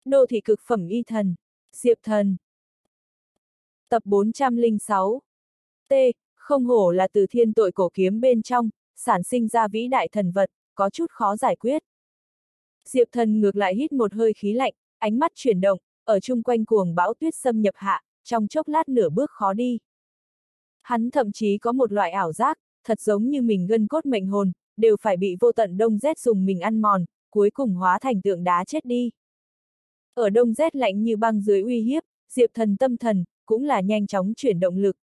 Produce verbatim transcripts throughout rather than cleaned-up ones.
Đô thị cực phẩm y thần. Diệp Thần. Tập bốn trăm lẻ sáu. T. Không hổ là từ thiên tội cổ kiếm bên trong, sản sinh ra vĩ đại thần vật, có chút khó giải quyết. Diệp Thần ngược lại hít một hơi khí lạnh, ánh mắt chuyển động, ở chung quanh cuồng bão tuyết xâm nhập hạ, trong chốc lát nửa bước khó đi. Hắn thậm chí có một loại ảo giác, thật giống như mình gân cốt mệnh hồn, đều phải bị vô tận đông rét dùng mình ăn mòn, cuối cùng hóa thành tượng đá chết đi. Ở đông rét lạnh như băng dưới uy hiếp, Diệp Thần tâm thần, cũng là nhanh chóng chuyển động lực.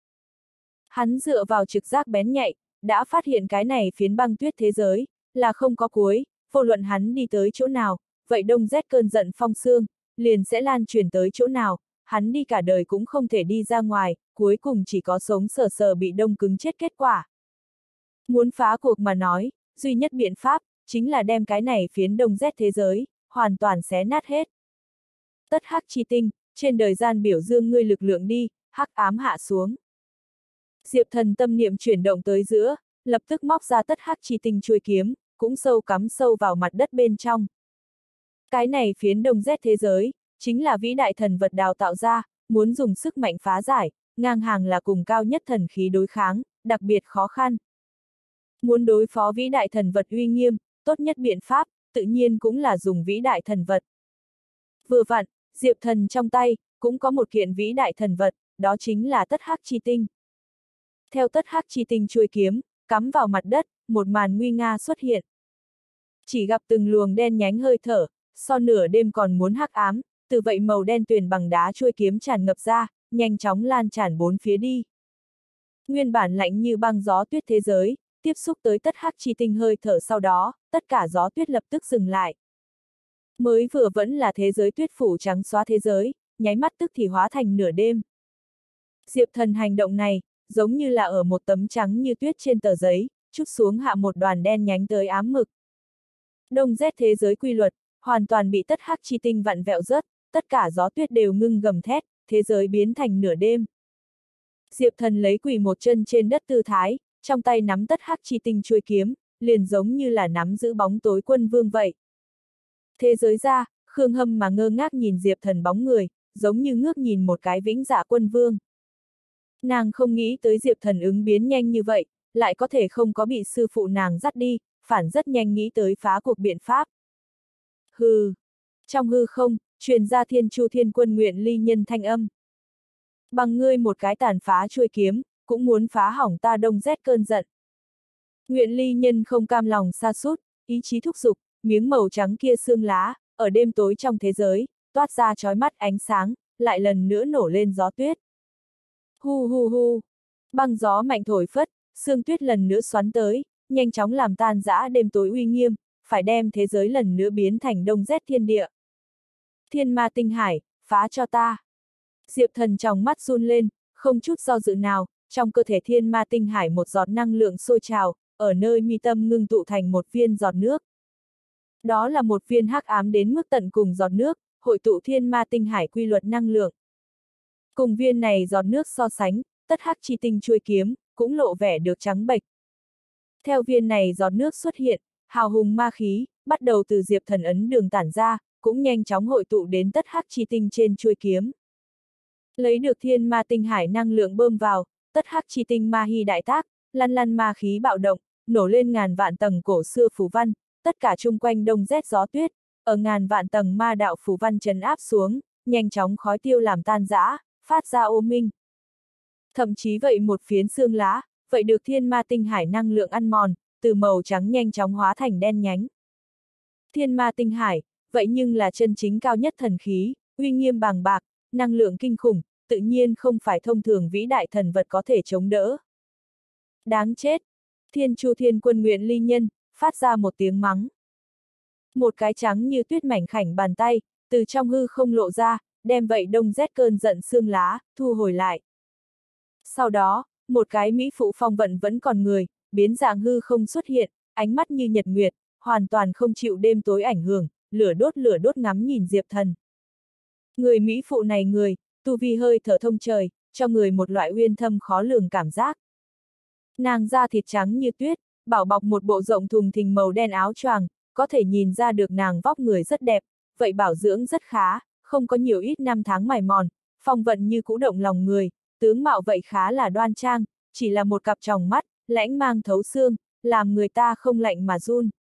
Hắn dựa vào trực giác bén nhạy, đã phát hiện cái này phiến băng tuyết thế giới, là không có cuối, vô luận hắn đi tới chỗ nào, vậy đông rét cơn giận phong sương, liền sẽ lan truyền tới chỗ nào, hắn đi cả đời cũng không thể đi ra ngoài, cuối cùng chỉ có sống sờ sờ bị đông cứng chết kết quả. Muốn phá cuộc mà nói, duy nhất biện pháp, chính là đem cái này phiến đông rét thế giới, hoàn toàn xé nát hết. Tất hắc chi tinh, trên đời gian biểu dương ngươi lực lượng đi, hắc ám hạ xuống. Diệp Thần tâm niệm chuyển động tới giữa, lập tức móc ra tất hắc chi tinh chuôi kiếm, cũng sâu cắm sâu vào mặt đất bên trong. Cái này phiến đông rét thế giới, chính là vĩ đại thần vật đào tạo ra, muốn dùng sức mạnh phá giải, ngang hàng là cùng cao nhất thần khí đối kháng, đặc biệt khó khăn. Muốn đối phó vĩ đại thần vật uy nghiêm, tốt nhất biện pháp, tự nhiên cũng là dùng vĩ đại thần vật. Vừa vặn, Diệp Thần trong tay, cũng có một kiện vĩ đại thần vật, đó chính là tất hắc chi tinh. Theo tất hắc chi tinh chuôi kiếm, cắm vào mặt đất, một màn nguy nga xuất hiện. Chỉ gặp từng luồng đen nhánh hơi thở, so nửa đêm còn muốn hắc ám, từ vậy màu đen tuyền bằng đá chuôi kiếm tràn ngập ra, nhanh chóng lan tràn bốn phía đi. Nguyên bản lạnh như băng gió tuyết thế giới, tiếp xúc tới tất hắc chi tinh hơi thở sau đó, tất cả gió tuyết lập tức dừng lại. Mới vừa vẫn là thế giới tuyết phủ trắng xóa thế giới, nháy mắt tức thì hóa thành nửa đêm. Diệp Thần hành động này, giống như là ở một tấm trắng như tuyết trên tờ giấy, trút xuống hạ một đoàn đen nhánh tới ám mực. Đông rét thế giới quy luật, hoàn toàn bị tất hắc chi tinh vặn vẹo rớt, tất cả gió tuyết đều ngưng gầm thét, thế giới biến thành nửa đêm. Diệp Thần lấy quỳ một chân trên đất tư thái, trong tay nắm tất hắc chi tinh chuôi kiếm, liền giống như là nắm giữ bóng tối quân vương vậy. Thế giới ra, Khương Hâm mà ngơ ngác nhìn Diệp Thần bóng người, giống như ngước nhìn một cái vĩnh dạ quân vương. Nàng không nghĩ tới Diệp Thần ứng biến nhanh như vậy, lại có thể không có bị sư phụ nàng dắt đi, phản rất nhanh nghĩ tới phá cuộc biện pháp. Hừ. Trong hư không, truyền ra Thiên Chu Thiên Quân Nguyện Ly Nhân thanh âm. Bằng ngươi một cái tàn phá chuôi kiếm, cũng muốn phá hỏng ta đông rét cơn giận. Nguyện Ly Nhân không cam lòng sa sút, ý chí thúc giục, miếng màu trắng kia xương lá, ở đêm tối trong thế giới, toát ra chói mắt ánh sáng, lại lần nữa nổ lên gió tuyết. Hu hu hu. Băng gió mạnh thổi phất, sương tuyết lần nữa xoắn tới, nhanh chóng làm tan rã đêm tối uy nghiêm, phải đem thế giới lần nữa biến thành đông rét thiên địa. Thiên ma tinh hải, phá cho ta. Diệp Thần trong mắt run lên, không chút do dự nào, trong cơ thể thiên ma tinh hải một giọt năng lượng sôi trào, ở nơi mi tâm ngưng tụ thành một viên giọt nước. Đó là một viên hắc ám đến mức tận cùng giọt nước, hội tụ thiên ma tinh hải quy luật năng lượng. Cùng viên này giọt nước so sánh, tất hắc chi tinh chuôi kiếm, cũng lộ vẻ được trắng bệch. Theo viên này giọt nước xuất hiện, hào hùng ma khí, bắt đầu từ Diệp Thần ấn đường tản ra, cũng nhanh chóng hội tụ đến tất hắc chi tinh trên chuôi kiếm. Lấy được thiên ma tinh hải năng lượng bơm vào, tất hắc chi tinh ma hy đại tác, lăn lăn ma khí bạo động, nổ lên ngàn vạn tầng cổ xưa phù văn, tất cả chung quanh đông rét gió tuyết, ở ngàn vạn tầng ma đạo phù văn trấn áp xuống, nhanh chóng khói tiêu làm tan rã, phát ra ô minh. Thậm chí vậy một phiến xương lá, vậy được thiên ma tinh hải năng lượng ăn mòn, từ màu trắng nhanh chóng hóa thành đen nhánh. Thiên ma tinh hải, vậy nhưng là chân chính cao nhất thần khí, uy nghiêm bàng bạc, năng lượng kinh khủng, tự nhiên không phải thông thường vĩ đại thần vật có thể chống đỡ. Đáng chết! Thiên Chu Thiên Quân Nguyện Ly Nhân, phát ra một tiếng mắng. Một cái trắng như tuyết mảnh khảnh bàn tay, từ trong hư không lộ ra, đem vậy đông rét cơn giận xương lá, thu hồi lại. Sau đó, một cái mỹ phụ phong vận vẫn còn người, biến dạng hư không xuất hiện, ánh mắt như nhật nguyệt, hoàn toàn không chịu đêm tối ảnh hưởng, lửa đốt lửa đốt ngắm nhìn Diệp Thần. Người mỹ phụ này người, tu vi hơi thở thông trời, cho người một loại uyên thâm khó lường cảm giác. Nàng da thịt trắng như tuyết, bảo bọc một bộ rộng thùng thình màu đen áo choàng, có thể nhìn ra được nàng vóc người rất đẹp, vậy bảo dưỡng rất khá, không có nhiều ít năm tháng mài mòn, phong vận như cũ động lòng người, tướng mạo vậy khá là đoan trang, chỉ là một cặp tròng mắt, lãnh mang thấu xương, làm người ta không lạnh mà run.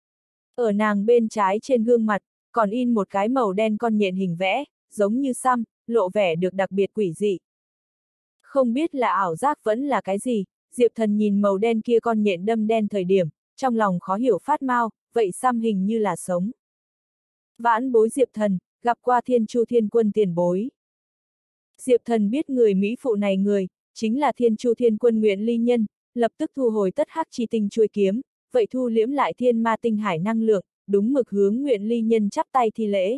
Ở nàng bên trái trên gương mặt, còn in một cái màu đen con nhện hình vẽ, giống như xăm, lộ vẻ được đặc biệt quỷ dị. Không biết là ảo giác vẫn là cái gì, Diệp Thần nhìn màu đen kia con nhện đâm đen thời điểm, trong lòng khó hiểu phát mau, vậy xăm hình như là sống. Vãn bối Diệp Thần, gặp qua Thiên Chu Thiên Quân tiền bối. Diệp Thần biết người Mỹ phụ này người, chính là Thiên Chu Thiên Quân Nguyện Ly Nhân, lập tức thu hồi tất hắc chi tinh chuôi kiếm, vậy thu liễm lại thiên ma tinh hải năng lượng, đúng mực hướng Nguyện Ly Nhân chắp tay thi lễ.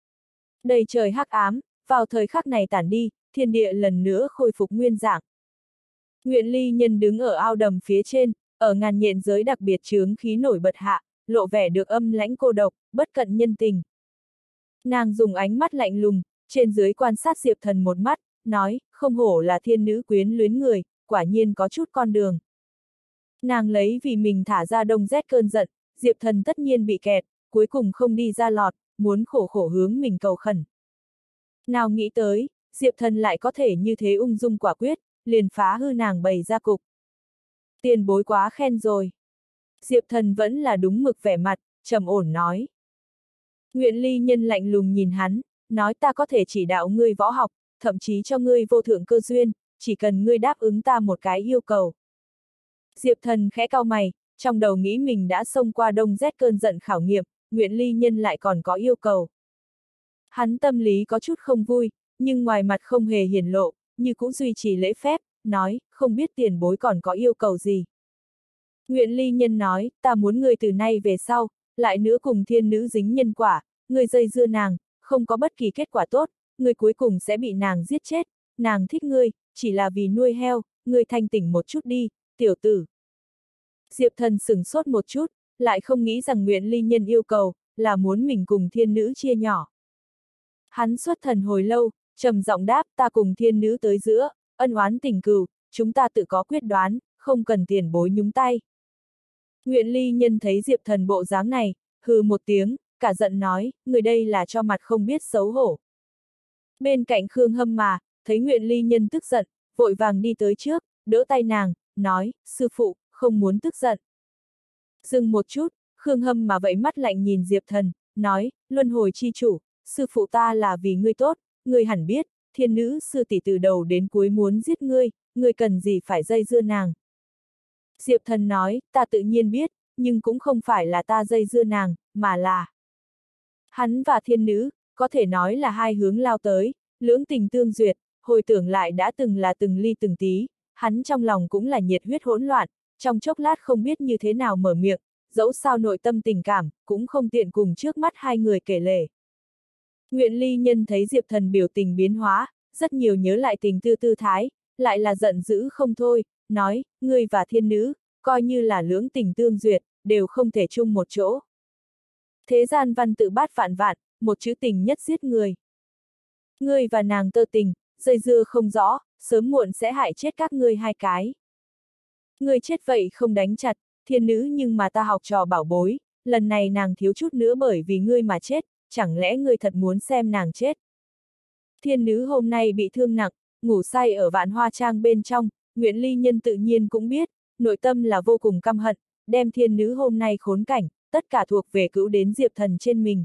Đầy trời hắc ám, vào thời khắc này tản đi, thiên địa lần nữa khôi phục nguyên dạng. Nguyện Ly Nhân đứng ở ao đầm phía trên, ở ngàn nhện giới đặc biệt chướng khí nổi bật hạ, lộ vẻ được âm lãnh cô độc, bất cận nhân tình. Nàng dùng ánh mắt lạnh lùng, trên dưới quan sát Diệp Thần một mắt, nói, không hổ là thiên nữ quyến luyến người, quả nhiên có chút con đường. Nàng lấy vì mình thả ra đông rét cơn giận, Diệp Thần tất nhiên bị kẹt, cuối cùng không đi ra lọt, muốn khổ khổ hướng mình cầu khẩn. Nào nghĩ tới, Diệp Thần lại có thể như thế ung dung quả quyết, liền phá hư nàng bày ra cục. Tiền bối quá khen rồi. Diệp Thần vẫn là đúng mực vẻ mặt, trầm ổn nói. Nguyện Ly Nhân lạnh lùng nhìn hắn, nói ta có thể chỉ đạo ngươi võ học, thậm chí cho ngươi vô thượng cơ duyên, chỉ cần ngươi đáp ứng ta một cái yêu cầu. Diệp Thần khẽ cau mày, trong đầu nghĩ mình đã xông qua đông rét cơn giận khảo nghiệm, Nguyện Ly Nhân lại còn có yêu cầu. Hắn tâm lý có chút không vui, nhưng ngoài mặt không hề hiển lộ, như cũng duy trì lễ phép, nói, không biết tiền bối còn có yêu cầu gì. Nguyện Ly Nhân nói, ta muốn ngươi từ nay về sau, lại nữa cùng thiên nữ dính nhân quả, ngươi dây dưa nàng, không có bất kỳ kết quả tốt, ngươi cuối cùng sẽ bị nàng giết chết, nàng thích ngươi, chỉ là vì nuôi heo, ngươi thanh tỉnh một chút đi, tiểu tử. Diệp Thần sửng sốt một chút, lại không nghĩ rằng Nguyện Ly Nhân yêu cầu, là muốn mình cùng thiên nữ chia nhỏ. Hắn xuất thần hồi lâu, trầm giọng đáp, ta cùng thiên nữ tới giữa, ân oán tình cừu, chúng ta tự có quyết đoán, không cần tiền bối nhúng tay. Nguyện Ly Nhân thấy Diệp Thần bộ dáng này, hừ một tiếng, cả giận nói, người đây là cho mặt không biết xấu hổ. Bên cạnh Khương Hâm mà, thấy Nguyện Ly Nhân tức giận, vội vàng đi tới trước, đỡ tay nàng, nói, sư phụ, không muốn tức giận. Dừng một chút, Khương Hâm mà vậy mắt lạnh nhìn Diệp Thần, nói, luân hồi chi chủ, sư phụ ta là vì ngươi tốt, ngươi hẳn biết, thiên nữ sư tỷ từ đầu đến cuối muốn giết ngươi, ngươi cần gì phải dây dưa nàng. Diệp Thần nói, ta tự nhiên biết, nhưng cũng không phải là ta dây dưa nàng, mà là... Hắn và thiên nữ, có thể nói là hai hướng lao tới, lưỡng tình tương duyệt, hồi tưởng lại đã từng là từng ly từng tí, hắn trong lòng cũng là nhiệt huyết hỗn loạn, trong chốc lát không biết như thế nào mở miệng, dẫu sao nội tâm tình cảm, cũng không tiện cùng trước mắt hai người kể lể. Nguyện Ly Nhân thấy Diệp Thần biểu tình biến hóa, rất nhiều nhớ lại tình tư tư thái, lại là giận dữ không thôi, nói, ngươi và thiên nữ, coi như là lưỡng tình tương duyệt, đều không thể chung một chỗ. Thế gian văn tự bát vạn vạn, một chữ tình nhất giết người. Ngươi và nàng tơ tình, dây dưa không rõ, sớm muộn sẽ hại chết các ngươi hai cái. Ngươi chết vậy không đánh chặt, thiên nữ nhưng mà ta học trò bảo bối, lần này nàng thiếu chút nữa bởi vì ngươi mà chết, chẳng lẽ ngươi thật muốn xem nàng chết. Thiên nữ hôm nay bị thương nặng, ngủ say ở Vạn Hoa Trang bên trong, Nguyện Ly Nhân tự nhiên cũng biết, nội tâm là vô cùng căm hận, đem thiên nữ hôm nay khốn cảnh, tất cả thuộc về cứu đến Diệp Thần trên mình.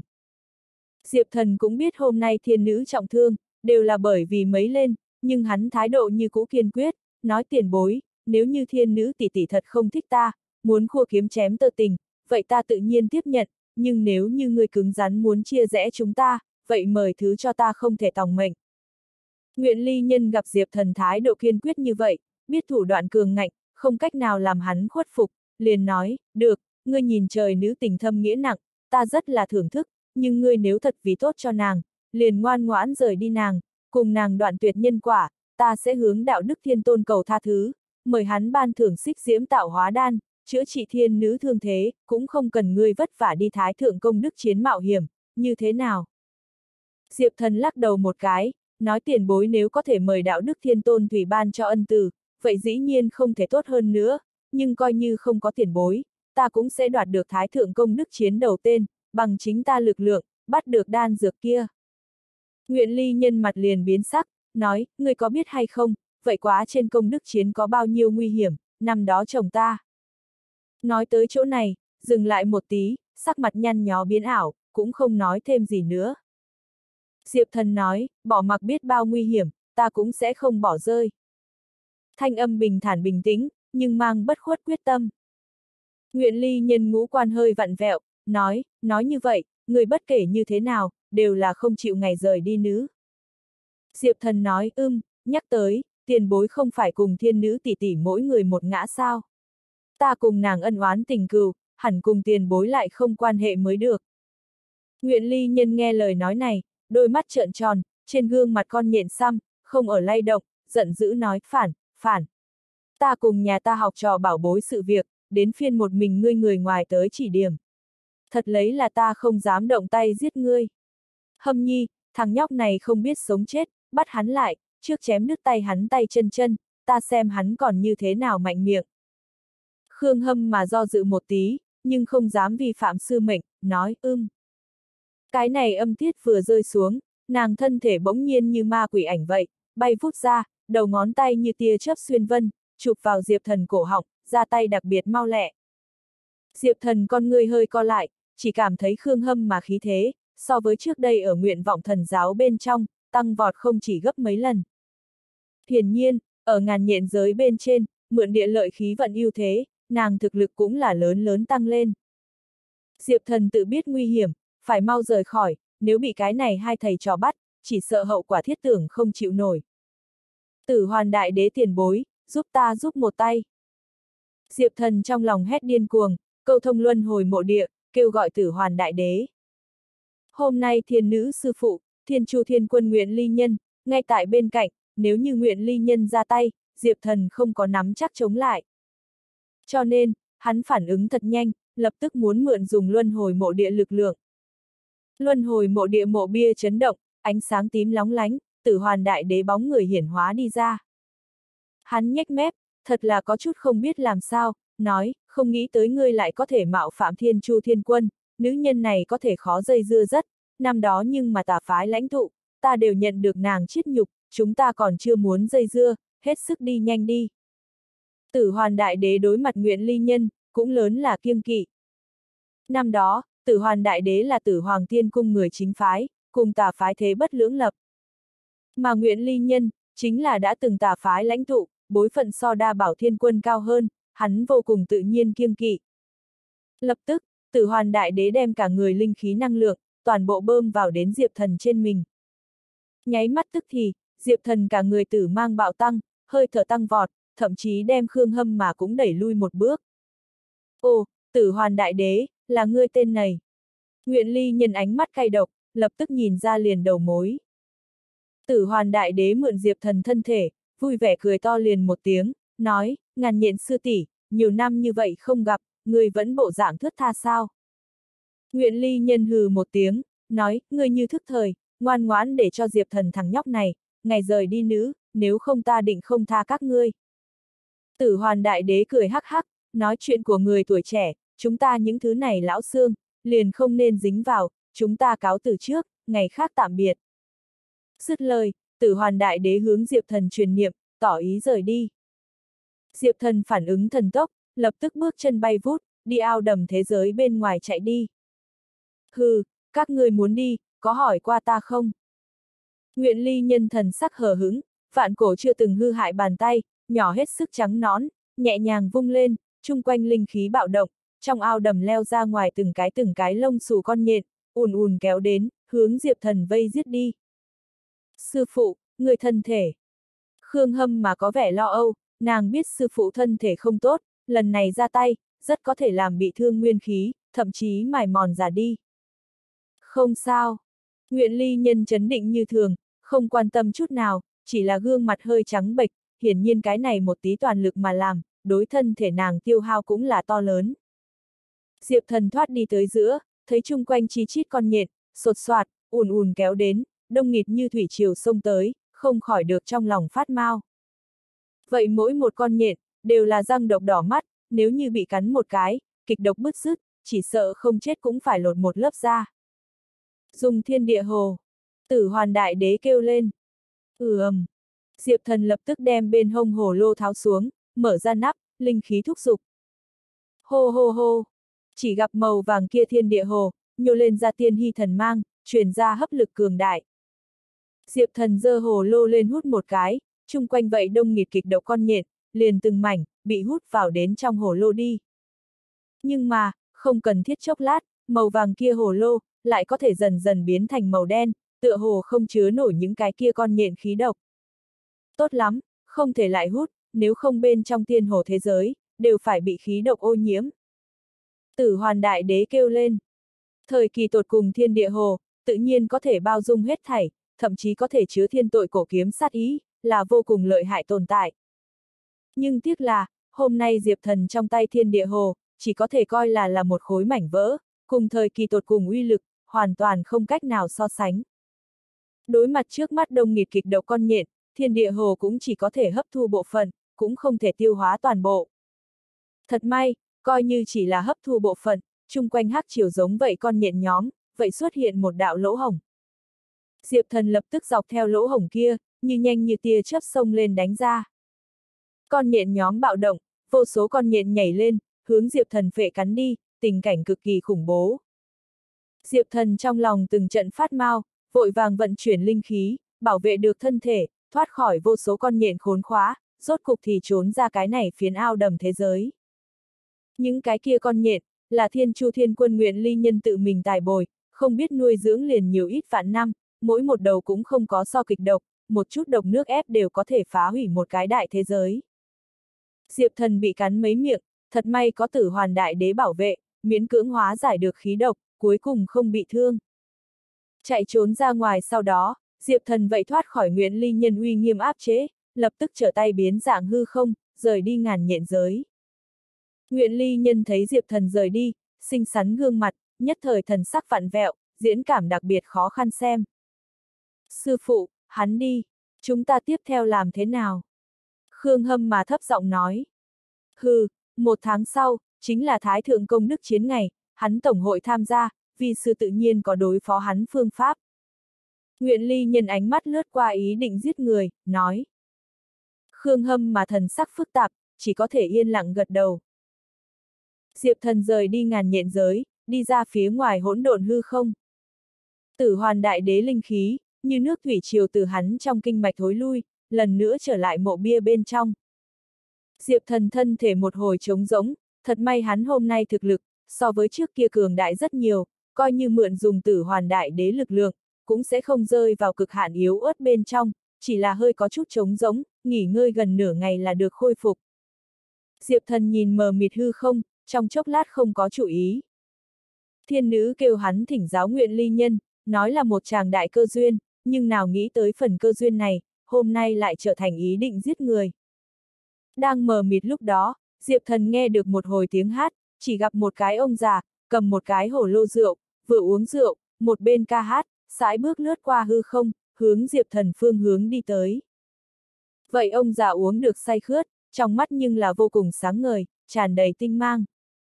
Diệp Thần cũng biết hôm nay thiên nữ trọng thương, đều là bởi vì mấy lên, nhưng hắn thái độ như cũ kiên quyết, nói tiền bối, nếu như thiên nữ tỷ tỷ thật không thích ta, muốn khua kiếm chém tơ tình, vậy ta tự nhiên tiếp nhận, nhưng nếu như ngươi cứng rắn muốn chia rẽ chúng ta, vậy mời thứ cho ta không thể tòng mệnh. Nguyện Ly Nhân gặp Diệp Thần thái độ kiên quyết như vậy, biết thủ đoạn cường ngạnh, không cách nào làm hắn khuất phục, liền nói, được, ngươi nhìn trời nữ tình thâm nghĩa nặng, ta rất là thưởng thức, nhưng ngươi nếu thật vì tốt cho nàng, liền ngoan ngoãn rời đi nàng, cùng nàng đoạn tuyệt nhân quả, ta sẽ hướng đạo đức thiên tôn cầu tha thứ, mời hắn ban thưởng xích diễm tạo hóa đan, chữa trị thiên nữ thương thế, cũng không cần ngươi vất vả đi thái thượng công đức chiến mạo hiểm, như thế nào? Diệp Thần lắc đầu một cái, nói tiền bối nếu có thể mời đạo đức thiên tôn thủy ban cho ân từ, vậy dĩ nhiên không thể tốt hơn nữa, nhưng coi như không có tiền bối, ta cũng sẽ đoạt được thái thượng công đức chiến đầu tên, bằng chính ta lực lượng, bắt được đan dược kia. Nguyện Ly Nhân mặt liền biến sắc, nói, ngươi có biết hay không, vậy quá trên công đức chiến có bao nhiêu nguy hiểm, năm đó chồng ta. Nói tới chỗ này, dừng lại một tí, sắc mặt nhăn nhó biến ảo, cũng không nói thêm gì nữa. Diệp Thần nói, bỏ mặc biết bao nguy hiểm, ta cũng sẽ không bỏ rơi. Thanh âm bình thản bình tĩnh, nhưng mang bất khuất quyết tâm. Nguyện Ly Nhân ngũ quan hơi vặn vẹo, nói, nói như vậy, người bất kể như thế nào, đều là không chịu ngày rời đi nữ. Diệp Thần nói, ưm, nhắc tới, tiền bối không phải cùng thiên nữ tỷ tỷ mỗi người một ngã sao. Ta cùng nàng ân oán tình cừu, hẳn cùng tiền bối lại không quan hệ mới được. Nguyện Ly Nhân nghe lời nói này, đôi mắt trợn tròn, trên gương mặt con nhện xăm, không ở lay động, giận dữ nói, phản, phản. Ta cùng nhà ta học trò bảo bối sự việc, đến phiên một mình ngươi người ngoài tới chỉ điểm. Thật lấy là ta không dám động tay giết ngươi. Hâm Nhi, thằng nhóc này không biết sống chết, bắt hắn lại, trước chém đứt tay hắn tay chân chân, ta xem hắn còn như thế nào mạnh miệng. Khương Hâm mà do dự một tí, nhưng không dám vi phạm sư mệnh, nói, ưm. Cái này âm tiết vừa rơi xuống, nàng thân thể bỗng nhiên như ma quỷ ảnh vậy, bay vút ra, đầu ngón tay như tia chớp xuyên vân, chụp vào Diệp Thần cổ họng, ra tay đặc biệt mau lẹ. Diệp Thần con người hơi co lại, chỉ cảm thấy Khương Hâm mà khí thế, so với trước đây ở nguyện vọng thần giáo bên trong, tăng vọt không chỉ gấp mấy lần. Hiển nhiên, ở ngàn nhện giới bên trên, mượn địa lợi khí vận ưu thế, nàng thực lực cũng là lớn lớn tăng lên. Diệp Thần tự biết nguy hiểm, phải mau rời khỏi, nếu bị cái này hai thầy trò bắt, chỉ sợ hậu quả thiết tưởng không chịu nổi. Tử Hoàn Đại Đế tiền bối, giúp ta giúp một tay. Diệp Thần trong lòng hét điên cuồng, câu thông luân hồi mộ địa, kêu gọi Tử Hoàn Đại Đế. Hôm nay thiên nữ sư phụ, Thiên Chu Thiên Quân Nguyện Ly Nhân, ngay tại bên cạnh, nếu như Nguyện Ly Nhân ra tay, Diệp Thần không có nắm chắc chống lại. Cho nên, hắn phản ứng thật nhanh, lập tức muốn mượn dùng luân hồi mộ địa lực lượng. Luân hồi mộ địa mộ bia chấn động, ánh sáng tím lóng lánh, Tử Hoàn Đại Đế bóng người hiển hóa đi ra. Hắn nhếch mép, thật là có chút không biết làm sao, nói, không nghĩ tới ngươi lại có thể mạo phạm Thiên Chu Thiên Quân, nữ nhân này có thể khó dây dưa rất, năm đó nhưng mà tà phái lãnh tụ, ta đều nhận được nàng chiết nhục, chúng ta còn chưa muốn dây dưa, hết sức đi nhanh đi. Tử Hoàn Đại Đế đối mặt Nguyện Ly Nhân, cũng lớn là kiêng kỵ. Năm đó, Tử Hoàn Đại Đế là Tử Hoàng Thiên Cung người chính phái, cùng tà phái thế bất lưỡng lập. Mà Nguyện Ly Nhân, chính là đã từng tà phái lãnh tụ, bối phận so Đa Bảo Thiên Quân cao hơn, hắn vô cùng tự nhiên kiêng kỵ. Lập tức, Tử Hoàn Đại Đế đem cả người linh khí năng lượng, toàn bộ bơm vào đến Diệp Thần trên mình. Nháy mắt tức thì, Diệp Thần cả người tử mang bạo tăng, hơi thở tăng vọt, thậm chí đem Khương Hâm mà cũng đẩy lui một bước. Ồ, Tử Hoàn Đại Đế, là ngươi tên này. Nguyện Ly Nhân ánh mắt cay độc, lập tức nhìn ra liền đầu mối. Tử Hoàn Đại Đế mượn Diệp Thần thân thể, vui vẻ cười to liền một tiếng, nói, ngàn nhện sư tỷ, nhiều năm như vậy không gặp, ngươi vẫn bộ dạng thướt tha sao. Nguyện Ly Nhân hừ một tiếng, nói, ngươi như thức thời, ngoan ngoãn để cho Diệp Thần thằng nhóc này, ngày rời đi nữ, nếu không ta định không tha các ngươi. Tử Hoàn Đại Đế cười hắc hắc, nói chuyện của người tuổi trẻ, chúng ta những thứ này lão xương, liền không nên dính vào, chúng ta cáo từ trước, ngày khác tạm biệt. Dứt lời, Tử Hoàn Đại Đế hướng Diệp Thần truyền niệm, tỏ ý rời đi. Diệp Thần phản ứng thần tốc, lập tức bước chân bay vút, đi ao đầm thế giới bên ngoài chạy đi. Hừ, các ngươi muốn đi, có hỏi qua ta không? Nguyện Ly Nhân thần sắc hờ hững, vạn cổ chưa từng hư hại bàn tay, nhỏ hết sức trắng nõn, nhẹ nhàng vung lên, chung quanh linh khí bạo động, trong ao đầm leo ra ngoài từng cái từng cái lông xù con nhện, ùn ùn kéo đến, hướng Diệp Thần vây giết đi. Sư phụ, người thân thể. Khương Hâm mà có vẻ lo âu, nàng biết sư phụ thân thể không tốt, lần này ra tay, rất có thể làm bị thương nguyên khí, thậm chí mài mòn già đi. Không sao. Nguyện Ly Nhân chấn định như thường, không quan tâm chút nào, chỉ là gương mặt hơi trắng bệch, hiển nhiên cái này một tí toàn lực mà làm, đối thân thể nàng tiêu hao cũng là to lớn. Diệp Thần thoát đi tới giữa, thấy chung quanh chi chít con nhện, sột soạt, ùn ùn kéo đến, đông nghịt như thủy triều xông tới, không khỏi được trong lòng phát mau. Vậy mỗi một con nhện, đều là răng độc đỏ mắt, nếu như bị cắn một cái, kịch độc bứt rứt, chỉ sợ không chết cũng phải lột một lớp da. Dùng thiên địa hồ. Tử Hoàn Đại Đế kêu lên. Ừ ầm. Diệp Thần lập tức đem bên hông hồ lô tháo xuống, mở ra nắp, linh khí thúc dục. Hô hô hô. Chỉ gặp màu vàng kia thiên địa hồ, nhô lên ra tiên hy thần mang, truyền ra hấp lực cường đại. Diệp Thần giơ hồ lô lên hút một cái, chung quanh vậy đông nghịt kịch độc con nhện, liền từng mảnh, bị hút vào đến trong hồ lô đi. Nhưng mà, không cần thiết chốc lát, màu vàng kia hồ lô, lại có thể dần dần biến thành màu đen, tựa hồ không chứa nổi những cái kia con nhện khí độc. Tốt lắm, không thể lại hút, nếu không bên trong tiên hồ thế giới, đều phải bị khí độc ô nhiễm. Tử Hoàn Đại Đế kêu lên. Thời kỳ tột cùng thiên địa hồ, tự nhiên có thể bao dung hết thảy, thậm chí có thể chứa thiên tội cổ kiếm sát ý, là vô cùng lợi hại tồn tại. Nhưng tiếc là, hôm nay Diệp Thần trong tay thiên địa hồ, chỉ có thể coi là là một khối mảnh vỡ, cùng thời kỳ tột cùng uy lực, hoàn toàn không cách nào so sánh. Đối mặt trước mắt đông nghịt kịch độc con nhện, thiên địa hồ cũng chỉ có thể hấp thu bộ phận, cũng không thể tiêu hóa toàn bộ. Thật may, coi như chỉ là hấp thu bộ phận, chung quanh hắc chiều giống vậy con nhện nhóm, vậy xuất hiện một đạo lỗ hổng. Diệp Thần lập tức dọc theo lỗ hổng kia, như nhanh như tia chớp xông lên đánh ra. Con nhện nhóm bạo động, vô số con nhện nhảy lên, hướng Diệp Thần phệ cắn đi, tình cảnh cực kỳ khủng bố. Diệp Thần trong lòng từng trận phát mau, vội vàng vận chuyển linh khí, bảo vệ được thân thể, thoát khỏi vô số con nhện khốn khóa, rốt cục thì trốn ra cái này phiến ao đầm thế giới. Những cái kia con nhện, là Thiên Chu Thiên Quân Nguyện Ly Nhân tự mình tài bồi, không biết nuôi dưỡng liền nhiều ít vạn năm, mỗi một đầu cũng không có so kịch độc, một chút độc nước ép đều có thể phá hủy một cái đại thế giới. Diệp Thần bị cắn mấy miệng, thật may có Tử Hoàn Đại Đế bảo vệ, miễn cưỡng hóa giải được khí độc, cuối cùng không bị thương. Chạy trốn ra ngoài sau đó, Diệp Thần vậy thoát khỏi Nguyện Ly Nhân uy nghiêm áp chế, lập tức trở tay biến dạng hư không, rời đi ngàn nhện giới. Nguyện Ly Nhân thấy Diệp Thần rời đi, xinh xắn gương mặt, nhất thời thần sắc vặn vẹo, diễn cảm đặc biệt khó khăn xem. Sư phụ, hắn đi, chúng ta tiếp theo làm thế nào? Khương Hâm mà thấp giọng nói. Hừ, một tháng sau, chính là Thái Thượng Công Đức Chiến ngày, hắn tổng hội tham gia, vì sư tự nhiên có đối phó hắn phương pháp. Nguyện Ly Nhân ánh mắt lướt qua ý định giết người, nói. Khương Hâm mà thần sắc phức tạp, chỉ có thể yên lặng gật đầu. Diệp Thần rời đi ngàn nhện giới, đi ra phía ngoài hỗn độn hư không. Tử Hoàn Đại Đế linh khí, như nước thủy triều từ hắn trong kinh mạch thối lui, lần nữa trở lại mộ bia bên trong. Diệp Thần thân thể một hồi trống rỗng, thật may hắn hôm nay thực lực, so với trước kia cường đại rất nhiều, coi như mượn dùng Tử Hoàn Đại Đế lực lượng, cũng sẽ không rơi vào cực hạn yếu ớt bên trong, chỉ là hơi có chút trống rỗng, nghỉ ngơi gần nửa ngày là được khôi phục. Diệp Thần nhìn mờ mịt hư không, trong chốc lát không có chủ ý. Thiên nữ kêu hắn thỉnh giáo Nguyện Ly Nhân, nói là một chàng đại cơ duyên, nhưng nào nghĩ tới phần cơ duyên này, hôm nay lại trở thành ý định giết người. Đang mờ mịt lúc đó, Diệp Thần nghe được một hồi tiếng hát, chỉ gặp một cái ông già, cầm một cái hổ lô rượu, vừa uống rượu, một bên ca hát, sải bước lướt qua hư không, hướng Diệp Thần phương hướng đi tới. Vậy ông già uống được say khướt, trong mắt nhưng là vô cùng sáng ngời, tràn đầy tinh mang.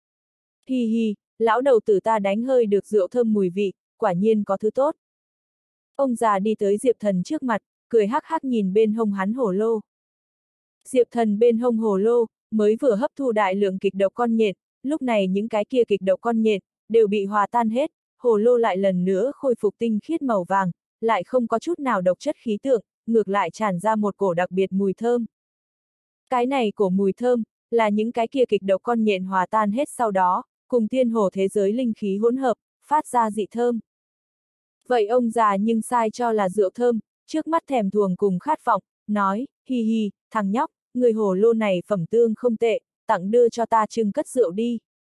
Hi hi, lão đầu tử ta đánh hơi được rượu thơm mùi vị, quả nhiên có thứ tốt. Ông già đi tới Diệp Thần trước mặt, cười hắc hắc nhìn bên hông hắn hổ lô. Diệp Thần bên hông hổ lô, mới vừa hấp thu đại lượng kịch độc con nhện, lúc này những cái kia kịch độc con nhện, đều bị hòa tan hết, hổ lô lại lần nữa khôi phục tinh khiết màu vàng, lại không có chút nào độc chất khí tượng, ngược lại tràn ra một cổ đặc biệt mùi thơm. Cái này cổ mùi thơm, là những cái kia kịch độc con nhện hòa tan hết sau đó, cùng thiên hồ thế giới linh khí hỗn hợp, phát ra dị thơm. Vậy ông già nhưng sai cho là rượu thơm, trước mắt thèm thuồng cùng khát vọng, nói, hi hi, thằng nhóc, người hồ lô này phẩm tương không tệ, tặng đưa cho ta trưng cất rượu đi.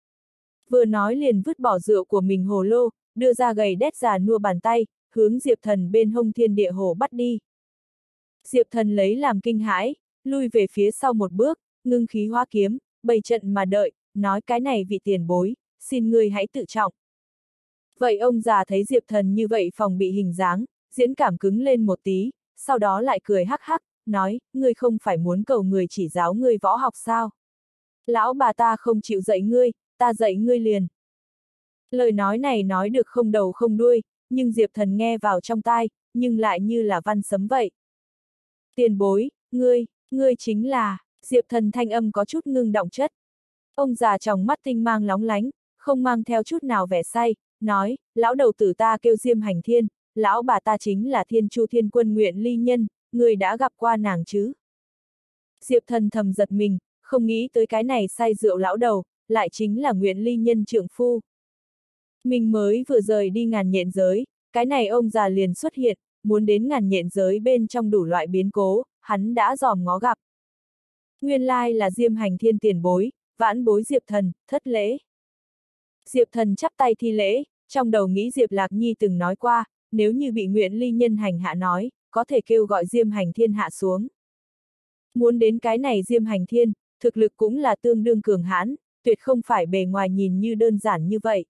Vừa nói liền vứt bỏ rượu của mình hồ lô, đưa ra gầy đét già nua bàn tay, hướng Diệp Thần bên hông thiên địa hồ bắt đi. Diệp Thần lấy làm kinh hãi, lui về phía sau một bước, ngưng khí hóa kiếm, bày trận mà đợi, nói cái này vị tiền bối, xin ngươi hãy tự trọng. Vậy ông già thấy Diệp Thần như vậy phòng bị hình dáng, diễn cảm cứng lên một tí, sau đó lại cười hắc hắc, nói, ngươi không phải muốn cầu người chỉ giáo ngươi võ học sao? Lão bà ta không chịu dạy ngươi, ta dạy ngươi liền. Lời nói này nói được không đầu không đuôi, nhưng Diệp Thần nghe vào trong tai, nhưng lại như là văn sấm vậy. Tiền bối, ngươi, ngươi chính là, Diệp Thần thanh âm có chút ngưng động chất. Ông già tròng mắt tinh mang lóng lánh, không mang theo chút nào vẻ say, nói, lão đầu tử ta kêu Diêm Hành Thiên, lão bà ta chính là Thiên Chu Thiên Quân Nguyện Ly Nhân, ngươi đã gặp qua nàng chứ? Diệp Thần thầm giật mình, không nghĩ tới cái này say rượu lão đầu, lại chính là Nguyện Ly Nhân trượng phu. Mình mới vừa rời đi ngàn nhện giới, cái này ông già liền xuất hiện, muốn đến ngàn nhện giới bên trong đủ loại biến cố, hắn đã dòm ngó gặp. Nguyên lai là Diêm Hành Thiên tiền bối, vãn bối Diệp Thần, thất lễ. Diệp Thần chắp tay thi lễ, trong đầu nghĩ Diệp Lạc Nhi từng nói qua, nếu như bị Nguyện Ly Nhân hành hạ nói, có thể kêu gọi Diêm Hành Thiên hạ xuống. Muốn đến cái này Diêm Hành Thiên, thực lực cũng là tương đương cường hãn, tuyệt không phải bề ngoài nhìn như đơn giản như vậy.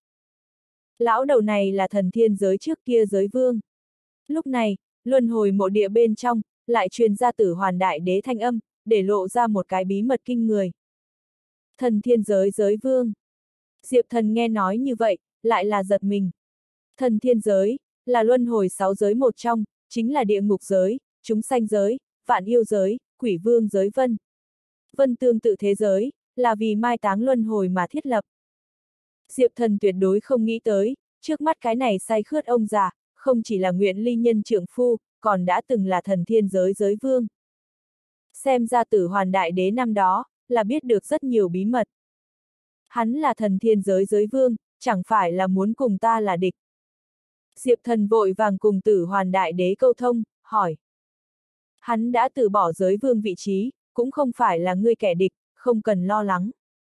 Lão đầu này là thần thiên giới trước kia giới vương. Lúc này, luân hồi mộ địa bên trong, lại truyền ra Tử Hoàn Đại Đế thanh âm, để lộ ra một cái bí mật kinh người. Thần thiên giới giới vương. Diệp Thần nghe nói như vậy, lại là giật mình. Thần thiên giới, là luân hồi sáu giới một trong, chính là địa ngục giới, chúng sanh giới, vạn yêu giới, quỷ vương giới vân. Vân tương tự thế giới, là vì mai táng luân hồi mà thiết lập. Diệp Thần tuyệt đối không nghĩ tới, trước mắt cái này say khướt ông già, không chỉ là Nguyện Ly Nhân trượng phu, còn đã từng là thần thiên giới giới vương. Xem ra Tử Hoàn Đại Đế năm đó, là biết được rất nhiều bí mật. Hắn là thần thiên giới giới vương, chẳng phải là muốn cùng ta là địch. Diệp Thần vội vàng cùng Tử Hoàn Đại Đế câu thông, hỏi. Hắn đã từ bỏ giới vương vị trí, cũng không phải là ngươi kẻ địch, không cần lo lắng.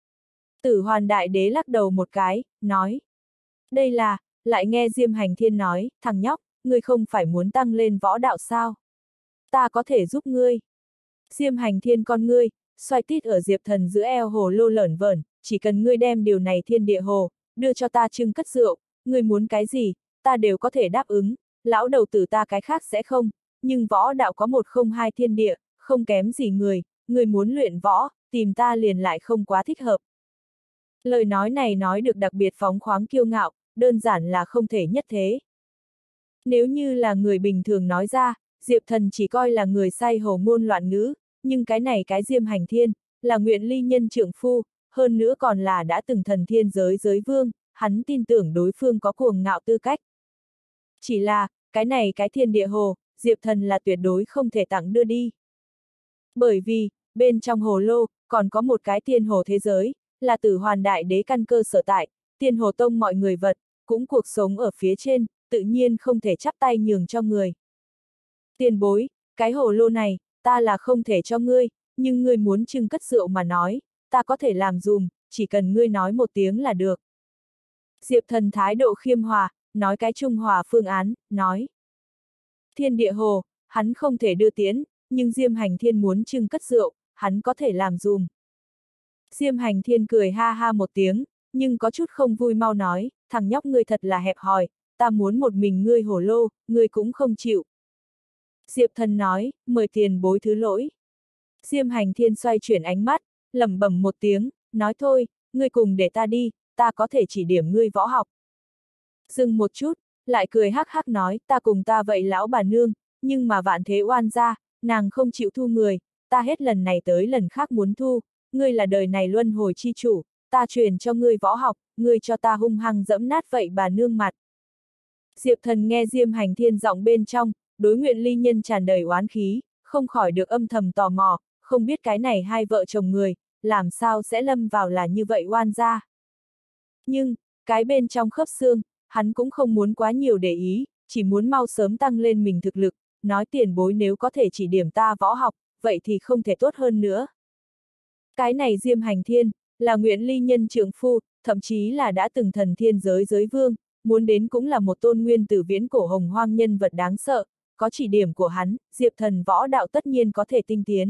Tử Hoàn Đại Đế lắc đầu một cái, nói. Đây là, lại nghe Diêm Hành Thiên nói, thằng nhóc, ngươi không phải muốn tăng lên võ đạo sao? Ta có thể giúp ngươi. Diêm Hành Thiên con ngươi, xoay tít ở Diệp Thần giữa eo hồ lô lởn vởn, chỉ cần ngươi đem điều này thiên địa hồ, đưa cho ta trưng cất rượu, ngươi muốn cái gì, ta đều có thể đáp ứng, lão đầu tử ta cái khác sẽ không, nhưng võ đạo có một không hai thiên địa, không kém gì người, ngươi muốn luyện võ, tìm ta liền lại không quá thích hợp. Lời nói này nói được đặc biệt phóng khoáng kiêu ngạo, đơn giản là không thể nhất thế. Nếu như là người bình thường nói ra, Diệp Thần chỉ coi là người say hồ ngôn loạn ngữ, nhưng cái này cái Diêm Hành Thiên, là Nguyện Ly Nhân trượng phu, hơn nữa còn là đã từng thần thiên giới giới vương, hắn tin tưởng đối phương có cuồng ngạo tư cách. Chỉ là, cái này cái thiên địa hồ, Diệp Thần là tuyệt đối không thể tặng đưa đi. Bởi vì, bên trong hồ lô, còn có một cái tiên hồ thế giới, là Tử Hoàn Đại Đế căn cơ sở tại, tiên hồ tông mọi người vật, cũng cuộc sống ở phía trên, tự nhiên không thể chắp tay nhường cho người. Tiền bối, cái hồ lô này, ta là không thể cho ngươi, nhưng ngươi muốn trưng cất rượu mà nói, ta có thể làm dùm, chỉ cần ngươi nói một tiếng là được. Diệp Thần thái độ khiêm hòa, nói cái trung hòa phương án, nói. Thiên địa hồ, hắn không thể đưa tiến, nhưng Diêm Hành Thiên muốn trưng cất rượu, hắn có thể làm dùm. Diêm Hành Thiên cười ha ha một tiếng, nhưng có chút không vui mau nói, thằng nhóc ngươi thật là hẹp hòi, ta muốn một mình ngươi hổ lô, ngươi cũng không chịu. Diệp Thần nói, mời tiền bối thứ lỗi. Diêm Hành Thiên xoay chuyển ánh mắt, lẩm bẩm một tiếng, nói thôi, ngươi cùng để ta đi, ta có thể chỉ điểm ngươi võ học. Dừng một chút, lại cười hắc hắc nói, ta cùng ta vậy lão bà nương, nhưng mà vạn thế oan gia, nàng không chịu thu người, ta hết lần này tới lần khác muốn thu, ngươi là đời này luân hồi chi chủ, ta truyền cho ngươi võ học, ngươi cho ta hung hăng dẫm nát vậy bà nương mặt. Diệp Thần nghe Diêm Hành Thiên giọng bên trong, đối Nguyện Ly Nhân tràn đầy oán khí, không khỏi được âm thầm tò mò, không biết cái này hai vợ chồng người, làm sao sẽ lâm vào là như vậy oan gia. Nhưng, cái bên trong khớp xương, hắn cũng không muốn quá nhiều để ý, chỉ muốn mau sớm tăng lên mình thực lực, nói tiền bối nếu có thể chỉ điểm ta võ học, vậy thì không thể tốt hơn nữa. Cái này Diêm Hành Thiên, là Nguyện Ly Nhân trượng phu, thậm chí là đã từng thần thiên giới giới vương, muốn đến cũng là một tôn nguyên tử viễn cổ hồng hoang nhân vật đáng sợ, có chỉ điểm của hắn, Diệp Thần võ đạo tất nhiên có thể tinh tiến.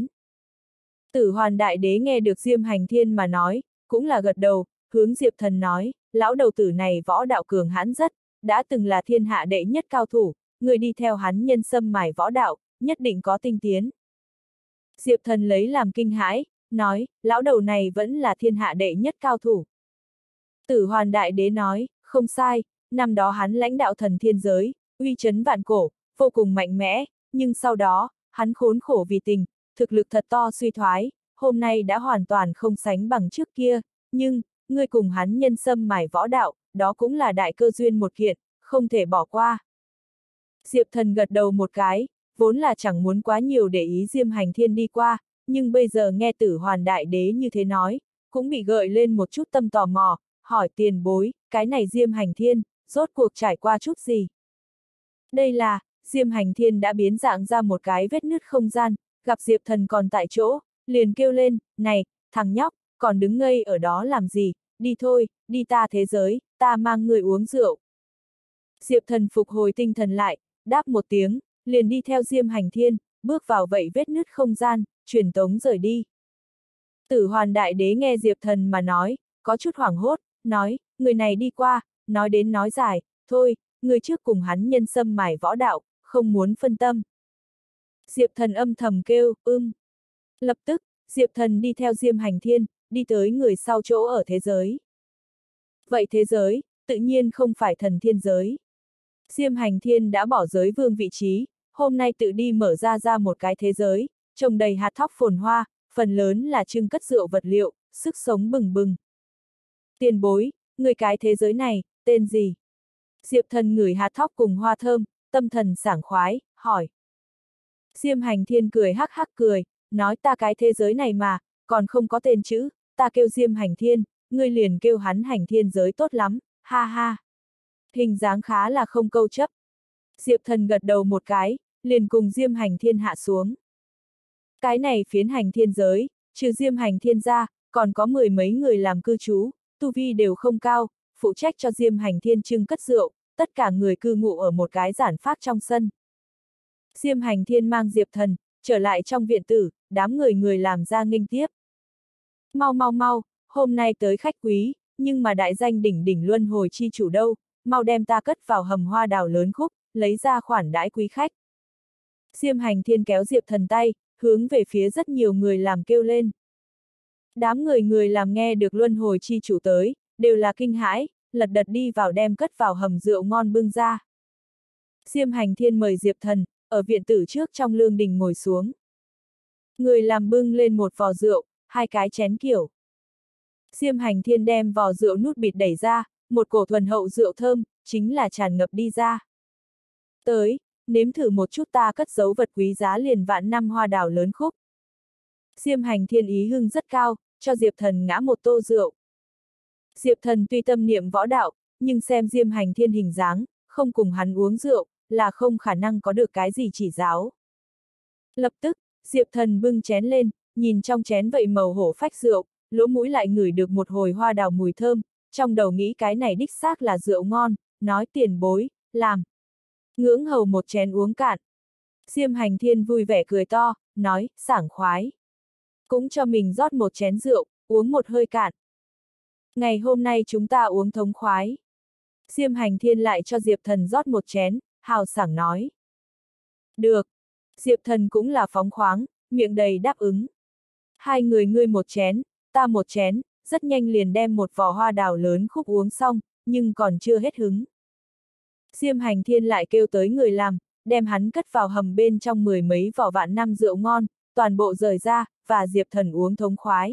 Tử Hoàn Đại Đế nghe được Diêm Hành Thiên mà nói, cũng là gật đầu, hướng Diệp Thần nói, lão đầu tử này võ đạo cường hãn rất, đã từng là thiên hạ đệ nhất cao thủ, người đi theo hắn nhân sâm mài võ đạo, nhất định có tinh tiến. Diệp Thần lấy làm kinh hãi, nói, lão đầu này vẫn là thiên hạ đệ nhất cao thủ. Tử Hoàn Đại Đế nói, không sai, năm đó hắn lãnh đạo thần thiên giới, uy chấn vạn cổ, vô cùng mạnh mẽ, nhưng sau đó, hắn khốn khổ vì tình, thực lực thật to suy thoái, hôm nay đã hoàn toàn không sánh bằng trước kia, nhưng, ngươi cùng hắn nhân sâm mài võ đạo, đó cũng là đại cơ duyên một kiện, không thể bỏ qua. Diệp Thần gật đầu một cái, vốn là chẳng muốn quá nhiều để ý Diêm Hành Thiên đi qua, nhưng bây giờ nghe Tử Hoàn Đại Đế như thế nói, cũng bị gợi lên một chút tâm tò mò, hỏi tiền bối, cái này Diêm Hành Thiên, rốt cuộc trải qua chút gì? Đây là, Diêm Hành Thiên đã biến dạng ra một cái vết nứt không gian, gặp Diệp Thần còn tại chỗ, liền kêu lên, này, thằng nhóc, còn đứng ngây ở đó làm gì, đi thôi, đi ta thế giới, ta mang người uống rượu. Diệp Thần phục hồi tinh thần lại, đáp một tiếng, liền đi theo Diêm Hành Thiên, bước vào vậy vết nứt không gian, truyền tống rời đi. Tử Hoàn Đại Đế nghe Diệp Thần mà nói, có chút hoảng hốt, nói, người này đi qua, nói đến nói dài, thôi, người trước cùng hắn nhân sâm mài võ đạo, không muốn phân tâm. Diệp Thần âm thầm kêu, ưm. Lập tức, Diệp Thần đi theo Diêm Hành Thiên, đi tới người sau chỗ ở thế giới. Vậy thế giới, tự nhiên không phải thần thiên giới. Diêm Hành Thiên đã bỏ giới vương vị trí, hôm nay tự đi mở ra ra một cái thế giới, trồng đầy hạt thóc phồn hoa, phần lớn là trưng cất rượu vật liệu, sức sống bừng bừng. Tiền bối, người cái thế giới này, tên gì? Diệp Thần ngửi hạt thóc cùng hoa thơm, tâm thần sảng khoái, hỏi. Diêm Hành Thiên cười hắc hắc cười, nói ta cái thế giới này mà, còn không có tên chữ, ta kêu Diêm Hành Thiên, ngươi liền kêu hắn Hành Thiên giới tốt lắm, ha ha. Hình dáng khá là không câu chấp. Diệp Thần gật đầu một cái, liền cùng Diêm Hành Thiên hạ xuống. Cái này phiến Hành Thiên giới, trừ Diêm Hành Thiên ra, còn có mười mấy người làm cư trú, tu vi đều không cao, phụ trách cho Diêm Hành Thiên trưng cất rượu, tất cả người cư ngụ ở một cái giản phác trong sân. Diêm Hành Thiên mang Diệp Thần, trở lại trong viện tử, đám người người làm ra nghênh tiếp. Mau mau mau, hôm nay tới khách quý, nhưng mà đại danh đỉnh đỉnh luân hồi chi chủ đâu, mau đem ta cất vào hầm hoa đào lớn khúc, lấy ra khoản đãi quý khách. Diêm Hành Thiên kéo Diệp Thần tay, hướng về phía rất nhiều người làm kêu lên. Đám người người làm nghe được luân hồi chi chủ tới, đều là kinh hãi, lật đật đi vào đem cất vào hầm rượu ngon bưng ra. Diêm Hành Thiên mời Diệp Thần, ở viện tử trước trong lương đình ngồi xuống. Người làm bưng lên một vò rượu, hai cái chén kiểu. Diêm Hành Thiên đem vò rượu nút bịt đẩy ra, một cổ thuần hậu rượu thơm, chính là tràn ngập đi ra. Tới, nếm thử một chút ta cất giấu vật quý giá liền vạn năm hoa đào lớn khúc. Diêm Hành Thiên ý hưng rất cao, cho Diệp Thần ngã một tô rượu. Diệp Thần tuy tâm niệm võ đạo, nhưng xem Diêm Hành Thiên hình dáng, không cùng hắn uống rượu, là không khả năng có được cái gì chỉ giáo. Lập tức, Diệp Thần bưng chén lên, nhìn trong chén vậy màu hổ phách rượu, lỗ mũi lại ngửi được một hồi hoa đào mùi thơm, trong đầu nghĩ cái này đích xác là rượu ngon, nói tiền bối, làm. Ngưỡng hầu một chén uống cạn. Diêm Hành Thiên vui vẻ cười to, nói, sảng khoái. Cũng cho mình rót một chén rượu, uống một hơi cạn. Ngày hôm nay chúng ta uống thống khoái. Diêm Hành Thiên lại cho Diệp Thần rót một chén, hào sảng nói. Được. Diệp Thần cũng là phóng khoáng, miệng đầy đáp ứng. Hai người ngươi một chén, ta một chén, rất nhanh liền đem một vò hoa đào lớn khúc uống xong, nhưng còn chưa hết hứng. Diêm Hành Thiên lại kêu tới người làm, đem hắn cất vào hầm bên trong mười mấy vỏ vạn năm rượu ngon, toàn bộ rời ra, và Diệp Thần uống thống khoái.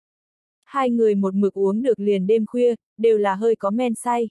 Hai người một mực uống được liền đêm khuya, đều là hơi có men say.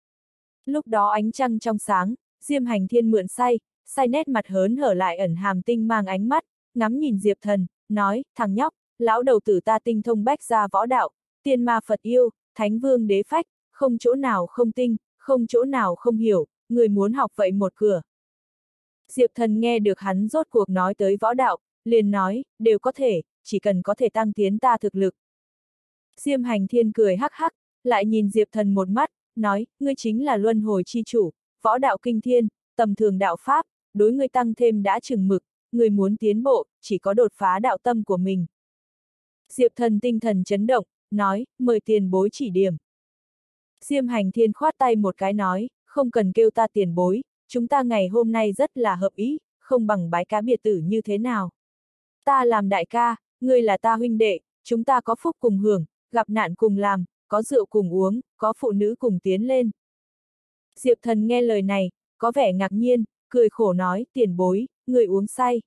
Lúc đó ánh trăng trong sáng, Diêm Hành Thiên mượn say, say nét mặt hớn hở lại ẩn hàm tinh mang ánh mắt, ngắm nhìn Diệp Thần, nói, thằng nhóc, lão đầu tử ta tinh thông bách gia võ đạo, tiên ma Phật yêu, thánh vương đế phách, không chỗ nào không tinh, không chỗ nào không hiểu, người muốn học vậy một cửa. Diệp Thần nghe được hắn rốt cuộc nói tới võ đạo, liền nói, đều có thể, chỉ cần có thể tăng tiến ta thực lực. Diêm Hành Thiên cười hắc hắc, lại nhìn Diệp Thần một mắt, nói, ngươi chính là luân hồi chi chủ, võ đạo kinh thiên, tầm thường đạo pháp, đối ngươi tăng thêm đã chừng mực, ngươi muốn tiến bộ, chỉ có đột phá đạo tâm của mình. Diệp Thần tinh thần chấn động, nói, mời tiền bối chỉ điểm. Diêm Hành Thiên khoát tay một cái nói, không cần kêu ta tiền bối, chúng ta ngày hôm nay rất là hợp ý, không bằng bái cá biệt tử như thế nào. Ta làm đại ca, ngươi là ta huynh đệ, chúng ta có phúc cùng hưởng, gặp nạn cùng làm, có rượu cùng uống, có phụ nữ cùng tiến lên. Diệp Thần nghe lời này, có vẻ ngạc nhiên, cười khổ nói, tiền bối, người uống say.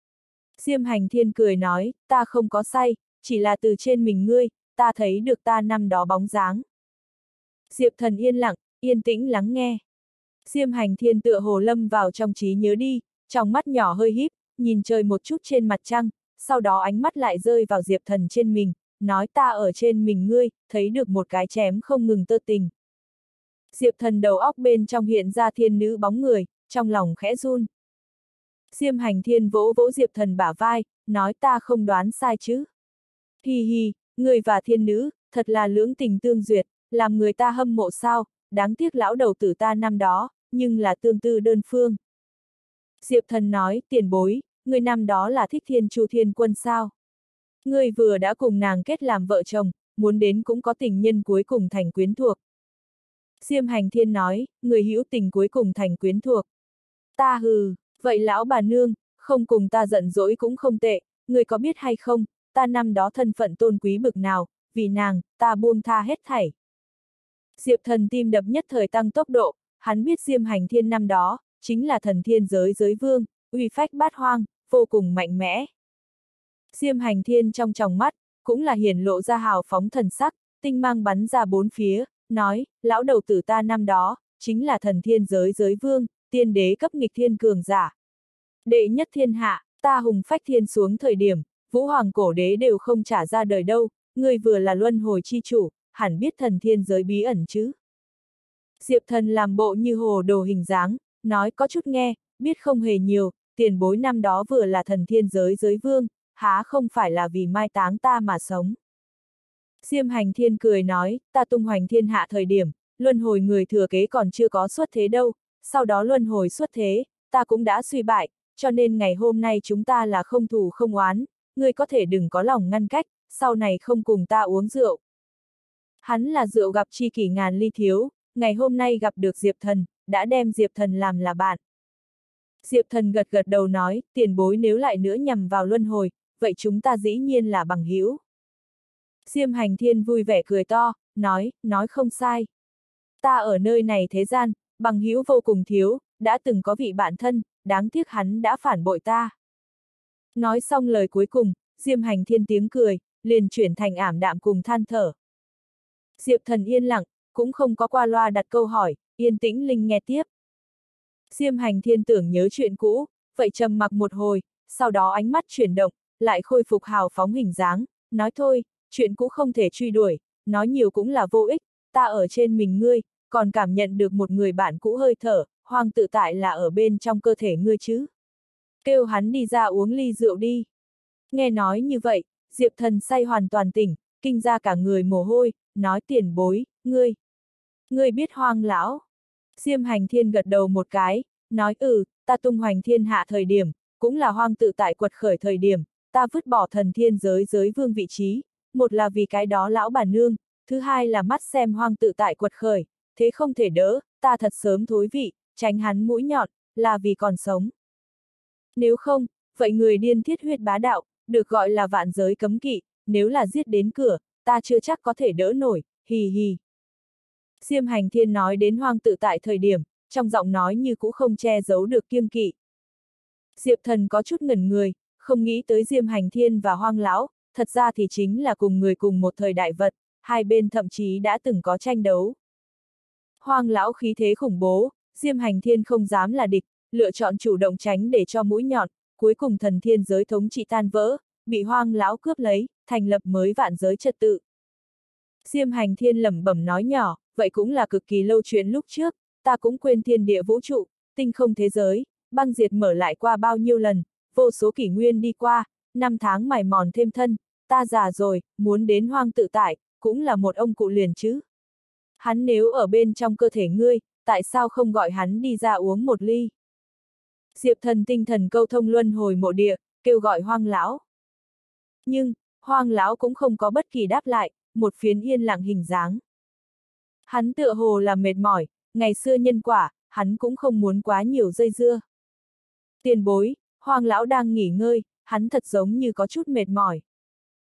Diêm Hành Thiên cười nói, ta không có say, chỉ là từ trên mình ngươi, ta thấy được ta năm đó bóng dáng. Diệp Thần yên lặng, yên tĩnh lắng nghe. Diêm Hành Thiên tựa hồ lâm vào trong trí nhớ đi, trong mắt nhỏ hơi híp, nhìn trời một chút trên mặt trăng, sau đó ánh mắt lại rơi vào Diệp Thần trên mình, nói ta ở trên mình ngươi, thấy được một cái chém không ngừng tơ tình. Diệp Thần đầu óc bên trong hiện ra thiên nữ bóng người, trong lòng khẽ run. Diêm Hành Thiên vỗ vỗ Diệp Thần bả vai, nói ta không đoán sai chứ. Hi hi, người và thiên nữ, thật là lưỡng tình tương duyệt, làm người ta hâm mộ sao, đáng tiếc lão đầu tử ta năm đó, nhưng là tương tư đơn phương. Diệp Thần nói, tiền bối, người năm đó là thích Thiên Chu Thiên Quân sao? Người vừa đã cùng nàng kết làm vợ chồng, muốn đến cũng có tình nhân cuối cùng thành quyến thuộc. Diêm Hành Thiên nói, người hữu tình cuối cùng thành quyến thuộc. Ta hừ, vậy lão bà nương, không cùng ta giận dỗi cũng không tệ, người có biết hay không, ta năm đó thân phận tôn quý bực nào, vì nàng, ta buông tha hết thảy. Diệp Thần tim đập nhất thời tăng tốc độ, hắn biết Diêm Hành Thiên năm đó, chính là thần thiên giới giới vương, uy phách bát hoang, vô cùng mạnh mẽ. Diêm Hành Thiên trong tròng mắt, cũng là hiển lộ ra hào phóng thần sắc, tinh mang bắn ra bốn phía, nói, lão đầu tử ta năm đó, chính là thần thiên giới giới vương, tiên đế cấp nghịch thiên cường giả. Đệ nhất thiên hạ, ta hùng phách thiên xuống thời điểm, vũ hoàng cổ đế đều không trả ra đời đâu, người vừa là luân hồi chi chủ, hẳn biết thần thiên giới bí ẩn chứ. Diệp Thần làm bộ như hồ đồ hình dáng, nói có chút nghe, biết không hề nhiều, tiền bối năm đó vừa là thần thiên giới giới vương, há không phải là vì mai táng ta mà sống. Diêm Hành Thiên cười nói, ta tung hoành thiên hạ thời điểm, luân hồi người thừa kế còn chưa có xuất thế đâu, sau đó luân hồi xuất thế, ta cũng đã suy bại, cho nên ngày hôm nay chúng ta là không thù không oán, ngươi có thể đừng có lòng ngăn cách, sau này không cùng ta uống rượu. Hắn là rượu gặp tri kỷ ngàn ly thiếu, ngày hôm nay gặp được Diệp Thần, đã đem Diệp Thần làm là bạn. Diệp Thần gật gật đầu nói, tiền bối nếu lại nữa nhằm vào luân hồi, vậy chúng ta dĩ nhiên là bằng hữu. Diêm Hành Thiên vui vẻ cười to, nói, nói không sai. Ta ở nơi này thế gian, bằng hữu vô cùng thiếu, đã từng có vị bạn thân, đáng tiếc hắn đã phản bội ta. Nói xong lời cuối cùng, Diêm Hành Thiên tiếng cười, liền chuyển thành ảm đạm cùng than thở. Diệp Thần yên lặng, cũng không có qua loa đặt câu hỏi, yên tĩnh linh nghe tiếp. Diêm Hành Thiên tưởng nhớ chuyện cũ, vậy trầm mặc một hồi, sau đó ánh mắt chuyển động, lại khôi phục hào phóng hình dáng, nói thôi, chuyện cũ không thể truy đuổi, nói nhiều cũng là vô ích, ta ở trên mình ngươi, còn cảm nhận được một người bạn cũ hơi thở, hoang tự tại là ở bên trong cơ thể ngươi chứ. Kêu hắn đi ra uống ly rượu đi. Nghe nói như vậy, Diệp Thần say hoàn toàn tỉnh, kinh ra cả người mồ hôi, nói tiền bối, ngươi. Ngươi biết hoang lão. Diêm Hành Thiên gật đầu một cái, nói ừ, ta tung hoành thiên hạ thời điểm, cũng là hoang tự tại quật khởi thời điểm, ta vứt bỏ thần thiên giới giới vương vị trí, một là vì cái đó lão bà nương, thứ hai là mắt xem hoang tự tại quật khởi, thế không thể đỡ, ta thật sớm thối vị, tránh hắn mũi nhọn, là vì còn sống. Nếu không, vậy người điên thiết huyết bá đạo, được gọi là vạn giới cấm kỵ, nếu là giết đến cửa, ta chưa chắc có thể đỡ nổi, hì hì. Diêm Hành Thiên nói đến hoang tự tại thời điểm, trong giọng nói như cũ không che giấu được kiêng kỵ. Diệp Thần có chút ngẩn người, không nghĩ tới Diêm Hành Thiên và hoang lão, thật ra thì chính là cùng người cùng một thời đại vật, hai bên thậm chí đã từng có tranh đấu. Hoang lão khí thế khủng bố, Diêm Hành Thiên không dám là địch, lựa chọn chủ động tránh để cho mũi nhọn, cuối cùng thần thiên giới thống trị tan vỡ, bị hoang lão cướp lấy, thành lập mới vạn giới trật tự. Diêm Hành Thiên lẩm bẩm nói nhỏ, vậy cũng là cực kỳ lâu chuyện lúc trước, ta cũng quên thiên địa vũ trụ, tinh không thế giới, băng diệt mở lại qua bao nhiêu lần, vô số kỷ nguyên đi qua, năm tháng mài mòn thêm thân, ta già rồi, muốn đến hoang tự tại, cũng là một ông cụ liền chứ. Hắn nếu ở bên trong cơ thể ngươi, tại sao không gọi hắn đi ra uống một ly? Diệp Thần tinh thần câu thông luân hồi mộ địa, kêu gọi hoang lão. Nhưng, hoang lão cũng không có bất kỳ đáp lại, một phiến yên lặng hình dáng. Hắn tựa hồ là mệt mỏi, ngày xưa nhân quả, hắn cũng không muốn quá nhiều dây dưa. Tiền bối, hoang lão đang nghỉ ngơi, hắn thật giống như có chút mệt mỏi.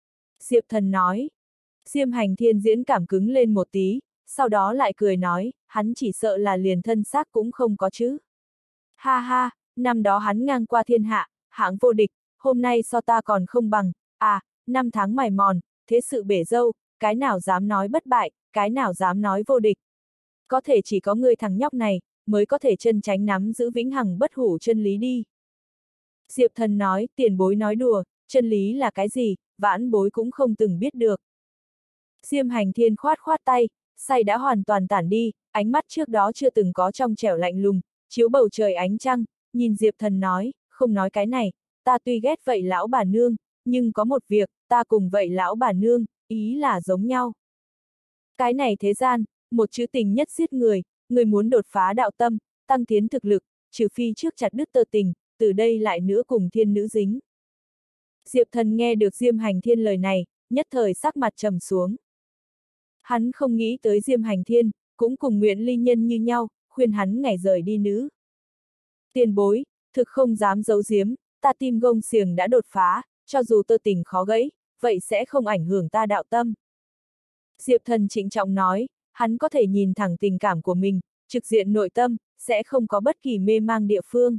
Diệp Thần nói. Diêm Hành Thiên diễn cảm cứng lên một tí, sau đó lại cười nói, hắn chỉ sợ là liền thân xác cũng không có chứ. Ha ha, năm đó hắn ngang qua thiên hạ, hạng vô địch, hôm nay so ta còn không bằng, à, năm tháng mài mòn, thế sự bể dâu, cái nào dám nói bất bại, cái nào dám nói vô địch. Có thể chỉ có người thằng nhóc này, mới có thể chân chánh nắm giữ vĩnh hằng bất hủ chân lý đi. Diệp Thần nói, tiền bối nói đùa, chân lý là cái gì, vãn bối cũng không từng biết được. Diêm Hành Thiên khoát khoát tay, say đã hoàn toàn tản đi, ánh mắt trước đó chưa từng có trong trẻo lạnh lùng, chiếu bầu trời ánh trăng, nhìn Diệp Thần nói, không nói cái này, ta tuy ghét vậy lão bà nương, nhưng có một việc, ta cùng vậy lão bà nương, ý là giống nhau. Cái này thế gian, một chữ tình nhất giết người, người muốn đột phá đạo tâm, tăng tiến thực lực, trừ phi trước chặt đứt tơ tình, từ đây lại nữa cùng thiên nữ dính. Diệp Thần nghe được Diêm Hành Thiên lời này, nhất thời sắc mặt trầm xuống. Hắn không nghĩ tới Diêm Hành Thiên, cũng cùng nguyện ly nhân như nhau, khuyên hắn ngày rời đi nữ. Tiền bối, thực không dám giấu giếm, ta tim gông xiềng đã đột phá, cho dù tơ tình khó gãy, vậy sẽ không ảnh hưởng ta đạo tâm. Diệp Thần trịnh trọng nói, hắn có thể nhìn thẳng tình cảm của mình, trực diện nội tâm, sẽ không có bất kỳ mê mang địa phương.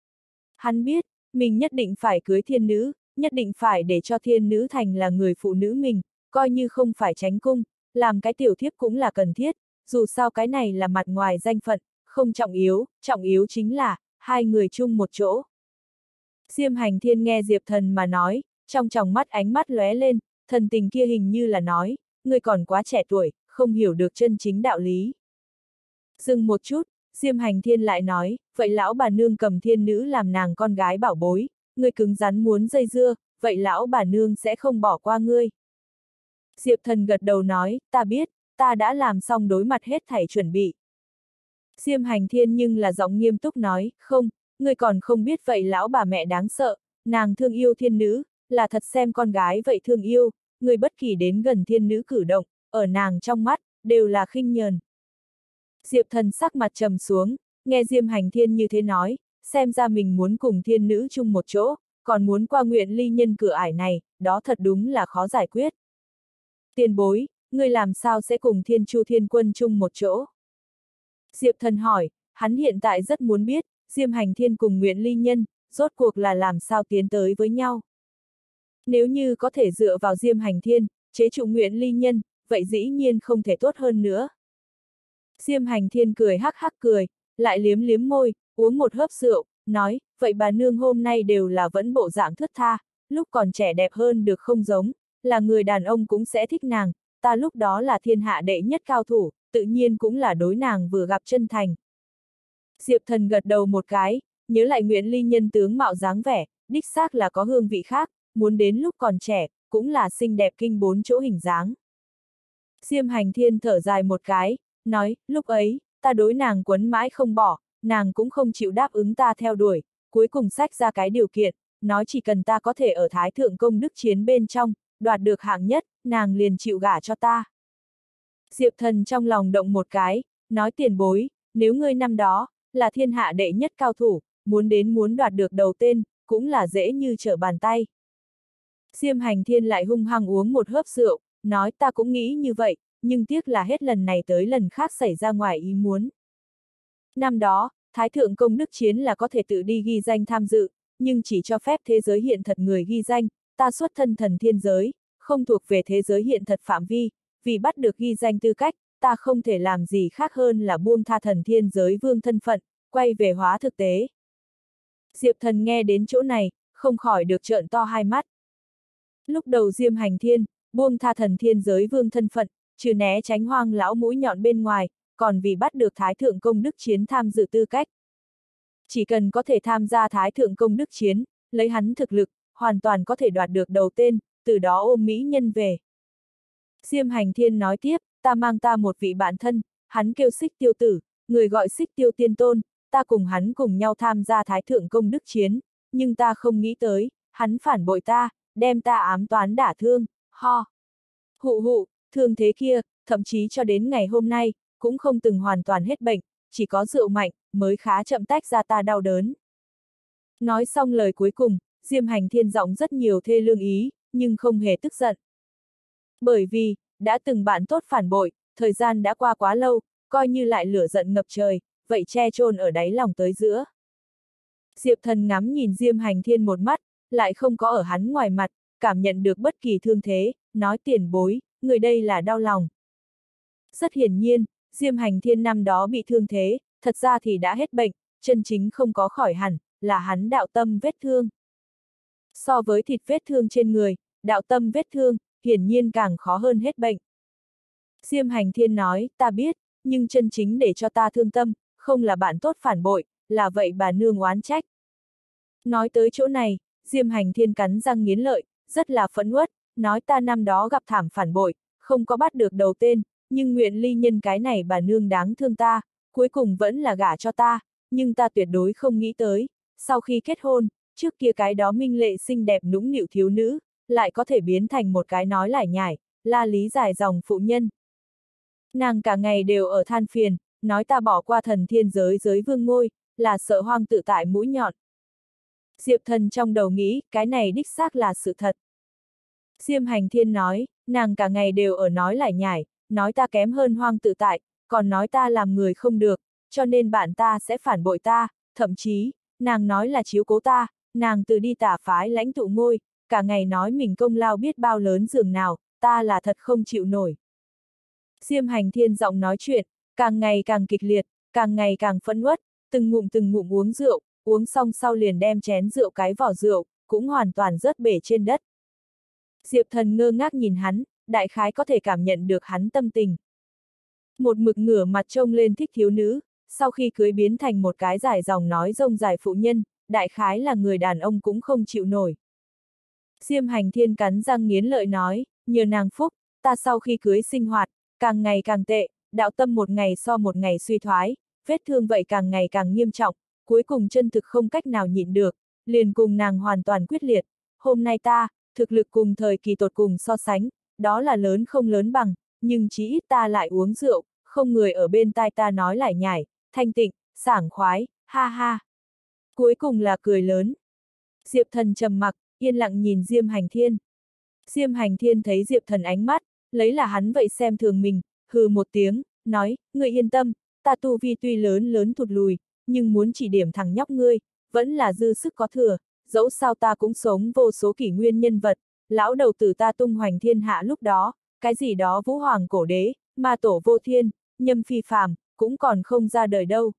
Hắn biết, mình nhất định phải cưới thiên nữ, nhất định phải để cho thiên nữ thành là người phụ nữ mình, coi như không phải tránh cung, làm cái tiểu thiếp cũng là cần thiết, dù sao cái này là mặt ngoài danh phận, không trọng yếu, trọng yếu chính là, hai người chung một chỗ. Diêm Hành Thiên nghe Diệp Thần mà nói, trong tròng mắt ánh mắt lóe lên, thần tình kia hình như là nói, người còn quá trẻ tuổi, không hiểu được chân chính đạo lý. Dừng một chút, Diêm Hành Thiên lại nói, vậy lão bà nương cầm thiên nữ làm nàng con gái bảo bối, ngươi cứng rắn muốn dây dưa, vậy lão bà nương sẽ không bỏ qua ngươi. Diệp Thần gật đầu nói, ta biết, ta đã làm xong đối mặt hết thảy chuẩn bị. Diêm Hành Thiên nhưng là giọng nghiêm túc nói, không, ngươi còn không biết vậy lão bà mẹ đáng sợ, nàng thương yêu thiên nữ, là thật xem con gái vậy thương yêu, người bất kỳ đến gần thiên nữ cử động, ở nàng trong mắt, đều là khinh nhờn. Diệp Thần sắc mặt trầm xuống, nghe Diêm Hành Thiên như thế nói, xem ra mình muốn cùng thiên nữ chung một chỗ, còn muốn qua nguyện ly nhân cửa ải này, đó thật đúng là khó giải quyết. Tiền bối, ngươi làm sao sẽ cùng thiên chu thiên quân chung một chỗ? Diệp Thần hỏi, hắn hiện tại rất muốn biết, Diêm Hành Thiên cùng nguyện ly nhân, rốt cuộc là làm sao tiến tới với nhau. Nếu như có thể dựa vào Diêm Hành Thiên, chế trụ nguyện ly nhân, vậy dĩ nhiên không thể tốt hơn nữa. Diêm Hành Thiên cười hắc hắc cười, lại liếm liếm môi, uống một hớp rượu, nói, vậy bà nương hôm nay đều là vẫn bộ dạng thướt tha, lúc còn trẻ đẹp hơn được không giống, là người đàn ông cũng sẽ thích nàng, ta lúc đó là thiên hạ đệ nhất cao thủ, tự nhiên cũng là đối nàng vừa gặp chân thành. Diệp Thần gật đầu một cái, nhớ lại nguyện ly nhân tướng mạo dáng vẻ, đích xác là có hương vị khác, muốn đến lúc còn trẻ, cũng là xinh đẹp kinh bốn chỗ hình dáng. Diêm Hành Thiên thở dài một cái, nói, lúc ấy, ta đối nàng quấn mãi không bỏ, nàng cũng không chịu đáp ứng ta theo đuổi, cuối cùng xách ra cái điều kiện, nói chỉ cần ta có thể ở Thái Thượng Công Đức Chiến bên trong, đoạt được hạng nhất, nàng liền chịu gả cho ta. Diệp Thần trong lòng động một cái, nói tiền bối, nếu ngươi năm đó, là thiên hạ đệ nhất cao thủ, muốn đến muốn đoạt được đầu tên, cũng là dễ như trở bàn tay. Diêm Hành Thiên lại hung hăng uống một hớp rượu, nói ta cũng nghĩ như vậy, nhưng tiếc là hết lần này tới lần khác xảy ra ngoài ý muốn. Năm đó, Thái Thượng Công Đức Chiến là có thể tự đi ghi danh tham dự, nhưng chỉ cho phép thế giới hiện thật người ghi danh, ta xuất thân thần thiên giới, không thuộc về thế giới hiện thật phạm vi, vì bắt được ghi danh tư cách, ta không thể làm gì khác hơn là buông tha thần thiên giới vương thân phận, quay về hóa thực tế. Diệp Thần nghe đến chỗ này, không khỏi được trợn to hai mắt. Lúc đầu Diêm Hành Thiên, buông tha thần thiên giới vương thân phận, trừ né tránh hoang lão mũi nhọn bên ngoài, còn vì bắt được Thái Thượng Công Đức Chiến tham dự tư cách. Chỉ cần có thể tham gia Thái Thượng Công Đức Chiến, lấy hắn thực lực, hoàn toàn có thể đoạt được đầu tên, từ đó ôm mỹ nhân về. Diêm Hành Thiên nói tiếp, ta mang ta một vị bạn thân, hắn kêu Xích Tiêu Tử, người gọi Xích Tiêu Tiên Tôn, ta cùng hắn cùng nhau tham gia Thái Thượng Công Đức Chiến, nhưng ta không nghĩ tới, hắn phản bội ta, đem ta ám toán đả thương, ho. Hụ hụ, thương thế kia, thậm chí cho đến ngày hôm nay, cũng không từng hoàn toàn hết bệnh, chỉ có rượu mạnh, mới khá chậm tách ra ta đau đớn. Nói xong lời cuối cùng, Diêm Hành Thiên giọng rất nhiều thê lương ý, nhưng không hề tức giận. Bởi vì, đã từng bạn tốt phản bội, thời gian đã qua quá lâu, coi như lại lửa giận ngập trời, vậy che chôn ở đáy lòng tới giữa. Diệp Thần ngắm nhìn Diêm Hành Thiên một mắt, lại không có ở hắn ngoài mặt, cảm nhận được bất kỳ thương thế, nói tiền bối, người đây là đau lòng. Rất hiển nhiên, Diêm Hành Thiên năm đó bị thương thế, thật ra thì đã hết bệnh, chân chính không có khỏi hẳn, là hắn đạo tâm vết thương. So với thịt vết thương trên người, đạo tâm vết thương, hiển nhiên càng khó hơn hết bệnh. Diêm Hành Thiên nói, ta biết, nhưng chân chính để cho ta thương tâm, không là bạn tốt phản bội, là vậy bà nương oán trách. Nói tới chỗ này, Diêm Hành Thiên cắn răng nghiến lợi, rất là phẫn uất, nói ta năm đó gặp thảm phản bội, không có bắt được đầu tên, nhưng nguyện ly nhân cái này bà nương đáng thương ta, cuối cùng vẫn là gả cho ta, nhưng ta tuyệt đối không nghĩ tới, sau khi kết hôn, trước kia cái đó minh lệ xinh đẹp nũng nịu thiếu nữ, lại có thể biến thành một cái nói lải nhải, la lý dài dòng phụ nhân. Nàng cả ngày đều ở than phiền, nói ta bỏ qua thần thiên giới giới vương ngôi, là sợ hoang tự tại mũi nhọn. Diệp Thần trong đầu nghĩ, cái này đích xác là sự thật. Diêm Hành Thiên nói, nàng cả ngày đều ở nói lải nhải, nói ta kém hơn hoang tự tại, còn nói ta làm người không được, cho nên bạn ta sẽ phản bội ta, thậm chí, nàng nói là chiếu cố ta, nàng từ đi tả phái lãnh tụ ngôi, cả ngày nói mình công lao biết bao lớn giường nào, ta là thật không chịu nổi. Diêm Hành Thiên giọng nói chuyện, càng ngày càng kịch liệt, càng ngày càng phẫn uất, từng ngụm từng ngụm uống rượu, uống xong sau liền đem chén rượu cái vỏ rượu, cũng hoàn toàn rớt bể trên đất. Diệp Thần ngơ ngác nhìn hắn, đại khái có thể cảm nhận được hắn tâm tình. Một mực ngửa mặt trông lên thích thiếu nữ, sau khi cưới biến thành một cái dài dòng nói rông dài phụ nhân, đại khái là người đàn ông cũng không chịu nổi. Diêm Hành Thiên cắn răng nghiến lợi nói, nhờ nàng phúc, ta sau khi cưới sinh hoạt, càng ngày càng tệ, đạo tâm một ngày so một ngày suy thoái, vết thương vậy càng ngày càng nghiêm trọng, cuối cùng chân thực không cách nào nhịn được, liền cùng nàng hoàn toàn quyết liệt. Hôm nay ta, thực lực cùng thời kỳ tột cùng so sánh, đó là lớn không lớn bằng, nhưng chí ít ta lại uống rượu, không người ở bên tai ta nói lải nhải, thanh tịnh, sảng khoái, ha ha. Cuối cùng là cười lớn. Diệp Thần trầm mặc, yên lặng nhìn Diêm Hành Thiên. Diêm Hành Thiên thấy Diệp Thần ánh mắt, lấy là hắn vậy xem thường mình, hừ một tiếng, nói, ngươi yên tâm, ta tu vi tuy lớn lớn thụt lùi, nhưng muốn chỉ điểm thằng nhóc ngươi, vẫn là dư sức có thừa, dẫu sao ta cũng sống vô số kỷ nguyên nhân vật, lão đầu tử ta tung hoành thiên hạ lúc đó, cái gì đó vũ hoàng cổ đế, ma tổ vô thiên, nhâm phi phàm, cũng còn không ra đời đâu.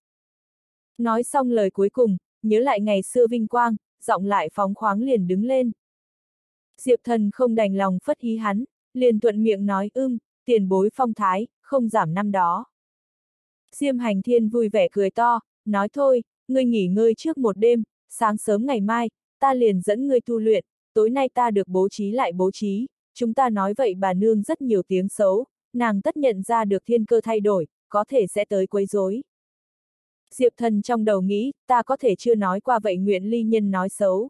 Nói xong lời cuối cùng, nhớ lại ngày xưa vinh quang, giọng lại phóng khoáng liền đứng lên. Diệp Thần không đành lòng phất ý hắn, liền thuận miệng nói ưm, tiền bối phong thái, không giảm năm đó. Diêm Hành Thiên vui vẻ cười to, nói thôi, ngươi nghỉ ngơi trước một đêm, sáng sớm ngày mai, ta liền dẫn ngươi tu luyện, tối nay ta được bố trí lại bố trí, chúng ta nói vậy bà nương rất nhiều tiếng xấu, nàng tất nhận ra được thiên cơ thay đổi, có thể sẽ tới quấy rối. Diệp Thần trong đầu nghĩ, ta có thể chưa nói qua vậy nguyện ly nhân nói xấu.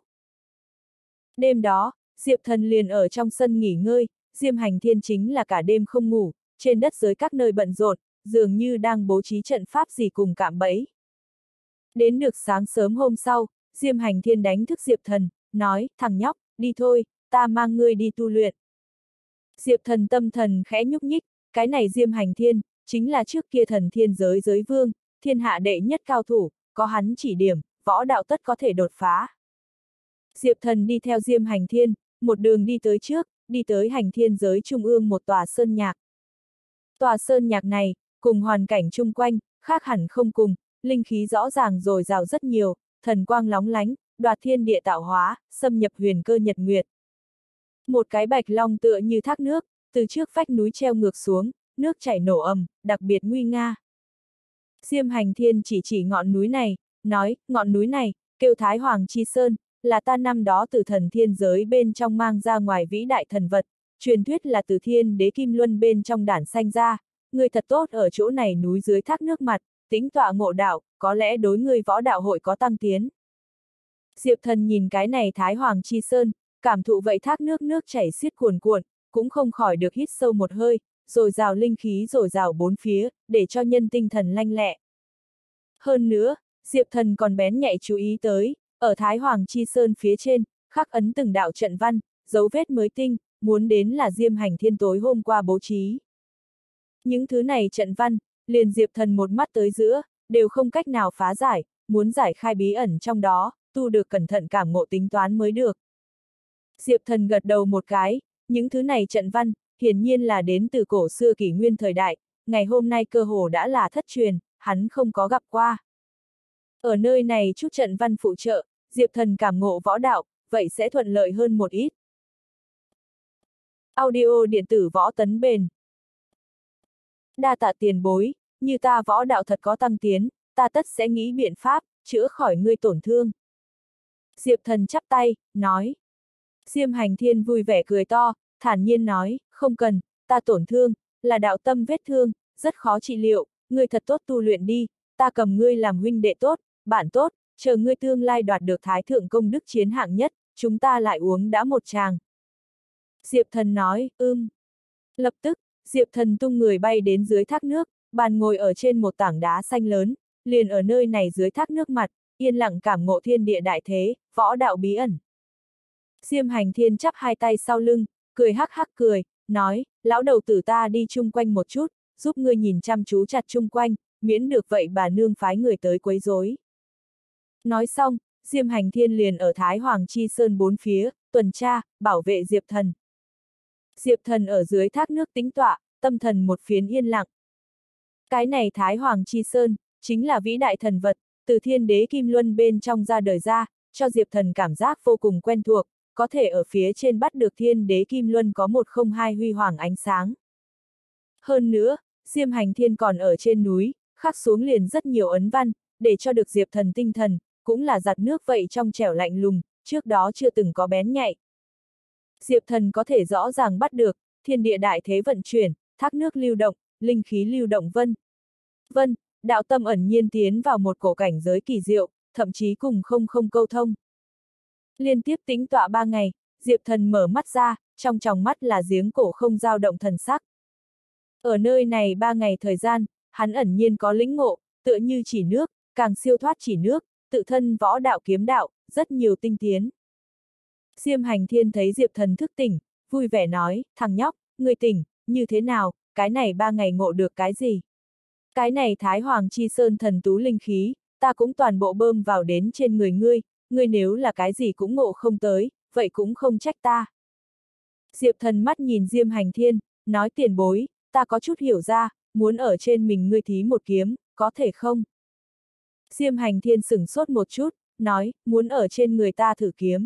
Đêm đó, Diệp Thần liền ở trong sân nghỉ ngơi, Diêm Hành Thiên chính là cả đêm không ngủ, trên đất dưới các nơi bận rộn, dường như đang bố trí trận pháp gì cùng cạm bẫy. Đến được sáng sớm hôm sau, Diêm Hành Thiên đánh thức Diệp Thần, nói, thằng nhóc, đi thôi, ta mang ngươi đi tu luyện. Diệp Thần tâm thần khẽ nhúc nhích, cái này Diêm Hành Thiên, chính là trước kia thần thiên giới giới vương, thiên hạ đệ nhất cao thủ, có hắn chỉ điểm, võ đạo tất có thể đột phá. Diệp Thần đi theo Diêm Hành Thiên, một đường đi tới trước, đi tới hành thiên giới trung ương một tòa sơn nhạc. Tòa sơn nhạc này, cùng hoàn cảnh chung quanh, khác hẳn không cùng, linh khí rõ ràng dồi dào rất nhiều, thần quang lóng lánh, đoạt thiên địa tạo hóa, xâm nhập huyền cơ nhật nguyệt. Một cái bạch long tựa như thác nước, từ trước vách núi treo ngược xuống, nước chảy nổ ầm, đặc biệt nguy nga. Diêm Hành Thiên chỉ chỉ ngọn núi này, nói, ngọn núi này, kêu Thái Hoàng Chi Sơn, là ta năm đó từ thần thiên giới bên trong mang ra ngoài vĩ đại thần vật, truyền thuyết là từ thiên đế Kim Luân bên trong đản sanh ra, ngươi thật tốt ở chỗ này núi dưới thác nước mặt, tĩnh tọa ngộ đạo, có lẽ đối ngươi võ đạo hội có tăng tiến. Diệp Thần nhìn cái này Thái Hoàng Chi Sơn, cảm thụ vậy thác nước nước chảy xiết cuồn cuộn, cũng không khỏi được hít sâu một hơi, rồi rào linh khí rồi rào bốn phía, để cho nhân tinh thần lanh lẹ. Hơn nữa, Diệp Thần còn bén nhạy chú ý tới, ở Thái Hoàng Chi Sơn phía trên, khắc ấn từng đạo trận văn, dấu vết mới tinh, muốn đến là Diêm Hành Thiên tối hôm qua bố trí. Những thứ này trận văn, liền Diệp Thần một mắt tới giữa, đều không cách nào phá giải, muốn giải khai bí ẩn trong đó, tu được cẩn thận cảm ngộ tính toán mới được. Diệp Thần gật đầu một cái, những thứ này trận văn, hiển nhiên là đến từ cổ xưa kỷ nguyên thời đại, ngày hôm nay cơ hồ đã là thất truyền, hắn không có gặp qua. Ở nơi này chút trận văn phụ trợ, Diệp Thần cảm ngộ võ đạo, vậy sẽ thuận lợi hơn một ít. Audio điện tử võ tấn bền. Đa tạ tiền bối, như ta võ đạo thật có tăng tiến, ta tất sẽ nghĩ biện pháp, chữa khỏi ngươi tổn thương. Diệp Thần chắp tay, nói. Diêm Hành Thiên vui vẻ cười to, thản nhiên nói, không cần, ta tổn thương, là đạo tâm vết thương, rất khó trị liệu, ngươi thật tốt tu luyện đi, ta cầm ngươi làm huynh đệ tốt, bạn tốt, chờ ngươi tương lai đoạt được thái thượng công đức chiến hạng nhất, chúng ta lại uống đã một tràng. Diệp Thần nói, ưm. Lập tức, Diệp Thần tung người bay đến dưới thác nước, bàn ngồi ở trên một tảng đá xanh lớn, liền ở nơi này dưới thác nước mặt, yên lặng cảm ngộ thiên địa đại thế, võ đạo bí ẩn. Diêm Hành Thiên chắp hai tay sau lưng, cười hắc hắc cười, nói, lão đầu tử ta đi chung quanh một chút, giúp ngươi nhìn chăm chú chặt chung quanh, miễn được vậy bà nương phái người tới quấy rối. Nói xong, Diêm Hành Thiên liền ở Thái Hoàng Chi Sơn bốn phía, tuần tra, bảo vệ Diệp Thần. Diệp Thần ở dưới thác nước tĩnh tọa, tâm thần một phiến yên lặng. Cái này Thái Hoàng Chi Sơn, chính là vĩ đại thần vật, từ thiên đế Kim Luân bên trong ra đời ra, cho Diệp Thần cảm giác vô cùng quen thuộc, có thể ở phía trên bắt được thiên đế Kim Luân có một không hai huy hoàng ánh sáng. Hơn nữa, Diêm Hành Thiên còn ở trên núi, khắc xuống liền rất nhiều ấn văn, để cho được Diệp Thần tinh thần, cũng là giặt nước vậy trong trẻo lạnh lùng, trước đó chưa từng có bén nhạy. Diệp Thần có thể rõ ràng bắt được, thiên địa đại thế vận chuyển, thác nước lưu động, linh khí lưu động vân. Vân, đạo tâm ẩn nhiên tiến vào một cổ cảnh giới kỳ diệu, thậm chí cùng không không câu thông. Liên tiếp tĩnh tọa ba ngày, Diệp Thần mở mắt ra, trong tròng mắt là giếng cổ không dao động thần sắc. Ở nơi này ba ngày thời gian, hắn ẩn nhiên có lĩnh ngộ, tựa như chỉ nước, càng siêu thoát chỉ nước, tự thân võ đạo kiếm đạo, rất nhiều tinh tiến. Diêm Hành Thiên thấy Diệp Thần thức tỉnh, vui vẻ nói, thằng nhóc, ngươi tỉnh, như thế nào, cái này ba ngày ngộ được cái gì? Cái này Thái Hoàng Chi Sơn thần tú linh khí, ta cũng toàn bộ bơm vào đến trên người ngươi, ngươi nếu là cái gì cũng ngộ không tới, vậy cũng không trách ta. Diệp Thần mắt nhìn Diêm Hành Thiên, nói tiền bối, ta có chút hiểu ra, muốn ở trên mình ngươi thí một kiếm, có thể không? Diêm Hành Thiên sửng sốt một chút, nói, muốn ở trên người ta thử kiếm.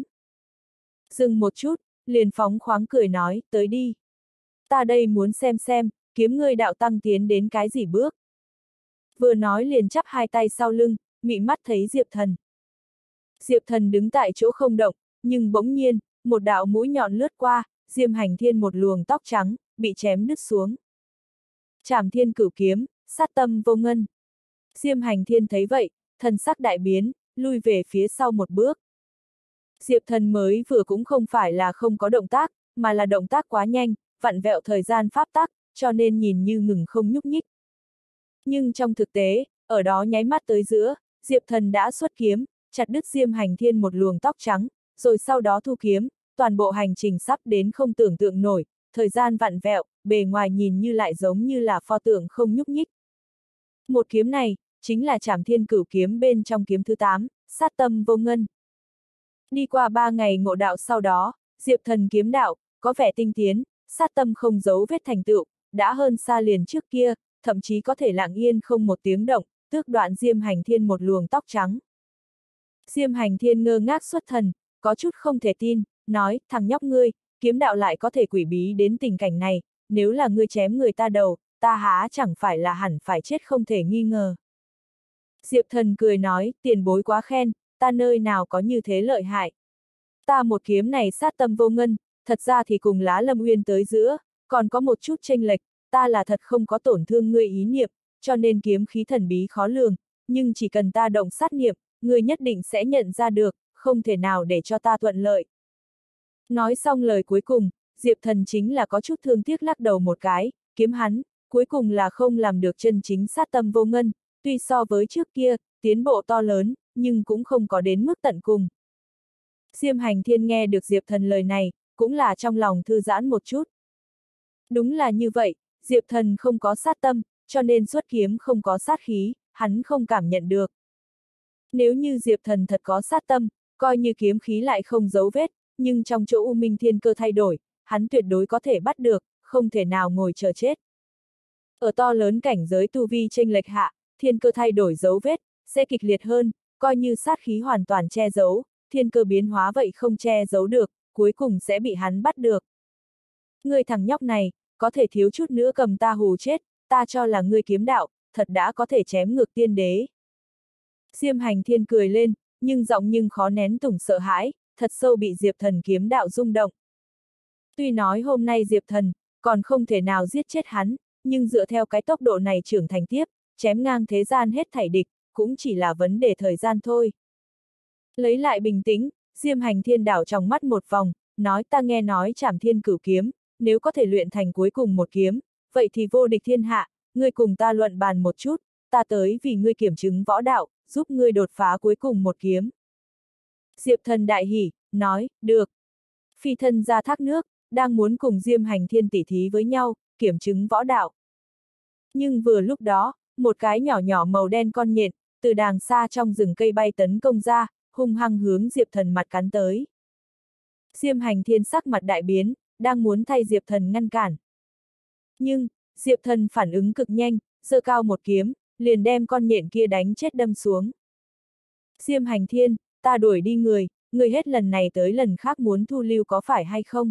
Dừng một chút, liền phóng khoáng cười nói, tới đi. Ta đây muốn xem xem, kiếm ngươi đạo tăng tiến đến cái gì bước. Vừa nói liền chắp hai tay sau lưng, mị mắt thấy Diệp Thần. Diệp Thần đứng tại chỗ không động, nhưng bỗng nhiên, một đạo mũi nhọn lướt qua, Diêm Hành Thiên một luồng tóc trắng, bị chém đứt xuống. Trảm Thiên Cửu Kiếm, sát tâm vô ngân. Diêm Hành Thiên thấy vậy, thần sắc đại biến, lui về phía sau một bước. Diệp Thần mới vừa cũng không phải là không có động tác, mà là động tác quá nhanh, vặn vẹo thời gian pháp tắc, cho nên nhìn như ngừng không nhúc nhích. Nhưng trong thực tế, ở đó nháy mắt tới giữa, Diệp Thần đã xuất kiếm, chặt đứt Diêm Hành Thiên một luồng tóc trắng, rồi sau đó thu kiếm, toàn bộ hành trình sắp đến không tưởng tượng nổi, thời gian vặn vẹo, bề ngoài nhìn như lại giống như là pho tượng không nhúc nhích. Một kiếm này, chính là Trảm Thiên Cửu Kiếm bên trong kiếm thứ tám, sát tâm vô ngân. Đi qua ba ngày ngộ đạo sau đó, Diệp Thần kiếm đạo, có vẻ tinh tiến, sát tâm không giấu vết thành tựu, đã hơn xa liền trước kia, thậm chí có thể lặng yên không một tiếng động, tước đoạn Diêm Hành Thiên một luồng tóc trắng. Diêm Hành Thiên ngơ ngác xuất thần, có chút không thể tin, nói, thằng nhóc ngươi, kiếm đạo lại có thể quỷ bí đến tình cảnh này, nếu là ngươi chém người ta đầu, ta há chẳng phải là hẳn phải chết không thể nghi ngờ. Diệp Thần cười nói, tiền bối quá khen, ta nơi nào có như thế lợi hại. Ta một kiếm này sát tâm vô ngân, thật ra thì cùng Lá Lâm Uyên tới giữa, còn có một chút chênh lệch, ta là thật không có tổn thương ngươi ý niệm, cho nên kiếm khí thần bí khó lường, nhưng chỉ cần ta động sát niệm, ngươi nhất định sẽ nhận ra được, không thể nào để cho ta thuận lợi. Nói xong lời cuối cùng, Diệp Thần chính là có chút thương tiếc lắc đầu một cái, kiếm hắn, cuối cùng là không làm được chân chính sát tâm vô ngân, tuy so với trước kia, tiến bộ to lớn, nhưng cũng không có đến mức tận cùng. Diêm Hành Thiên nghe được Diệp Thần lời này, cũng là trong lòng thư giãn một chút. Đúng là như vậy, Diệp Thần không có sát tâm, cho nên xuất kiếm không có sát khí, hắn không cảm nhận được. Nếu như Diệp Thần thật có sát tâm, coi như kiếm khí lại không dấu vết, nhưng trong chỗ U Minh Thiên Cơ thay đổi, hắn tuyệt đối có thể bắt được, không thể nào ngồi chờ chết. Ở to lớn cảnh giới tu vi chênh lệch hạ, thiên cơ thay đổi dấu vết, sẽ kịch liệt hơn, coi như sát khí hoàn toàn che giấu, thiên cơ biến hóa vậy không che giấu được, cuối cùng sẽ bị hắn bắt được. Ngươi thằng nhóc này, có thể thiếu chút nữa cầm ta hù chết, ta cho là ngươi kiếm đạo, thật đã có thể chém ngược tiên đế. Diêm Hành Thiên cười lên, nhưng giọng nhưng khó nén tủng sợ hãi, thật sâu bị Diệp Thần kiếm đạo rung động. Tuy nói hôm nay Diệp Thần, còn không thể nào giết chết hắn, nhưng dựa theo cái tốc độ này trưởng thành tiếp, chém ngang thế gian hết thảy địch, cũng chỉ là vấn đề thời gian thôi. Lấy lại bình tĩnh, Diêm Hành Thiên đảo trong mắt một vòng, nói ta nghe nói Trảm Thiên Cửu Kiếm, nếu có thể luyện thành cuối cùng một kiếm, vậy thì vô địch thiên hạ, ngươi cùng ta luận bàn một chút, ta tới vì ngươi kiểm chứng võ đạo, giúp ngươi đột phá cuối cùng một kiếm. Diệp Thần đại hỉ, nói, được. Phi thân ra thác nước, đang muốn cùng Diêm Hành Thiên tỉ thí với nhau, kiểm chứng võ đạo. Nhưng vừa lúc đó, một cái nhỏ nhỏ màu đen con nhện, từ đàng xa trong rừng cây bay tấn công ra, hung hăng hướng Diệp Thần mặt cắn tới. Diêm Hành Thiên sắc mặt đại biến, đang muốn thay Diệp Thần ngăn cản. Nhưng, Diệp Thần phản ứng cực nhanh, giơ cao một kiếm, liền đem con nhện kia đánh chết đâm xuống. Diêm Hành Thiên, ta đuổi đi người, người hết lần này tới lần khác muốn thu lưu có phải hay không?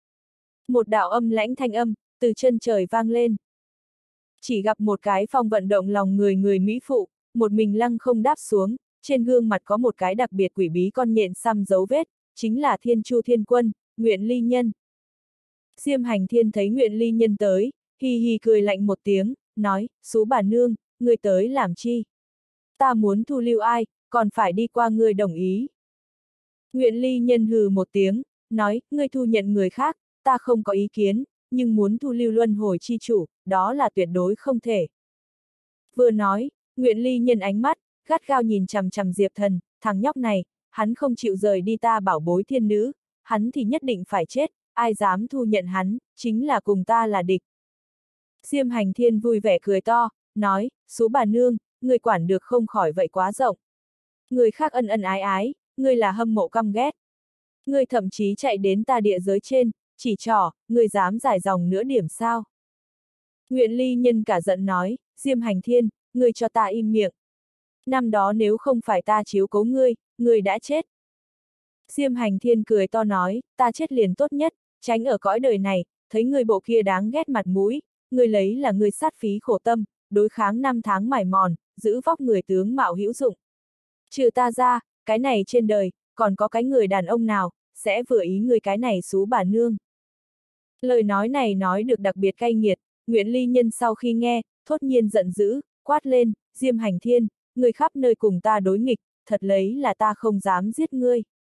Một đạo âm lãnh thanh âm, từ chân trời vang lên. Chỉ gặp một cái phong vận động lòng người người Mỹ phụ, một mình lăng không đáp xuống, trên gương mặt có một cái đặc biệt quỷ bí con nhện xăm dấu vết, chính là Thiên Chu Thiên Quân, Nguyện Ly Nhân. Diêm Hành Thiên thấy Nguyện Ly Nhân tới, hi hi cười lạnh một tiếng, nói, xú bà nương, ngươi tới làm chi? Ta muốn thu lưu ai, còn phải đi qua ngươi đồng ý. Nguyện Ly Nhân hừ một tiếng, nói, ngươi thu nhận người khác, ta không có ý kiến, nhưng muốn thu lưu luân hồi chi chủ, đó là tuyệt đối không thể. Vừa nói, Nguyện Ly Nhân ánh mắt, gắt gao nhìn chằm chằm Diệp Thần, thằng nhóc này, hắn không chịu rời đi ta bảo bối thiên nữ, hắn thì nhất định phải chết, ai dám thu nhận hắn, chính là cùng ta là địch. Diêm Hành Thiên vui vẻ cười to, nói, xú bà nương, người quản được không khỏi vậy quá rộng. Người khác ân ân ái ái, người là hâm mộ căm ghét. Người thậm chí chạy đến ta địa giới trên, chỉ trỏ, người dám giải dòng nữa điểm sao. Nguyện Ly Nhân cả giận nói, Diêm Hành Thiên, người cho ta im miệng. Năm đó nếu không phải ta chiếu cố ngươi, ngươi đã chết. Diêm Hành Thiên cười to nói, ta chết liền tốt nhất, tránh ở cõi đời này, thấy người bộ kia đáng ghét mặt mũi, người lấy là người sát phí khổ tâm, đối kháng năm tháng mải mòn, giữ vóc người tướng mạo hữu dụng. Trừ ta ra, cái này trên đời, còn có cái người đàn ông nào, sẽ vừa ý người cái này xú bà nương. Lời nói này nói được đặc biệt cay nghiệt, Nguyện Ly Nhân sau khi nghe, thốt nhiên giận dữ, quát lên, Diêm Hành Thiên, người khắp nơi cùng ta đối nghịch, thật lấy là ta không dám giết ngươi.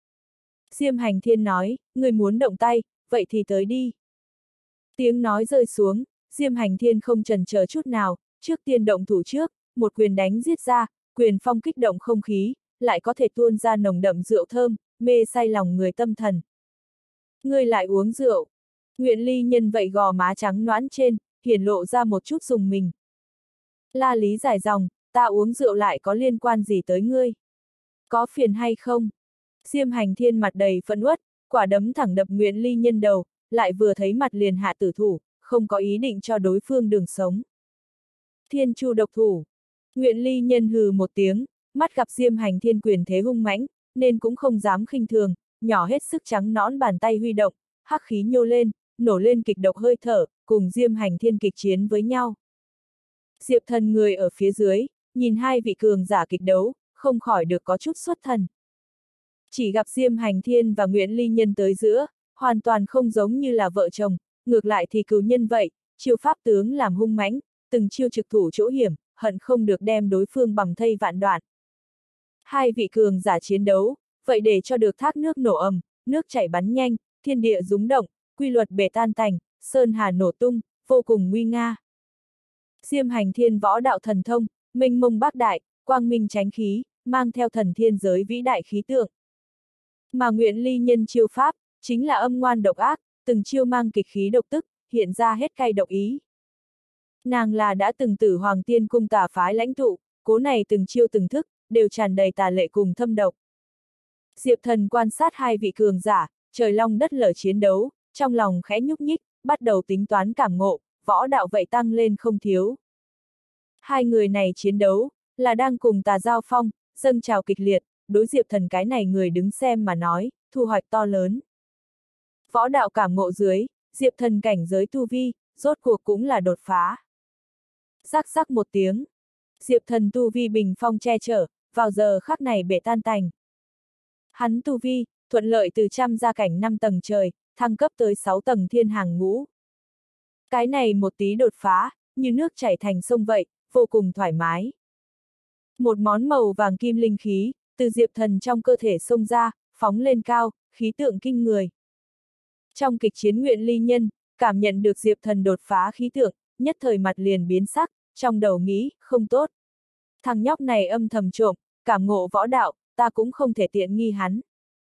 Diêm Hành Thiên nói, ngươi muốn động tay, vậy thì tới đi. Tiếng nói rơi xuống, Diêm Hành Thiên không chần chờ chút nào, trước tiên động thủ trước, một quyền đánh giết ra, quyền phong kích động không khí, lại có thể tuôn ra nồng đậm rượu thơm, mê say lòng người tâm thần. Ngươi lại uống rượu. Nguyện Ly Nhân vậy gò má trắng nõn trên, hiển lộ ra một chút dùng mình. La lý giải dòng, ta uống rượu lại có liên quan gì tới ngươi? Có phiền hay không? Diêm Hành Thiên mặt đầy phẫn uất, quả đấm thẳng đập Nguyện Ly Nhân đầu, lại vừa thấy mặt liền hạ tử thủ, không có ý định cho đối phương đường sống. Thiên Chu độc thủ. Nguyện Ly Nhân hừ một tiếng, mắt gặp Diêm Hành Thiên quyền thế hung mãnh, nên cũng không dám khinh thường, nhỏ hết sức trắng nõn bàn tay huy động, hắc khí nhô lên, nổ lên kịch độc hơi thở, cùng Diêm Hành Thiên kịch chiến với nhau. Diệp Thần người ở phía dưới, nhìn hai vị cường giả kịch đấu, không khỏi được có chút xuất thần. Chỉ gặp Diêm Hành Thiên và Nguyện Ly Nhân tới giữa, hoàn toàn không giống như là vợ chồng, ngược lại thì cừu nhân vậy, chiêu pháp tướng làm hung mãnh, từng chiêu trực thủ chỗ hiểm, hận không được đem đối phương bầm thây vạn đoạn. Hai vị cường giả chiến đấu, vậy để cho được thác nước nổ ầm, nước chảy bắn nhanh, thiên địa rúng động, quy luật bể tan tành, sơn hà nổ tung, vô cùng nguy nga. Diêm Hành Thiên võ đạo thần thông, minh mông bác đại, quang minh chánh khí, mang theo thần thiên giới vĩ đại khí tượng. Mà Nguyện Ly Nhân chiêu pháp, chính là âm ngoan độc ác, từng chiêu mang kịch khí độc tức, hiện ra hết cay độc ý. Nàng là đã từng tử Hoàng Tiên Cung tà phái lãnh tụ, cố này từng chiêu từng thức, đều tràn đầy tà lệ cùng thâm độc. Diệp Thần quan sát hai vị cường giả, trời long đất lở chiến đấu, trong lòng khẽ nhúc nhích, bắt đầu tính toán cảm ngộ, võ đạo vậy tăng lên không thiếu. Hai người này chiến đấu, là đang cùng tà giao phong, dâng trào kịch liệt, đối Diệp Thần cái này người đứng xem mà nói, thu hoạch to lớn. Võ đạo cảm ngộ dưới, Diệp Thần cảnh giới tu vi, rốt cuộc cũng là đột phá. Rắc rắc một tiếng, Diệp Thần tu vi bình phong che chở, vào giờ khắc này bể tan tành. Hắn tu vi, thuận lợi từ trăm gia cảnh năm tầng trời, thăng cấp tới sáu tầng thiên hàng ngũ. Cái này một tí đột phá, như nước chảy thành sông vậy, vô cùng thoải mái. Một món màu vàng kim linh khí, từ Diệp Thần trong cơ thể xông ra, phóng lên cao, khí tượng kinh người. Trong kịch chiến Nguyện Ly Nhân, cảm nhận được Diệp Thần đột phá khí tượng, nhất thời mặt liền biến sắc, trong đầu nghĩ, không tốt. Thằng nhóc này âm thầm trộm, cảm ngộ võ đạo, ta cũng không thể tiện nghi hắn.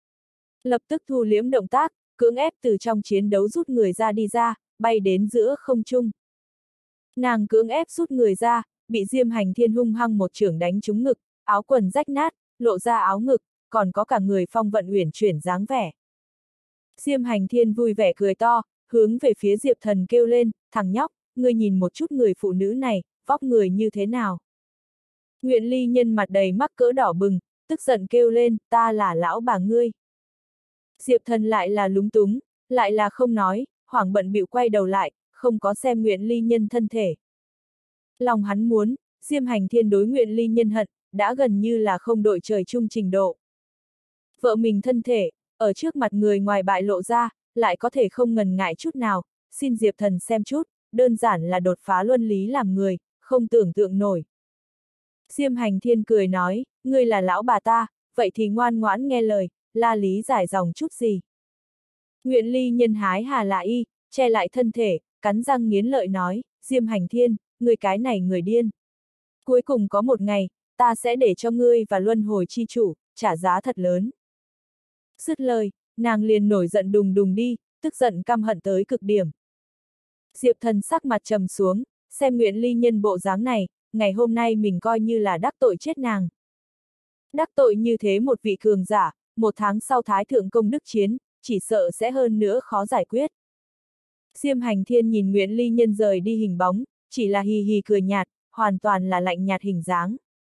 Lập tức thu liễm động tác, cưỡng ép từ trong chiến đấu rút người ra đi ra, bay đến giữa không trung. Nàng cưỡng ép rút người ra, bị Diêm Hành Thiên hung hăng một chưởng đánh trúng ngực, áo quần rách nát, lộ ra áo ngực, còn có cả người phong vận uyển chuyển dáng vẻ. Diêm Hành Thiên vui vẻ cười to, hướng về phía Diệp Thần kêu lên, thằng nhóc, ngươi nhìn một chút người phụ nữ này, vóc người như thế nào. Nguyện Ly Nhân mặt đầy mắc cỡ đỏ bừng, tức giận kêu lên, ta là lão bà ngươi. Diệp Thần lại là lúng túng, lại là không nói, hoảng bận bịu quay đầu lại, không có xem Nguyện Ly Nhân thân thể. Lòng hắn muốn, Diêm Hành Thiên đối Nguyện Ly Nhân hận, đã gần như là không đội trời chung trình độ. Vợ mình thân thể, ở trước mặt người ngoài bại lộ ra, lại có thể không ngần ngại chút nào, xin Diệp Thần xem chút, đơn giản là đột phá luân lý làm người, không tưởng tượng nổi. Diêm Hành Thiên cười nói, ngươi là lão bà ta, vậy thì ngoan ngoãn nghe lời, la lý giải dòng chút gì. Nguyện Ly Nhân hái hà lại y, che lại thân thể, cắn răng nghiến lợi nói, Diêm Hành Thiên, ngươi cái này người điên. Cuối cùng có một ngày, ta sẽ để cho ngươi và luân hồi chi chủ, trả giá thật lớn. Dứt lời, nàng liền nổi giận đùng đùng đi, tức giận căm hận tới cực điểm. Diệp Thần sắc mặt trầm xuống, xem Nguyện Ly Nhân bộ dáng này, ngày hôm nay mình coi như là đắc tội chết nàng. Đắc tội như thế một vị cường giả, một tháng sau Thái Thượng Công Đức Chiến, chỉ sợ sẽ hơn nữa khó giải quyết. Diêm Hành Thiên nhìn Nguyện Ly Nhân rời đi hình bóng, chỉ là hì hì cười nhạt, hoàn toàn là lạnh nhạt hình dáng.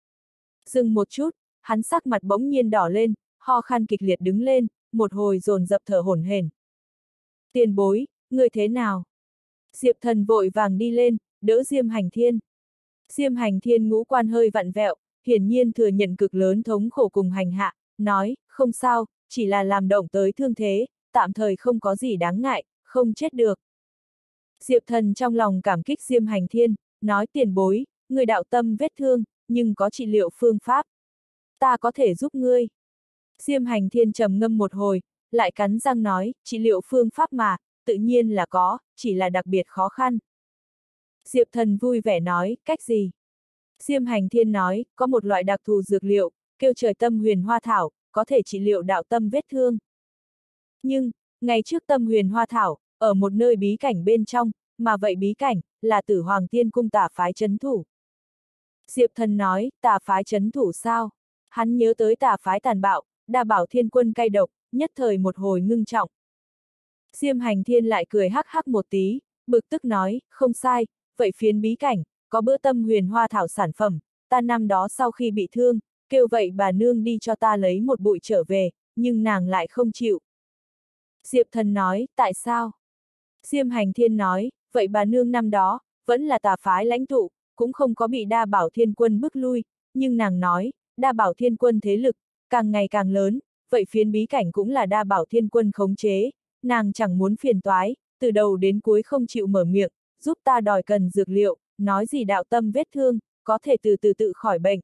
Dừng một chút, hắn sắc mặt bỗng nhiên đỏ lên, ho khan kịch liệt đứng lên, một hồi dồn dập thở hổn hển. Tiền bối, người thế nào? Diệp Thần vội vàng đi lên, đỡ Diêm Hành Thiên. Diêm Hành Thiên ngũ quan hơi vặn vẹo, hiển nhiên thừa nhận cực lớn thống khổ cùng hành hạ, nói, không sao, chỉ là làm động tới thương thế, tạm thời không có gì đáng ngại, không chết được. Diệp Thần trong lòng cảm kích Diêm Hành Thiên, nói tiền bối, người đạo tâm vết thương, nhưng có trị liệu phương pháp. Ta có thể giúp ngươi. Diêm Hành Thiên trầm ngâm một hồi, lại cắn răng nói, trị liệu phương pháp mà, tự nhiên là có, chỉ là đặc biệt khó khăn. Diệp Thần vui vẻ nói, cách gì? Diêm Hành Thiên nói, có một loại đặc thù dược liệu, kêu trời tâm huyền hoa thảo, có thể trị liệu đạo tâm vết thương. Nhưng, ngày trước tâm huyền hoa thảo, ở một nơi bí cảnh bên trong, mà vậy bí cảnh, là Tử Hoàng Tiên Cung tà phái trấn thủ. Diệp Thần nói, tà phái trấn thủ sao? Hắn nhớ tới tà phái tàn bạo, Đa Bảo Thiên Quân cay độc, nhất thời một hồi ngưng trọng. Diêm Hành Thiên lại cười hắc hắc một tí, bực tức nói, không sai, vậy phiến bí cảnh, có bữa tâm huyền hoa thảo sản phẩm, ta năm đó sau khi bị thương, kêu vậy bà nương đi cho ta lấy một bụi trở về, nhưng nàng lại không chịu. Diệp Thần nói, tại sao? Diêm Hành Thiên nói, vậy bà nương năm đó, vẫn là tà phái lãnh tụ, cũng không có bị Đa Bảo Thiên Quân bức lui, nhưng nàng nói, Đa Bảo Thiên Quân thế lực, càng ngày càng lớn, vậy phiến bí cảnh cũng là Đa Bảo Thiên Quân khống chế, nàng chẳng muốn phiền toái, từ đầu đến cuối không chịu mở miệng, giúp ta đòi cần dược liệu, nói gì đạo tâm vết thương, có thể từ từ tự khỏi bệnh.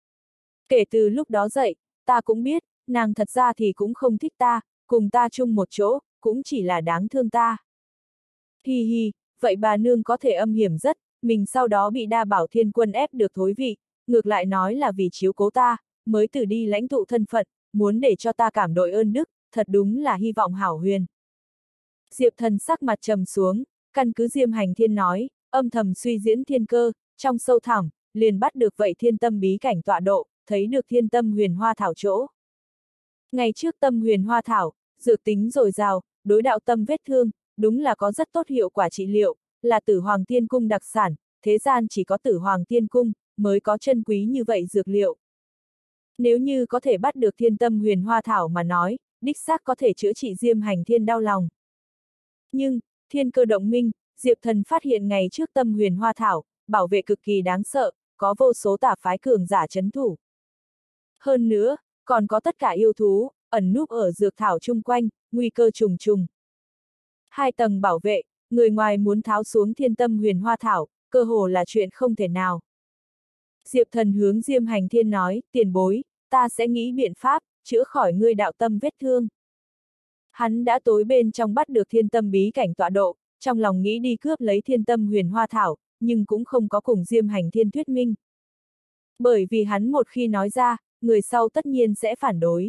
Kể từ lúc đó dậy, ta cũng biết, nàng thật ra thì cũng không thích ta, cùng ta chung một chỗ, cũng chỉ là đáng thương ta. Hi hi, vậy bà nương có thể âm hiểm rất, mình sau đó bị Đa Bảo Thiên Quân ép được thối vị, ngược lại nói là vì chiếu cố ta, mới từ đi lãnh tụ thân phận, muốn để cho ta cảm đội ơn đức, thật đúng là hy vọng hảo huyền. Diệp Thần sắc mặt trầm xuống, căn cứ Diêm Hành Thiên nói, âm thầm suy diễn thiên cơ, trong sâu thẳm, liền bắt được vậy thiên tâm bí cảnh tọa độ, thấy được thiên tâm huyền hoa thảo chỗ. Ngày trước tâm huyền hoa thảo, dược tính dồi dào, đối đạo tâm vết thương, đúng là có rất tốt hiệu quả trị liệu, là Tử Hoàng Tiên Cung đặc sản, thế gian chỉ có Tử Hoàng Tiên Cung mới có chân quý như vậy dược liệu. Nếu như có thể bắt được thiên tâm huyền hoa thảo mà nói, đích xác có thể chữa trị Diêm Hành Thiên đau lòng. Nhưng, thiên cơ động minh, Diệp Thần phát hiện ngày trước tâm huyền hoa thảo, bảo vệ cực kỳ đáng sợ, có vô số tà phái cường giả chấn thủ. Hơn nữa, còn có tất cả yêu thú, ẩn núp ở dược thảo chung quanh, nguy cơ trùng trùng. Hai tầng bảo vệ, người ngoài muốn tháo xuống thiên tâm huyền hoa thảo, cơ hồ là chuyện không thể nào. Diệp Thần hướng Diêm Hành Thiên nói, tiền bối, ta sẽ nghĩ biện pháp, chữa khỏi ngươi đạo tâm vết thương. Hắn đã tối bên trong bắt được thiên tâm bí cảnh tọa độ, trong lòng nghĩ đi cướp lấy thiên tâm huyền hoa thảo, nhưng cũng không có cùng Diêm Hành Thiên thuyết minh. Bởi vì hắn một khi nói ra, người sau tất nhiên sẽ phản đối.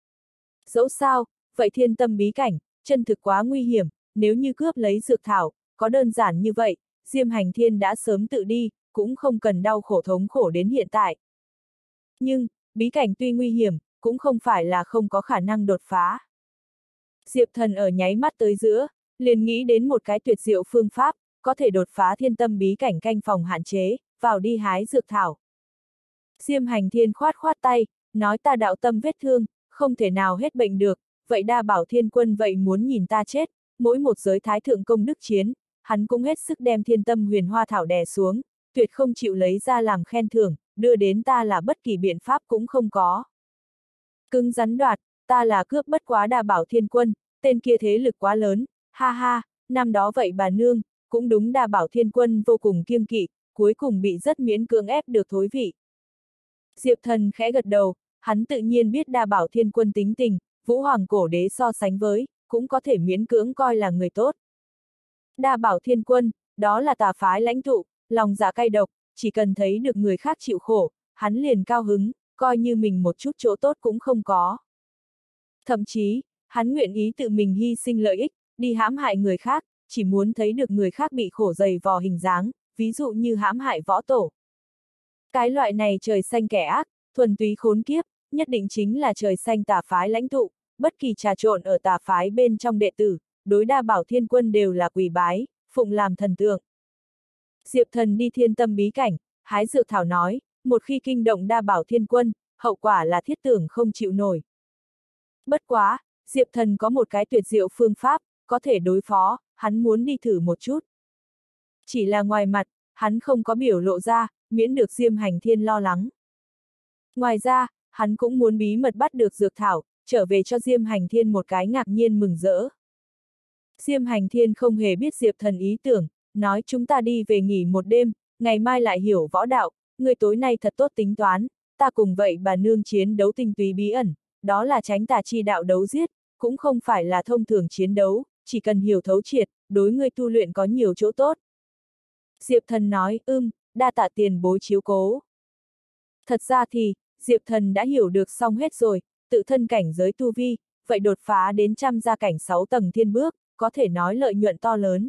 Dẫu sao, vậy thiên tâm bí cảnh, chân thực quá nguy hiểm, nếu như cướp lấy dược thảo, có đơn giản như vậy, Diêm Hành Thiên đã sớm tự đi, cũng không cần đau khổ thống khổ đến hiện tại. Nhưng, bí cảnh tuy nguy hiểm, cũng không phải là không có khả năng đột phá. Diệp Thần ở nháy mắt tới giữa, liền nghĩ đến một cái tuyệt diệu phương pháp, có thể đột phá thiên tâm bí cảnh canh phòng hạn chế, vào đi hái dược thảo. Diêm Hành Thiên khoát khoát tay, nói ta đạo tâm vết thương, không thể nào hết bệnh được, vậy đa bảo thiên quân vậy muốn nhìn ta chết, mỗi một giới thái thượng công đức chiến, hắn cũng hết sức đem thiên tâm huyền hoa thảo đè xuống, tuyệt không chịu lấy ra làm khen thưởng, đưa đến ta là bất kỳ biện pháp cũng không có. Cứng rắn đoạt, ta là cướp bất quá đa bảo thiên quân, tên kia thế lực quá lớn, ha ha, năm đó vậy bà nương, cũng đúng đa bảo thiên quân vô cùng kiêng kỵ, cuối cùng bị rất miễn cưỡng ép được thối vị. Diệp Thần khẽ gật đầu, hắn tự nhiên biết đa bảo thiên quân tính tình, Vũ Hoàng cổ đế so sánh với, cũng có thể miễn cưỡng coi là người tốt. Đa bảo thiên quân, đó là tà phái lãnh tụ, lòng dạ cay độc, chỉ cần thấy được người khác chịu khổ, hắn liền cao hứng, coi như mình một chút chỗ tốt cũng không có. Thậm chí, hắn nguyện ý tự mình hy sinh lợi ích, đi hãm hại người khác, chỉ muốn thấy được người khác bị khổ dày vò hình dáng, ví dụ như hãm hại võ tổ. Cái loại này trời xanh kẻ ác, thuần túy khốn kiếp, nhất định chính là trời xanh tà phái lãnh tụ, bất kỳ trà trộn ở tà phái bên trong đệ tử, đối đa bảo thiên quân đều là quỳ bái, phụng làm thần tượng. Diệp Thần đi thiên tâm bí cảnh, hái dược thảo nói, một khi kinh động đa bảo thiên quân, hậu quả là thiết tưởng không chịu nổi. Bất quá, Diệp Thần có một cái tuyệt diệu phương pháp, có thể đối phó, hắn muốn đi thử một chút. Chỉ là ngoài mặt, hắn không có biểu lộ ra, miễn được Diêm Hành Thiên lo lắng. Ngoài ra, hắn cũng muốn bí mật bắt được dược thảo, trở về cho Diêm Hành Thiên một cái ngạc nhiên mừng rỡ. Diêm Hành Thiên không hề biết Diệp Thần ý tưởng, nói chúng ta đi về nghỉ một đêm, ngày mai lại hiểu võ đạo, người tối nay thật tốt tính toán, ta cùng vậy bà nương chiến đấu tinh túy bí ẩn, đó là tránh tà chi đạo đấu giết, cũng không phải là thông thường chiến đấu, chỉ cần hiểu thấu triệt, đối người tu luyện có nhiều chỗ tốt. Diệp Thần nói, ưm, đa tạ tiền bối chiếu cố. Thật ra thì, Diệp Thần đã hiểu được xong hết rồi, tự thân cảnh giới tu vi, vậy đột phá đến trăm gia cảnh sáu tầng thiên bước, có thể nói lợi nhuận to lớn.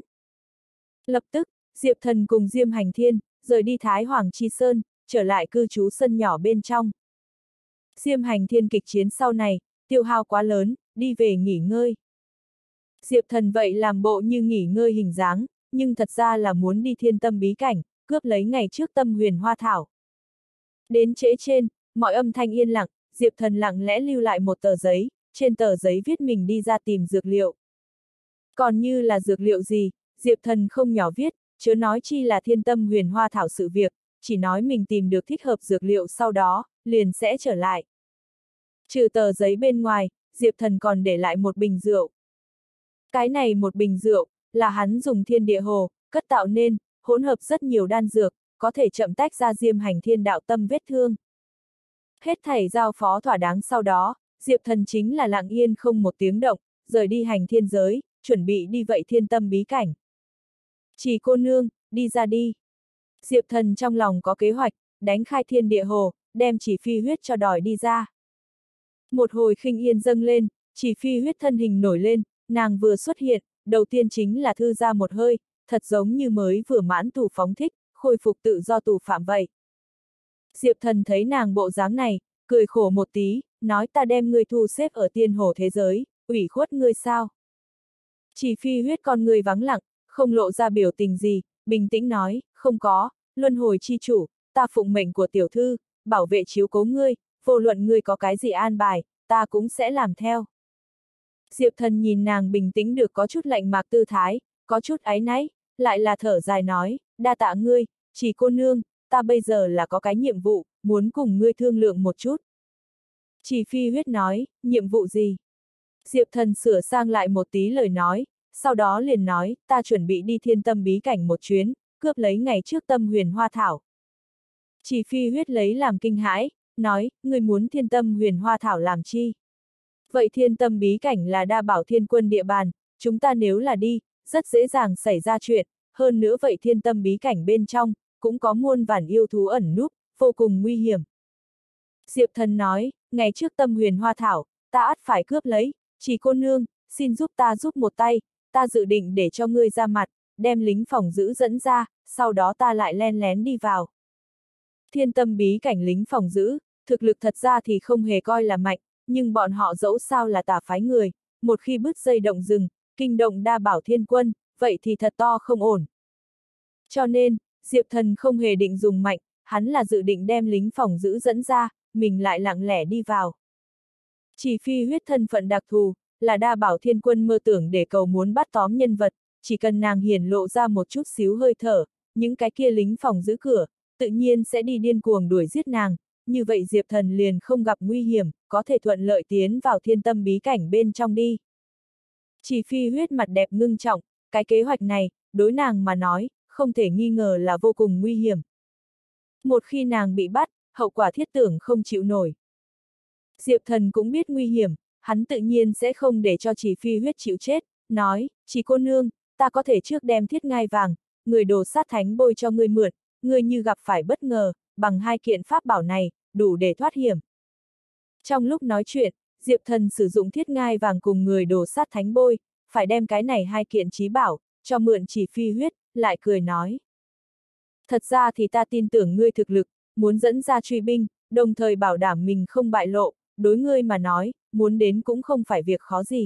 Lập tức, Diệp Thần cùng Diêm Hành Thiên, rời đi Thái Hoàng Chi Sơn, trở lại cư trú sân nhỏ bên trong. Diêm Hành Thiên kịch chiến sau này, tiêu hao quá lớn, đi về nghỉ ngơi. Diệp Thần vậy làm bộ như nghỉ ngơi hình dáng, nhưng thật ra là muốn đi thiên tâm bí cảnh, cướp lấy ngày trước tâm huyền hoa thảo. Đến trễ trên, mọi âm thanh yên lặng, Diệp Thần lặng lẽ lưu lại một tờ giấy, trên tờ giấy viết mình đi ra tìm dược liệu. Còn như là dược liệu gì, Diệp Thần không nhỏ viết, chớ nói chi là thiên tâm huyền hoa thảo sự việc, chỉ nói mình tìm được thích hợp dược liệu sau đó, liền sẽ trở lại. Trừ tờ giấy bên ngoài, Diệp Thần còn để lại một bình rượu. Cái này một bình rượu, là hắn dùng thiên địa hồ, cất tạo nên, hỗn hợp rất nhiều đan dược, có thể chậm tách ra Diêm Hành Thiên đạo tâm vết thương. Hết thảy giao phó thỏa đáng sau đó, Diệp Thần chính là lặng yên không một tiếng động, rời đi hành thiên giới, chuẩn bị đi vậy thiên tâm bí cảnh. Chỉ cô nương, đi ra đi. Diệp Thần trong lòng có kế hoạch, đánh khai thiên địa hồ, đem chỉ phi huyết cho đòi đi ra. Một hồi khinh yên dâng lên, chỉ phi huyết thân hình nổi lên, nàng vừa xuất hiện, đầu tiên chính là thư ra một hơi, thật giống như mới vừa mãn tù phóng thích, khôi phục tự do tù phạm vậy. Diệp Thần thấy nàng bộ dáng này, cười khổ một tí, nói ta đem ngươi thu xếp ở tiên hồ thế giới, ủy khuất ngươi sao? Chỉ Phi Huyết con ngươi vắng lặng, không lộ ra biểu tình gì, bình tĩnh nói, không có, luân hồi chi chủ, ta phụng mệnh của tiểu thư, bảo vệ chiếu cố ngươi, vô luận ngươi có cái gì an bài, ta cũng sẽ làm theo. Diệp Thần nhìn nàng bình tĩnh được có chút lạnh mạc tư thái, có chút áy náy, lại là thở dài nói, đa tạ ngươi, chỉ cô nương, ta bây giờ là có cái nhiệm vụ, muốn cùng ngươi thương lượng một chút. Chỉ Phi Huyết nói, nhiệm vụ gì? Diệp Thần sửa sang lại một tí lời nói, sau đó liền nói, ta chuẩn bị đi thiên tâm bí cảnh một chuyến, cướp lấy ngày trước tâm huyền hoa thảo. Chỉ Phi Huyết lấy làm kinh hãi, nói, ngươi muốn thiên tâm huyền hoa thảo làm chi? Vậy thiên tâm bí cảnh là đa bảo thiên quân địa bàn, chúng ta nếu là đi, rất dễ dàng xảy ra chuyện, hơn nữa vậy thiên tâm bí cảnh bên trong, cũng có muôn vàn yêu thú ẩn núp, vô cùng nguy hiểm. Diệp Thần nói, ngày trước tâm huyền hoa thảo, ta ắt phải cướp lấy, chỉ cô nương, xin giúp ta giúp một tay, ta dự định để cho ngươi ra mặt, đem lính phòng giữ dẫn ra, sau đó ta lại len lén đi vào. Thiên tâm bí cảnh lính phòng giữ, thực lực thật ra thì không hề coi là mạnh, nhưng bọn họ dẫu sao là tà phái người, một khi bứt dây động rừng, kinh động đa bảo thiên quân, vậy thì thật to không ổn. Cho nên, Diệp Thần không hề định dùng mạnh, hắn là dự định đem lính phòng giữ dẫn ra, mình lại lặng lẽ đi vào. Chỉ Phi Huyết thân phận đặc thù, là đa bảo thiên quân mơ tưởng để cầu muốn bắt tóm nhân vật, chỉ cần nàng hiển lộ ra một chút xíu hơi thở, những cái kia lính phòng giữ cửa, tự nhiên sẽ đi điên cuồng đuổi giết nàng, như vậy Diệp Thần liền không gặp nguy hiểm, có thể thuận lợi tiến vào thiên tâm bí cảnh bên trong đi. Chỉ Phi Huyết mặt đẹp ngưng trọng, cái kế hoạch này, đối nàng mà nói, không thể nghi ngờ là vô cùng nguy hiểm. Một khi nàng bị bắt, hậu quả thiết tưởng không chịu nổi. Diệp Thần cũng biết nguy hiểm, hắn tự nhiên sẽ không để cho Chỉ Phi Huyết chịu chết, nói, chỉ cô nương, ta có thể trước đem thiết ngai vàng, người đồ sát thánh bôi cho ngươi mượn, ngươi như gặp phải bất ngờ, bằng hai kiện pháp bảo này, đủ để thoát hiểm. Trong lúc nói chuyện, Diệp Thần sử dụng thiết ngai vàng cùng người đồ sát thánh bôi, phải đem cái này hai kiện chí bảo, cho mượn Chỉ Phi Huyết, lại cười nói. Thật ra thì ta tin tưởng ngươi thực lực, muốn dẫn ra truy binh, đồng thời bảo đảm mình không bại lộ, đối ngươi mà nói, muốn đến cũng không phải việc khó gì.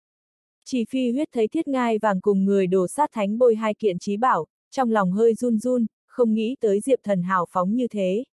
Chỉ Phi Huyết thấy thiết ngai vàng cùng người đồ sát thánh bôi hai kiện chí bảo, trong lòng hơi run run, không nghĩ tới Diệp Thần hào phóng như thế.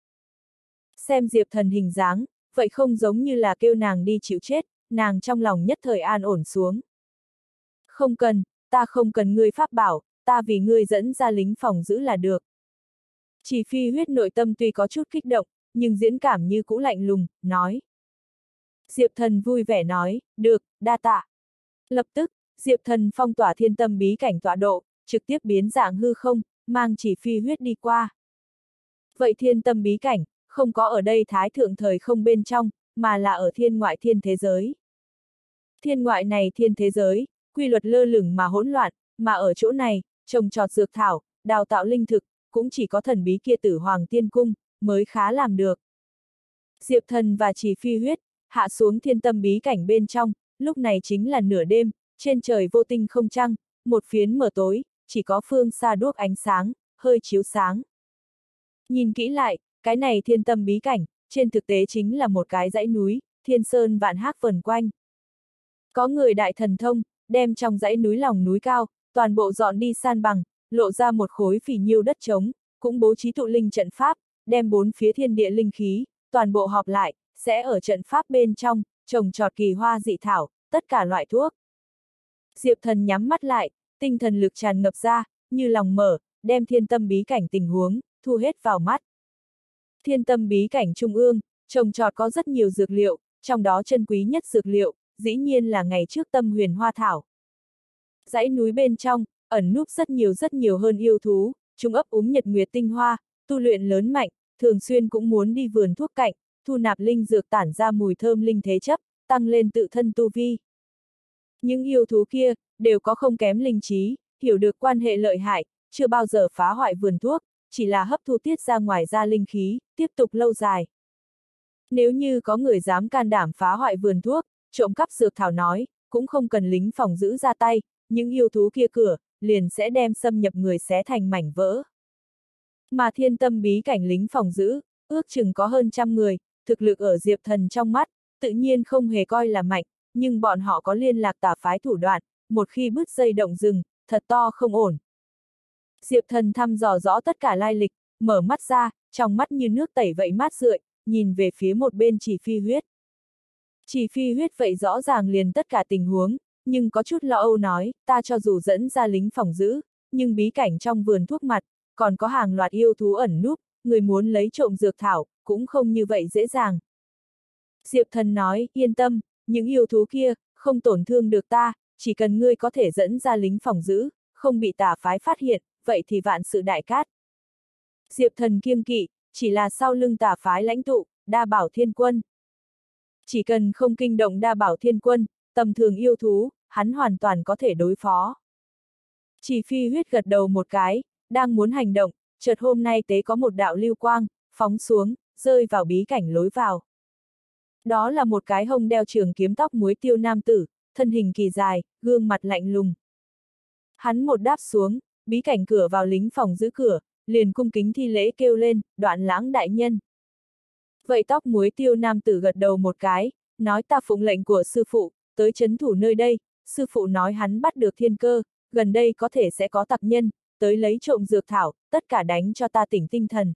Xem Diệp Thần hình dáng, vậy không giống như là kêu nàng đi chịu chết, nàng trong lòng nhất thời an ổn xuống. Không cần, ta không cần ngươi pháp bảo, ta vì ngươi dẫn ra lính phòng giữ là được. Chỉ Phi Huyết nội tâm tuy có chút kích động, nhưng diễn cảm như cũ lạnh lùng, nói. Diệp Thần vui vẻ nói, được, đa tạ. Lập tức, Diệp Thần phong tỏa thiên tâm bí cảnh tọa độ, trực tiếp biến dạng hư không, mang Chỉ Phi Huyết đi qua. Vậy thiên tâm bí cảnh, không có ở đây thái thượng thời không bên trong, mà là ở thiên ngoại thiên thế giới. Thiên ngoại này thiên thế giới, quy luật lơ lửng mà hỗn loạn, mà ở chỗ này, trồng trọt dược thảo, đào tạo linh thực, cũng chỉ có thần bí kia Tử Hoàng Tiên Cung, mới khá làm được. Diệp Thần và Chỉ Phi Huyết, hạ xuống thiên tâm bí cảnh bên trong, lúc này chính là nửa đêm, trên trời vô tinh không trăng, một phiến mờ tối, chỉ có phương xa đuốc ánh sáng, hơi chiếu sáng. Nhìn kỹ lại, cái này thiên tâm bí cảnh, trên thực tế chính là một cái dãy núi, thiên sơn vạn hác vần quanh. Có người đại thần thông, đem trong dãy núi lòng núi cao, toàn bộ dọn đi san bằng, lộ ra một khối phì nhiêu đất trống, cũng bố trí tụ linh trận pháp, đem bốn phía thiên địa linh khí, toàn bộ họp lại, sẽ ở trận pháp bên trong, trồng trọt kỳ hoa dị thảo, tất cả loại thuốc. Diệp Thần nhắm mắt lại, tinh thần lực tràn ngập ra, như lòng mở, đem thiên tâm bí cảnh tình huống, thu hết vào mắt. Thiên tâm bí cảnh trung ương, trồng trọt có rất nhiều dược liệu, trong đó chân quý nhất dược liệu, dĩ nhiên là ngày trước tâm huyền hoa thảo. Dãy núi bên trong, ẩn núp rất nhiều rất nhiều hơn yêu thú, chúng ấp úng nhật nguyệt tinh hoa, tu luyện lớn mạnh, thường xuyên cũng muốn đi vườn thuốc cạnh, thu nạp linh dược tản ra mùi thơm linh thế chấp, tăng lên tự thân tu vi. Những yêu thú kia, đều có không kém linh trí, hiểu được quan hệ lợi hại, chưa bao giờ phá hoại vườn thuốc, chỉ là hấp thu tiết ra ngoài ra linh khí, tiếp tục lâu dài. Nếu như có người dám can đảm phá hoại vườn thuốc, trộm cắp dược thảo nói, cũng không cần lính phòng giữ ra tay, những yêu thú kia cửa, liền sẽ đem xâm nhập người xé thành mảnh vỡ. Mà thiên tâm bí cảnh lính phòng giữ, ước chừng có hơn trăm người, thực lực ở Diệp Thần trong mắt, tự nhiên không hề coi là mạnh, nhưng bọn họ có liên lạc tà phái thủ đoạn, một khi bứt dây động rừng, thật to không ổn. Diệp Thần thăm dò rõ tất cả lai lịch, mở mắt ra, trong mắt như nước tẩy vậy mát rượi, nhìn về phía một bên Chỉ Phi Huyết. Chỉ Phi Huyết vậy rõ ràng liền tất cả tình huống, nhưng có chút lo âu nói, ta cho dù dẫn ra lính phòng giữ, nhưng bí cảnh trong vườn thuốc mặt, còn có hàng loạt yêu thú ẩn núp, người muốn lấy trộm dược thảo, cũng không như vậy dễ dàng. Diệp Thần nói, yên tâm, những yêu thú kia, không tổn thương được ta, chỉ cần ngươi có thể dẫn ra lính phòng giữ, không bị tà phái phát hiện, vậy thì vạn sự đại cát. Diệp Thần kiêng kỵ, chỉ là sau lưng tà phái lãnh tụ, Đa Bảo Thiên Quân. Chỉ cần không kinh động Đa Bảo Thiên Quân, tầm thường yêu thú, hắn hoàn toàn có thể đối phó. Chỉ Phi Huyết gật đầu một cái, đang muốn hành động, chợt hôm nay tế có một đạo lưu quang, phóng xuống, rơi vào bí cảnh lối vào. Đó là một cái hông đeo trường kiếm tóc muối tiêu nam tử, thân hình kỳ dài, gương mặt lạnh lùng. Hắn một đáp xuống, bí cảnh cửa vào lính phòng giữ cửa, liền cung kính thi lễ kêu lên, Đoạn Lãng đại nhân. Vậy tóc muối tiêu nam tử gật đầu một cái, nói ta phụng lệnh của sư phụ, tới trấn thủ nơi đây, sư phụ nói hắn bắt được thiên cơ, gần đây có thể sẽ có tặc nhân, tới lấy trộm dược thảo, tất cả đánh cho ta tỉnh tinh thần.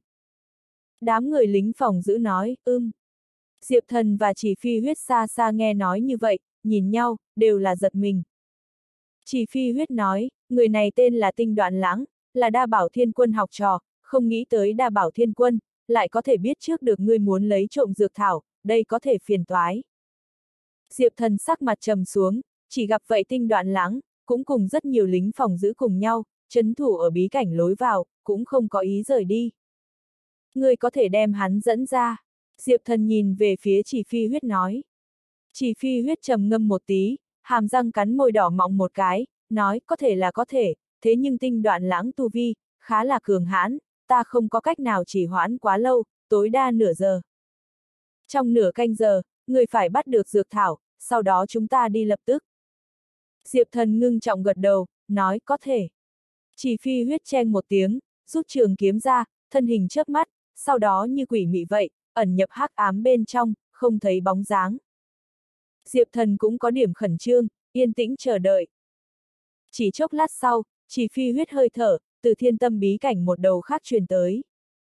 Đám người lính phòng giữ nói, ưm. Diệp Thần và Chỉ Phi Huyết xa xa nghe nói như vậy, nhìn nhau, đều là giật mình. Chỉ Phi Huyết nói, người này tên là Tinh Đoạn Lãng, là Đa Bảo Thiên Quân học trò, không nghĩ tới Đa Bảo Thiên Quân, lại có thể biết trước được ngươi muốn lấy trộm dược thảo, đây có thể phiền toái. Diệp Thần sắc mặt trầm xuống, chỉ gặp vậy Tinh Đoạn Lãng, cũng cùng rất nhiều lính phòng giữ cùng nhau, trấn thủ ở bí cảnh lối vào, cũng không có ý rời đi. Ngươi có thể đem hắn dẫn ra. Diệp Thần nhìn về phía Chỉ Phi Huyết nói. Chỉ Phi Huyết trầm ngâm một tí, hàm răng cắn môi đỏ mọng một cái, nói có thể là có thể, thế nhưng Tinh Đoạn Lãng tu vi, khá là cường hãn, ta không có cách nào chỉ hoãn quá lâu, tối đa nửa giờ. Trong nửa canh giờ, người phải bắt được dược thảo, sau đó chúng ta đi lập tức. Diệp Thần ngưng trọng gật đầu, nói có thể. Chỉ Phi Huyết cheng một tiếng, rút trường kiếm ra, thân hình chớp mắt, sau đó như quỷ mị vậy, ẩn nhập hắc ám bên trong, không thấy bóng dáng. Diệp Thần cũng có điểm khẩn trương, yên tĩnh chờ đợi. Chỉ chốc lát sau, Chỉ Phi Huyết hơi thở, từ thiên tâm bí cảnh một đầu khác truyền tới.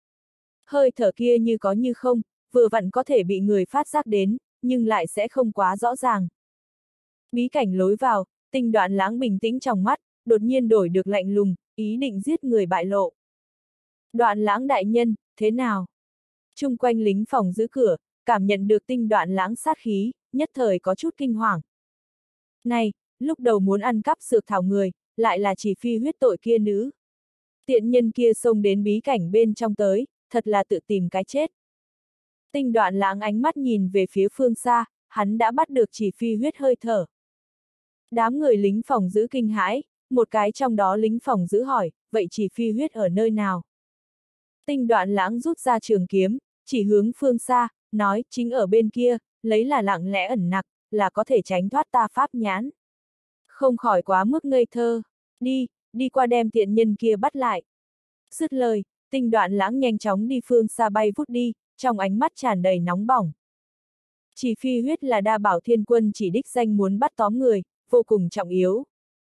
Hơi thở kia như có như không, vừa vặn có thể bị người phát giác đến, nhưng lại sẽ không quá rõ ràng. Bí cảnh lối vào, Tinh Đoạn Lãng bình tĩnh trong mắt, đột nhiên đổi được lạnh lùng, ý định giết người bại lộ. Đoạn Lãng đại nhân, thế nào? Chung quanh lính phòng giữ cửa, cảm nhận được Tinh Đoạn Lãng sát khí, nhất thời có chút kinh hoàng. Này, lúc đầu muốn ăn cắp dược thảo người, lại là Chỉ Phi Huyết tội kia nữ. Tiện nhân kia xông đến bí cảnh bên trong tới, thật là tự tìm cái chết. Tinh Đoạn Lãng ánh mắt nhìn về phía phương xa, hắn đã bắt được Chỉ Phi Huyết hơi thở. Đám người lính phòng giữ kinh hãi, một cái trong đó lính phòng giữ hỏi, vậy Chỉ Phi Huyết ở nơi nào? Tinh Đoạn Lãng rút ra trường kiếm, chỉ hướng phương xa, nói, chính ở bên kia, lấy là lặng lẽ ẩn nặc, là có thể tránh thoát ta pháp nhãn. Không khỏi quá mức ngây thơ, đi, đi qua đem tiện nhân kia bắt lại. Dứt lời, Tinh Đoạn Lãng nhanh chóng đi phương xa bay vút đi, trong ánh mắt tràn đầy nóng bỏng. Chỉ Phi Huyết là Đa Bảo Thiên Quân chỉ đích danh muốn bắt tóm người, vô cùng trọng yếu.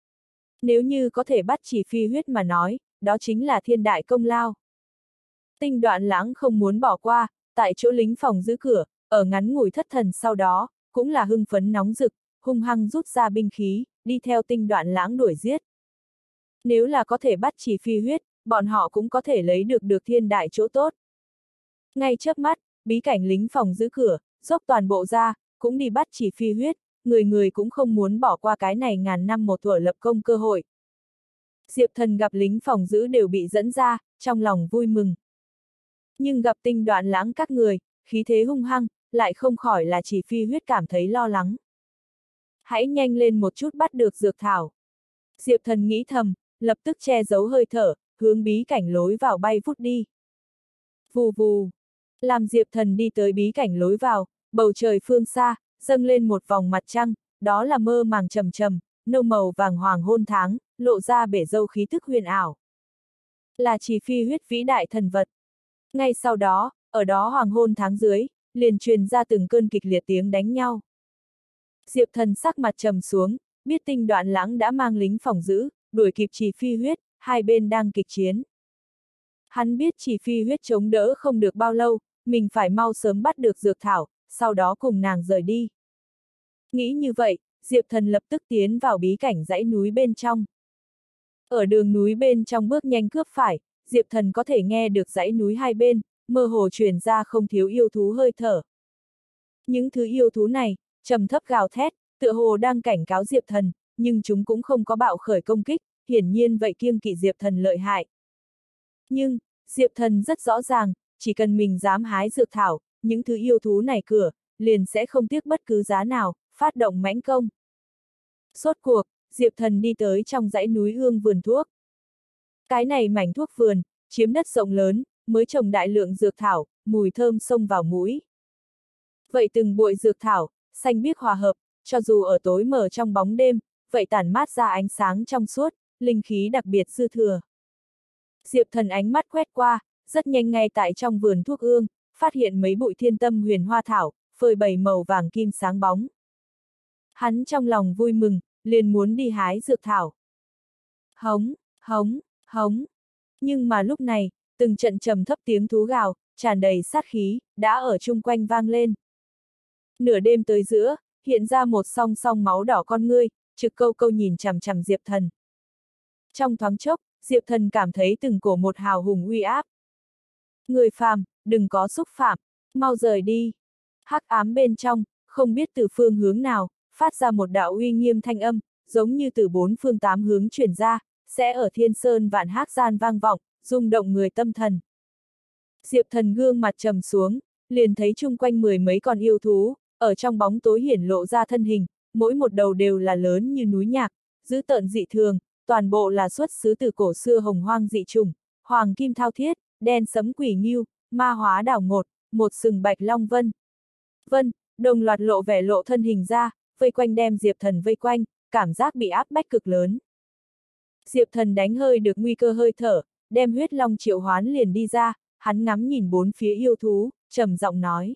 Nếu như có thể bắt Chỉ Phi Huyết mà nói, đó chính là thiên đại công lao. Tinh Đoạn Lãng không muốn bỏ qua, tại chỗ lính phòng giữ cửa, ở ngắn ngủi thất thần sau đó, cũng là hưng phấn nóng rực, hung hăng rút ra binh khí, đi theo Tinh Đoạn Lãng đuổi giết. Nếu là có thể bắt Chỉ Phi Huyết, bọn họ cũng có thể lấy được được thiên đại chỗ tốt. Ngay chớp mắt, bí cảnh lính phòng giữ cửa, dốc toàn bộ ra, cũng đi bắt Chỉ Phi Huyết, người người cũng không muốn bỏ qua cái này ngàn năm một thuở lập công cơ hội. Diệp Thần gặp lính phòng giữ đều bị dẫn ra, trong lòng vui mừng. Nhưng gặp Tinh Đoạn Lãng các người, khí thế hung hăng, lại không khỏi là Chỉ Phi Huyết cảm thấy lo lắng. Hãy nhanh lên một chút bắt được dược thảo. Diệp Thần nghĩ thầm, lập tức che giấu hơi thở, hướng bí cảnh lối vào bay vút đi. Vù vù. Làm Diệp Thần đi tới bí cảnh lối vào, bầu trời phương xa, dâng lên một vòng mặt trăng, đó là mơ màng trầm trầm, nâu màu vàng hoàng hôn tháng, lộ ra bể dâu khí thức huyền ảo. Là chỉ phi huyết vĩ đại thần vật. Ngay sau đó, ở đó hoàng hôn tháng dưới, liền truyền ra từng cơn kịch liệt tiếng đánh nhau. Diệp Thần sắc mặt trầm xuống, biết Tinh Đoạn Lãng đã mang lính phòng giữ, đuổi kịp Chỉ Phi Huyết, hai bên đang kịch chiến. Hắn biết Chỉ Phi Huyết chống đỡ không được bao lâu, mình phải mau sớm bắt được dược thảo, sau đó cùng nàng rời đi. Nghĩ như vậy, Diệp Thần lập tức tiến vào bí cảnh dãy núi bên trong. Ở đường núi bên trong bước nhanh cướp phải, Diệp Thần có thể nghe được dãy núi hai bên, mơ hồ truyền ra không thiếu yêu thú hơi thở. Những thứ yêu thú này, trầm thấp gào thét, tựa hồ đang cảnh cáo Diệp Thần, nhưng chúng cũng không có bạo khởi công kích, hiển nhiên vậy kiêng kỵ Diệp Thần lợi hại. Nhưng, Diệp Thần rất rõ ràng, chỉ cần mình dám hái dược thảo, những thứ yêu thú này cửa, liền sẽ không tiếc bất cứ giá nào, phát động mãnh công. Rốt cuộc, Diệp Thần đi tới trong dãy núi ương vườn thuốc. Cái này mảnh thuốc vườn, chiếm đất rộng lớn, mới trồng đại lượng dược thảo, mùi thơm xông vào mũi. Vậy từng bụi dược thảo, xanh biếc hòa hợp, cho dù ở tối mờ trong bóng đêm, vậy tản mát ra ánh sáng trong suốt, linh khí đặc biệt dư thừa. Diệp Thần ánh mắt quét qua, rất nhanh ngay tại trong vườn thuốc ương, phát hiện mấy bụi thiên tâm huyền hoa thảo, phơi bày màu vàng kim sáng bóng. Hắn trong lòng vui mừng, liền muốn đi hái dược thảo. Hống, hống, hống. Nhưng mà lúc này, từng trận trầm thấp tiếng thú gào, tràn đầy sát khí, đã ở chung quanh vang lên. Nửa đêm tới giữa, hiện ra một song song máu đỏ con ngươi, trực câu câu nhìn chằm chằm Diệp Thần. Trong thoáng chốc, Diệp Thần cảm thấy từng cổ một hào hùng uy áp. Người phàm, đừng có xúc phạm, mau rời đi. Hắc ám bên trong, không biết từ phương hướng nào, phát ra một đạo uy nghiêm thanh âm, giống như từ bốn phương tám hướng truyền ra, sẽ ở thiên sơn vạn hắc gian vang vọng, rung động người tâm thần. Diệp Thần gương mặt trầm xuống, liền thấy chung quanh mười mấy con yêu thú, ở trong bóng tối hiển lộ ra thân hình, mỗi một đầu đều là lớn như núi nhạc, dữ tợn dị thường, toàn bộ là xuất xứ từ cổ xưa hồng hoang dị trùng, hoàng kim thao thiết, đen sấm quỷ nghiêu, ma hóa đảo ngột, một sừng bạch long vân. Vân, đồng loạt lộ vẻ lộ thân hình ra, vây quanh đem Diệp Thần vây quanh, cảm giác bị áp bách cực lớn. Diệp Thần đánh hơi được nguy cơ hơi thở, đem huyết long triệu hoán liền đi ra, hắn ngắm nhìn bốn phía yêu thú, trầm giọng nói.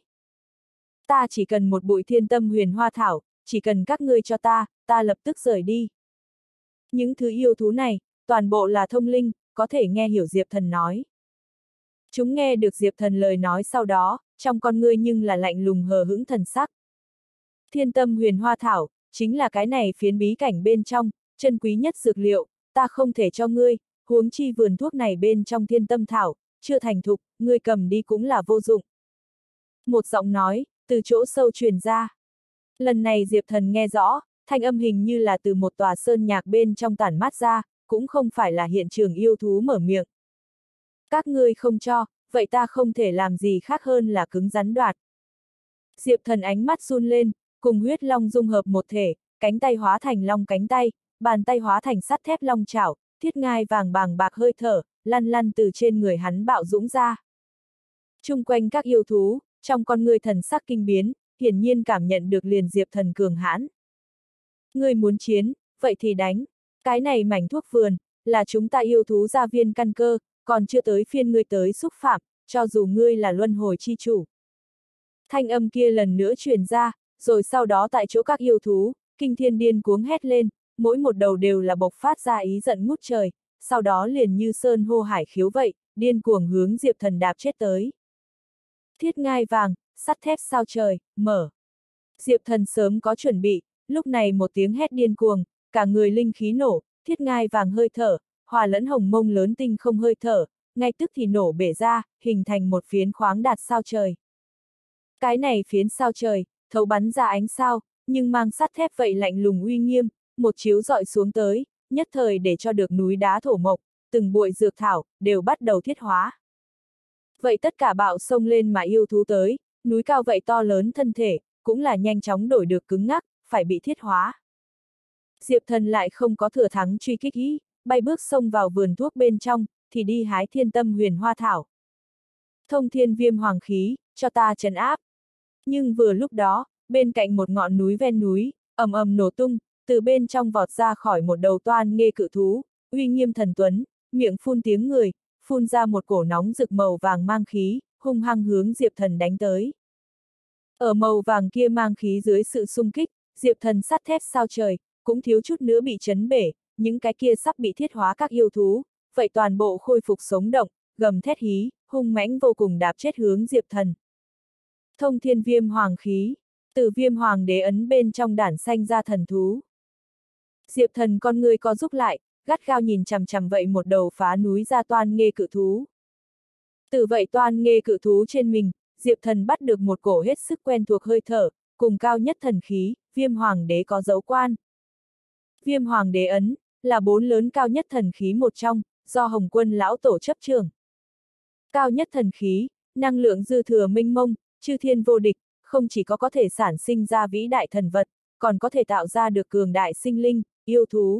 Ta chỉ cần một bụi thiên tâm huyền hoa thảo, chỉ cần các ngươi cho ta, ta lập tức rời đi. Những thứ yêu thú này, toàn bộ là thông linh, có thể nghe hiểu Diệp Thần nói. Chúng nghe được Diệp Thần lời nói sau đó, trong con ngươi nhưng là lạnh lùng hờ hững thần sắc. Thiên tâm huyền hoa thảo, chính là cái này phiến bí cảnh bên trong, chân quý nhất dược liệu, ta không thể cho ngươi, huống chi vườn thuốc này bên trong thiên tâm thảo, chưa thành thục, ngươi cầm đi cũng là vô dụng. Một giọng nói, từ chỗ sâu truyền ra. Lần này Diệp Thần nghe rõ, thanh âm hình như là từ một tòa sơn nhạc bên trong tản mát ra, cũng không phải là hiện trường yêu thú mở miệng. Các ngươi không cho, vậy ta không thể làm gì khác hơn là cứng rắn đoạt. Diệp Thần ánh mắt run lên, cùng huyết long dung hợp một thể, cánh tay hóa thành long cánh tay, bàn tay hóa thành sắt thép long chảo, thiết ngai vàng bàng bạc hơi thở, lăn lăn từ trên người hắn bạo dũng ra. Chung quanh các yêu thú, trong con người thần sắc kinh biến, hiển nhiên cảm nhận được liền Diệp Thần cường hãn. Ngươi muốn chiến, vậy thì đánh, cái này mảnh thuốc vườn, là chúng ta yêu thú gia viên căn cơ, còn chưa tới phiên ngươi tới xúc phạm, cho dù ngươi là luân hồi chi chủ. Thanh âm kia lần nữa truyền ra, rồi sau đó tại chỗ các yêu thú, kinh thiên điên cuống hét lên, mỗi một đầu đều là bộc phát ra ý giận ngút trời, sau đó liền như sơn hô hải khiếu vậy, điên cuồng hướng Diệp Thần đạp chết tới. Thiết ngai vàng, sắt thép sao trời, mở. Diệp Thần sớm có chuẩn bị, lúc này một tiếng hét điên cuồng, cả người linh khí nổ, thiết ngai vàng hơi thở, hòa lẫn hồng mông lớn tinh không hơi thở, ngay tức thì nổ bể ra, hình thành một phiến khoáng đạt sao trời. Cái này phiến sao trời, thấu bắn ra ánh sao, nhưng mang sắt thép vậy lạnh lùng uy nghiêm, một chiếu dọi xuống tới, nhất thời để cho được núi đá thổ mộc, từng bụi dược thảo, đều bắt đầu thiết hóa. Vậy tất cả bạo sông lên mà yêu thú tới, núi cao vậy to lớn thân thể, cũng là nhanh chóng đổi được cứng ngắc, phải bị thiết hóa. Diệp Thần lại không có thừa thắng truy kích ý, bay bước xông vào vườn thuốc bên trong, thì đi hái thiên tâm huyền hoa thảo. Thông thiên viêm hoàng khí, cho ta trấn áp. Nhưng vừa lúc đó, bên cạnh một ngọn núi ven núi, ầm ầm nổ tung, từ bên trong vọt ra khỏi một đầu toan nghê cự thú, uy nghiêm thần tuấn, miệng phun tiếng người, phun ra một cổ nóng rực màu vàng mang khí, hung hăng hướng Diệp Thần đánh tới. Ở màu vàng kia mang khí dưới sự xung kích, Diệp Thần sắt thép sao trời, cũng thiếu chút nữa bị chấn bể, những cái kia sắp bị thiết hóa các yêu thú, vậy toàn bộ khôi phục sống động, gầm thét hí, hung mãnh vô cùng đạp chết hướng Diệp Thần. Thông thiên viêm hoàng khí, từ viêm hoàng đế ấn bên trong đản sanh ra thần thú. Diệp Thần con người co rúc lại, gắt gao nhìn chằm chằm vậy một đầu phá núi ra toan nghê cự thú. Từ vậy toan nghê cự thú trên mình, Diệp Thần bắt được một cổ hết sức quen thuộc hơi thở, cùng cao nhất thần khí, viêm hoàng đế có dấu quan. Viêm hoàng đế ấn, là bốn lớn cao nhất thần khí một trong, do Hồng Quân lão tổ chấp trường. Cao nhất thần khí, năng lượng dư thừa mênh mông, chư thiên vô địch, không chỉ có có thể sản sinh ra vĩ đại thần vật, còn có thể tạo ra được cường đại sinh linh, yêu thú.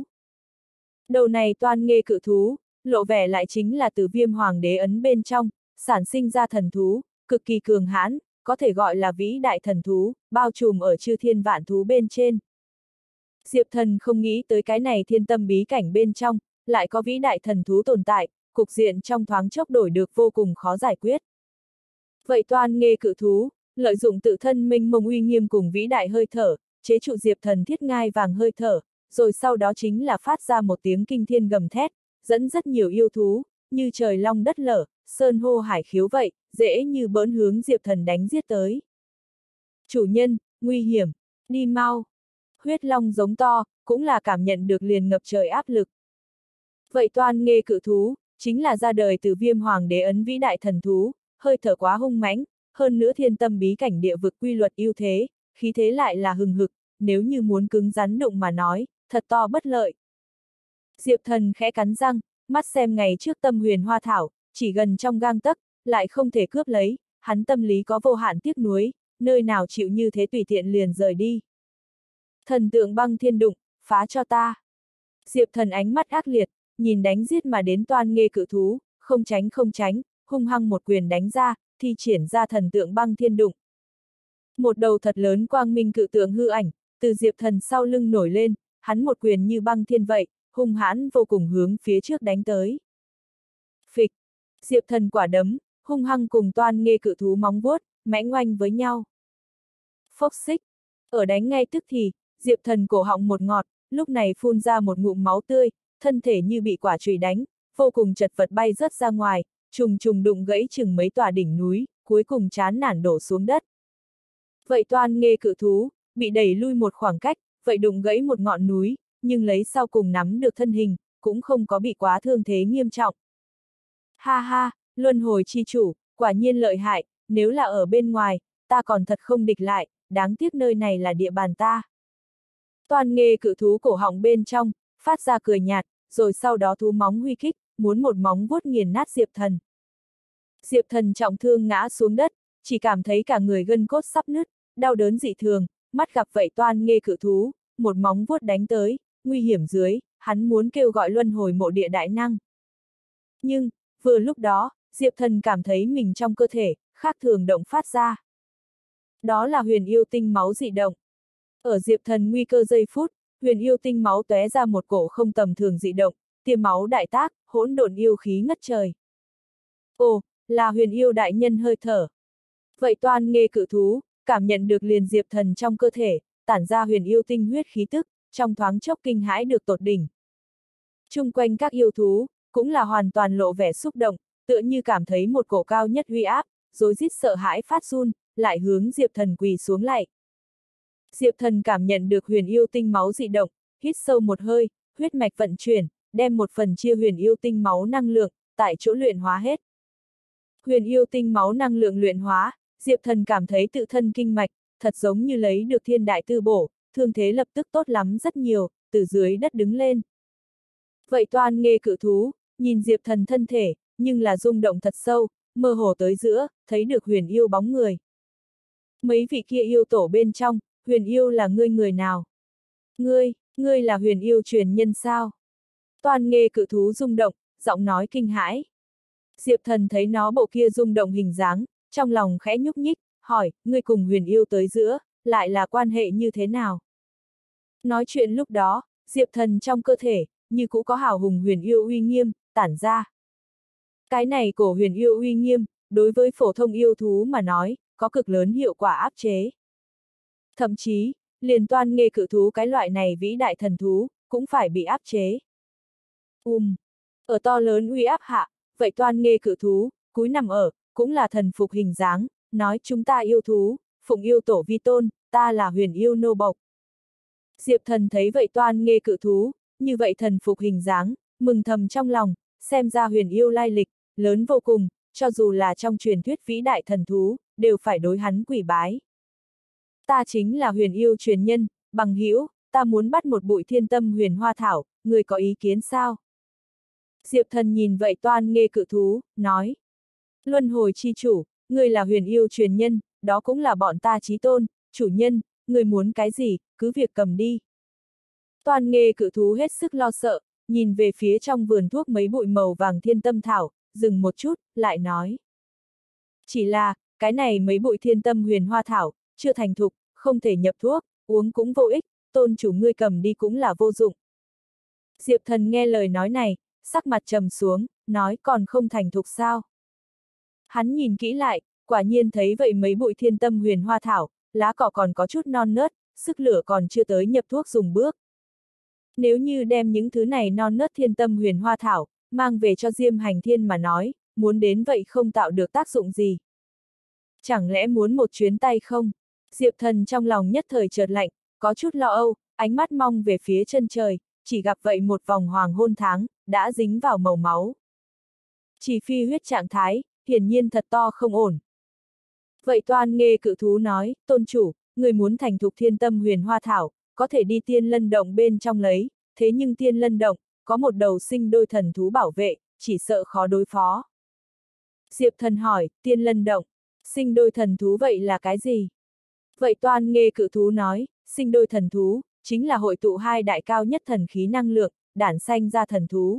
Đầu này toan nghê cự thú, lộ vẻ lại chính là từ viêm hoàng đế ấn bên trong, sản sinh ra thần thú, cực kỳ cường hãn, có thể gọi là vĩ đại thần thú, bao trùm ở chư thiên vạn thú bên trên. Diệp Thần không nghĩ tới cái này thiên tâm bí cảnh bên trong, lại có vĩ đại thần thú tồn tại, cục diện trong thoáng chốc đổi được vô cùng khó giải quyết. Vậy toan nghê cự thú, lợi dụng tự thân minh mông uy nghiêm cùng vĩ đại hơi thở, chế trụ Diệp Thần thiết ngai vàng hơi thở, rồi sau đó chính là phát ra một tiếng kinh thiên gầm thét, dẫn rất nhiều yêu thú, như trời long đất lở, sơn hô hải khiếu vậy, dễ như bỡn hướng Diệp Thần đánh giết tới. Chủ nhân, nguy hiểm, đi mau. Huyết long giống to, cũng là cảm nhận được liền ngập trời áp lực. Vậy toan nghê cự thú, chính là ra đời từ viêm hoàng đế ấn vĩ đại thần thú, hơi thở quá hung mãnh, hơn nữa thiên tâm bí cảnh địa vực quy luật ưu thế, khí thế lại là hừng hực, nếu như muốn cứng rắn đụng mà nói, thật to bất lợi. Diệp Thần khẽ cắn răng, mắt xem ngày trước tâm huyền hoa thảo, chỉ gần trong gang tấc, lại không thể cướp lấy, hắn tâm lý có vô hạn tiếc nuối, nơi nào chịu như thế tùy tiện liền rời đi. Thần tượng băng thiên đụng, phá cho ta. Diệp Thần ánh mắt ác liệt, nhìn đánh giết mà đến toan nghê cự thú, không tránh không tránh, hung hăng một quyền đánh ra, thi triển ra thần tượng băng thiên đụng. Một đầu thật lớn quang minh cự tượng hư ảnh, từ Diệp Thần sau lưng nổi lên, hắn một quyền như băng thiên vậy, hung hãn vô cùng hướng phía trước đánh tới. Phịch, Diệp Thần quả đấm, hung hăng cùng toan nghê cự thú móng vuốt, mãnh oanh với nhau. Phốc xích, ở đánh ngay tức thì, Diệp Thần cổ họng một ngọt, lúc này phun ra một ngụm máu tươi, thân thể như bị quả chùy đánh, vô cùng chật vật bay rớt ra ngoài, trùng trùng đụng gãy chừng mấy tòa đỉnh núi, cuối cùng chán nản đổ xuống đất. Vậy toan nghê cự thú, bị đẩy lui một khoảng cách, vậy đụng gãy một ngọn núi, nhưng lấy sau cùng nắm được thân hình, cũng không có bị quá thương thế nghiêm trọng. Ha ha, luân hồi chi chủ, quả nhiên lợi hại, nếu là ở bên ngoài, ta còn thật không địch lại, đáng tiếc nơi này là địa bàn ta. Toan nghê cự thú cổ họng bên trong, phát ra cười nhạt, rồi sau đó thú móng huy kích, muốn một móng vuốt nghiền nát Diệp Thần. Diệp Thần trọng thương ngã xuống đất, chỉ cảm thấy cả người gân cốt sắp nứt, đau đớn dị thường, mắt gặp vậy toan nghê cự thú, một móng vuốt đánh tới, nguy hiểm dưới, hắn muốn kêu gọi luân hồi mộ địa đại năng. Nhưng, vừa lúc đó, Diệp Thần cảm thấy mình trong cơ thể, khác thường động phát ra. Đó là huyền yêu tinh máu dị động. Ở Diệp Thần nguy cơ giây phút, huyền yêu tinh máu tóe ra một cổ không tầm thường dị động, tiêm máu đại tác, hỗn độn yêu khí ngất trời. Ồ, là huyền yêu đại nhân hơi thở. Vậy toan nghê cự thú, cảm nhận được liền Diệp Thần trong cơ thể, tản ra huyền yêu tinh huyết khí tức, trong thoáng chốc kinh hãi được tột đỉnh. Chung quanh các yêu thú, cũng là hoàn toàn lộ vẻ xúc động, tựa như cảm thấy một cổ cao nhất uy áp, rối rít sợ hãi phát run, lại hướng Diệp Thần quỳ xuống lạy. Diệp Thần cảm nhận được huyền yêu tinh máu dị động, hít sâu một hơi, huyết mạch vận chuyển, đem một phần chia huyền yêu tinh máu năng lượng, tại chỗ luyện hóa hết. Huyền yêu tinh máu năng lượng luyện hóa, Diệp Thần cảm thấy tự thân kinh mạch, thật giống như lấy được thiên đại tư bổ, thương thế lập tức tốt lắm rất nhiều, từ dưới đất đứng lên. Vậy toan nghê cự thú, nhìn Diệp Thần thân thể, nhưng là rung động thật sâu, mơ hồ tới giữa, thấy được huyền yêu bóng người. Mấy vị kia yêu tổ bên trong, huyền yêu là ngươi người nào? Ngươi, ngươi là huyền yêu truyền nhân sao? Toan nghê cự thú rung động, giọng nói kinh hãi. Diệp Thần thấy nó bộ kia rung động hình dáng, trong lòng khẽ nhúc nhích, hỏi, ngươi cùng huyền yêu tới giữa, lại là quan hệ như thế nào? Nói chuyện lúc đó, Diệp Thần trong cơ thể, như cũ có hào hùng huyền yêu uy nghiêm, tản ra. Cái này cổ huyền yêu uy nghiêm, đối với phổ thông yêu thú mà nói, có cực lớn hiệu quả áp chế. Thậm chí, liền Toan Nghê cự thú cái loại này vĩ đại thần thú, cũng phải bị áp chế. Um, ở to lớn uy áp hạ, vậy Toan Nghê cự thú, cúi nằm ở, cũng là thần phục hình dáng, nói chúng ta yêu thú, phụng yêu tổ vi tôn, ta là huyền yêu nô bộc. Diệp Thần thấy vậy Toan Nghê cự thú, như vậy thần phục hình dáng, mừng thầm trong lòng, xem ra huyền yêu lai lịch, lớn vô cùng, cho dù là trong truyền thuyết vĩ đại thần thú, đều phải đối hắn quỳ bái. Ta chính là huyền yêu truyền nhân, bằng hữu, ta muốn bắt một bụi thiên tâm huyền hoa thảo, người có ý kiến sao? Diệp Thần nhìn vậy Toan Nghê cự thú, nói. Luân hồi chi chủ, người là huyền yêu truyền nhân, đó cũng là bọn ta chí tôn, chủ nhân, người muốn cái gì, cứ việc cầm đi. Toan Nghê cự thú hết sức lo sợ, nhìn về phía trong vườn thuốc mấy bụi màu vàng thiên tâm thảo, dừng một chút, lại nói. Chỉ là, cái này mấy bụi thiên tâm huyền hoa thảo, chưa thành thục, không thể nhập thuốc, uống cũng vô ích, tôn chủ ngươi cầm đi cũng là vô dụng. Diệp Thần nghe lời nói này, sắc mặt trầm xuống, nói còn không thành thục sao. Hắn nhìn kỹ lại, quả nhiên thấy vậy mấy bụi thiên tâm huyền hoa thảo, lá cỏ còn có chút non nớt, sức lửa còn chưa tới nhập thuốc dùng bước. Nếu như đem những thứ này non nớt thiên tâm huyền hoa thảo, mang về cho Diêm Hành Thiên mà nói, muốn đến vậy không tạo được tác dụng gì. Chẳng lẽ muốn một chuyến tay không? Diệp Thần trong lòng nhất thời chợt lạnh, có chút lo âu, ánh mắt mong về phía chân trời, chỉ gặp vậy một vòng hoàng hôn tháng, đã dính vào màu máu. Chỉ phi huyết trạng thái, hiển nhiên thật to không ổn. Vậy Toan Nghê cự thú nói, tôn chủ, người muốn thành thục thiên tâm huyền hoa thảo, có thể đi tiên lân động bên trong lấy, thế nhưng tiên lân động, có một đầu sinh đôi thần thú bảo vệ, chỉ sợ khó đối phó. Diệp Thần hỏi, tiên lân động, sinh đôi thần thú vậy là cái gì? Vậy Toan Nghê cự thú nói, sinh đôi thần thú, chính là hội tụ hai đại cao nhất thần khí năng lượng, đản sanh ra thần thú.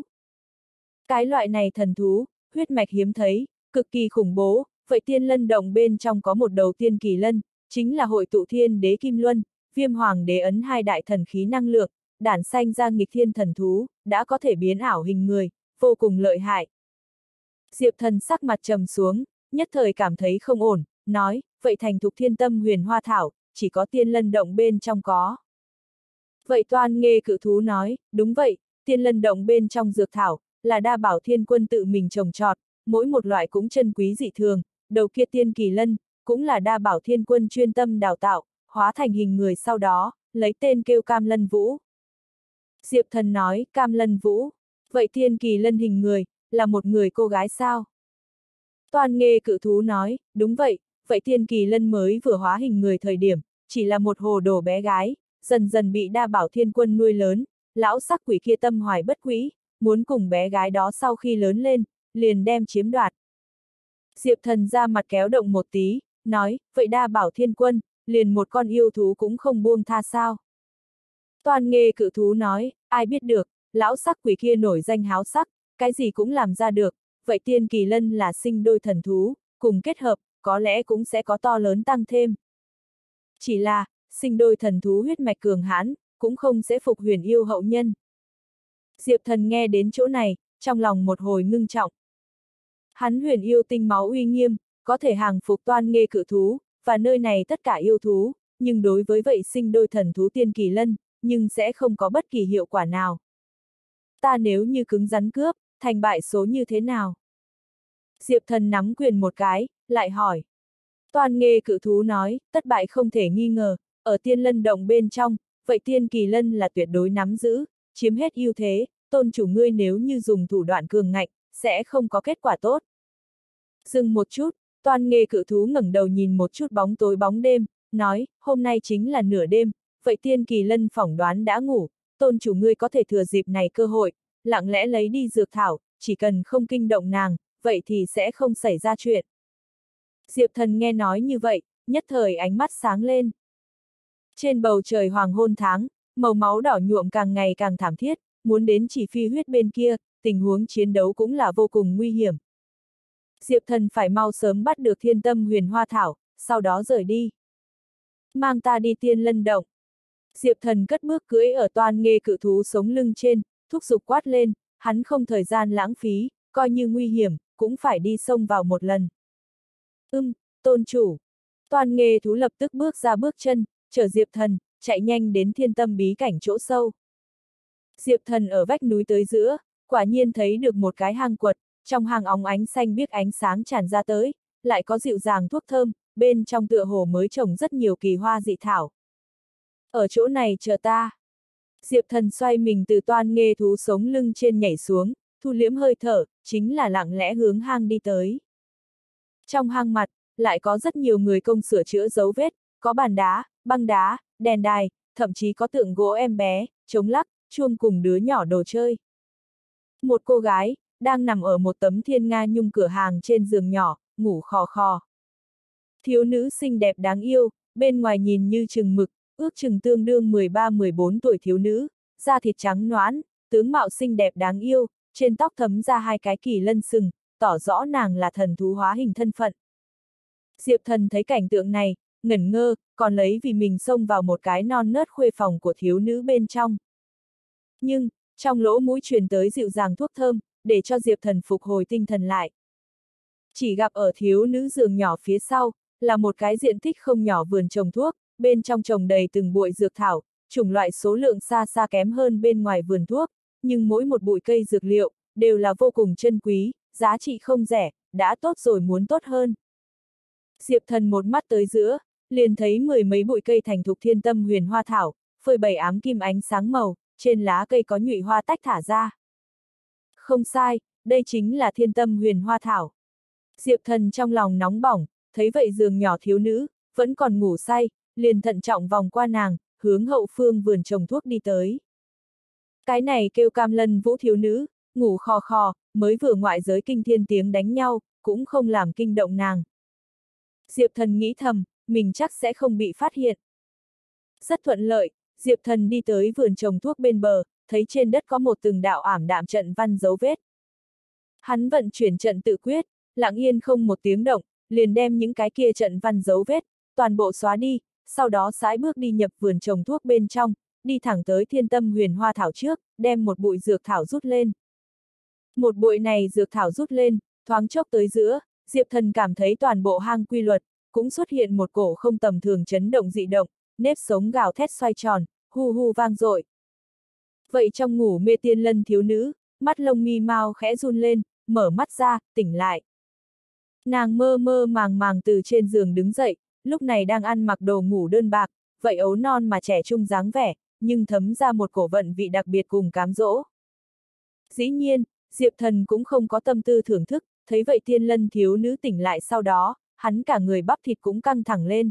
Cái loại này thần thú, huyết mạch hiếm thấy, cực kỳ khủng bố, vậy tiên lân động bên trong có một đầu tiên kỳ lân, chính là hội tụ thiên đế kim luân, viêm hoàng đế ấn hai đại thần khí năng lượng, đản sanh ra nghịch thiên thần thú, đã có thể biến ảo hình người, vô cùng lợi hại. Diệp Thần sắc mặt trầm xuống, nhất thời cảm thấy không ổn, nói, vậy thành thục thiên tâm huyền hoa thảo, chỉ có tiên lân động bên trong có. Vậy Toan Nghê cự thú nói, đúng vậy, tiên lân động bên trong dược thảo, là đa bảo thiên quân tự mình trồng trọt, mỗi một loại cũng chân quý dị thường, đầu kia tiên kỳ lân, cũng là đa bảo thiên quân chuyên tâm đào tạo, hóa thành hình người sau đó, lấy tên kêu Cam Lân Vũ. Diệp Thần nói, Cam Lân Vũ, vậy tiên kỳ lân hình người, là một người cô gái sao? Toan Nghê cự thú nói, đúng vậy, vậy tiên kỳ lân mới vừa hóa hình người thời điểm, chỉ là một hồ đồ bé gái, dần dần bị đa bảo thiên quân nuôi lớn, lão sắc quỷ kia tâm hoài bất quý, muốn cùng bé gái đó sau khi lớn lên, liền đem chiếm đoạt. Diệp Thần ra mặt kéo động một tí, nói, vậy đa bảo thiên quân, liền một con yêu thú cũng không buông tha sao. Toan Nghê cự thú nói, ai biết được, lão sắc quỷ kia nổi danh háo sắc, cái gì cũng làm ra được, vậy tiên kỳ lân là sinh đôi thần thú, cùng kết hợp, có lẽ cũng sẽ có to lớn tăng thêm. Chỉ là, sinh đôi thần thú huyết mạch cường hãn, cũng không sẽ phục huyền yêu hậu nhân. Diệp Thần nghe đến chỗ này, trong lòng một hồi ngưng trọng. Hắn huyền yêu tinh máu uy nghiêm, có thể hàng phục Toan Nghê cự thú, và nơi này tất cả yêu thú, nhưng đối với vậy sinh đôi thần thú tiên kỳ lân, nhưng sẽ không có bất kỳ hiệu quả nào. Ta nếu như cứng rắn cướp, thành bại số như thế nào? Diệp Thần nắm quyền một cái, lại hỏi. Toan Nghê cự thú nói, tất bại không thể nghi ngờ, ở tiên lân động bên trong, vậy tiên kỳ lân là tuyệt đối nắm giữ, chiếm hết ưu thế, tôn chủ ngươi nếu như dùng thủ đoạn cường ngạnh, sẽ không có kết quả tốt. Dừng một chút, Toan Nghê cự thú ngẩng đầu nhìn một chút bóng tối bóng đêm, nói, hôm nay chính là nửa đêm, vậy tiên kỳ lân phỏng đoán đã ngủ, tôn chủ ngươi có thể thừa dịp này cơ hội, lặng lẽ lấy đi dược thảo, chỉ cần không kinh động nàng, vậy thì sẽ không xảy ra chuyện. Diệp Thần nghe nói như vậy, nhất thời ánh mắt sáng lên. Trên bầu trời hoàng hôn tháng, màu máu đỏ nhuộm càng ngày càng thảm thiết, muốn đến chỉ phi huyết bên kia, tình huống chiến đấu cũng là vô cùng nguy hiểm. Diệp Thần phải mau sớm bắt được thiên tâm huyền hoa thảo, sau đó rời đi. Mang ta đi tiên lân động. Diệp Thần cất bước cưỡi ở toan nghê cự thú sống lưng trên, thúc giục quát lên, hắn không thời gian lãng phí, coi như nguy hiểm, cũng phải đi xông vào một lần. Ưm, tôn chủ. Toan nghê thú lập tức bước ra bước chân, chở Diệp Thần, chạy nhanh đến thiên tâm bí cảnh chỗ sâu. Diệp Thần ở vách núi tới giữa, quả nhiên thấy được một cái hang quật, trong hang óng ánh xanh biếc ánh sáng tràn ra tới, lại có dịu dàng thuốc thơm, bên trong tựa hồ mới trồng rất nhiều kỳ hoa dị thảo. Ở chỗ này chờ ta. Diệp Thần xoay mình từ toan nghê thú sống lưng trên nhảy xuống, thu liễm hơi thở, chính là lặng lẽ hướng hang đi tới. Trong hang mặt, lại có rất nhiều người công sửa chữa dấu vết, có bàn đá, băng đá, đèn đài, thậm chí có tượng gỗ em bé, chống lắc, chuông cùng đứa nhỏ đồ chơi. Một cô gái, đang nằm ở một tấm thiên nga nhung cửa hàng trên giường nhỏ, ngủ khò khò. Thiếu nữ xinh đẹp đáng yêu, bên ngoài nhìn như chừng mực, ước chừng tương đương mười ba mười bốn tuổi thiếu nữ, da thịt trắng nõn, tướng mạo xinh đẹp đáng yêu, trên tóc thấm ra hai cái kỳ lân sừng, tỏ rõ nàng là thần thú hóa hình thân phận. Diệp Thần thấy cảnh tượng này, ngẩn ngơ, còn lấy vì mình xông vào một cái non nớt khuê phòng của thiếu nữ bên trong. Nhưng, trong lỗ mũi truyền tới dịu dàng thuốc thơm, để cho Diệp Thần phục hồi tinh thần lại. Chỉ gặp ở thiếu nữ giường nhỏ phía sau, là một cái diện tích không nhỏ vườn trồng thuốc, bên trong trồng đầy từng bụi dược thảo, chủng loại số lượng xa xa kém hơn bên ngoài vườn thuốc, nhưng mỗi một bụi cây dược liệu, đều là vô cùng chân quý, giá trị không rẻ, đã tốt rồi muốn tốt hơn. Diệp Thần một mắt tới giữa, liền thấy mười mấy bụi cây thành thục thiên tâm huyền hoa thảo, phơi bày ám kim ánh sáng màu, trên lá cây có nhụy hoa tách thả ra. Không sai, đây chính là thiên tâm huyền hoa thảo. Diệp Thần trong lòng nóng bỏng, thấy vậy giường nhỏ thiếu nữ, vẫn còn ngủ say, liền thận trọng vòng qua nàng, hướng hậu phương vườn trồng thuốc đi tới. Cái này kêu Cam Lân Vũ thiếu nữ, ngủ khò khò, mới vừa ngoại giới kinh thiên tiếng đánh nhau, cũng không làm kinh động nàng. Diệp Thần nghĩ thầm, mình chắc sẽ không bị phát hiện. Rất thuận lợi, Diệp Thần đi tới vườn trồng thuốc bên bờ, thấy trên đất có một từng đạo ảm đạm trận văn dấu vết. Hắn vận chuyển trận tự quyết, lặng yên không một tiếng động, liền đem những cái kia trận văn dấu vết, toàn bộ xóa đi, sau đó sải bước đi nhập vườn trồng thuốc bên trong, đi thẳng tới thiên tâm huyền hoa thảo trước, đem một bụi dược thảo rút lên. Một bụi này dược thảo rút lên, thoáng chốc tới giữa, Diệp Thần cảm thấy toàn bộ hang quy luật, cũng xuất hiện một cổ không tầm thường chấn động dị động, nếp sống gào thét xoay tròn, hu hu vang dội. Vậy trong ngủ mê tiên lân thiếu nữ, mắt lông mi mau khẽ run lên, mở mắt ra, tỉnh lại. Nàng mơ mơ màng màng từ trên giường đứng dậy, lúc này đang ăn mặc đồ ngủ đơn bạc, vậy ấu non mà trẻ trung dáng vẻ, nhưng thấm ra một cổ vận vị đặc biệt cùng cám dỗ. Dĩ nhiên, Diệp Thần cũng không có tâm tư thưởng thức, thấy vậy tiên lân thiếu nữ tỉnh lại sau đó, hắn cả người bắp thịt cũng căng thẳng lên.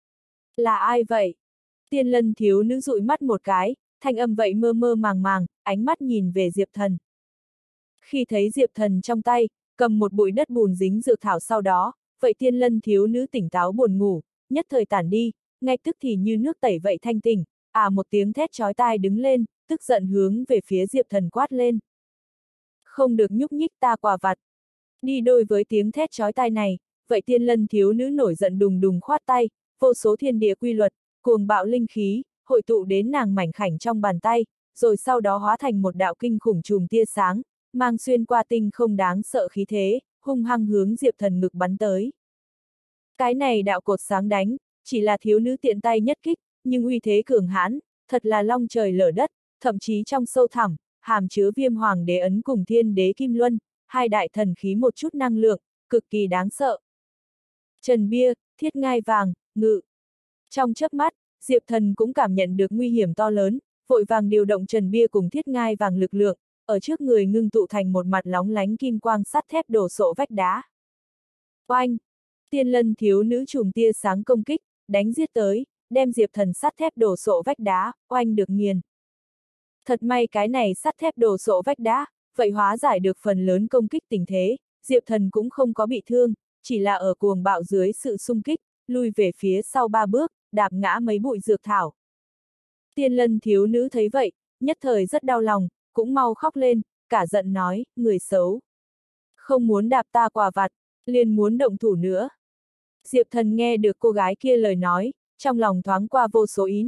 Là ai vậy? Tiên lân thiếu nữ dụi mắt một cái, thanh âm vậy mơ mơ màng màng, ánh mắt nhìn về Diệp Thần. Khi thấy Diệp Thần trong tay, cầm một bụi đất bùn dính dược thảo sau đó, vậy tiên lân thiếu nữ tỉnh táo buồn ngủ, nhất thời tản đi, ngay tức thì như nước tẩy vậy thanh tỉnh, à một tiếng thét chói tai đứng lên, tức giận hướng về phía Diệp Thần quát lên. Không được nhúc nhích ta quà vặt. Đi đôi với tiếng thét chói tai này, vậy tiên lân thiếu nữ nổi giận đùng đùng khoát tay, vô số thiên địa quy luật, cuồng bạo linh khí, hội tụ đến nàng mảnh khảnh trong bàn tay, rồi sau đó hóa thành một đạo kinh khủng chùm tia sáng, mang xuyên qua tinh không đáng sợ khí thế, hung hăng hướng Diệp Thần ngực bắn tới. Cái này đạo cột sáng đánh, chỉ là thiếu nữ tiện tay nhất kích, nhưng uy thế cường hãn, thật là long trời lở đất, thậm chí trong sâu thẳm, hàm chứa viêm hoàng đế ấn cùng thiên đế kim luân, hai đại thần khí một chút năng lượng, cực kỳ đáng sợ. Trần bia, thiết ngai vàng, ngự. Trong chớp mắt, Diệp Thần cũng cảm nhận được nguy hiểm to lớn, vội vàng điều động trần bia cùng thiết ngai vàng lực lượng, ở trước người ngưng tụ thành một mặt lóng lánh kim quang sắt thép đổ sộ vách đá. Oanh! Tiên lân thiếu nữ trùm tia sáng công kích, đánh giết tới, đem Diệp Thần sắt thép đổ sộ vách đá, oanh được nghiền. Thật may cái này sắt thép đổ sộ vách đá, vậy hóa giải được phần lớn công kích tình thế, Diệp Thần cũng không có bị thương, chỉ là ở cuồng bạo dưới sự xung kích, lui về phía sau ba bước, đạp ngã mấy bụi dược thảo. Tiên lân thiếu nữ thấy vậy, nhất thời rất đau lòng, cũng mau khóc lên, cả giận nói, người xấu. Không muốn đạp ta quà vặt, liền muốn động thủ nữa. Diệp Thần nghe được cô gái kia lời nói, trong lòng thoáng qua vô số ý niệm,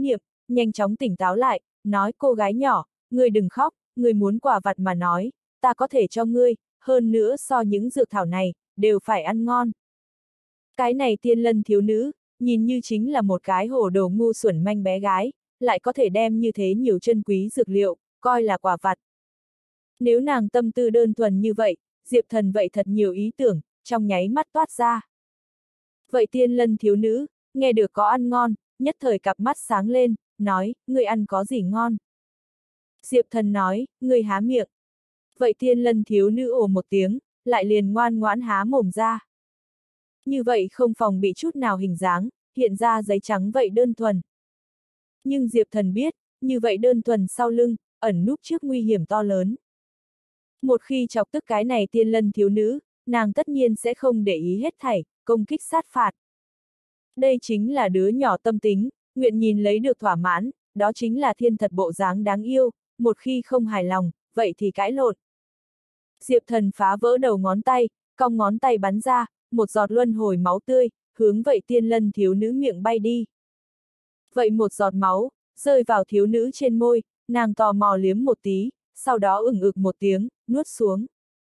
nhanh chóng tỉnh táo lại, nói cô gái nhỏ, ngươi đừng khóc, ngươi muốn quà vặt mà nói, ta có thể cho ngươi, hơn nữa so những dược thảo này, đều phải ăn ngon. Cái này tiên lân thiếu nữ, nhìn như chính là một cái hồ đồ ngu xuẩn manh bé gái, lại có thể đem như thế nhiều chân quý dược liệu, coi là quà vặt. Nếu nàng tâm tư đơn thuần như vậy, Diệp Thần vậy thật nhiều ý tưởng, trong nháy mắt toát ra. Vậy tiên lân thiếu nữ, nghe được có ăn ngon, nhất thời cặp mắt sáng lên, nói, ngươi ăn có gì ngon? Diệp Thần nói, ngươi há miệng. Vậy tiên lân thiếu nữ ồ một tiếng, lại liền ngoan ngoãn há mồm ra. Như vậy không phòng bị chút nào hình dáng, hiện ra giấy trắng vậy đơn thuần. Nhưng Diệp Thần biết, như vậy đơn thuần sau lưng, ẩn núp trước nguy hiểm to lớn. Một khi chọc tức cái này tiên lân thiếu nữ, nàng tất nhiên sẽ không để ý hết thảy, công kích sát phạt. Đây chính là đứa nhỏ tâm tính, nguyện nhìn lấy được thỏa mãn, đó chính là thiên thật bộ dáng đáng yêu, một khi không hài lòng, vậy thì cãi lộn. Diệp Thần phá vỡ đầu ngón tay, cong ngón tay bắn ra, một giọt luân hồi máu tươi, hướng vậy tiên lân thiếu nữ miệng bay đi. Vậy một giọt máu, rơi vào thiếu nữ trên môi, nàng tò mò liếm một tí, sau đó ửng ực một tiếng, nuốt xuống.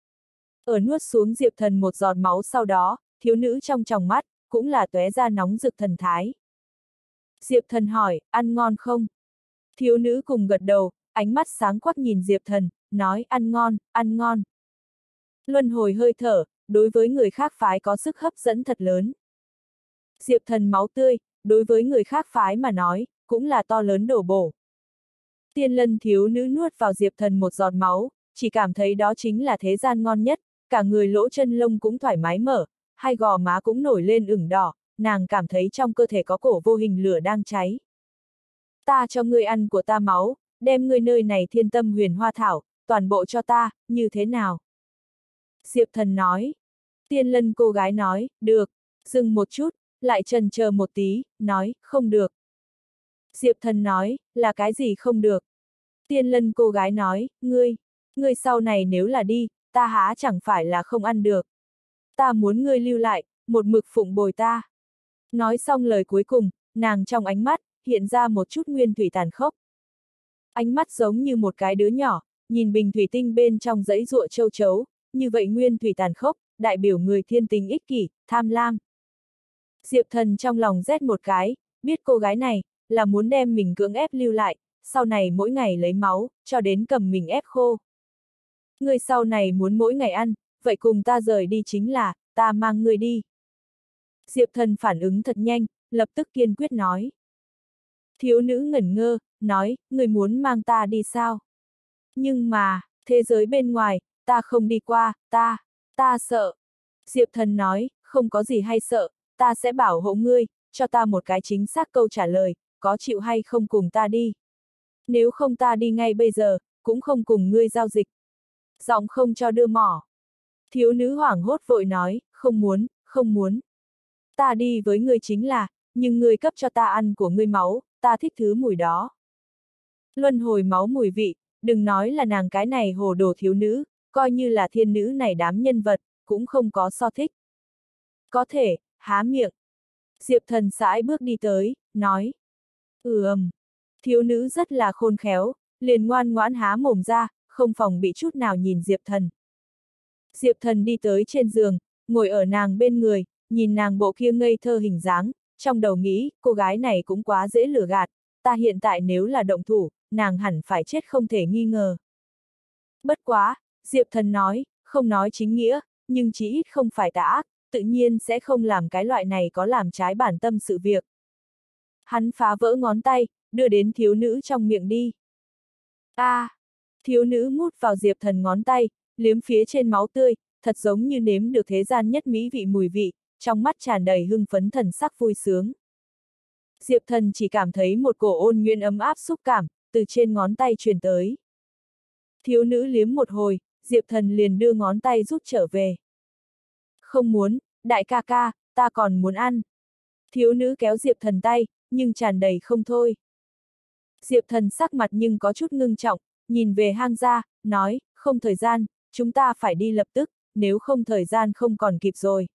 Ở nuốt xuống Diệp Thần một giọt máu sau đó, thiếu nữ trong tròng mắt, cũng là tóe ra nóng rực thần thái. Diệp Thần hỏi, ăn ngon không? Thiếu nữ cùng gật đầu, ánh mắt sáng quắc nhìn Diệp Thần, nói ăn ngon, ăn ngon. Luân hồi hơi thở, đối với người khác phái có sức hấp dẫn thật lớn. Diệp Thần máu tươi, đối với người khác phái mà nói, cũng là to lớn đổ bổ. Tiên lân thiếu nữ nuốt vào Diệp Thần một giọt máu, chỉ cảm thấy đó chính là thế gian ngon nhất, cả người lỗ chân lông cũng thoải mái mở, hai gò má cũng nổi lên ửng đỏ, nàng cảm thấy trong cơ thể có cổ vô hình lửa đang cháy. Ta cho ngươi ăn của ta máu, đem ngươi nơi này thiên tâm huyền hoa thảo, toàn bộ cho ta, như thế nào? Diệp Thần nói. Tiên lân cô gái nói, được, dừng một chút, lại chần chờ một tí, nói, không được. Diệp Thần nói, là cái gì không được? Tiên lân cô gái nói, ngươi, ngươi sau này nếu là đi, ta há chẳng phải là không ăn được. Ta muốn ngươi lưu lại, một mực phụng bồi ta. Nói xong lời cuối cùng, nàng trong ánh mắt, hiện ra một chút nguyên thủy tàn khốc. Ánh mắt giống như một cái đứa nhỏ, nhìn bình thủy tinh bên trong dãy ruộ châu chấu, như vậy nguyên thủy tàn khốc, đại biểu người thiên tính ích kỷ, tham lam. Diệp Thần trong lòng rét một cái, biết cô gái này, là muốn đem mình cưỡng ép lưu lại, sau này mỗi ngày lấy máu, cho đến cầm mình ép khô. Người sau này muốn mỗi ngày ăn, vậy cùng ta rời đi chính là, ta mang người đi. Diệp Thần phản ứng thật nhanh, lập tức kiên quyết nói. Thiếu nữ ngẩn ngơ, nói, người muốn mang ta đi sao? Nhưng mà, thế giới bên ngoài, ta không đi qua, ta, ta sợ. Diệp Thần nói, không có gì hay sợ, ta sẽ bảo hộ ngươi, cho ta một cái chính xác câu trả lời, có chịu hay không cùng ta đi. Nếu không ta đi ngay bây giờ, cũng không cùng ngươi giao dịch. Giọng không cho đưa mỏ. Thiếu nữ hoảng hốt vội nói, không muốn, không muốn. Ta đi với ngươi chính là, nhưng ngươi cấp cho ta ăn của ngươi máu, ta thích thứ mùi đó. Luân hồi máu mùi vị, đừng nói là nàng cái này hồ đồ thiếu nữ, coi như là thiên nữ này đám nhân vật, cũng không có so thích. Có thể, há miệng. Diệp Thần sải bước đi tới, nói. Ừ ầm. Thiếu nữ rất là khôn khéo, liền ngoan ngoãn há mồm ra, không phòng bị chút nào nhìn Diệp Thần. Diệp Thần đi tới trên giường, ngồi ở nàng bên người, nhìn nàng bộ kia ngây thơ hình dáng, trong đầu nghĩ, cô gái này cũng quá dễ lừa gạt, ta hiện tại nếu là động thủ, nàng hẳn phải chết không thể nghi ngờ. Bất quá, Diệp Thần nói, không nói chính nghĩa, nhưng chí ít không phải tà ác, tự nhiên sẽ không làm cái loại này có làm trái bản tâm sự việc. Hắn phá vỡ ngón tay, đưa đến thiếu nữ trong miệng đi. A, à, thiếu nữ mút vào Diệp Thần ngón tay, liếm phía trên máu tươi, thật giống như nếm được thế gian nhất mỹ vị mùi vị, trong mắt tràn đầy hưng phấn thần sắc vui sướng. Diệp Thần chỉ cảm thấy một cổ ôn nguyên ấm áp xúc cảm, từ trên ngón tay truyền tới. Thiếu nữ liếm một hồi, Diệp Thần liền đưa ngón tay rút trở về. Không muốn, đại ca ca, ta còn muốn ăn. Thiếu nữ kéo Diệp Thần tay, nhưng tràn đầy không thôi. Diệp Thần sắc mặt nhưng có chút ngưng trọng, nhìn về hang ra, nói, không thời gian, chúng ta phải đi lập tức, nếu không thời gian không còn kịp rồi.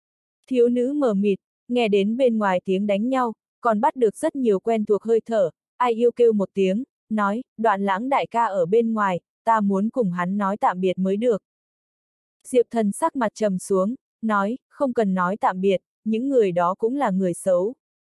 Thiếu nữ mờ mịt, nghe đến bên ngoài tiếng đánh nhau, còn bắt được rất nhiều quen thuộc hơi thở, Ai yêu kêu một tiếng, nói, Đoạn Lãng đại ca ở bên ngoài, ta muốn cùng hắn nói tạm biệt mới được. Diệp Thần sắc mặt trầm xuống, nói, không cần nói tạm biệt, những người đó cũng là người xấu.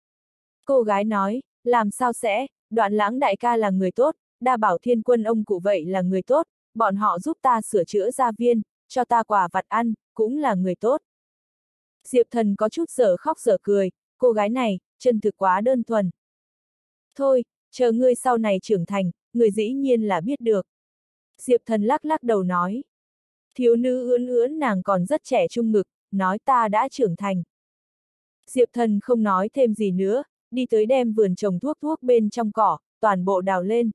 Cô gái nói, làm sao sẽ, Đoạn Lãng đại ca là người tốt, Đa Bảo Thiên Quân ông cụ vậy là người tốt, bọn họ giúp ta sửa chữa gia viên, cho ta quà vặt ăn, cũng là người tốt. Diệp Thần có chút dở khóc dở cười, cô gái này, chân thực quá đơn thuần. Thôi, chờ ngươi sau này trưởng thành, người dĩ nhiên là biết được. Diệp Thần lắc lắc đầu nói. Thiếu nữ ưỡn ưỡn nàng còn rất trẻ trung ngực, nói ta đã trưởng thành. Diệp Thần không nói thêm gì nữa, đi tới đem vườn trồng thuốc thuốc bên trong cỏ, toàn bộ đào lên.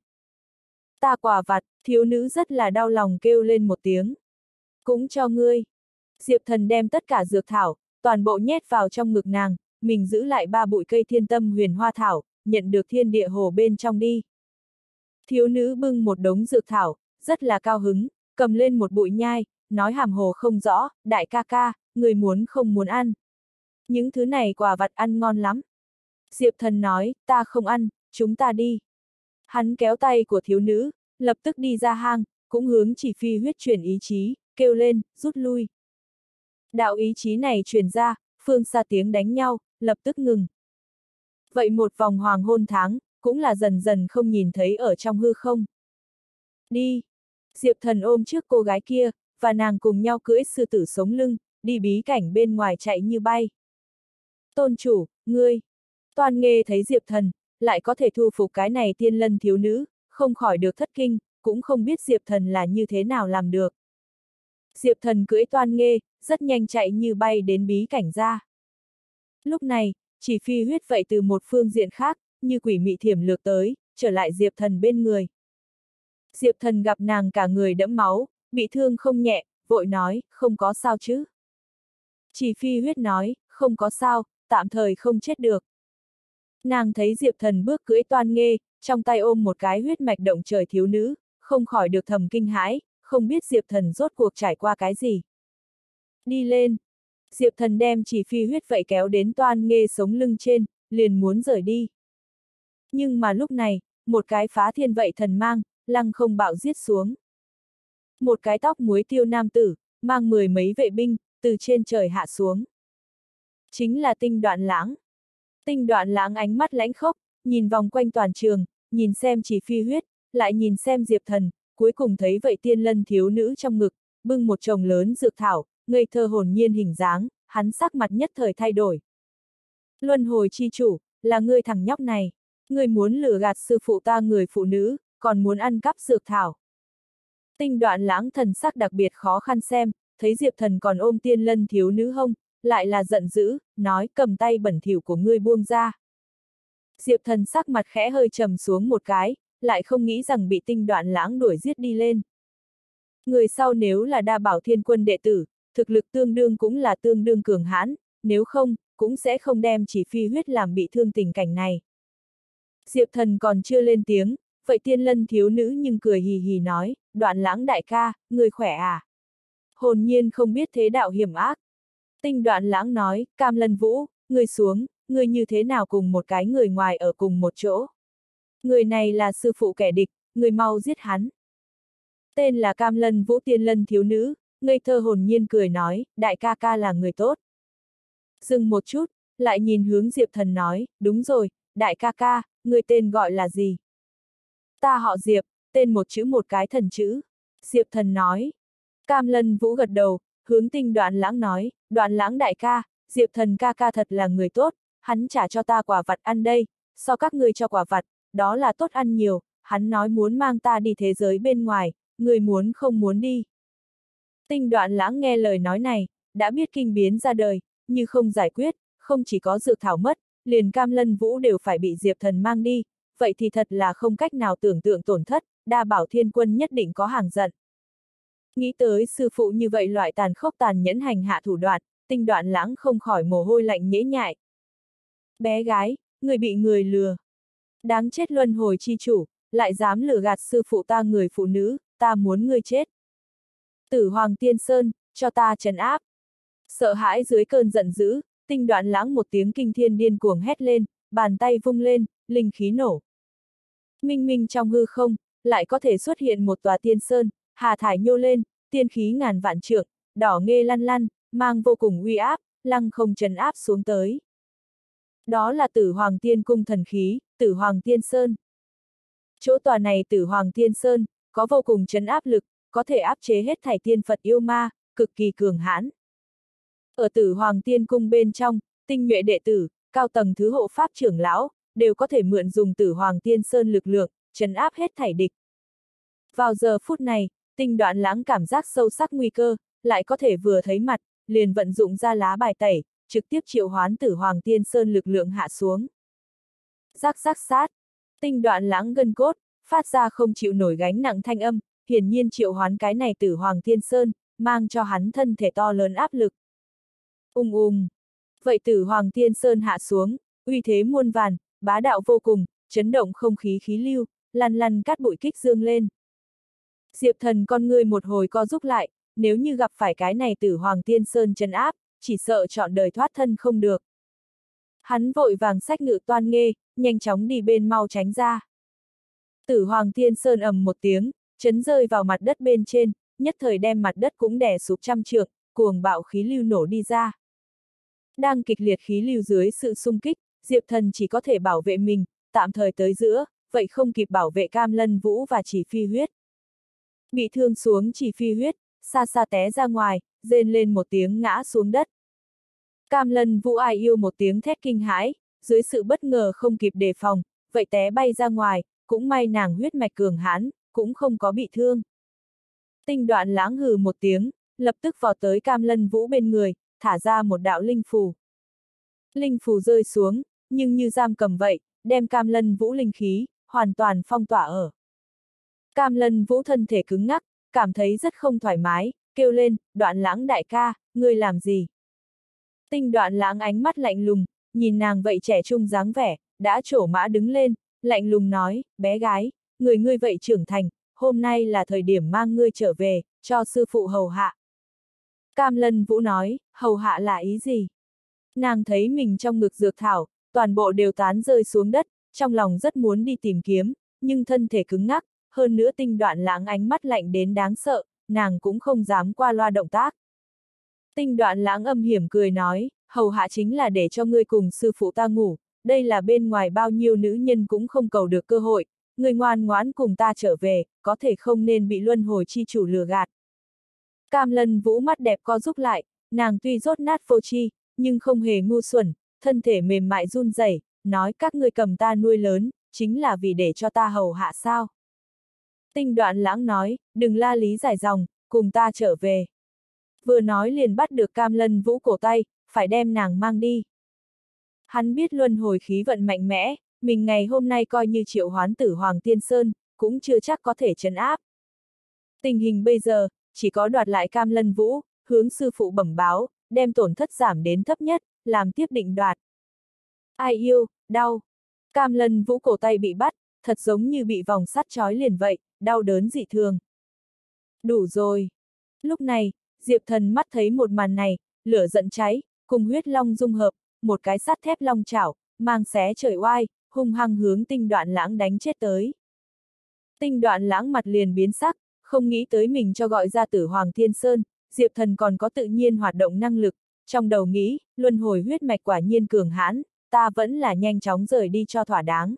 Ta quà vặt, thiếu nữ rất là đau lòng kêu lên một tiếng. Cũng cho ngươi. Diệp Thần đem tất cả dược thảo, toàn bộ nhét vào trong ngực nàng, mình giữ lại ba bụi cây thiên tâm huyền hoa thảo, nhận được thiên địa hồ bên trong đi. Thiếu nữ bưng một đống dược thảo, rất là cao hứng, cầm lên một bụi nhai, nói hàm hồ không rõ, đại ca ca, người muốn không muốn ăn. Những thứ này quà vặt ăn ngon lắm. Diệp Thần nói, ta không ăn, chúng ta đi. Hắn kéo tay của thiếu nữ, lập tức đi ra hang, cũng hướng chỉ phi huyết chuyển ý chí, kêu lên, rút lui. Đạo ý chí này truyền ra, phương xa tiếng đánh nhau, lập tức ngừng. Vậy một vòng hoàng hôn tháng, cũng là dần dần không nhìn thấy ở trong hư không. Đi! Diệp Thần ôm trước cô gái kia, và nàng cùng nhau cưỡi sư tử sống lưng, đi bí cảnh bên ngoài chạy như bay. Tôn chủ, ngươi! Toan Nghê thấy Diệp Thần, lại có thể thu phục cái này tiên lân thiếu nữ, không khỏi được thất kinh, cũng không biết Diệp Thần là như thế nào làm được. Diệp Thần cưỡi Toan Nghê, rất nhanh chạy như bay đến bí cảnh ra. Lúc này, chỉ phi huyết vậy từ một phương diện khác, như quỷ mị thiểm lược tới, trở lại Diệp Thần bên người. Diệp Thần gặp nàng cả người đẫm máu, bị thương không nhẹ, vội nói, không có sao chứ. Chỉ phi huyết nói, không có sao, tạm thời không chết được. Nàng thấy Diệp Thần bước cưỡi Toan Nghê, trong tay ôm một cái huyết mạch động trời thiếu nữ, không khỏi được thầm kinh hãi, không biết Diệp Thần rốt cuộc trải qua cái gì. Đi lên! Diệp Thần đem chỉ phi huyết vậy kéo đến Toan Nghê sống lưng trên, liền muốn rời đi. Nhưng mà lúc này, một cái phá thiên vậy thần mang, lăng không bạo giết xuống. Một cái tóc muối tiêu nam tử, mang mười mấy vệ binh, từ trên trời hạ xuống. Chính là Tinh Đoạn Lãng. Tinh Đoạn Lãng ánh mắt lãnh khốc, nhìn vòng quanh toàn trường, nhìn xem chỉ phi huyết, lại nhìn xem Diệp Thần, cuối cùng thấy vậy tiên lân thiếu nữ trong ngực, bưng một chồng lớn dược thảo, ngây thơ hồn nhiên hình dáng, hắn sắc mặt nhất thời thay đổi. Luân hồi chi chủ, là ngươi thằng nhóc này, ngươi muốn lừa gạt sư phụ ta người phụ nữ, còn muốn ăn cắp dược thảo. Tinh Đoạn Lãng thần sắc đặc biệt khó khăn xem, thấy Diệp Thần còn ôm tiên lân thiếu nữ hông, lại là giận dữ, nói cầm tay bẩn thỉu của ngươi buông ra. Diệp Thần sắc mặt khẽ hơi trầm xuống một cái, lại không nghĩ rằng bị Tinh Đoạn Lãng đuổi giết đi lên. Người sau nếu là Đa Bảo Thiên Quân đệ tử, thực lực tương đương cũng là tương đương cường hãn, nếu không, cũng sẽ không đem chỉ phi huyết làm bị thương tình cảnh này. Diệp Thần còn chưa lên tiếng, vậy tiên lân thiếu nữ nhưng cười hì hì nói, Đoạn Lãng đại ca, người khỏe à? Hồn nhiên không biết thế đạo hiểm ác. Tinh Đoạn Lãng nói, Cam Lân Vũ, người xuống, người như thế nào cùng một cái người ngoài ở cùng một chỗ. Người này là sư phụ kẻ địch, người mau giết hắn. Tên là Cam Lân Vũ tiên lân thiếu nữ, ngây thơ hồn nhiên cười nói, đại ca ca là người tốt. Dừng một chút, lại nhìn hướng Diệp Thần nói, đúng rồi, đại ca ca, người tên gọi là gì? Ta họ Diệp, tên một chữ một cái thần chữ. Diệp Thần nói. Cam Lân Vũ gật đầu, hướng Tinh Đoạn Lãng nói, Đoạn Lãng đại ca, Diệp Thần ca ca thật là người tốt, hắn trả cho ta quả vặt ăn đây, so các ngươi cho quả vặt, đó là tốt ăn nhiều, hắn nói muốn mang ta đi thế giới bên ngoài, người muốn không muốn đi. Tinh Đoạn Lãng nghe lời nói này, đã biết kinh biến ra đời, như không giải quyết, không chỉ có dược thảo mất, liền Cam Lân Vũ đều phải bị Diệp Thần mang đi, vậy thì thật là không cách nào tưởng tượng tổn thất, Đa Bảo Thiên Quân nhất định có hàng giận. Nghĩ tới sư phụ như vậy loại tàn khốc tàn nhẫn hành hạ thủ đoạn, Tinh Đoạn Lãng không khỏi mồ hôi lạnh nhễ nhại. Bé gái, người bị người lừa. Đáng chết luân hồi chi chủ, lại dám lừa gạt sư phụ ta người phụ nữ, ta muốn ngươi chết. Tử Hoàng Tiên Sơn, cho ta trấn áp. Sợ hãi dưới cơn giận dữ, Tinh Đoạn Lãng một tiếng kinh thiên điên cuồng hét lên, bàn tay vung lên, linh khí nổ. Minh minh trong hư không, lại có thể xuất hiện một tòa tiên sơn, hà thải nhô lên, tiên khí ngàn vạn trượng, đỏ nghê lăn lăn, mang vô cùng uy áp, lăng không trấn áp xuống tới. Đó là Tử Hoàng Tiên Cung thần khí, Tử Hoàng Tiên Sơn. Chỗ tòa này Tử Hoàng Tiên Sơn, có vô cùng trấn áp lực, có thể áp chế hết thảy tiên Phật yêu ma, cực kỳ cường hãn. Ở Tử Hoàng Tiên Cung bên trong, tinh nhuệ đệ tử, cao tầng thứ hộ pháp trưởng lão, đều có thể mượn dùng Tử Hoàng Tiên Sơn lực lượng, trấn áp hết thảy địch. Vào giờ phút này, Tinh Đoạn Lãng cảm giác sâu sắc nguy cơ, lại có thể vừa thấy mặt, liền vận dụng ra lá bài tẩy, trực tiếp triệu hoán Tử Hoàng Tiên Sơn lực lượng hạ xuống. Rắc rắc sát, Tinh Đoạn Lãng gân cốt, phát ra không chịu nổi gánh nặng thanh âm, hiển nhiên triệu hoán cái này Tử Hoàng Tiên Sơn, mang cho hắn thân thể to lớn áp lực. Ung ung. Vậy Tử Hoàng Tiên Sơn hạ xuống, uy thế muôn vàn, bá đạo vô cùng, chấn động không khí khí lưu, lăn lăn cát bụi kích dương lên. Diệp Thần con ngươi một hồi co rúc lại, nếu như gặp phải cái này Tử Hoàng Tiên Sơn trấn áp, chỉ sợ trọn đời thoát thân không được. Hắn vội vàng xách ngự toan nghê, nhanh chóng đi bên mau tránh ra. Tử Hoàng Tiên Sơn ầm một tiếng, chấn rơi vào mặt đất bên trên, nhất thời đem mặt đất cũng đè sụp trăm trượng, cuồng bạo khí lưu nổ đi ra. Đang kịch liệt khí lưu dưới sự xung kích, Diệp Thần chỉ có thể bảo vệ mình, tạm thời tới giữa, vậy không kịp bảo vệ Cam Lân Vũ và Chỉ Phi Huyết. Bị thương xuống Chỉ Phi Huyết, xa xa té ra ngoài, rên lên một tiếng ngã xuống đất. Cam Lân Vũ ai yêu một tiếng thét kinh hãi, dưới sự bất ngờ không kịp đề phòng, vậy té bay ra ngoài, cũng may nàng huyết mạch cường hãn, cũng không có bị thương. Tinh Đoạn Lãng hừ một tiếng, lập tức vọt tới Cam Lân Vũ bên người, thả ra một đạo linh phù. Linh phù rơi xuống, nhưng như giam cầm vậy, đem Cam Lân Vũ linh khí, hoàn toàn phong tỏa ở. Cam Lân Vũ thân thể cứng ngắc, cảm thấy rất không thoải mái, kêu lên, Đoạn Lãng đại ca, ngươi làm gì? Tinh Đoạn Lãng ánh mắt lạnh lùng, nhìn nàng vậy trẻ trung dáng vẻ, đã trổ mã đứng lên, lạnh lùng nói, bé gái, người ngươi vậy trưởng thành, hôm nay là thời điểm mang ngươi trở về, cho sư phụ hầu hạ. Cam Lân Vũ nói, hầu hạ là ý gì? Nàng thấy mình trong ngực dược thảo, toàn bộ đều tán rơi xuống đất, trong lòng rất muốn đi tìm kiếm, nhưng thân thể cứng ngắc, hơn nữa Tinh Đoạn Lãng ánh mắt lạnh đến đáng sợ, nàng cũng không dám qua loa động tác. Tinh Đoạn Lãng âm hiểm cười nói, hầu hạ chính là để cho ngươi cùng sư phụ ta ngủ, đây là bên ngoài bao nhiêu nữ nhân cũng không cầu được cơ hội, ngươi ngoan ngoãn cùng ta trở về, có thể không nên bị luân hồi chi chủ lừa gạt. Cam Lân Vũ mắt đẹp co rúc lại, nàng tuy rốt nát vô tri, nhưng không hề ngu xuẩn, thân thể mềm mại run rẩy, nói các ngươi cầm ta nuôi lớn, chính là vì để cho ta hầu hạ sao. Tinh Đoạn Lãng nói, đừng la lý giải dòng, cùng ta trở về. Vừa nói liền bắt được Cam Lân Vũ cổ tay, phải đem nàng mang đi. Hắn biết luân hồi khí vận mạnh mẽ, mình ngày hôm nay coi như triệu hoán Tử Hoàng Tiên Sơn, cũng chưa chắc có thể trấn áp. Tình hình bây giờ, chỉ có đoạt lại Cam Lân Vũ, hướng sư phụ bẩm báo, đem tổn thất giảm đến thấp nhất, làm tiếp định đoạt. Ai yêu, đau. Cam Lân Vũ cổ tay bị bắt, thật giống như bị vòng sắt trói liền vậy, đau đớn dị thường. Đủ rồi. Lúc này, Diệp Thần mắt thấy một màn này, lửa giận cháy, cùng huyết long dung hợp, một cái sắt thép long chảo, mang xé trời oai, hung hăng hướng Tinh Đoạn Lãng đánh chết tới. Tinh Đoạn Lãng mặt liền biến sắc, không nghĩ tới mình cho gọi ra Tử Hoàng Tiên Sơn, Diệp Thần còn có tự nhiên hoạt động năng lực, trong đầu nghĩ, luân hồi huyết mạch quả nhiên cường hãn, ta vẫn là nhanh chóng rời đi cho thỏa đáng.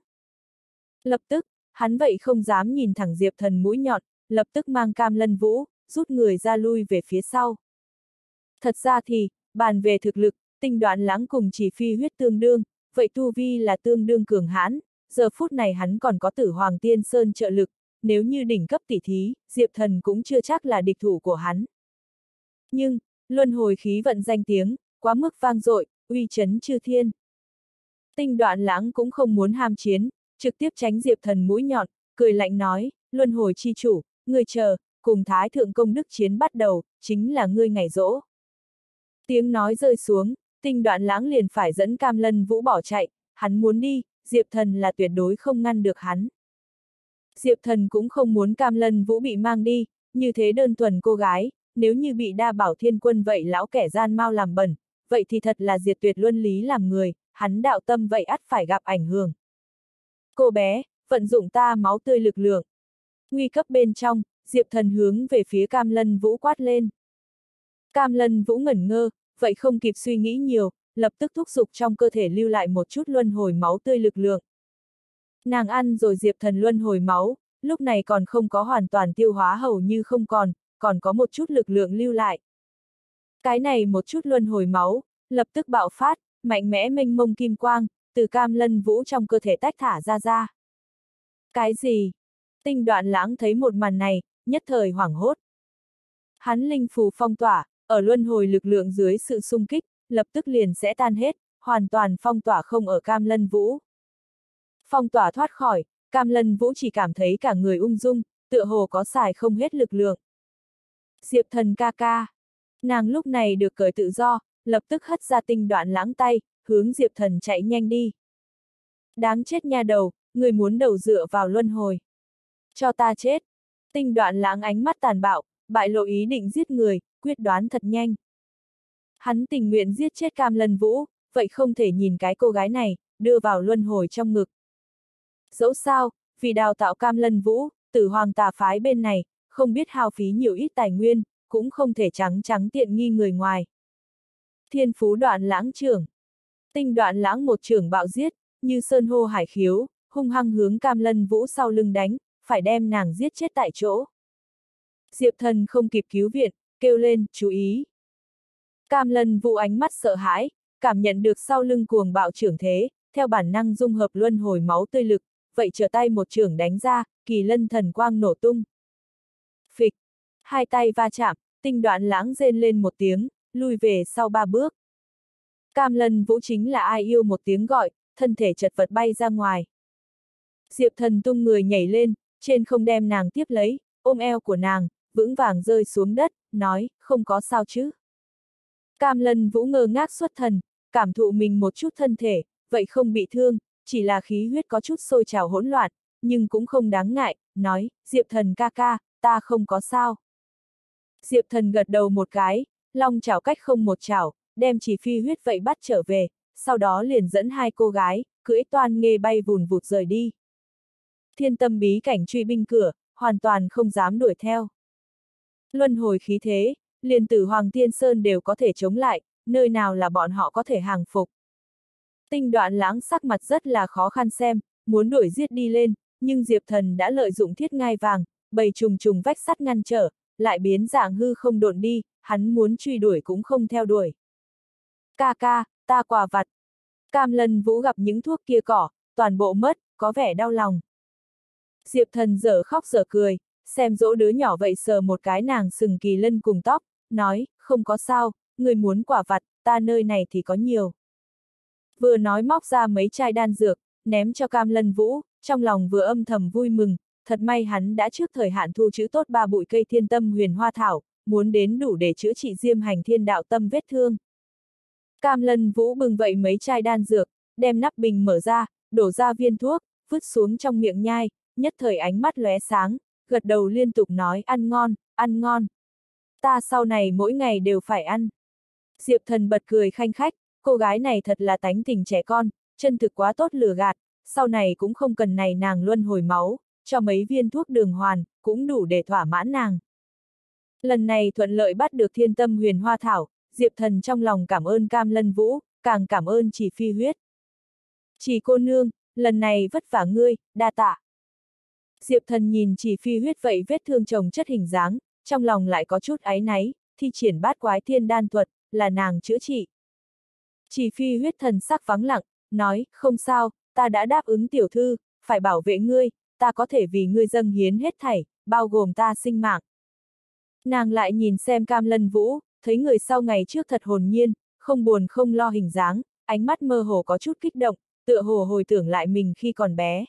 Lập tức, hắn vậy không dám nhìn thẳng Diệp Thần mũi nhọn, lập tức mang Cam Lân Vũ, rút người ra lui về phía sau. Thật ra thì, bàn về thực lực, Tinh Đoạn Lãng cùng Chỉ Phi Huyết tương đương, vậy tu vi là tương đương cường hãn, giờ phút này hắn còn có Tử Hoàng Tiên Sơn trợ lực, nếu như đỉnh cấp tỷ thí, Diệp Thần cũng chưa chắc là địch thủ của hắn. Nhưng, luân hồi khí vận danh tiếng, quá mức vang dội, uy chấn chư thiên. Tinh Đoạn Lãng cũng không muốn ham chiến, trực tiếp tránh Diệp Thần mũi nhọn, cười lạnh nói, luân hồi chi chủ, ngươi chờ, cùng Thái Thượng Công Đức chiến bắt đầu, chính là ngươi ngày rỗ. Tiếng nói rơi xuống, Tinh Đoạn Lãng liền phải dẫn Cam Lân Vũ bỏ chạy, hắn muốn đi, Diệp Thần là tuyệt đối không ngăn được hắn. Diệp Thần cũng không muốn Cam Lân Vũ bị mang đi, như thế đơn thuần cô gái, nếu như bị Đa Bảo Thiên Quân vậy lão kẻ gian mau làm bẩn, vậy thì thật là diệt tuyệt luân lý làm người, hắn đạo tâm vậy ắt phải gặp ảnh hưởng. Cô bé, vận dụng ta máu tươi lực lượng. Nguy cấp bên trong, Diệp Thần hướng về phía Cam Lân Vũ quát lên. Cam Lân Vũ ngẩn ngơ, vậy không kịp suy nghĩ nhiều, lập tức thúc giục trong cơ thể lưu lại một chút luân hồi máu tươi lực lượng. Nàng ăn rồi Diệp Thần luân hồi máu, lúc này còn không có hoàn toàn tiêu hóa hầu như không còn, còn có một chút lực lượng lưu lại. Cái này một chút luân hồi máu, lập tức bạo phát, mạnh mẽ mênh mông kim quang, từ Cam Lân Vũ trong cơ thể tách thả ra ra. Cái gì? Tinh Đoạn Lãng thấy một màn này, nhất thời hoảng hốt. Hắn linh phù phong tỏa, ở luân hồi lực lượng dưới sự xung kích, lập tức liền sẽ tan hết, hoàn toàn phong tỏa không ở Cam Lân Vũ. Phong tỏa thoát khỏi, Cam Lân Vũ chỉ cảm thấy cả người ung dung, tựa hồ có xài không hết lực lượng. Diệp Thần ca ca. Nàng lúc này được cởi tự do, lập tức hất ra Tinh Đoạn Lãng tay, hướng Diệp Thần chạy nhanh đi. Đáng chết nha đầu, người muốn đầu dựa vào luân hồi. Cho ta chết. Tinh Đoạn Lãng ánh mắt tàn bạo, bại lộ ý định giết người, quyết đoán thật nhanh. Hắn tình nguyện giết chết Cam Lân Vũ, vậy không thể nhìn cái cô gái này, đưa vào luân hồi trong ngực. Dẫu sao, vì đào tạo Cam Lân Vũ, Tử Hoàng tà phái bên này, không biết hao phí nhiều ít tài nguyên, cũng không thể trắng trắng tiện nghi người ngoài. Thiên Phú Đoạn Lãng trưởng. Tinh Đoạn Lãng một trưởng bạo giết, như sơn hô hải khiếu, hung hăng hướng Cam Lân Vũ sau lưng đánh, phải đem nàng giết chết tại chỗ. Diệp Thần không kịp cứu viện, kêu lên, chú ý. Cam Lân Vũ ánh mắt sợ hãi, cảm nhận được sau lưng cuồng bạo trưởng thế, theo bản năng dung hợp luân hồi máu tươi lực, vậy trở tay một trưởng đánh ra, kỳ lân thần quang nổ tung. Phịch, hai tay va chạm, Tinh Đoạn Lãng rên lên một tiếng, lui về sau ba bước. Cam Lân Vũ chính là ai yêu một tiếng gọi, thân thể chật vật bay ra ngoài. Diệp Thần tung người nhảy lên, trên không đem nàng tiếp lấy, ôm eo của nàng, vững vàng rơi xuống đất, nói, không có sao chứ. Cam Lân Vũ ngơ ngác xuất thần, cảm thụ mình một chút thân thể, vậy không bị thương, chỉ là khí huyết có chút sôi trào hỗn loạn, nhưng cũng không đáng ngại, nói, Diệp Thần ca ca, ta không có sao. Diệp Thần gật đầu một cái, long chảo cách không một chảo, đem chỉ phi huyết vậy bắt trở về, sau đó liền dẫn hai cô gái, cưỡi toan nghê bay vùn vụt rời đi. Thiên Tâm bí cảnh truy binh cửa, hoàn toàn không dám đuổi theo. Luân hồi khí thế, liền Tử Hoàng Thiên Sơn đều có thể chống lại, nơi nào là bọn họ có thể hàng phục. Tinh Đoạn Lãng sắc mặt rất là khó khăn xem, muốn đuổi giết đi lên, nhưng Diệp Thần đã lợi dụng thiết ngai vàng, bầy trùng trùng vách sắt ngăn trở, lại biến dạng hư không độn đi, hắn muốn truy đuổi cũng không theo đuổi. Ca ca, ta quà vặt. Cam Lân Vũ gặp những thuốc kia cỏ, toàn bộ mất, có vẻ đau lòng. Diệp Thần dở khóc dở cười, xem dỗ đứa nhỏ vậy sờ một cái nàng sừng kỳ lân cùng tóc, nói, không có sao, người muốn quả vặt, ta nơi này thì có nhiều. Vừa nói móc ra mấy chai đan dược, ném cho Cam Lân Vũ, trong lòng vừa âm thầm vui mừng, thật may hắn đã trước thời hạn thu trữ tốt ba bụi cây thiên tâm huyền hoa thảo, muốn đến đủ để chữa trị diêm hành thiên đạo tâm vết thương. Cam Lân Vũ bừng vậy mấy chai đan dược, đem nắp bình mở ra, đổ ra viên thuốc, vứt xuống trong miệng nhai, nhất thời ánh mắt lóe sáng, gật đầu liên tục nói ăn ngon, ăn ngon. Ta sau này mỗi ngày đều phải ăn. Diệp Thần bật cười khanh khách, cô gái này thật là tánh tình trẻ con, chân thực quá tốt lừa gạt, sau này cũng không cần này nàng luân hồi máu, cho mấy viên thuốc đường hoàn, cũng đủ để thỏa mãn nàng. Lần này thuận lợi bắt được thiên tâm huyền hoa thảo, Diệp Thần trong lòng cảm ơn Cam Lân Vũ, càng cảm ơn Chỉ Phi Huyết. Chỉ cô nương, lần này vất vả ngươi, đa tạ. Diệp Thần nhìn Chỉ Phi Huyết vậy vết thương chồng chất hình dáng, trong lòng lại có chút áy náy, thi triển bát quái thiên đan thuật, là nàng chữa trị. Chỉ Phi Huyết thần sắc vắng lặng, nói, không sao, ta đã đáp ứng tiểu thư, phải bảo vệ ngươi, ta có thể vì ngươi dâng hiến hết thảy, bao gồm ta sinh mạng. Nàng lại nhìn xem Cam Lân Vũ, thấy người sau ngày trước thật hồn nhiên, không buồn không lo hình dáng, ánh mắt mơ hồ có chút kích động, tựa hồ hồi tưởng lại mình khi còn bé.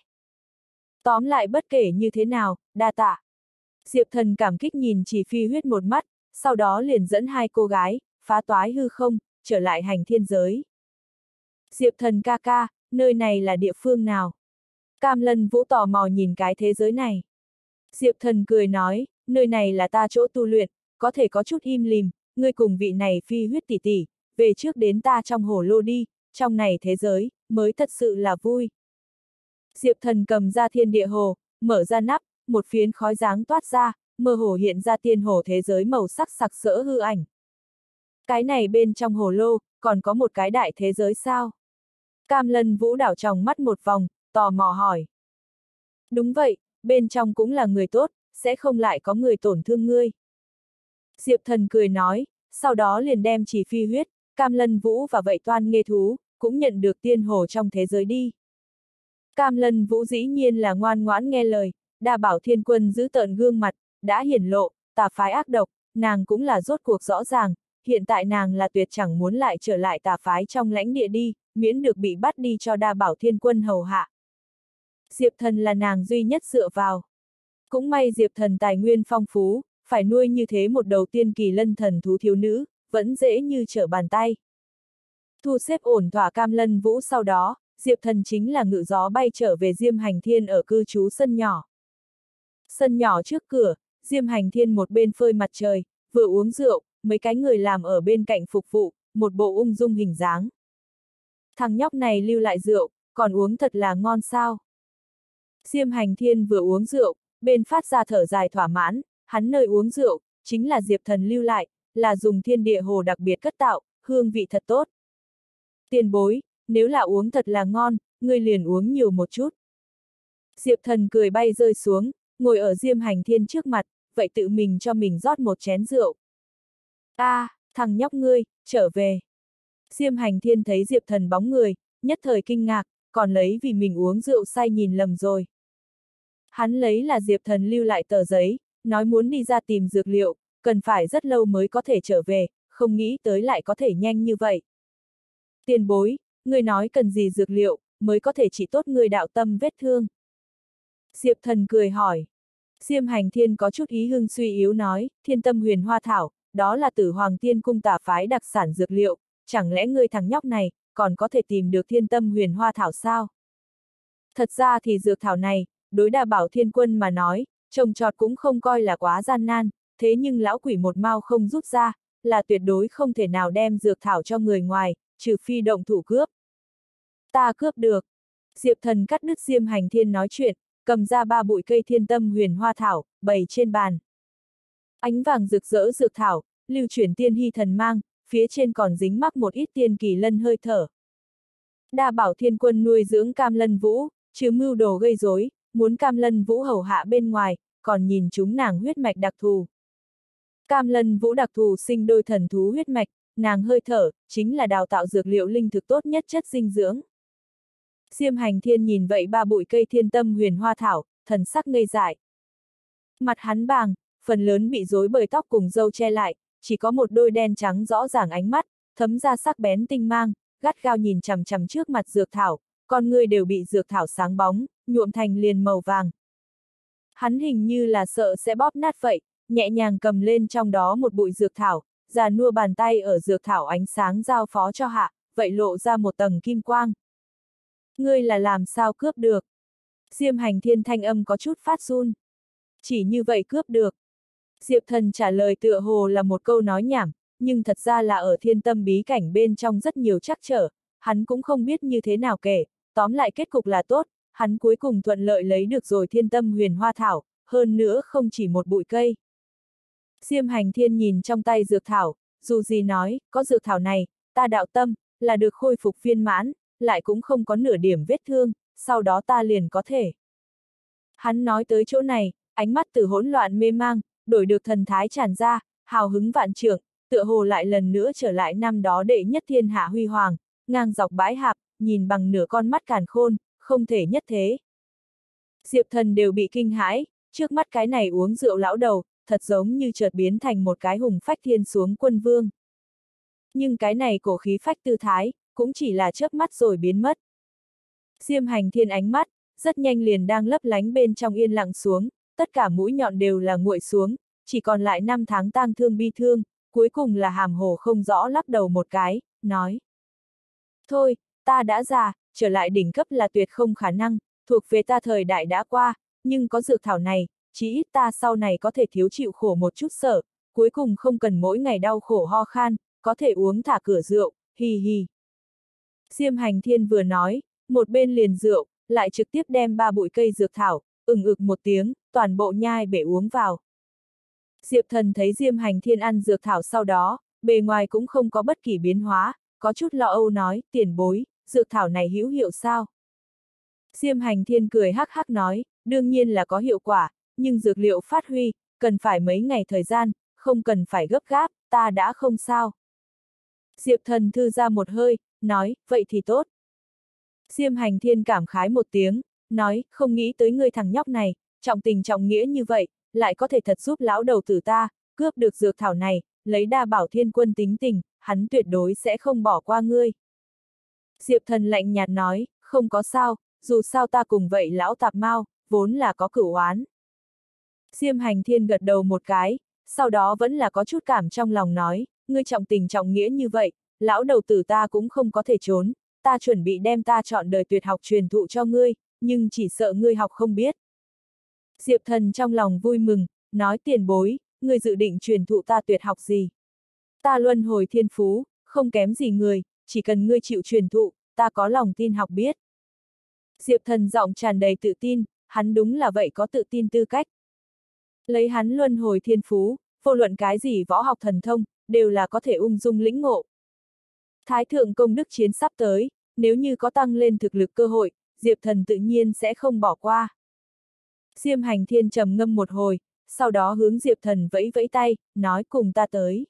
Tóm lại bất kể như thế nào, đa tạ. Diệp Thần cảm kích nhìn Chỉ Phi Huyết một mắt, sau đó liền dẫn hai cô gái, phá toái hư không, trở lại hành thiên giới. Diệp Thần ca ca, nơi này là địa phương nào? Cam Lân Vũ tò mò nhìn cái thế giới này. Diệp Thần cười nói, nơi này là ta chỗ tu luyện, có thể có chút im lìm, ngươi cùng vị này Phi Huyết tỷ tỷ, về trước đến ta trong hồ lô đi, trong này thế giới, mới thật sự là vui. Diệp Thần cầm ra thiên địa hồ, mở ra nắp, một phiến khói dáng toát ra, mơ hồ hiện ra tiên hồ thế giới màu sắc sặc sỡ hư ảnh. Cái này bên trong hồ lô, còn có một cái đại thế giới sao? Cam Lân Vũ đảo tròng mắt một vòng, tò mò hỏi. Đúng vậy, bên trong cũng là người tốt, sẽ không lại có người tổn thương ngươi. Diệp Thần cười nói, sau đó liền đem chỉ phi huyết, Cam Lân Vũ và vậy toan nghê thú, cũng nhận được tiên hồ trong thế giới đi. Cam Lân Vũ dĩ nhiên là ngoan ngoãn nghe lời, Đa Bảo Thiên Quân giữ tợn gương mặt, đã hiển lộ, tà phái ác độc, nàng cũng là rốt cuộc rõ ràng, hiện tại nàng là tuyệt chẳng muốn lại trở lại tà phái trong lãnh địa đi, miễn được bị bắt đi cho Đa Bảo Thiên Quân hầu hạ. Diệp Thần là nàng duy nhất dựa vào. Cũng may Diệp Thần tài nguyên phong phú, phải nuôi như thế một đầu tiên kỳ lân thần thú thiếu nữ, vẫn dễ như trở bàn tay. Thu xếp ổn thỏa Cam Lân Vũ sau đó, Diệp Thần chính là ngự gió bay trở về Diêm Hành Thiên ở cư trú sân nhỏ. Sân nhỏ trước cửa, Diêm Hành Thiên một bên phơi mặt trời, vừa uống rượu, mấy cái người làm ở bên cạnh phục vụ, một bộ ung dung hình dáng. Thằng nhóc này lưu lại rượu, còn uống thật là ngon sao. Diêm Hành Thiên vừa uống rượu, bên phát ra thở dài thỏa mãn, hắn nơi uống rượu, chính là Diệp Thần lưu lại, là dùng thiên địa hồ đặc biệt cất tạo, hương vị thật tốt. Tiền bối, nếu là uống thật là ngon, ngươi liền uống nhiều một chút. Diệp Thần cười bay rơi xuống, ngồi ở Diêm Hành Thiên trước mặt, vậy tự mình cho mình rót một chén rượu. A, à, thằng nhóc ngươi, trở về. Diêm Hành Thiên thấy Diệp Thần bóng người, nhất thời kinh ngạc, còn lấy vì mình uống rượu say nhìn lầm rồi. Hắn lấy là Diệp Thần lưu lại tờ giấy, nói muốn đi ra tìm dược liệu, cần phải rất lâu mới có thể trở về, không nghĩ tới lại có thể nhanh như vậy. Tiền bối, ngươi nói cần gì dược liệu, mới có thể trị tốt người đạo tâm vết thương. Diệp Thần cười hỏi. Diêm Hành Thiên có chút ý hưng suy yếu nói, Thiên Tâm Huyền Hoa Thảo, đó là Tử Hoàng Tiên Cung tà phái đặc sản dược liệu, chẳng lẽ ngươi thằng nhóc này, còn có thể tìm được Thiên Tâm Huyền Hoa Thảo sao? Thật ra thì dược thảo này, đối Đa Bảo Thiên Quân mà nói, trồng trọt cũng không coi là quá gian nan, thế nhưng lão quỷ một mao không rút ra, là tuyệt đối không thể nào đem dược thảo cho người ngoài, trừ phi động thủ cướp. Ta cướp được. Diệp Thần cắt đứt Diêm Hành Thiên nói chuyện, cầm ra ba bụi cây Thiên Tâm Huyền Hoa Thảo, bày trên bàn. Ánh vàng rực rỡ dược thảo, lưu chuyển tiên hy thần mang, phía trên còn dính mắc một ít tiên kỳ lân hơi thở. Đa Bảo Thiên Quân nuôi dưỡng Cam Lân Vũ, trừ mưu đồ gây rối, muốn Cam Lân Vũ hầu hạ bên ngoài, còn nhìn chúng nàng huyết mạch đặc thù. Cam Lân Vũ đặc thù sinh đôi thần thú huyết mạch, nàng hơi thở, chính là đào tạo dược liệu linh thực tốt nhất chất dinh dưỡng. Diêm Hành Thiên nhìn vậy ba bụi cây Thiên Tâm Huyền Hoa Thảo, thần sắc ngây dại. Mặt hắn bàng, phần lớn bị rối bời tóc cùng râu che lại, chỉ có một đôi đen trắng rõ ràng ánh mắt, thấm ra sắc bén tinh mang, gắt gao nhìn chằm chằm trước mặt dược thảo, con người đều bị dược thảo sáng bóng, nhuộm thành liền màu vàng. Hắn hình như là sợ sẽ bóp nát vậy, nhẹ nhàng cầm lên trong đó một bụi dược thảo, già nua bàn tay ở dược thảo ánh sáng giao phó cho hạ, vậy lộ ra một tầng kim quang. Ngươi là làm sao cướp được? Diêm Hành Thiên thanh âm có chút phát run. Chỉ như vậy cướp được. Diệp Thần trả lời tựa hồ là một câu nói nhảm, nhưng thật ra là ở thiên tâm bí cảnh bên trong rất nhiều trắc trở, hắn cũng không biết như thế nào kể, tóm lại kết cục là tốt, hắn cuối cùng thuận lợi lấy được rồi Thiên Tâm Huyền Hoa Thảo, hơn nữa không chỉ một bụi cây. Diêm Hành Thiên nhìn trong tay dược thảo, dù gì nói, có dược thảo này, ta đạo tâm, là được khôi phục viên mãn, lại cũng không có nửa điểm vết thương, sau đó ta liền có thể. Hắn nói tới chỗ này, ánh mắt từ hỗn loạn mê mang, đổi được thần thái tràn ra, hào hứng vạn trượng, tựa hồ lại lần nữa trở lại năm đó đệ nhất thiên hạ huy hoàng, ngang dọc bãi hạp, nhìn bằng nửa con mắt càn khôn, không thể nhất thế. Diệp Thần đều bị kinh hãi, trước mắt cái này uống rượu lão đầu, thật giống như chợt biến thành một cái hùng phách thiên xuống quân vương. Nhưng cái này cổ khí phách tư thái, cũng chỉ là chớp mắt rồi biến mất. Diêm Hành Thiên ánh mắt, rất nhanh liền đang lấp lánh bên trong yên lặng xuống, tất cả mũi nhọn đều là nguội xuống, chỉ còn lại năm tháng tang thương bi thương, cuối cùng là hàm hồ không rõ lắc đầu một cái, nói. Thôi, ta đã già, trở lại đỉnh cấp là tuyệt không khả năng, thuộc về ta thời đại đã qua, nhưng có dược thảo này, chí ít ta sau này có thể thiếu chịu khổ một chút sở, cuối cùng không cần mỗi ngày đau khổ ho khan, có thể uống thả cửa rượu, hì hì. Diêm Hành Thiên vừa nói, một bên liền rượu, lại trực tiếp đem ba bụi cây dược thảo, ừng ực một tiếng, toàn bộ nhai bể uống vào. Diệp Thần thấy Diêm Hành Thiên ăn dược thảo sau đó, bề ngoài cũng không có bất kỳ biến hóa, có chút lo âu nói, tiền bối, dược thảo này hữu hiệu sao? Diêm Hành Thiên cười hắc hắc nói, đương nhiên là có hiệu quả, nhưng dược liệu phát huy, cần phải mấy ngày thời gian, không cần phải gấp gáp, ta đã không sao. Diệp Thần thư ra một hơi, nói, vậy thì tốt. Diêm Hành Thiên cảm khái một tiếng, nói, không nghĩ tới ngươi thằng nhóc này, trọng tình trọng nghĩa như vậy, lại có thể thật giúp lão đầu tử ta, cướp được dược thảo này, lấy Đa Bảo Thiên Quân tính tình, hắn tuyệt đối sẽ không bỏ qua ngươi. Diệp Thần lạnh nhạt nói, không có sao, dù sao ta cùng vậy lão tạp mau, vốn là có cửu oán. Diêm Hành Thiên gật đầu một cái, sau đó vẫn là có chút cảm trong lòng nói, ngươi trọng tình trọng nghĩa như vậy, lão đầu tử ta cũng không có thể trốn, ta chuẩn bị đem ta chọn đời tuyệt học truyền thụ cho ngươi, nhưng chỉ sợ ngươi học không biết. Diệp Thần trong lòng vui mừng, nói tiền bối, ngươi dự định truyền thụ ta tuyệt học gì? Ta luân hồi thiên phú, không kém gì người, chỉ cần ngươi chịu truyền thụ, ta có lòng tin học biết. Diệp Thần giọng tràn đầy tự tin, hắn đúng là vậy có tự tin tư cách. Lấy hắn luân hồi thiên phú, vô luận cái gì võ học thần thông, đều là có thể ung dung lĩnh ngộ. Thái thượng công đức chiến sắp tới, nếu như có tăng lên thực lực cơ hội, Diệp Thần tự nhiên sẽ không bỏ qua. Diêm Hành Thiên trầm ngâm một hồi, sau đó hướng Diệp Thần vẫy vẫy tay, nói cùng ta tới.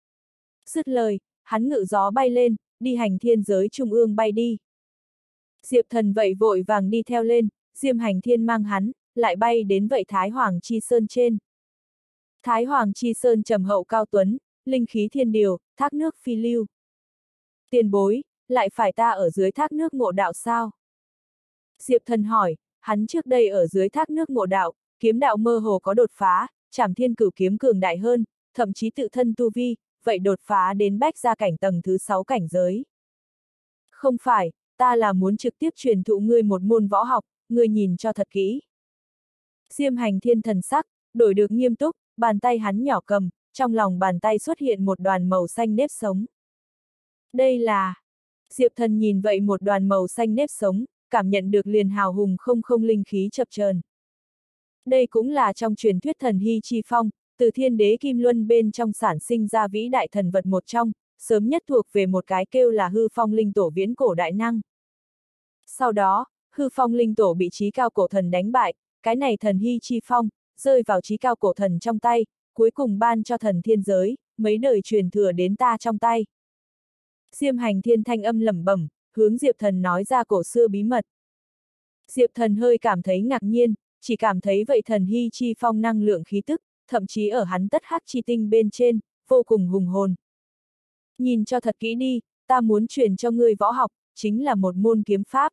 Dứt lời, hắn ngự gió bay lên, đi hành thiên giới trung ương bay đi. Diệp Thần vậy vội vàng đi theo lên, Diêm Hành Thiên mang hắn, lại bay đến vậy Thái Hoàng Chi Sơn trên. Thái Hoàng Chi Sơn trầm hậu cao tuấn, linh khí thiên điều, thác nước phi lưu. Tiền bối, lại phải ta ở dưới thác nước ngộ đạo sao? Diệp Thần hỏi, hắn trước đây ở dưới thác nước ngộ đạo, kiếm đạo mơ hồ có đột phá, Trảm Thiên Cửu kiếm cường đại hơn, thậm chí tự thân tu vi, vậy đột phá đến bách gia cảnh tầng thứ sáu cảnh giới. Không phải, ta là muốn trực tiếp truyền thụ ngươi một môn võ học, ngươi nhìn cho thật kỹ. Diêm Hành Thiên thần sắc, đổi được nghiêm túc, bàn tay hắn nhỏ cầm, trong lòng bàn tay xuất hiện một đoàn màu xanh nếp sống. Đây là... Diệp Thần nhìn vậy một đoàn màu xanh nếp sống, cảm nhận được liền hào hùng không không linh khí chập chờn. Đây cũng là trong truyền thuyết thần hy chi phong, từ thiên đế Kim Luân bên trong sản sinh ra vĩ đại thần vật một trong, sớm nhất thuộc về một cái kêu là hư phong linh tổ viễn cổ đại năng. Sau đó, hư phong linh tổ bị trí cao cổ thần đánh bại, cái này thần hy chi phong, rơi vào trí cao cổ thần trong tay, cuối cùng ban cho thần thiên giới, mấy đời truyền thừa đến ta trong tay. Diêm Hành Thiên thanh âm lẩm bẩm, hướng Diệp Thần nói ra cổ xưa bí mật. Diệp Thần hơi cảm thấy ngạc nhiên, chỉ cảm thấy vậy thần hy chi phong năng lượng khí tức, thậm chí ở hắn tất hắc chi tinh bên trên, vô cùng hùng hồn. Nhìn cho thật kỹ đi, ta muốn truyền cho ngươi võ học, chính là một môn kiếm pháp.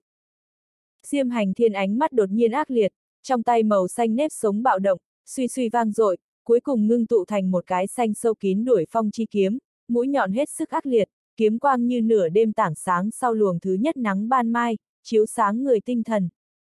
Diêm Hành Thiên ánh mắt đột nhiên ác liệt, trong tay màu xanh nếp sống bạo động, suy suy vang dội, cuối cùng ngưng tụ thành một cái xanh sâu kín đuổi phong chi kiếm, mũi nhọn hết sức ác liệt, kiếm quang như nửa đêm tảng sáng sau luồng thứ nhất nắng ban mai, chiếu sáng người tinh thần.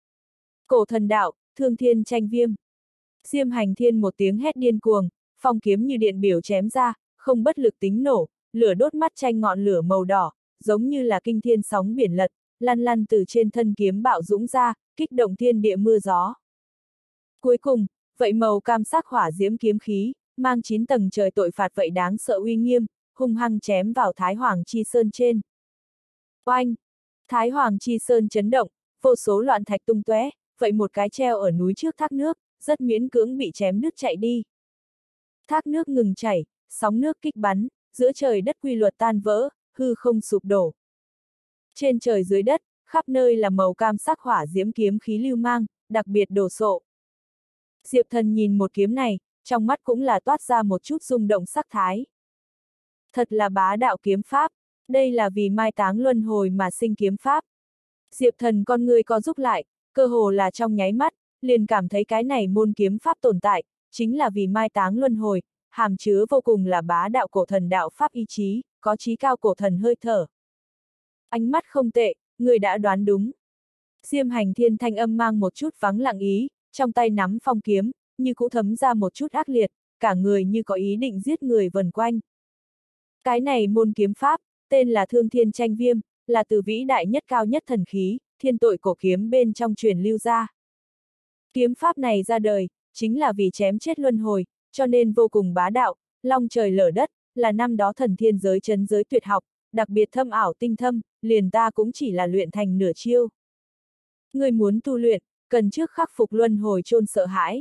Cổ thần đạo, thương thiên tranh viêm. Diêm Hành Thiên một tiếng hét điên cuồng, phong kiếm như điện biểu chém ra, không bất lực tính nổ, lửa đốt mắt tranh ngọn lửa màu đỏ, giống như là kinh thiên sóng biển lật, lăn lăn từ trên thân kiếm bạo dũng ra, kích động thiên địa mưa gió. Cuối cùng, vậy màu cam sắc hỏa diễm kiếm khí, mang chín tầng trời tội phạt vậy đáng sợ uy nghiêm, hung hăng chém vào Thái Hoàng Chi Sơn trên. Oanh! Thái Hoàng Chi Sơn chấn động, vô số loạn thạch tung tóe, vậy một cái treo ở núi trước thác nước, rất miễn cưỡng bị chém nước chạy đi. Thác nước ngừng chảy, sóng nước kích bắn, giữa trời đất quy luật tan vỡ, hư không sụp đổ. Trên trời dưới đất, khắp nơi là màu cam sắc hỏa diễm kiếm khí lưu mang, đặc biệt đồ sộ. Diệp Thần nhìn một kiếm này, trong mắt cũng là toát ra một chút rung động sắc thái. Thật là bá đạo kiếm pháp, đây là vì mai táng luân hồi mà sinh kiếm pháp. Diệp Thần con người co giúp lại, cơ hồ là trong nháy mắt, liền cảm thấy cái này môn kiếm pháp tồn tại, chính là vì mai táng luân hồi, hàm chứa vô cùng là bá đạo cổ thần đạo pháp ý chí, có chí cao cổ thần hơi thở. Ánh mắt không tệ, người đã đoán đúng. Diêm Hành Thiên thanh âm mang một chút vắng lặng ý, trong tay nắm phong kiếm, như cũ thấm ra một chút ác liệt, cả người như có ý định giết người vần quanh. Cái này môn kiếm pháp, tên là Thương Thiên Tranh Viêm, là từ vĩ đại nhất cao nhất thần khí, thiên tội cổ kiếm bên trong truyền lưu ra. Kiếm pháp này ra đời, chính là vì chém chết luân hồi, cho nên vô cùng bá đạo, long trời lở đất, là năm đó thần thiên giới chấn giới tuyệt học, đặc biệt thâm ảo tinh thâm, liền ta cũng chỉ là luyện thành nửa chiêu. Người muốn tu luyện, cần trước khắc phục luân hồi chôn sợ hãi.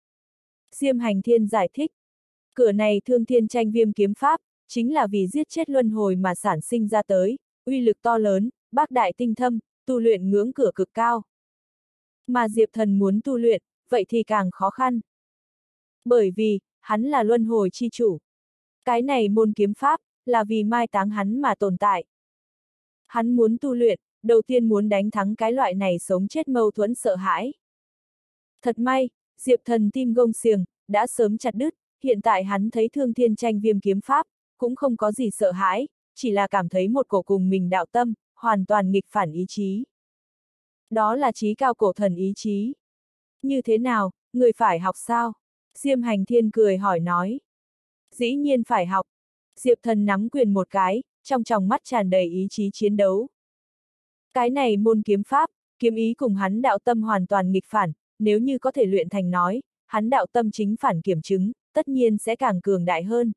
Diêm Hành Thiên giải thích, cửa này thương thiên tranh viêm kiếm pháp, chính là vì giết chết luân hồi mà sản sinh ra tới, uy lực to lớn, bác đại tinh thâm, tu luyện ngưỡng cửa cực cao. Mà Diệp Thần muốn tu luyện, vậy thì càng khó khăn. Bởi vì, hắn là luân hồi chi chủ. Cái này môn kiếm pháp, là vì mai táng hắn mà tồn tại. Hắn muốn tu luyện, đầu tiên muốn đánh thắng cái loại này sống chết mâu thuẫn sợ hãi. Thật may, Diệp Thần tim gông xiềng, đã sớm chặt đứt, hiện tại hắn thấy thương thiên tranh viêm kiếm pháp, cũng không có gì sợ hãi, chỉ là cảm thấy một cổ cùng mình đạo tâm, hoàn toàn nghịch phản ý chí. Đó là chí cao cổ thần ý chí. Như thế nào, người phải học sao? Diêm Hành Thiên cười hỏi nói. Dĩ nhiên phải học. Diệp Thần nắm quyền một cái, trong tròng mắt tràn đầy ý chí chiến đấu. Cái này môn kiếm pháp, kiếm ý cùng hắn đạo tâm hoàn toàn nghịch phản, nếu như có thể luyện thành nói, hắn đạo tâm chính phản kiểm chứng, tất nhiên sẽ càng cường đại hơn.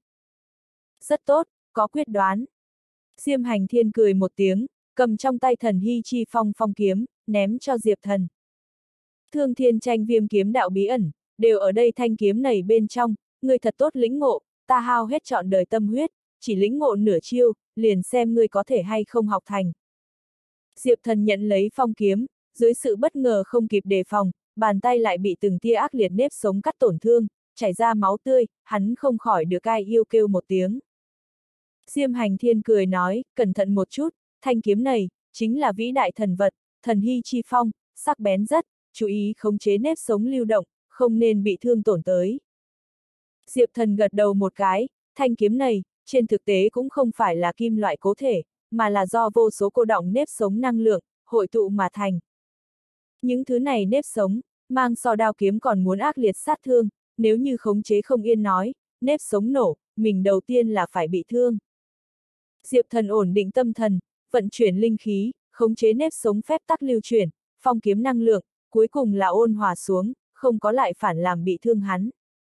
Rất tốt, có quyết đoán. Diêm Hành Thiên cười một tiếng, cầm trong tay thần hy chi phong phong kiếm, ném cho Diệp Thần. Thương thiên tranh viêm kiếm đạo bí ẩn, đều ở đây thanh kiếm này bên trong, ngươi thật tốt lĩnh ngộ, ta hao hết trọn đời tâm huyết, chỉ lĩnh ngộ nửa chiêu, liền xem ngươi có thể hay không học thành. Diệp Thần nhận lấy phong kiếm, dưới sự bất ngờ không kịp đề phòng, bàn tay lại bị từng tia ác liệt nếp sống cắt tổn thương, chảy ra máu tươi, hắn không khỏi được ai yêu kêu một tiếng. Diêm Hành Thiên cười nói, cẩn thận một chút, thanh kiếm này, chính là vĩ đại thần vật, thần hy chi phong, sắc bén rất, chú ý khống chế nếp sống lưu động, không nên bị thương tổn tới. Diệp Thần gật đầu một cái, thanh kiếm này, trên thực tế cũng không phải là kim loại cố thể, mà là do vô số cô đọng nếp sống năng lượng, hội tụ mà thành. Những thứ này nếp sống, mang so đao kiếm còn muốn ác liệt sát thương, nếu như khống chế không yên nói, nếp sống nổ, mình đầu tiên là phải bị thương. Diệp Thần ổn định tâm thần, vận chuyển linh khí, khống chế nếp sống phép tắc lưu chuyển, phong kiếm năng lượng, cuối cùng là ôn hòa xuống, không có lại phản làm bị thương hắn.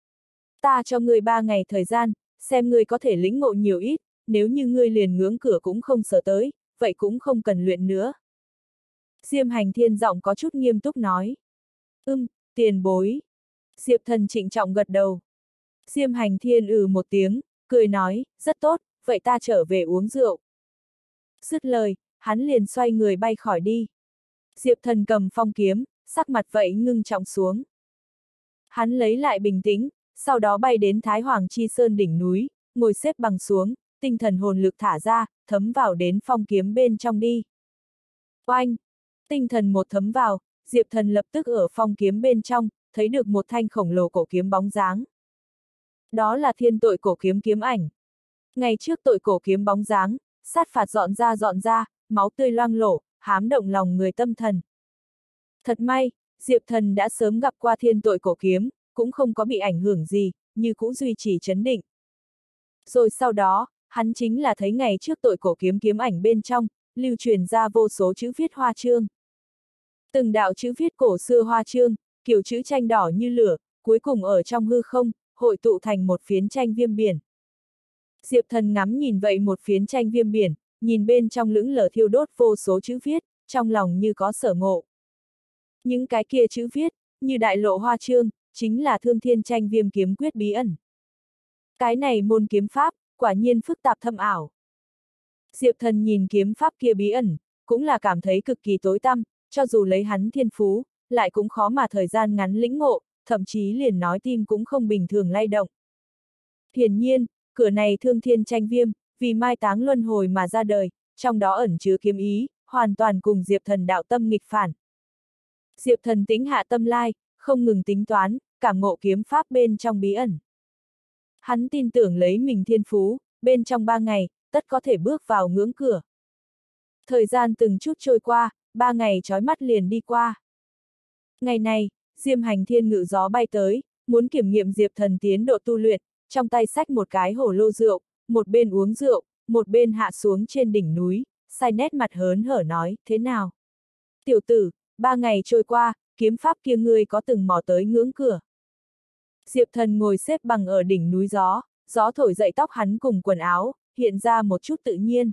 Ta cho ngươi ba ngày thời gian, xem ngươi có thể lĩnh ngộ nhiều ít, nếu như ngươi liền ngưỡng cửa cũng không sợ tới, vậy cũng không cần luyện nữa. Diêm Hành Thiên giọng có chút nghiêm túc nói. Ưm, tiền bối. Diệp Thần trịnh trọng gật đầu. Diêm Hành Thiên ừ một tiếng, cười nói, rất tốt, vậy ta trở về uống rượu. Dứt lời, hắn liền xoay người bay khỏi đi. Diệp Thần cầm phong kiếm, sắc mặt vậy ngưng trọng xuống. Hắn lấy lại bình tĩnh, sau đó bay đến Thái Hoàng Chi Sơn đỉnh núi, ngồi xếp bằng xuống, tinh thần hồn lực thả ra, thấm vào đến phong kiếm bên trong đi. Oanh! Tinh thần một thấm vào, Diệp Thần lập tức ở phong kiếm bên trong, thấy được một thanh khổng lồ cổ kiếm bóng dáng. Đó là thiên tội cổ kiếm kiếm ảnh. Ngày trước tội cổ kiếm bóng dáng, sát phạt dọn ra dọn ra, máu tươi loang lổ, hám động lòng người tâm thần. Thật may, Diệp Thần đã sớm gặp qua thiên tội cổ kiếm, cũng không có bị ảnh hưởng gì, như cũ duy trì trấn định. Rồi sau đó, hắn chính là thấy ngày trước tội cổ kiếm kiếm ảnh bên trong, lưu truyền ra vô số chữ viết hoa chương. Từng đạo chữ viết cổ xưa hoa chương, kiểu chữ tranh đỏ như lửa, cuối cùng ở trong hư không, hội tụ thành một phiến tranh viêm biển. Diệp Thần ngắm nhìn vậy một phiến tranh viêm biển, nhìn bên trong lững lờ thiêu đốt vô số chữ viết, trong lòng như có sở ngộ. Những cái kia chữ viết, như đại lộ hoa chương, chính là thương thiên tranh viêm kiếm quyết bí ẩn. Cái này môn kiếm pháp, quả nhiên phức tạp thâm ảo. Diệp Thần nhìn kiếm pháp kia bí ẩn, cũng là cảm thấy cực kỳ tối tăm, cho dù lấy hắn thiên phú, lại cũng khó mà thời gian ngắn lĩnh ngộ, thậm chí liền nói tim cũng không bình thường lay động. Hiển nhiên, cửa này thương thiên tranh viêm, vì mai táng luân hồi mà ra đời, trong đó ẩn chứa kiếm ý, hoàn toàn cùng Diệp Thần đạo tâm nghịch phản. Diệp Thần tính hạ tâm lai, không ngừng tính toán, cảm ngộ kiếm pháp bên trong bí ẩn. Hắn tin tưởng lấy mình thiên phú, bên trong ba ngày, tất có thể bước vào ngưỡng cửa. Thời gian từng chút trôi qua, ba ngày chói mắt liền đi qua. Ngày này, Diêm Hành Thiên ngự gió bay tới, muốn kiểm nghiệm Diệp Thần tiến độ tu luyện, trong tay xách một cái hổ lô rượu, một bên uống rượu, một bên hạ xuống trên đỉnh núi, sai nét mặt hớn hở nói, thế nào? Tiểu tử, ba ngày trôi qua, kiếm pháp kia ngươi có từng mò tới ngưỡng cửa. Diệp Thần ngồi xếp bằng ở đỉnh núi gió, gió thổi dậy tóc hắn cùng quần áo, hiện ra một chút tự nhiên.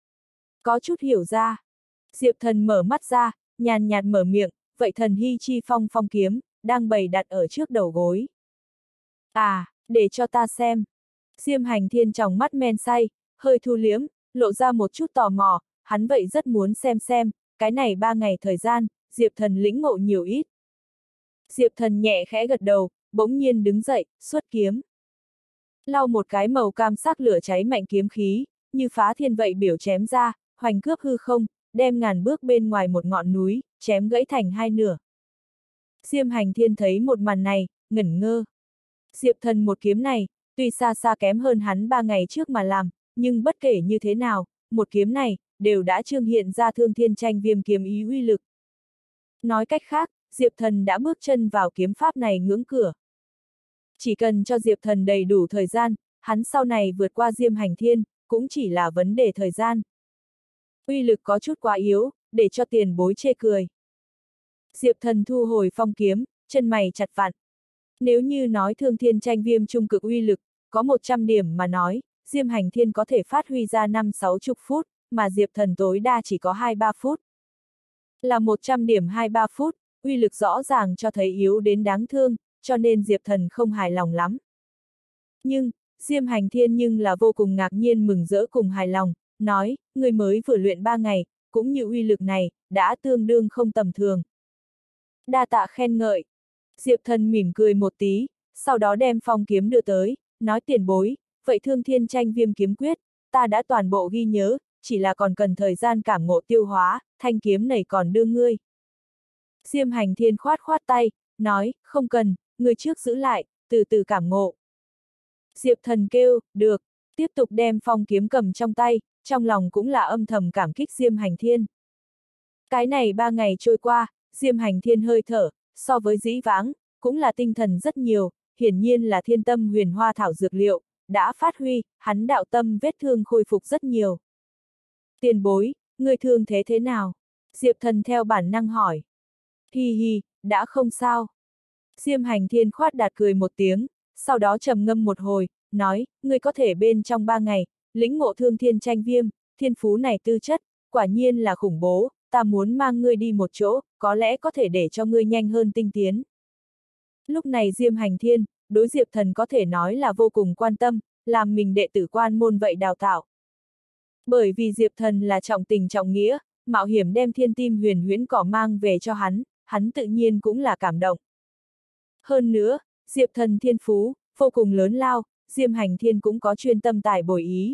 Có chút hiểu ra. Diệp Thần mở mắt ra, nhàn nhạt mở miệng, vậy thần hy chi phong phong kiếm, đang bày đặt ở trước đầu gối. À, để cho ta xem. Diêm Hành Thiên trong mắt men say, hơi thu liếm, lộ ra một chút tò mò, hắn vậy rất muốn xem xem, cái này ba ngày thời gian, Diệp Thần lĩnh ngộ nhiều ít. Diệp Thần nhẹ khẽ gật đầu, bỗng nhiên đứng dậy, xuất kiếm. Lau một cái màu cam sắc lửa cháy mạnh kiếm khí, như phá thiên vậy biểu chém ra, hoành cướp hư không, đem ngàn bước bên ngoài một ngọn núi, chém gãy thành hai nửa. Diêm Hành Thiên thấy một màn này, ngẩn ngơ. Diệp Thần một kiếm này, tuy xa xa kém hơn hắn ba ngày trước mà làm, nhưng bất kể như thế nào, một kiếm này, đều đã trương hiện ra thương thiên tranh viêm kiếm ý uy lực. Nói cách khác, Diệp Thần đã bước chân vào kiếm pháp này ngưỡng cửa. Chỉ cần cho Diệp Thần đầy đủ thời gian, hắn sau này vượt qua Diêm Hành Thiên, cũng chỉ là vấn đề thời gian. Uy lực có chút quá yếu, để cho tiền bối chê cười. Diệp Thần thu hồi phong kiếm, chân mày chặt vặn. Nếu như nói thương thiên tranh viêm trung cực uy lực, có một trăm điểm mà nói, Diêm Hành Thiên có thể phát huy ra năm sáu chục phút, mà Diệp Thần tối đa chỉ có hai ba phút. Là một trăm điểm hai ba phút, uy lực rõ ràng cho thấy yếu đến đáng thương, cho nên Diệp Thần không hài lòng lắm. Nhưng, Diêm Hành Thiên nhưng là vô cùng ngạc nhiên mừng rỡ cùng hài lòng, nói, người mới vừa luyện ba ngày, cũng như uy lực này, đã tương đương không tầm thường. Đa tạ khen ngợi. Diệp Thần mỉm cười một tí, sau đó đem phong kiếm đưa tới, nói tiền bối, vậy thương thiên tranh viêm kiếm quyết, ta đã toàn bộ ghi nhớ, chỉ là còn cần thời gian cảm ngộ tiêu hóa, thanh kiếm này còn đưa ngươi. Diêm Hành Thiên khoát khoát tay, nói, không cần, ngươi trước giữ lại, từ từ cảm ngộ. Diệp Thần kêu, được, tiếp tục đem phong kiếm cầm trong tay, trong lòng cũng là âm thầm cảm kích Diêm Hành Thiên. Cái này ba ngày trôi qua, Diêm Hành Thiên hơi thở, so với dĩ vãng, cũng là tinh thần rất nhiều, hiển nhiên là thiên tâm huyền hoa thảo dược liệu, đã phát huy, hắn đạo tâm vết thương khôi phục rất nhiều. Tiền bối, người thương thế thế nào? Diệp Thần theo bản năng hỏi. Hi hi, đã không sao. Diêm Hành Thiên khoát đạt cười một tiếng, sau đó trầm ngâm một hồi, nói, ngươi có thể bên trong ba ngày, lĩnh ngộ thương thiên tranh viêm, thiên phú này tư chất, quả nhiên là khủng bố, ta muốn mang ngươi đi một chỗ, có lẽ có thể để cho ngươi nhanh hơn tinh tiến. Lúc này Diêm Hành Thiên, đối Diệp Thần có thể nói là vô cùng quan tâm, làm mình đệ tử quan môn vậy đào tạo. Bởi vì Diệp Thần là trọng tình trọng nghĩa, mạo hiểm đem thiên tim huyền huyễn cỏ mang về cho hắn, hắn tự nhiên cũng là cảm động. Hơn nữa, Diệp Thần thiên phú, vô cùng lớn lao, Diêm Hành Thiên cũng có chuyên tâm tải bồi ý.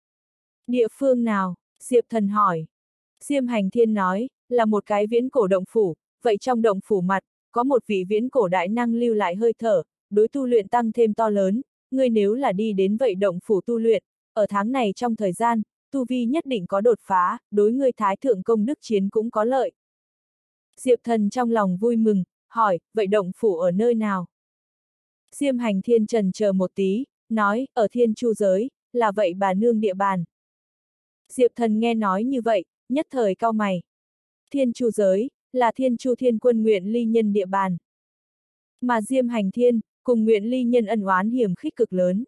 Địa phương nào? Diệp Thần hỏi. Diêm Hành Thiên nói, là một cái viễn cổ động phủ, vậy trong động phủ mặt, có một vị viễn cổ đại năng lưu lại hơi thở, đối tu luyện tăng thêm to lớn, ngươi nếu là đi đến vậy động phủ tu luyện, ở tháng này trong thời gian, tu vi nhất định có đột phá, đối ngươi thái thượng công đức chiến cũng có lợi. Diệp Thần trong lòng vui mừng, hỏi, vậy động phủ ở nơi nào? Diêm Hành Thiên trần chờ một tí, nói, ở Thiên Chu giới, là vậy bà nương địa bàn. Diệp Thần nghe nói như vậy, nhất thời cau mày. Thiên Chu giới, là Thiên Chu Thiên Quân Nguyện Ly Nhân địa bàn. Mà Diêm Hành Thiên, cùng Nguyện Ly Nhân ân oán hiểm khích cực lớn.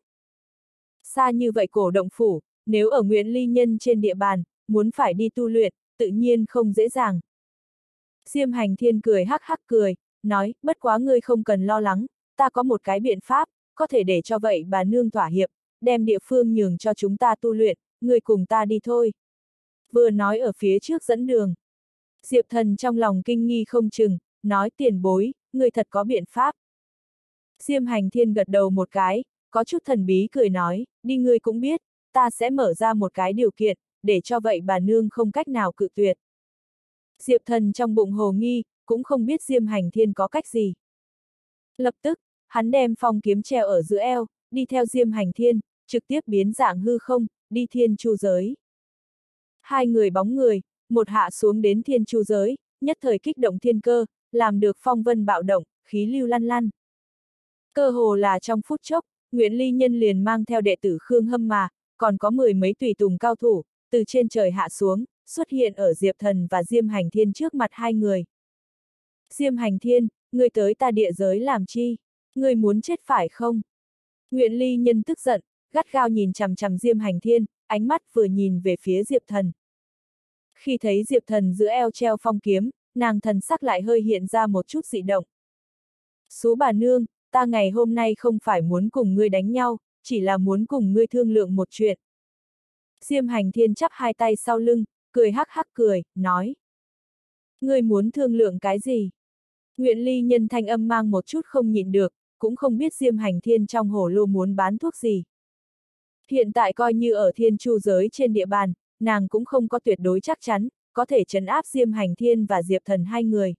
Xa như vậy cổ động phủ, nếu ở Nguyện Ly Nhân trên địa bàn, muốn phải đi tu luyện, tự nhiên không dễ dàng. Diêm Hành Thiên cười hắc hắc cười, nói, bất quá ngươi không cần lo lắng, ta có một cái biện pháp, có thể để cho vậy bà nương thỏa hiệp, đem địa phương nhường cho chúng ta tu luyện, ngươi cùng ta đi thôi. Vừa nói ở phía trước dẫn đường. Diệp Thần trong lòng kinh nghi không chừng, nói tiền bối, ngươi thật có biện pháp. Diêm Hành Thiên gật đầu một cái, có chút thần bí cười nói, đi ngươi cũng biết, ta sẽ mở ra một cái điều kiện, để cho vậy bà nương không cách nào cự tuyệt. Diệp Thần trong bụng hồ nghi, cũng không biết Diêm Hành Thiên có cách gì. Lập tức, hắn đem phong kiếm treo ở giữa eo, đi theo Diêm Hành Thiên, trực tiếp biến dạng hư không, đi Thiên Chu giới. Hai người bóng người, một hạ xuống đến Thiên Chu giới, nhất thời kích động thiên cơ, làm được phong vân bạo động, khí lưu lăn lăn. Cơ hồ là trong phút chốc, Nguyễn Ly Nhân liền mang theo đệ tử Khương Hâm mà, còn có mười mấy tùy tùng cao thủ, từ trên trời hạ xuống, xuất hiện ở Diệp Thần và Diêm Hành Thiên trước mặt hai người. Diêm Hành Thiên, ngươi tới ta địa giới làm chi? Ngươi muốn chết phải không? Nguyện Ly Nhân tức giận, gắt gao nhìn chằm chằm Diêm Hành Thiên, ánh mắt vừa nhìn về phía Diệp Thần. Khi thấy Diệp Thần giữa eo treo phong kiếm, nàng thần sắc lại hơi hiện ra một chút dị động. Sú bà nương, ta ngày hôm nay không phải muốn cùng ngươi đánh nhau, chỉ là muốn cùng ngươi thương lượng một chuyện. Diêm Hành Thiên chắp hai tay sau lưng, cười hắc hắc cười, nói. Ngươi muốn thương lượng cái gì? Nguyện Ly Nhân thanh âm mang một chút không nhịn được, cũng không biết Diêm Hành Thiên trong hồ lô muốn bán thuốc gì. Hiện tại coi như ở Thiên Chu giới trên địa bàn, nàng cũng không có tuyệt đối chắc chắn, có thể trấn áp Diêm Hành Thiên và Diệp Thần hai người.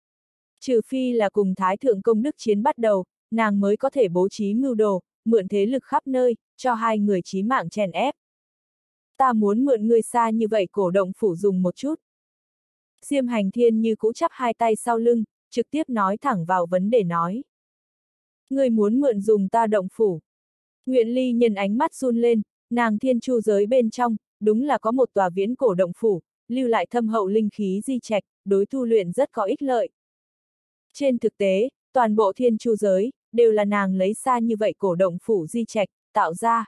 Trừ phi là cùng Thái Thượng Công Đức chiến bắt đầu, nàng mới có thể bố trí mưu đồ, mượn thế lực khắp nơi, cho hai người chí mạng chèn ép. Ta muốn mượn ngươi xa như vậy cổ động phủ dùng một chút. Diêm Hành Thiên như cũ chắp hai tay sau lưng, trực tiếp nói thẳng vào vấn đề nói. Ngươi muốn mượn dùng ta động phủ. Nguyện Ly Nhân ánh mắt run lên, nàng Thiên Chu giới bên trong, đúng là có một tòa viễn cổ động phủ, lưu lại thâm hậu linh khí di trạch, đối tu luyện rất có ích lợi. Trên thực tế, toàn bộ Thiên Chu giới, đều là nàng lấy xa như vậy cổ động phủ di trạch, tạo ra.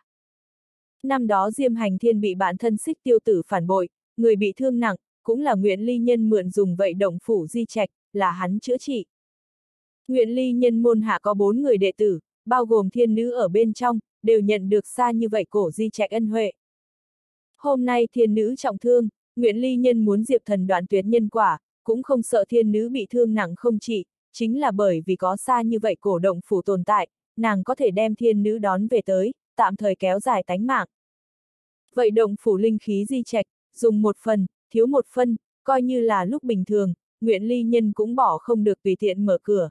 Năm đó Diêm Hành Thiên bị bản thân Xích Tiêu Tử phản bội, người bị thương nặng, cũng là Nguyện Ly Nhân mượn dùng vậy động phủ di trạch, là hắn chữa trị. Nguyện Ly Nhân môn hạ có bốn người đệ tử, bao gồm thiên nữ ở bên trong, đều nhận được xa như vậy cổ di trạch ân huệ. Hôm nay thiên nữ trọng thương, Nguyện Ly Nhân muốn Diệp Thần đoạn tuyệt nhân quả, cũng không sợ thiên nữ bị thương nặng không trị, chính là bởi vì có xa như vậy cổ động phủ tồn tại, nàng có thể đem thiên nữ đón về tới, tạm thời kéo dài tánh mạng. Vậy động phủ linh khí di trạch, dùng một phần, thiếu một phân, coi như là lúc bình thường, Nguyện Ly Nhân cũng bỏ không được tùy tiện mở cửa.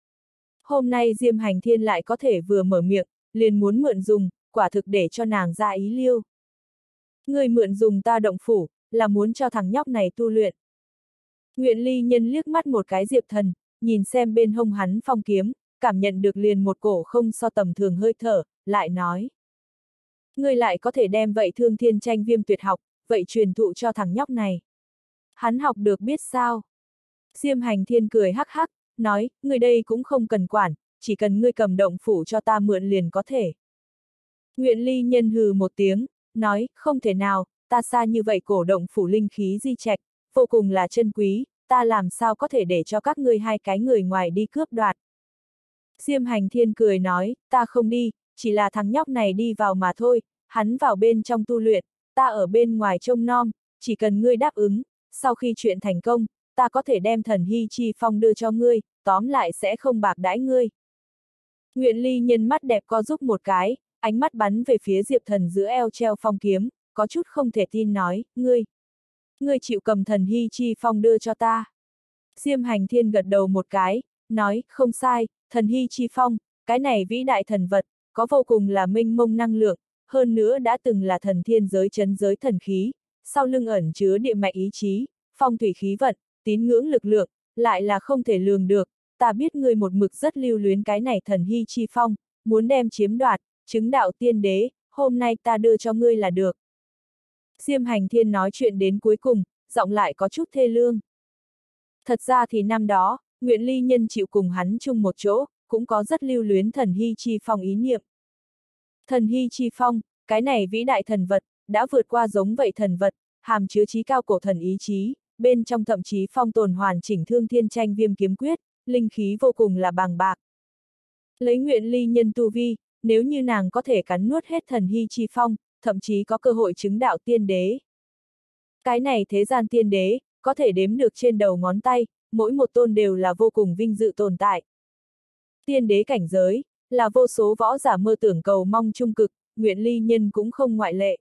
Hôm nay Diêm Hành Thiên lại có thể vừa mở miệng, liền muốn mượn dùng, quả thực để cho nàng ra ý liêu. Người mượn dùng ta động phủ, là muốn cho thằng nhóc này tu luyện. Nguyện Ly Nhân liếc mắt một cái Diệp Thần, nhìn xem bên hông hắn phong kiếm, cảm nhận được liền một cổ không so tầm thường hơi thở, lại nói. Ngươi lại có thể đem vậy Thương Thiên Tranh Viêm tuyệt học, vậy truyền thụ cho thằng nhóc này. Hắn học được biết sao? Diêm Hành Thiên cười hắc hắc, nói, ngươi đây cũng không cần quản, chỉ cần ngươi cầm động phủ cho ta mượn liền có thể. Nguyện Ly Nhân hừ một tiếng, nói, không thể nào, ta xa như vậy cổ động phủ linh khí di trạch, vô cùng là chân quý, ta làm sao có thể để cho các ngươi hai cái người ngoài đi cướp đoạt. Diêm Hành Thiên cười nói, ta không đi, chỉ là thằng nhóc này đi vào mà thôi, hắn vào bên trong tu luyện, ta ở bên ngoài trông nom, chỉ cần ngươi đáp ứng, sau khi chuyện thành công, ta có thể đem thần hy chi phong đưa cho ngươi, tóm lại sẽ không bạc đãi ngươi. Nguyện Ly Nhân mắt đẹp co giúp một cái, ánh mắt bắn về phía Diệp Thần giữa eo treo phong kiếm, có chút không thể tin nói, ngươi, ngươi chịu cầm thần hy chi phong đưa cho ta. Diêm Hành Thiên gật đầu một cái, nói, không sai, thần hy chi phong, cái này vĩ đại thần vật, có vô cùng là mênh mông năng lượng, hơn nữa đã từng là thần thiên giới chấn giới thần khí, sau lưng ẩn chứa địa mạch ý chí, phong thủy khí vận, tín ngưỡng lực lượng, lại là không thể lường được, ta biết ngươi một mực rất lưu luyến cái này thần hy chi phong, muốn đem chiếm đoạt, chứng đạo tiên đế, hôm nay ta đưa cho ngươi là được. Diêm Hành Thiên nói chuyện đến cuối cùng, giọng lại có chút thê lương. Thật ra thì năm đó, Nguyện Ly Nhân chịu cùng hắn chung một chỗ, cũng có rất lưu luyến thần hy chi phong ý niệm. Thần hy chi phong, cái này vĩ đại thần vật, đã vượt qua giống vậy thần vật, hàm chứa chí cao cổ thần ý chí, bên trong thậm chí phong tồn hoàn chỉnh Thương Thiên Tranh Viêm kiếm quyết, linh khí vô cùng là bàng bạc. Lấy Nguyện Ly Nhân tu vi, nếu như nàng có thể cắn nuốt hết thần hy chi phong, thậm chí có cơ hội chứng đạo tiên đế. Cái này thế gian tiên đế, có thể đếm được trên đầu ngón tay, mỗi một tôn đều là vô cùng vinh dự tồn tại. Tiên đế cảnh giới, là vô số võ giả mơ tưởng cầu mong trung cực, Nguyện Ly Nhân cũng không ngoại lệ.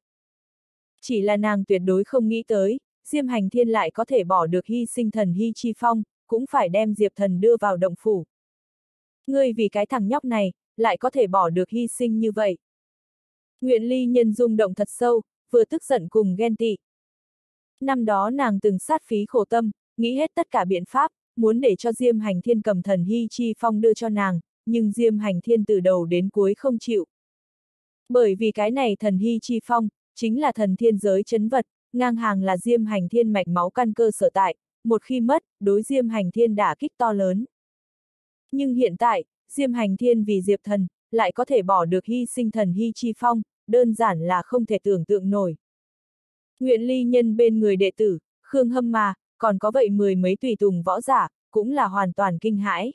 Chỉ là nàng tuyệt đối không nghĩ tới, Diêm Hành Thiên lại có thể bỏ được hy sinh thần hy chi phong, cũng phải đem Diệp Thần đưa vào động phủ. Ngươi vì cái thằng nhóc này, lại có thể bỏ được hy sinh như vậy. Nguyện Ly Nhân rung động thật sâu, vừa tức giận cùng ghen tị. Năm đó nàng từng sát phí khổ tâm, nghĩ hết tất cả biện pháp, muốn để cho Diêm Hành Thiên cầm thần hy chi phong đưa cho nàng, nhưng Diêm Hành Thiên từ đầu đến cuối không chịu. Bởi vì cái này thần hy chi phong, chính là thần thiên giới chấn vật, ngang hàng là Diêm Hành Thiên mạch máu căn cơ sở tại, một khi mất, đối Diêm Hành Thiên đả kích to lớn. Nhưng hiện tại, Diêm Hành Thiên vì Diệp Thần, lại có thể bỏ được hy sinh thần hy chi phong, đơn giản là không thể tưởng tượng nổi. Nguyện Ly Nhân bên người đệ tử, Khương Hâm mà, còn có vậy mười mấy tùy tùng võ giả, cũng là hoàn toàn kinh hãi.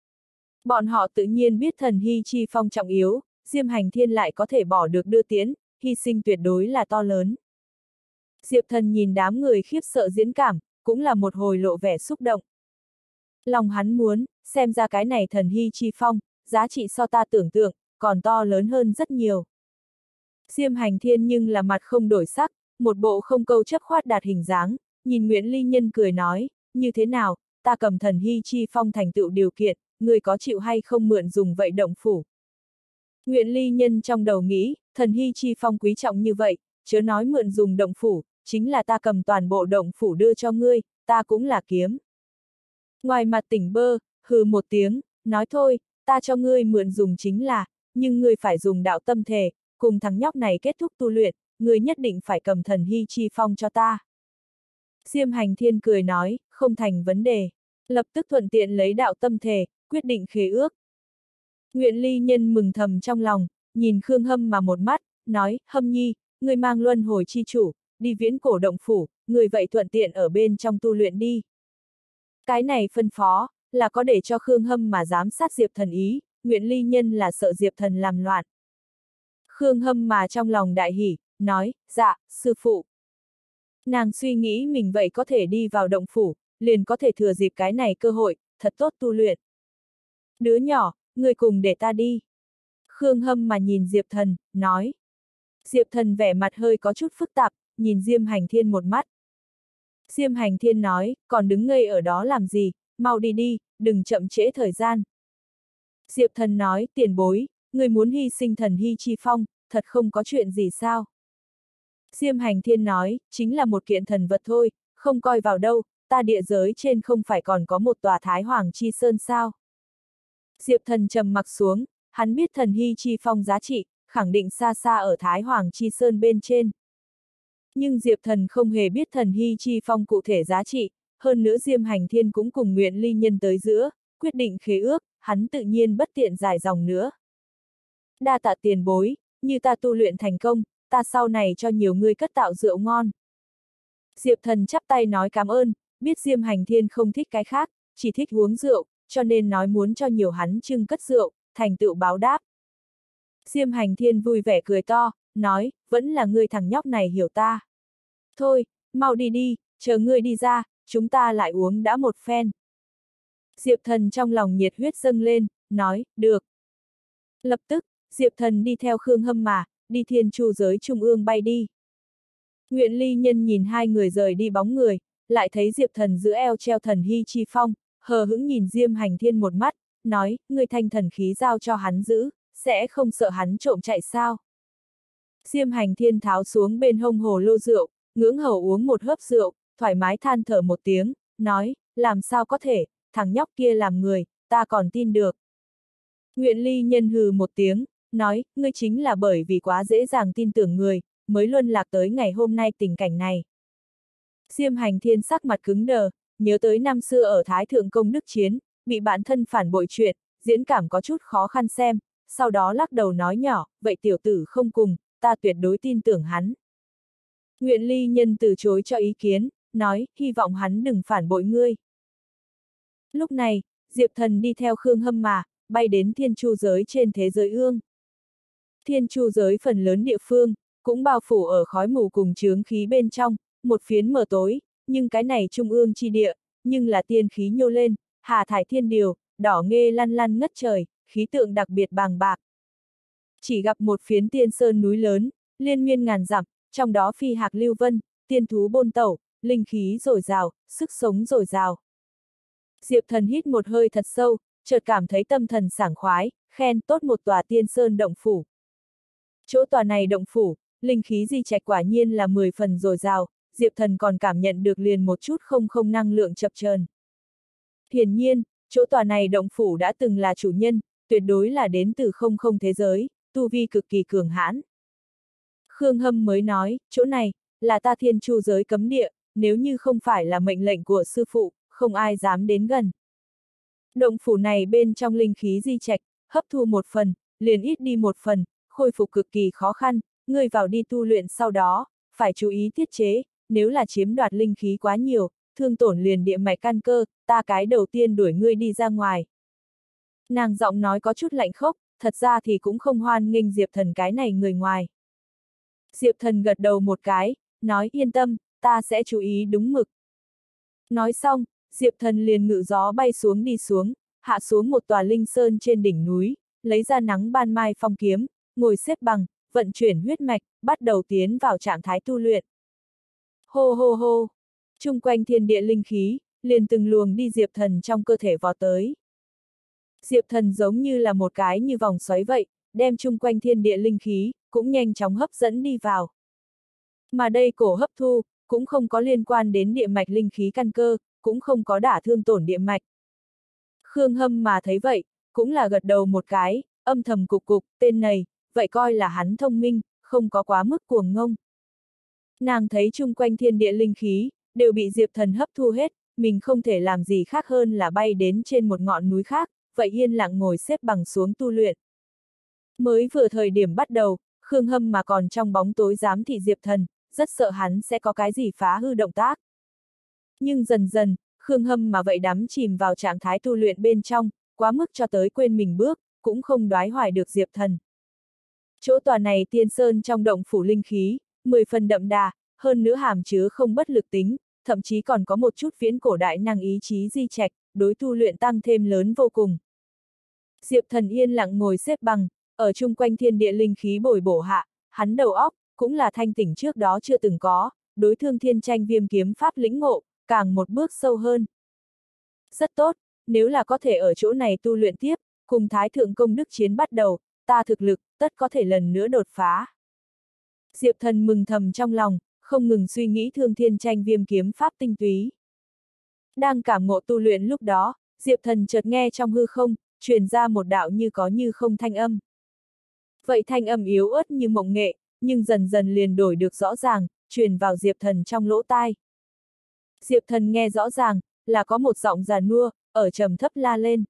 Bọn họ tự nhiên biết thần hy chi phong trọng yếu, Diêm Hành Thiên lại có thể bỏ được đưa tiến, hy sinh tuyệt đối là to lớn. Diệp Thần nhìn đám người khiếp sợ diễn cảm, cũng là một hồi lộ vẻ xúc động. Lòng hắn muốn, xem ra cái này thần hy chi phong, giá trị so ta tưởng tượng, còn to lớn hơn rất nhiều. Diêm Hành Thiên nhưng là mặt không đổi sắc, một bộ không câu chấp khoát đạt hình dáng, nhìn Nguyễn Ly Nhân cười nói, như thế nào, ta cầm thần hy chi phong thành tựu điều kiện, người có chịu hay không mượn dùng vậy động phủ. Nguyễn Ly Nhân trong đầu nghĩ, thần hy chi phong quý trọng như vậy, chớ nói mượn dùng động phủ, chính là ta cầm toàn bộ động phủ đưa cho ngươi, ta cũng là kiếm. Ngoài mặt tỉnh bơ, hừ một tiếng, nói thôi, ta cho ngươi mượn dùng chính là, nhưng ngươi phải dùng đạo tâm thể, cùng thằng nhóc này kết thúc tu luyện, ngươi nhất định phải cầm thần hy chi phong cho ta. Diêm Hành Thiên cười nói, không thành vấn đề, lập tức thuận tiện lấy đạo tâm thể, quyết định khế ước. Nguyện Ly Nhân mừng thầm trong lòng, nhìn Khương Hâm mà một mắt, nói, Hâm Nhi, ngươi mang luân hồi chi chủ, đi viễn cổ động phủ, người vậy thuận tiện ở bên trong tu luyện đi. Cái này phân phó, là có để cho Khương Hâm mà giám sát Diệp Thần ý, Nguyện Ly Nhân là sợ Diệp Thần làm loạn. Khương Hâm mà trong lòng đại hỉ, nói, dạ, sư phụ. Nàng suy nghĩ mình vậy có thể đi vào động phủ, liền có thể thừa dịp cái này cơ hội, thật tốt tu luyện. Đứa nhỏ, người cùng để ta đi. Khương Hâm mà nhìn Diệp Thần, nói. Diệp Thần vẻ mặt hơi có chút phức tạp, nhìn Diêm Hành Thiên một mắt. Diêm Hành Thiên nói, còn đứng ngây ở đó làm gì, mau đi đi, đừng chậm trễ thời gian. Diệp Thần nói, tiền bối, người muốn hy sinh thần hy chi phong, thật không có chuyện gì sao. Diêm Hành Thiên nói, chính là một kiện thần vật thôi, không coi vào đâu, ta địa giới trên không phải còn có một tòa Thái Hoàng Chi Sơn sao. Diệp Thần trầm mặc xuống, hắn biết thần hy chi phong giá trị, khẳng định xa xa ở Thái Hoàng Chi Sơn bên trên. Nhưng Diệp Thần không hề biết thần hy chi phong cụ thể giá trị, hơn nữa Diêm Hành Thiên cũng cùng Nguyện Ly Nhân tới giữa, quyết định khế ước, hắn tự nhiên bất tiện dài dòng nữa. Đa tạ tiền bối, như ta tu luyện thành công, ta sau này cho nhiều người cất tạo rượu ngon. Diệp Thần chắp tay nói cảm ơn, biết Diêm Hành Thiên không thích cái khác, chỉ thích uống rượu, cho nên nói muốn cho nhiều hắn trưng cất rượu, thành tựu báo đáp. Diêm Hành Thiên vui vẻ cười to, nói, vẫn là ngươi thằng nhóc này hiểu ta. Thôi, mau đi đi, chờ ngươi đi ra, chúng ta lại uống đã một phen. Diệp Thần trong lòng nhiệt huyết dâng lên, nói, được. Lập tức, Diệp Thần đi theo Khương Hâm mà, đi thiên chu giới trung ương bay đi. Nguyện Ly Nhân nhìn hai người rời đi bóng người, lại thấy Diệp Thần giữa eo treo thần hy chi phong, hờ hững nhìn Diêm Hành Thiên một mắt, nói, ngươi thanh thần khí giao cho hắn giữ, sẽ không sợ hắn trộm chạy sao. Diêm Hành Thiên tháo xuống bên hông hồ lô rượu, ngưỡng hầu uống một hớp rượu, thoải mái than thở một tiếng, nói, làm sao có thể, thằng nhóc kia làm người, ta còn tin được. Nguyện Ly Nhân hừ một tiếng, nói, ngươi chính là bởi vì quá dễ dàng tin tưởng người, mới luân lạc tới ngày hôm nay tình cảnh này. Diêm Hành Thiên sắc mặt cứng đờ, nhớ tới năm xưa ở Thái Thượng Công Đức Chiến, bị bản thân phản bội chuyện, diễn cảm có chút khó khăn xem, sau đó lắc đầu nói nhỏ, vậy tiểu tử không cùng, ta tuyệt đối tin tưởng hắn. Nguyện Ly Nhân từ chối cho ý kiến, nói, hy vọng hắn đừng phản bội ngươi. Lúc này, Diệp Thần đi theo Khương Hâm mà, bay đến thiên chu giới trên thế giới ương. Thiên chu giới phần lớn địa phương, cũng bao phủ ở khói mù cùng chướng khí bên trong, một phiến mờ tối, nhưng cái này trung ương chi địa, nhưng là tiên khí nhô lên, hà thải thiên điều, đỏ nghê lăn lăn ngất trời, khí tượng đặc biệt bàng bạc. Chỉ gặp một phiến tiên sơn núi lớn, liên miên ngàn dặm, trong đó phi hạc lưu vân, tiên thú bôn tẩu, linh khí dồi dào, sức sống dồi dào. Diệp Thần hít một hơi thật sâu, chợt cảm thấy tâm thần sảng khoái, khen tốt một tòa tiên sơn động phủ. Chỗ tòa này động phủ, linh khí di trạch quả nhiên là mười phần dồi dào, Diệp Thần còn cảm nhận được liền một chút không không năng lượng chập chờn. Hiển nhiên, chỗ tòa này động phủ đã từng là chủ nhân, tuyệt đối là đến từ không không thế giới, tu vi cực kỳ cường hãn. Khương Hâm mới nói, chỗ này, là ta thiên chu giới cấm địa, nếu như không phải là mệnh lệnh của sư phụ, không ai dám đến gần. Động phủ này bên trong linh khí di trạch, hấp thu một phần, liền ít đi một phần, khôi phục cực kỳ khó khăn, ngươi vào đi tu luyện sau đó, phải chú ý tiết chế, nếu là chiếm đoạt linh khí quá nhiều, thương tổn liền địa mạch căn cơ, ta cái đầu tiên đuổi ngươi đi ra ngoài. Nàng giọng nói có chút lạnh khốc, thật ra thì cũng không hoan nghênh Diệp Thần cái này người ngoài. Diệp Thần gật đầu một cái, nói yên tâm, ta sẽ chú ý đúng mực. Nói xong, Diệp Thần liền ngự gió bay xuống đi xuống, hạ xuống một tòa linh sơn trên đỉnh núi, lấy ra nắng ban mai phong kiếm, ngồi xếp bằng, vận chuyển huyết mạch, bắt đầu tiến vào trạng thái tu luyện. Hô hô hô, chung quanh thiên địa linh khí, liền từng luồng đi Diệp Thần trong cơ thể vọt tới. Diệp Thần giống như là một cái như vòng xoáy vậy, đem chung quanh thiên địa linh khí, cũng nhanh chóng hấp dẫn đi vào. Mà đây cổ hấp thu, cũng không có liên quan đến địa mạch linh khí căn cơ, cũng không có đả thương tổn địa mạch. Khương Hâm mà thấy vậy, cũng là gật đầu một cái, âm thầm cục cục, tên này, vậy coi là hắn thông minh, không có quá mức cuồng ngông. Nàng thấy chung quanh thiên địa linh khí, đều bị Diệp Thần hấp thu hết, mình không thể làm gì khác hơn là bay đến trên một ngọn núi khác, vậy yên lặng ngồi xếp bằng xuống tu luyện. Mới vừa thời điểm bắt đầu, Khương Hâm mà còn trong bóng tối giám thị Diệp Thần, rất sợ hắn sẽ có cái gì phá hư động tác. Nhưng dần dần, Khương Hâm mà vậy đắm chìm vào trạng thái tu luyện bên trong, quá mức cho tới quên mình bước, cũng không đoái hoài được Diệp Thần. Chỗ tòa này tiên sơn trong động phủ linh khí, mười phần đậm đà, hơn nữa hàm chứa không bất lực tính, thậm chí còn có một chút viễn cổ đại năng ý chí di trạch, đối tu luyện tăng thêm lớn vô cùng. Diệp Thần yên lặng ngồi xếp bằng, ở chung quanh thiên địa linh khí bồi bổ hạ, hắn đầu óc, cũng là thanh tỉnh trước đó chưa từng có, đối Thương Thiên Tranh Viêm kiếm pháp lĩnh ngộ, càng một bước sâu hơn. Rất tốt, nếu là có thể ở chỗ này tu luyện tiếp, cùng Thái Thượng Công Đức chiến bắt đầu, ta thực lực, tất có thể lần nữa đột phá. Diệp Thần mừng thầm trong lòng, không ngừng suy nghĩ Thương Thiên Tranh Viêm kiếm pháp tinh túy. Đang cảm ngộ tu luyện lúc đó, Diệp Thần chợt nghe trong hư không, truyền ra một đạo như có như không thanh âm. Vậy thanh âm yếu ớt như mộng nghệ, nhưng dần dần liền đổi được rõ ràng, truyền vào Diệp Thần trong lỗ tai. Diệp Thần nghe rõ ràng, là có một giọng già nua, ở trầm thấp la lên.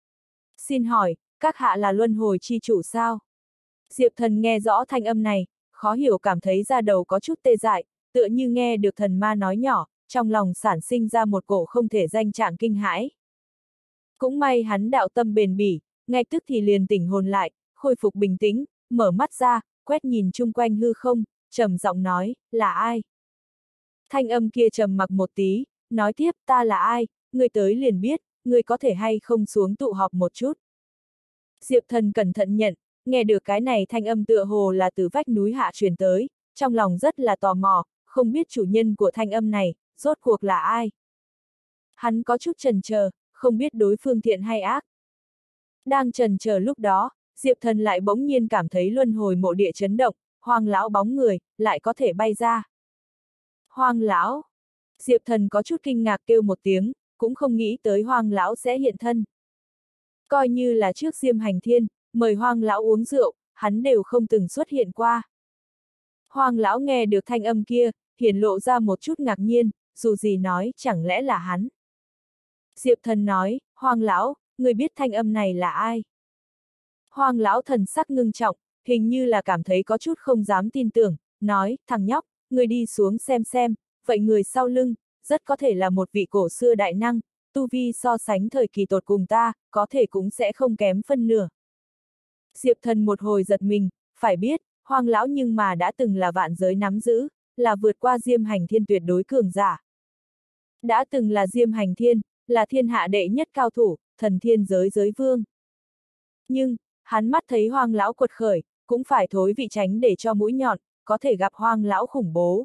Xin hỏi, các hạ là luân hồi chi chủ sao? Diệp Thần nghe rõ thanh âm này, khó hiểu cảm thấy da đầu có chút tê dại, tựa như nghe được thần ma nói nhỏ, trong lòng sản sinh ra một cổ không thể danh trạng kinh hãi. Cũng may hắn đạo tâm bền bỉ, ngay tức thì liền tỉnh hồn lại, khôi phục bình tĩnh, mở mắt ra, quét nhìn chung quanh hư không, trầm giọng nói, là ai? Thanh âm kia trầm mặc một tí, nói tiếp, ta là ai, ngươi tới liền biết, ngươi có thể hay không xuống tụ họp một chút. Diệp Thần cẩn thận nhận, nghe được cái này thanh âm tựa hồ là từ vách núi hạ truyền tới, trong lòng rất là tò mò, không biết chủ nhân của thanh âm này, rốt cuộc là ai. Hắn có chút chần chờ, không biết đối phương thiện hay ác. Đang chần chờ lúc đó, Diệp Thần lại bỗng nhiên cảm thấy luân hồi mộ địa chấn động, Hoang lão bóng người, lại có thể bay ra. Hoang lão! Diệp Thần có chút kinh ngạc kêu một tiếng, cũng không nghĩ tới Hoang lão sẽ hiện thân. Coi như là trước Diêm Hành Thiên, mời Hoang lão uống rượu, hắn đều không từng xuất hiện qua. Hoang lão nghe được thanh âm kia, hiển lộ ra một chút ngạc nhiên, dù gì nói, chẳng lẽ là hắn. Diệp Thần nói, Hoang lão, người biết thanh âm này là ai? Hoang lão thần sắc ngưng trọng, hình như là cảm thấy có chút không dám tin tưởng, nói, thằng nhóc, người đi xuống xem xem, vậy người sau lưng, rất có thể là một vị cổ xưa đại năng, tu vi so sánh thời kỳ tột cùng ta, có thể cũng sẽ không kém phân nửa. Diệp Thần một hồi giật mình, phải biết, Hoang lão nhưng mà đã từng là vạn giới nắm giữ, là vượt qua Diêm Hành Thiên tuyệt đối cường giả. Đã từng là Diêm Hành Thiên, là thiên hạ đệ nhất cao thủ, thần thiên giới giới vương. Nhưng, hắn mắt thấy Hoang lão quật khởi, cũng phải thối vị tránh để cho mũi nhọn, có thể gặp Hoang lão khủng bố.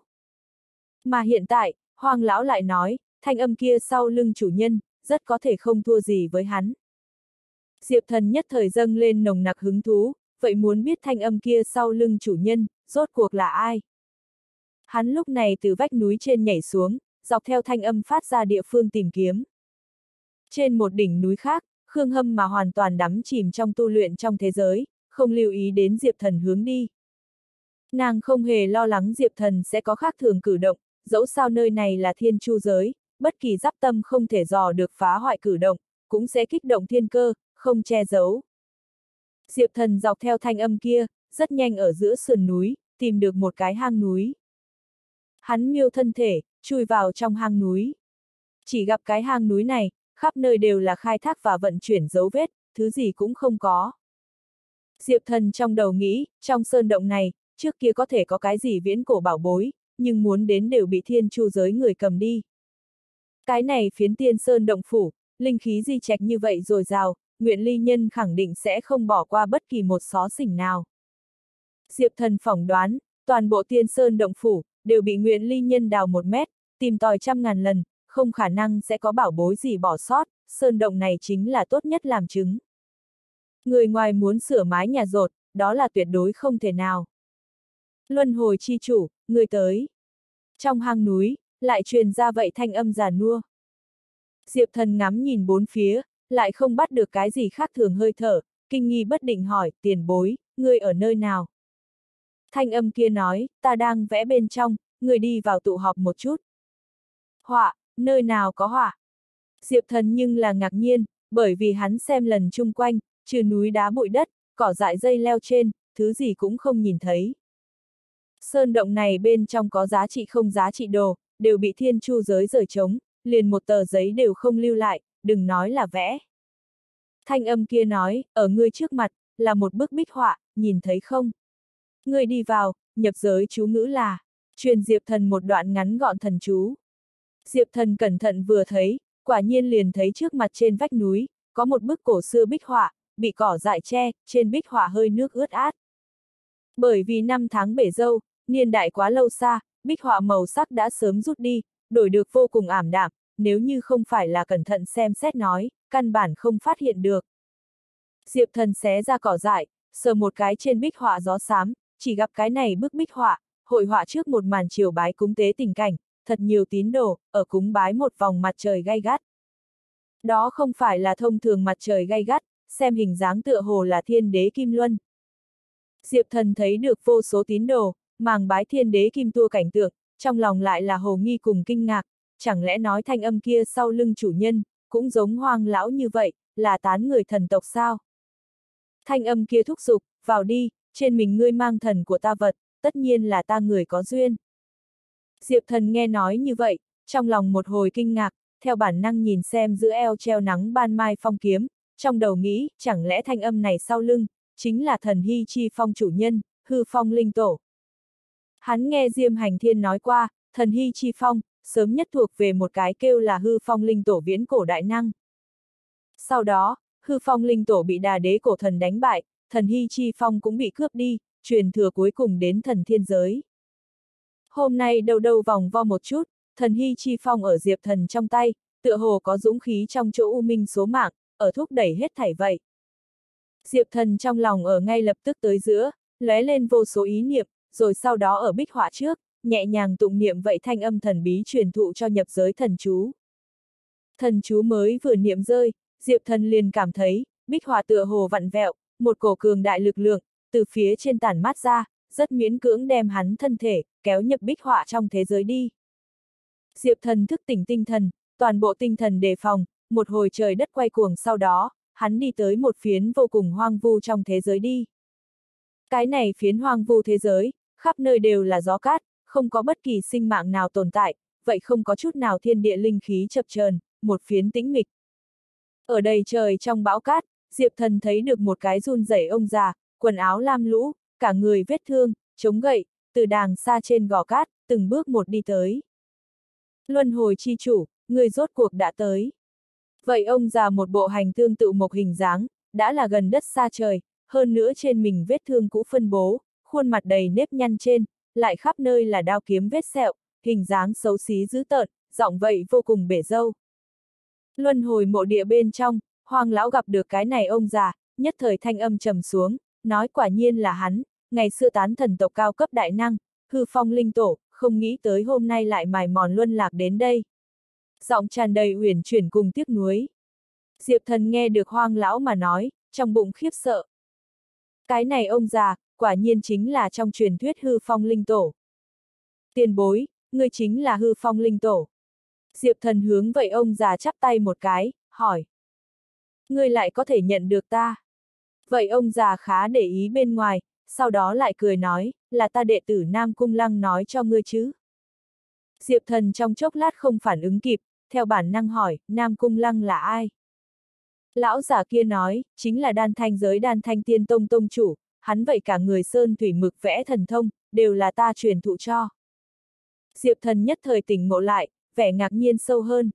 Mà hiện tại, Hoang lão lại nói, thanh âm kia sau lưng chủ nhân, rất có thể không thua gì với hắn. Diệp Thần nhất thời dâng lên nồng nặc hứng thú, vậy muốn biết thanh âm kia sau lưng chủ nhân, rốt cuộc là ai? Hắn lúc này từ vách núi trên nhảy xuống, dọc theo thanh âm phát ra địa phương tìm kiếm. Trên một đỉnh núi khác, Khương Hâm mà hoàn toàn đắm chìm trong tu luyện trong thế giới, không lưu ý đến Diệp Thần hướng đi. Nàng không hề lo lắng Diệp Thần sẽ có khác thường cử động, dẫu sao nơi này là thiên chu giới, bất kỳ giáp tâm không thể dò được phá hoại cử động, cũng sẽ kích động thiên cơ, không che giấu. Diệp Thần dọc theo thanh âm kia, rất nhanh ở giữa sườn núi, tìm được một cái hang núi. Hắn miêu thân thể, chui vào trong hang núi. Chỉ gặp cái hang núi này, khắp nơi đều là khai thác và vận chuyển dấu vết, thứ gì cũng không có. Diệp Thần trong đầu nghĩ, trong sơn động này, trước kia có thể có cái gì viễn cổ bảo bối, nhưng muốn đến đều bị thiên chu giới người cầm đi. Cái này phiến tiên sơn động phủ, linh khí di trạch như vậy dồi dào, Nguyện Ly Nhân khẳng định sẽ không bỏ qua bất kỳ một xó xỉnh nào. Diệp Thần phỏng đoán, toàn bộ tiên sơn động phủ, đều bị Nguyện Ly Nhân đào một mét, tìm tòi trăm ngàn lần, không khả năng sẽ có bảo bối gì bỏ sót, sơn động này chính là tốt nhất làm chứng. Người ngoài muốn sửa mái nhà dột, đó là tuyệt đối không thể nào. Luân hồi chi chủ, người tới. Trong hang núi, lại truyền ra vậy thanh âm già nua. Diệp Thần ngắm nhìn bốn phía, lại không bắt được cái gì khác thường hơi thở, kinh nghi bất định hỏi, tiền bối, ngươi ở nơi nào? Thanh âm kia nói, ta đang vẽ bên trong, người đi vào tụ họp một chút. Họa, nơi nào có họa? Diệp Thần nhưng là ngạc nhiên, bởi vì hắn xem lần chung quanh, trừ núi đá bụi đất, cỏ dại dây leo trên, thứ gì cũng không nhìn thấy. Sơn động này bên trong có giá trị không giá trị đồ, đều bị thiên chu giới rời trống, liền một tờ giấy đều không lưu lại, đừng nói là vẽ. Thanh âm kia nói, ở ngươi trước mặt, là một bức bích họa, nhìn thấy không? Ngươi đi vào, nhập giới chú ngữ là, truyền Diệp Thần một đoạn ngắn gọn thần chú. Diệp Thần cẩn thận vừa thấy, quả nhiên liền thấy trước mặt trên vách núi, có một bức cổ xưa bích họa, bị cỏ dại che, trên bích họa hơi nước ướt át. Bởi vì năm tháng bể dâu, niên đại quá lâu xa, bích họa màu sắc đã sớm rút đi, đổi được vô cùng ảm đạm, nếu như không phải là cẩn thận xem xét nói, căn bản không phát hiện được. Diệp Thần xé ra cỏ dại, sờ một cái trên bích họa gió xám, chỉ gặp cái này bức bích họa, hội họa trước một màn triều bái cúng tế tình cảnh, thật nhiều tín đồ, ở cúng bái một vòng mặt trời gay gắt. Đó không phải là thông thường mặt trời gay gắt, xem hình dáng tựa hồ là thiên đế Kim Luân. Diệp Thần thấy được vô số tín đồ, màng bái thiên đế Kim Tua cảnh tượng, trong lòng lại là hồ nghi cùng kinh ngạc, chẳng lẽ nói thanh âm kia sau lưng chủ nhân, cũng giống Hoang lão như vậy, là tán người thần tộc sao? Thanh âm kia thúc giục, vào đi, trên mình ngươi mang thần của ta vật, tất nhiên là ta người có duyên. Diệp Thần nghe nói như vậy, trong lòng một hồi kinh ngạc, theo bản năng nhìn xem giữa eo treo nắng ban mai phong kiếm, trong đầu nghĩ, chẳng lẽ thanh âm này sau lưng, chính là thần hy chi phong chủ nhân, hư phong linh tổ. Hắn nghe Diêm Hành Thiên nói qua, thần hy chi phong, sớm nhất thuộc về một cái kêu là hư phong linh tổ viễn cổ đại năng. Sau đó, hư phong linh tổ bị đà đế cổ thần đánh bại, thần hy chi phong cũng bị cướp đi, truyền thừa cuối cùng đến thần thiên giới. Hôm nay đâu đâu vòng vo một chút, thần hy chi phong ở Diệp Thần trong tay, tựa hồ có dũng khí trong chỗ u minh số mạng, ở thúc đẩy hết thảy vậy. Diệp Thần trong lòng ở ngay lập tức tới giữa, lóe lên vô số ý niệm, rồi sau đó ở bích họa trước, nhẹ nhàng tụng niệm vậy thanh âm thần bí truyền thụ cho nhập giới thần chú. Thần chú mới vừa niệm rơi, Diệp Thần liền cảm thấy, bích họa tựa hồ vặn vẹo, một cổ cường đại lực lượng, từ phía trên tản mát ra, rất miễn cưỡng đem hắn thân thể, kéo nhập bích họa trong thế giới đi. Diệp Thần thức tỉnh tinh thần, toàn bộ tinh thần đề phòng, một hồi trời đất quay cuồng sau đó, hắn đi tới một phiến vô cùng hoang vu trong thế giới đi. Cái này phiến hoang vu thế giới, khắp nơi đều là gió cát, không có bất kỳ sinh mạng nào tồn tại, vậy không có chút nào thiên địa linh khí chập chờn, một phiến tĩnh mịch. Ở đầy trời trong bão cát, Diệp Thần thấy được một cái run rẩy ông già, quần áo lam lũ, cả người vết thương, chống gậy, từ đàng xa trên gò cát, từng bước một đi tới. Luân hồi chi chủ, người rốt cuộc đã tới. Vậy ông già một bộ hành tương tự một hình dáng, đã là gần đất xa trời, hơn nữa trên mình vết thương cũ phân bố, khuôn mặt đầy nếp nhăn trên, lại khắp nơi là đao kiếm vết sẹo, hình dáng xấu xí dữ tợn, giọng vậy vô cùng bể dâu. Luân hồi mộ địa bên trong, Hoang lão gặp được cái này ông già, nhất thời thanh âm trầm xuống, nói quả nhiên là hắn, ngày xưa tán thần tộc cao cấp đại năng, hư phong linh tổ, không nghĩ tới hôm nay lại mài mòn luân lạc đến đây. Giọng tràn đầy uyển chuyển cùng tiếc nuối. Diệp Thần nghe được Hoang lão mà nói, trong bụng khiếp sợ. Cái này ông già, quả nhiên chính là trong truyền thuyết hư phong linh tổ. Tiền bối, ngươi chính là hư phong linh tổ. Diệp Thần hướng vậy ông già chắp tay một cái, hỏi. Ngươi lại có thể nhận được ta. Vậy ông già khá để ý bên ngoài, sau đó lại cười nói, là ta đệ tử Nam Cung Lăng nói cho ngươi chứ. Diệp Thần trong chốc lát không phản ứng kịp, theo bản năng hỏi, Nam Cung Lăng là ai? Lão giả kia nói, chính là đan thanh giới đan thanh tiên tông tông chủ, hắn vậy cả người sơn thủy mực vẽ thần thông, đều là ta truyền thụ cho. Diệp Thần nhất thời tỉnh ngộ lại, vẻ ngạc nhiên sâu hơn.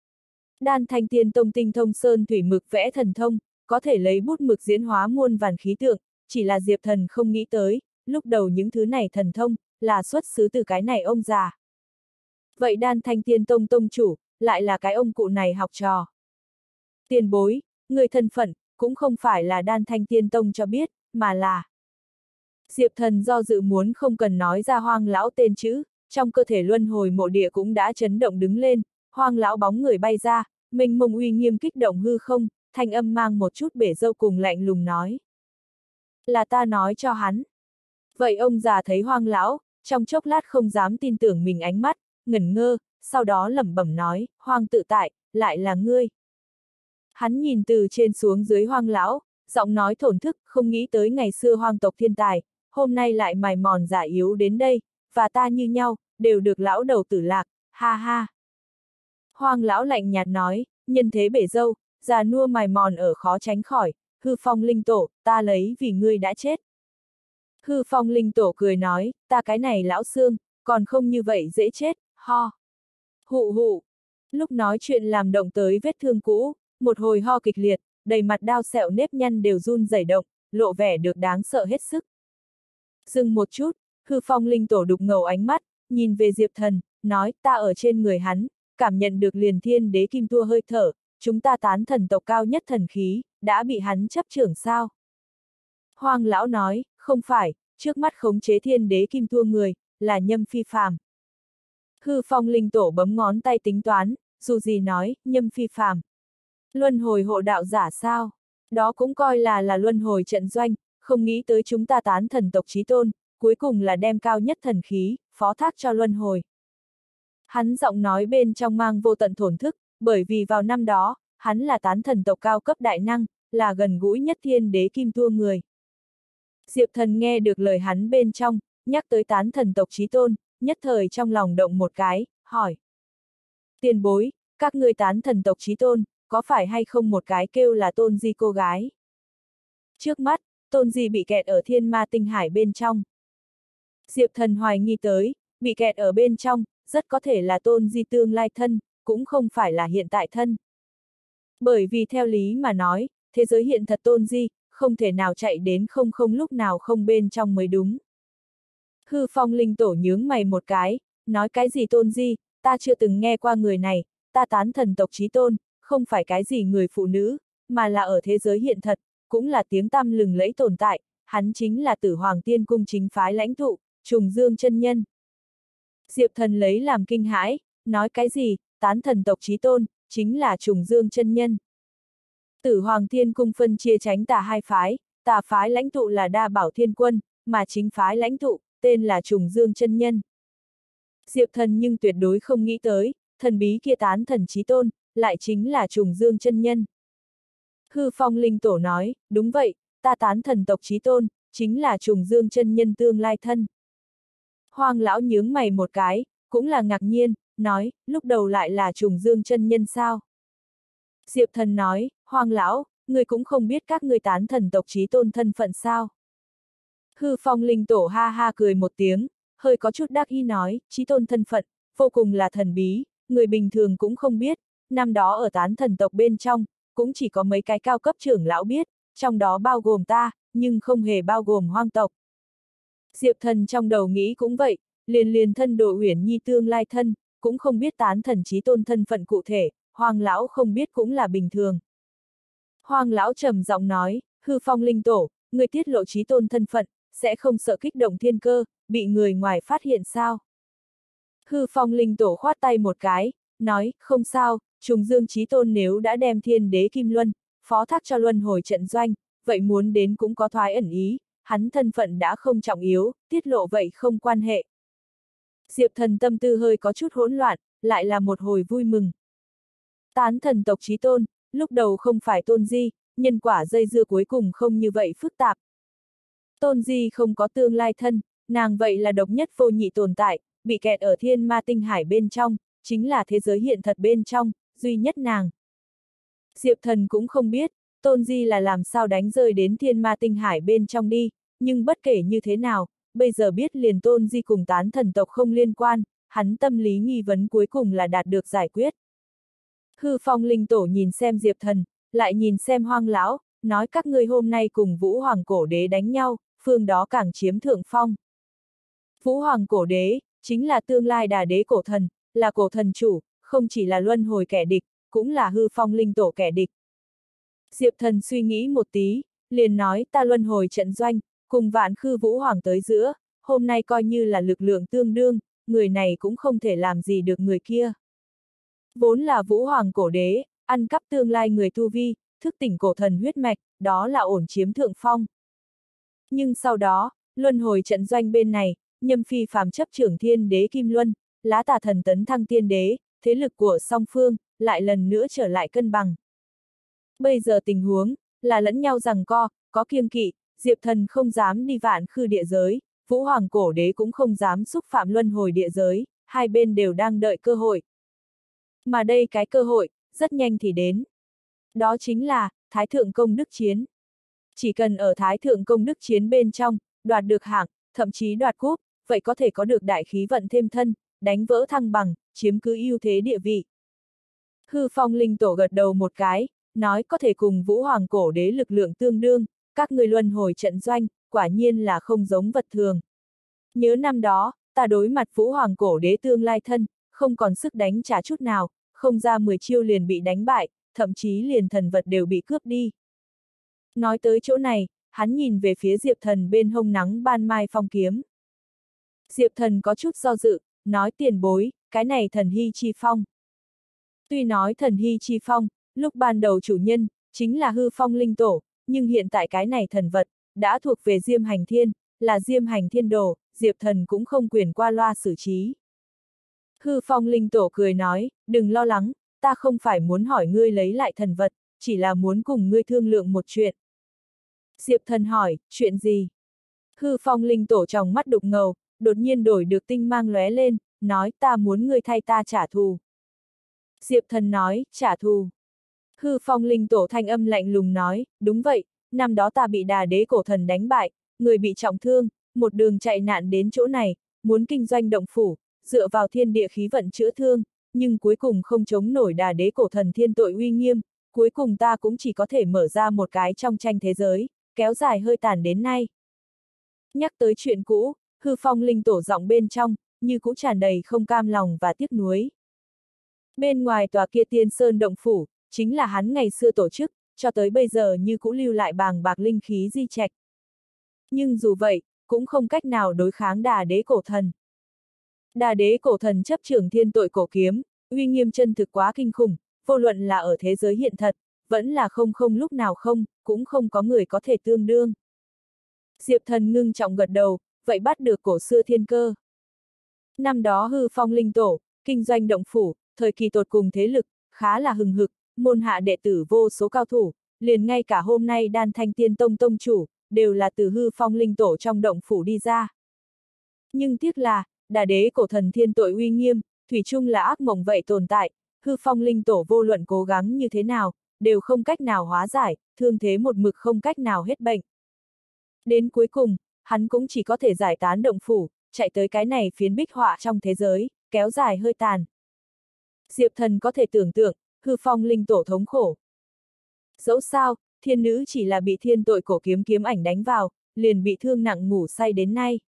Đan thanh tiên tông tinh thông sơn thủy mực vẽ thần thông, có thể lấy bút mực diễn hóa muôn vàn khí tượng, chỉ là Diệp Thần không nghĩ tới, lúc đầu những thứ này thần thông, là xuất xứ từ cái này ông già. Vậy đan thanh tiên tông tông chủ, lại là cái ông cụ này học trò. Tiền bối, người thân phận, cũng không phải là đan thanh tiên tông cho biết, mà là... Diệp Thần do dự muốn không cần nói ra Hoang lão tên chữ, trong cơ thể luân hồi mộ địa cũng đã chấn động đứng lên, Hoang lão bóng người bay ra, mênh mông uy nghiêm kích động hư không, thanh âm mang một chút bể dâu cùng lạnh lùng nói. Là ta nói cho hắn. Vậy ông già thấy Hoang lão, trong chốc lát không dám tin tưởng mình ánh mắt, ngẩn ngơ, sau đó lẩm bẩm nói, Hoang tự tại, lại là ngươi. Hắn nhìn từ trên xuống dưới Hoang lão, giọng nói thổn thức, không nghĩ tới ngày xưa Hoang tộc thiên tài, hôm nay lại mài mòn giả yếu đến đây, và ta như nhau, đều được lão đầu tử lạc, ha ha. Hoang lão lạnh nhạt nói, nhân thế bể dâu, già nua mài mòn ở khó tránh khỏi, hư phong linh tổ, ta lấy vì ngươi đã chết. Hư phong linh tổ cười nói, ta cái này lão xương, còn không như vậy dễ chết, ho. Hụ hụ. Lúc nói chuyện làm động tới vết thương cũ, một hồi ho kịch liệt, đầy mặt đao sẹo nếp nhăn đều run rẩy động, lộ vẻ được đáng sợ hết sức. Dừng một chút, hư phong linh tổ đục ngầu ánh mắt, nhìn về Diệp Thần, nói, ta ở trên người hắn, cảm nhận được liền thiên đế kim tua hơi thở, chúng ta tán thần tộc cao nhất thần khí, đã bị hắn chấp trưởng sao? Hoang lão nói, không phải, trước mắt khống chế thiên đế kim tua người, là Nhâm Phi Phàm. Hư phong linh tổ bấm ngón tay tính toán, dù gì nói, Nhâm Phi Phàm. Luân hồi hộ đạo giả sao? Đó cũng coi là là luân hồi trận doanh, không nghĩ tới chúng ta tán thần tộc chí tôn, cuối cùng là đem cao nhất thần khí, phó thác cho luân hồi. Hắn giọng nói bên trong mang vô tận thổn thức, bởi vì vào năm đó, hắn là tán thần tộc cao cấp đại năng, là gần gũi nhất thiên đế kim tua người. Diệp Thần nghe được lời hắn bên trong, nhắc tới tán thần tộc chí tôn, nhất thời trong lòng động một cái, hỏi. Tiền bối, các ngươi tán thần tộc chí tôn, có phải hay không một cái kêu là Tôn Di cô gái? Trước mắt, Tôn Di bị kẹt ở thiên ma tinh hải bên trong. Diệp Thần hoài nghi tới, bị kẹt ở bên trong, rất có thể là Tôn Di tương lai thân, cũng không phải là hiện tại thân. Bởi vì theo lý mà nói, thế giới hiện thật Tôn Di, không thể nào chạy đến không không lúc nào không bên trong mới đúng. Hư phong linh tổ nhướng mày một cái, nói cái gì Tôn Di, ta chưa từng nghe qua người này, ta tán thần tộc chí tôn, không phải cái gì người phụ nữ, mà là ở thế giới hiện thật, cũng là tiếng tăm lừng lẫy tồn tại, hắn chính là Tử Hoàng Tiên Cung chính phái lãnh tụ, Trùng Dương chân nhân. Diệp Thần lấy làm kinh hãi, nói cái gì, tán thần tộc chí tôn, chính là Trùng Dương chân nhân. Tử Hoàng Thiên Cung phân chia tránh tà hai phái, tà phái lãnh tụ là Đa Bảo Thiên Quân, mà chính phái lãnh tụ, tên là Trùng Dương chân nhân. Diệp Thần nhưng tuyệt đối không nghĩ tới, thần bí kia tán thần chí tôn, lại chính là Trùng Dương chân nhân. Hư phong linh tổ nói, đúng vậy, ta tán thần tộc chí tôn, chính là Trùng Dương chân nhân tương lai thân. Hoang lão nhướng mày một cái, cũng là ngạc nhiên, nói, lúc đầu lại là Trùng Dương chân nhân sao? Diệp Thần nói, Hoang lão, người cũng không biết các người tán thần tộc chí tôn thân phận sao? Hư phong linh tổ ha ha cười một tiếng, hơi có chút đắc ý nói, chí tôn thân phận, vô cùng là thần bí, người bình thường cũng không biết, năm đó ở tán thần tộc bên trong, cũng chỉ có mấy cái cao cấp trưởng lão biết, trong đó bao gồm ta, nhưng không hề bao gồm Hoang tộc. Diệp Thần trong đầu nghĩ cũng vậy, liền liền thân độ Uyển Nhi tương lai thân, cũng không biết tán thần chí tôn thân phận cụ thể, Hoang lão không biết cũng là bình thường. Hoang lão trầm giọng nói, hư phong linh tổ, người tiết lộ chí tôn thân phận, sẽ không sợ kích động thiên cơ, bị người ngoài phát hiện sao? Hư phong linh tổ khoát tay một cái, nói, không sao, Trùng Dương chí tôn nếu đã đem thiên đế kim luân, phó thác cho luân hồi trận doanh, vậy muốn đến cũng có thoái ẩn ý, hắn thân phận đã không trọng yếu, tiết lộ vậy không quan hệ. Diệp Thần tâm tư hơi có chút hỗn loạn, lại là một hồi vui mừng. Tán thần tộc chí tôn, lúc đầu không phải Tôn Di, nhân quả dây dưa cuối cùng không như vậy phức tạp. Tôn Di không có tương lai thân, nàng vậy là độc nhất vô nhị tồn tại, bị kẹt ở thiên ma tinh hải bên trong, chính là thế giới hiện thật bên trong, duy nhất nàng. Diệp Thần cũng không biết, Tôn Di là làm sao đánh rơi đến thiên ma tinh hải bên trong đi, nhưng bất kể như thế nào, bây giờ biết liền Tôn Di cùng tán thần tộc không liên quan, hắn tâm lý nghi vấn cuối cùng là đạt được giải quyết. Hư Phong Linh Tổ nhìn xem Diệp Thần, lại nhìn xem Hoang Lão, nói các ngươi hôm nay cùng Vũ Hoàng Cổ Đế đánh nhau, phương đó càng chiếm thượng phong. Vũ Hoàng Cổ Đế, chính là tương lai đà đế cổ thần, là cổ thần chủ, không chỉ là luân hồi kẻ địch, cũng là Hư Phong Linh Tổ kẻ địch. Diệp Thần suy nghĩ một tí, liền nói ta luân hồi trận doanh, cùng vạn khư Vũ Hoàng tới giữa, hôm nay coi như là lực lượng tương đương, người này cũng không thể làm gì được người kia. Vốn là Vũ Hoàng Cổ Đế, ăn cắp tương lai người tu vi, thức tỉnh cổ thần huyết mạch, đó là ổn chiếm thượng phong. Nhưng sau đó, luân hồi trận doanh bên này, Nhâm Phi phàm chấp trưởng Thiên Đế Kim Luân, Lá Tà Thần tấn thăng Thiên Đế, thế lực của song phương, lại lần nữa trở lại cân bằng. Bây giờ tình huống, là lẫn nhau giằng co, có kiêng kỵ, Diệp Thần không dám đi vạn khư địa giới, Vũ Hoàng Cổ Đế cũng không dám xúc phạm luân hồi địa giới, hai bên đều đang đợi cơ hội. Mà đây cái cơ hội, rất nhanh thì đến. Đó chính là, Thái Thượng Công Đức Chiến. Chỉ cần ở Thái Thượng Công Đức Chiến bên trong, đoạt được hạng, thậm chí đoạt cúp, vậy có thể có được đại khí vận thêm thân, đánh vỡ thăng bằng, chiếm cứ ưu thế địa vị. Hư Phong Linh Tổ gật đầu một cái, nói có thể cùng Vũ Hoàng Cổ Đế lực lượng tương đương, các người luân hồi trận doanh, quả nhiên là không giống vật thường. Nhớ năm đó, ta đối mặt Vũ Hoàng Cổ Đế tương lai thân, không còn sức đánh trả chút nào, không ra mười chiêu liền bị đánh bại, thậm chí liền thần vật đều bị cướp đi. Nói tới chỗ này, hắn nhìn về phía Diệp Thần bên hông nắng ban mai phong kiếm. Diệp Thần có chút do dự, nói tiền bối, cái này thần hy chi phong. Tuy nói thần hy chi phong, lúc ban đầu chủ nhân, chính là Hư Phong Linh Tổ, nhưng hiện tại cái này thần vật, đã thuộc về Diêm Hành Thiên, là Diêm Hành Thiên đồ, Diệp Thần cũng không quyền qua loa xử trí. Hư Phong Linh Tổ cười nói, đừng lo lắng, ta không phải muốn hỏi ngươi lấy lại thần vật, chỉ là muốn cùng ngươi thương lượng một chuyện. Diệp Thần hỏi, chuyện gì? Hư Phong Linh Tổ trong mắt đục ngầu, đột nhiên đổi được tinh mang lóe lên, nói ta muốn ngươi thay ta trả thù. Diệp Thần nói, trả thù. Hư Phong Linh Tổ thanh âm lạnh lùng nói, đúng vậy, năm đó ta bị đà đế cổ thần đánh bại, người bị trọng thương, một đường chạy nạn đến chỗ này, muốn kinh doanh động phủ, dựa vào thiên địa khí vận chữa thương, nhưng cuối cùng không chống nổi đà đế cổ thần thiên tội uy nghiêm, cuối cùng ta cũng chỉ có thể mở ra một cái trong tranh thế giới, kéo dài hơi tàn đến nay. Nhắc tới chuyện cũ, Hư Phong Linh Tổ giọng bên trong, như cũ tràn đầy không cam lòng và tiếc nuối. Bên ngoài tòa kia Tiên Sơn động phủ, chính là hắn ngày xưa tổ chức, cho tới bây giờ như cũ lưu lại bàng bạc linh khí di trạch. Nhưng dù vậy, cũng không cách nào đối kháng đà đế cổ thần. Đà đế cổ thần chấp trưởng thiên tội cổ kiếm, uy nghiêm chân thực quá kinh khủng, vô luận là ở thế giới hiện thật, vẫn là không không lúc nào không, cũng không có người có thể tương đương. Diệp Thần ngưng trọng gật đầu, vậy bắt được cổ xưa thiên cơ. Năm đó Hư Phong Linh Tổ, kinh doanh động phủ, thời kỳ tột cùng thế lực, khá là hừng hực, môn hạ đệ tử vô số cao thủ, liền ngay cả hôm nay Đan Thanh Tiên Tông tông chủ, đều là từ Hư Phong Linh Tổ trong động phủ đi ra. Nhưng tiếc là, đà đế cổ thần thiên tội uy nghiêm, thủy chung là ác mộng vậy tồn tại, Hư Phong Linh Tổ vô luận cố gắng như thế nào, đều không cách nào hóa giải, thương thế một mực không cách nào hết bệnh. Đến cuối cùng, hắn cũng chỉ có thể giải tán động phủ, chạy tới cái này phiến bích họa trong thế giới, kéo dài hơi tàn. Diệp Thần có thể tưởng tượng, Hư Phong Linh Tổ thống khổ. Dẫu sao, thiên nữ chỉ là bị thiên tội cổ kiếm kiếm ảnh đánh vào, liền bị thương nặng ngủ say đến nay.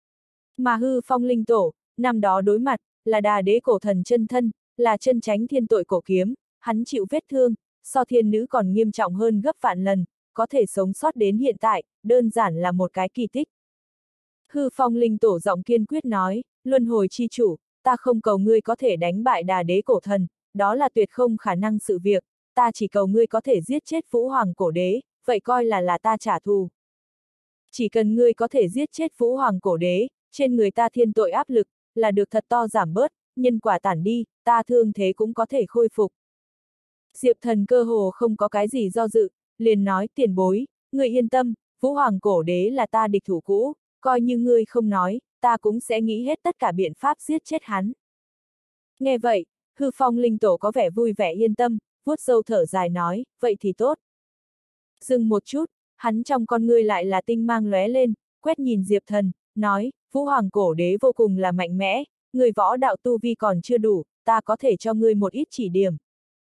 Mà Hư Phong Linh Tổ, năm đó đối mặt, là đà đế cổ thần chân thân, là chân chánh thiên tội cổ kiếm, hắn chịu vết thương, so thiên nữ còn nghiêm trọng hơn gấp vạn lần, có thể sống sót đến hiện tại, đơn giản là một cái kỳ tích. Hư Phong Linh Tổ giọng kiên quyết nói, luân hồi chi chủ, ta không cầu ngươi có thể đánh bại đà đế cổ thần, đó là tuyệt không khả năng sự việc, ta chỉ cầu ngươi có thể giết chết Vũ Hoàng Cổ Đế, vậy coi là là ta trả thù. Chỉ cần ngươi có thể giết chết Vũ Hoàng cổ đế, trên người ta thiên tội áp lực, là được thật to giảm bớt, nhân quả tản đi, ta thương thế cũng có thể khôi phục. Diệp Thần cơ hồ không có cái gì do dự, liền nói tiền bối, ngươi yên tâm, Vũ Hoàng cổ đế là ta địch thủ cũ, coi như ngươi không nói, ta cũng sẽ nghĩ hết tất cả biện pháp giết chết hắn. Nghe vậy, Hư Phong linh tổ có vẻ vui vẻ yên tâm, vuốt râu thở dài nói, vậy thì tốt. Dừng một chút, hắn trong con ngươi lại là tinh mang lóe lên, quét nhìn Diệp Thần, nói, Vũ Hoàng cổ đế vô cùng là mạnh mẽ, người võ đạo tu vi còn chưa đủ, ta có thể cho ngươi một ít chỉ điểm.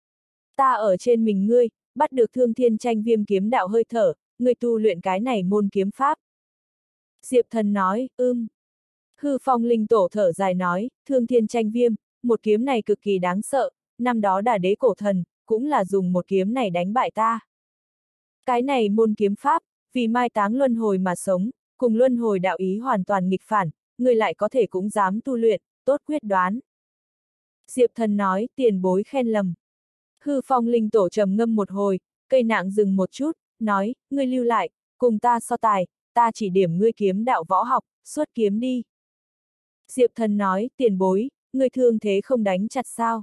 Ta ở trên mình ngươi, bắt được Thương Thiên Tranh Viêm kiếm đạo hơi thở, ngươi tu luyện cái này môn kiếm pháp. Diệp Thần nói, ưm. Hư Phong linh tổ thở dài nói, Thương Thiên Tranh Viêm, một kiếm này cực kỳ đáng sợ, năm đó Đà đế cổ thần, cũng là dùng một kiếm này đánh bại ta. Cái này môn kiếm pháp, vì mai táng luân hồi mà sống, cùng luân hồi đạo ý hoàn toàn nghịch phản, người lại có thể cũng dám tu luyện, tốt quyết đoán. Diệp Thần nói, tiền bối khen lầm. Hư Phong linh tổ trầm ngâm một hồi, cây nạng dừng một chút, nói, ngươi lưu lại, cùng ta so tài, ta chỉ điểm ngươi kiếm đạo võ học, xuất kiếm đi. Diệp Thần nói, tiền bối, ngươi thương thế không đánh chặt sao?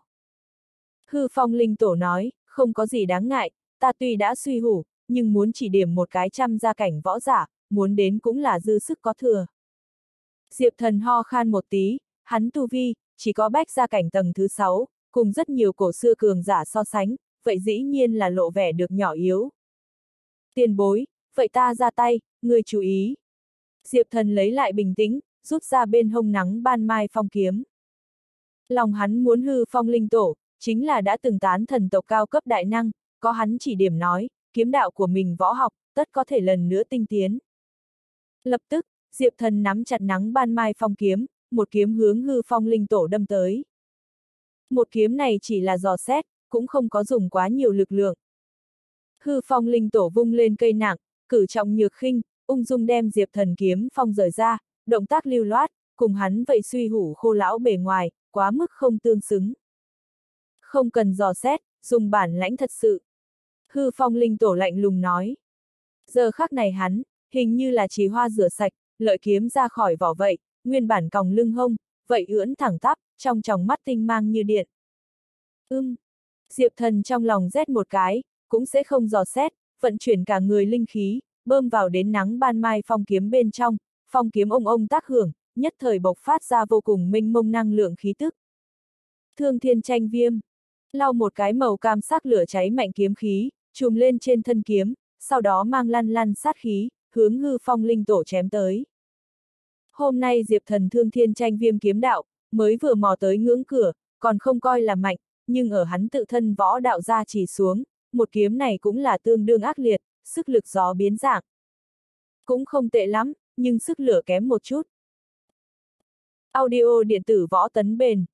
Hư Phong linh tổ nói, không có gì đáng ngại, ta tuy đã suy hủ, nhưng muốn chỉ điểm một cái trăm gia cảnh võ giả, muốn đến cũng là dư sức có thừa. Diệp Thần ho khan một tí, hắn tu vi, chỉ có bách gia cảnh tầng thứ sáu, cùng rất nhiều cổ xưa cường giả so sánh, vậy dĩ nhiên là lộ vẻ được nhỏ yếu. Tiền bối, vậy ta ra tay, ngươi chú ý. Diệp Thần lấy lại bình tĩnh, rút ra bên hông nắng ban mai phong kiếm. Lòng hắn muốn Hư Phong linh tổ, chính là đã từng tán thần tộc cao cấp đại năng, có hắn chỉ điểm nói, kiếm đạo của mình võ học, tất có thể lần nữa tinh tiến. Lập tức, Diệp Thần nắm chặt nắng ban mai phong kiếm, một kiếm hướng Hư Phong linh tổ đâm tới. Một kiếm này chỉ là dò xét, cũng không có dùng quá nhiều lực lượng. Hư Phong linh tổ vung lên cây nạng, cử trọng nhược khinh, ung dung đem Diệp Thần kiếm phong rời ra, động tác lưu loát, cùng hắn vậy suy hủ khô lão bề ngoài, quá mức không tương xứng. Không cần dò xét, dùng bản lãnh thật sự. Hư Phong linh tổ lạnh lùng nói. Giờ khắc này hắn, hình như là chỉ hoa rửa sạch, lợi kiếm ra khỏi vỏ vậy, nguyên bản còng lưng hông, vậy ưỡn thẳng tắp, trong tròng mắt tinh mang như điện. Ưm, Diệp Thần trong lòng rét một cái, cũng sẽ không dò xét, vận chuyển cả người linh khí, bơm vào đến nắng ban mai phong kiếm bên trong, phong kiếm ông ông tác hưởng, nhất thời bộc phát ra vô cùng mênh mông năng lượng khí tức. Thương Thiên Tranh Viêm, lau một cái màu cam sắc lửa cháy mạnh kiếm khí, trùm lên trên thân kiếm, sau đó mang lăn lăn sát khí, hướng Hư Phong linh tổ chém tới. Hôm nay Diệp Thần Thương Thiên Tranh Viêm kiếm đạo, mới vừa mò tới ngưỡng cửa, còn không coi là mạnh, nhưng ở hắn tự thân võ đạo ra chỉ xuống, một kiếm này cũng là tương đương ác liệt, sức lực gió biến dạng. Cũng không tệ lắm, nhưng sức lửa kém một chút. Audio điện tử võ tấn bền.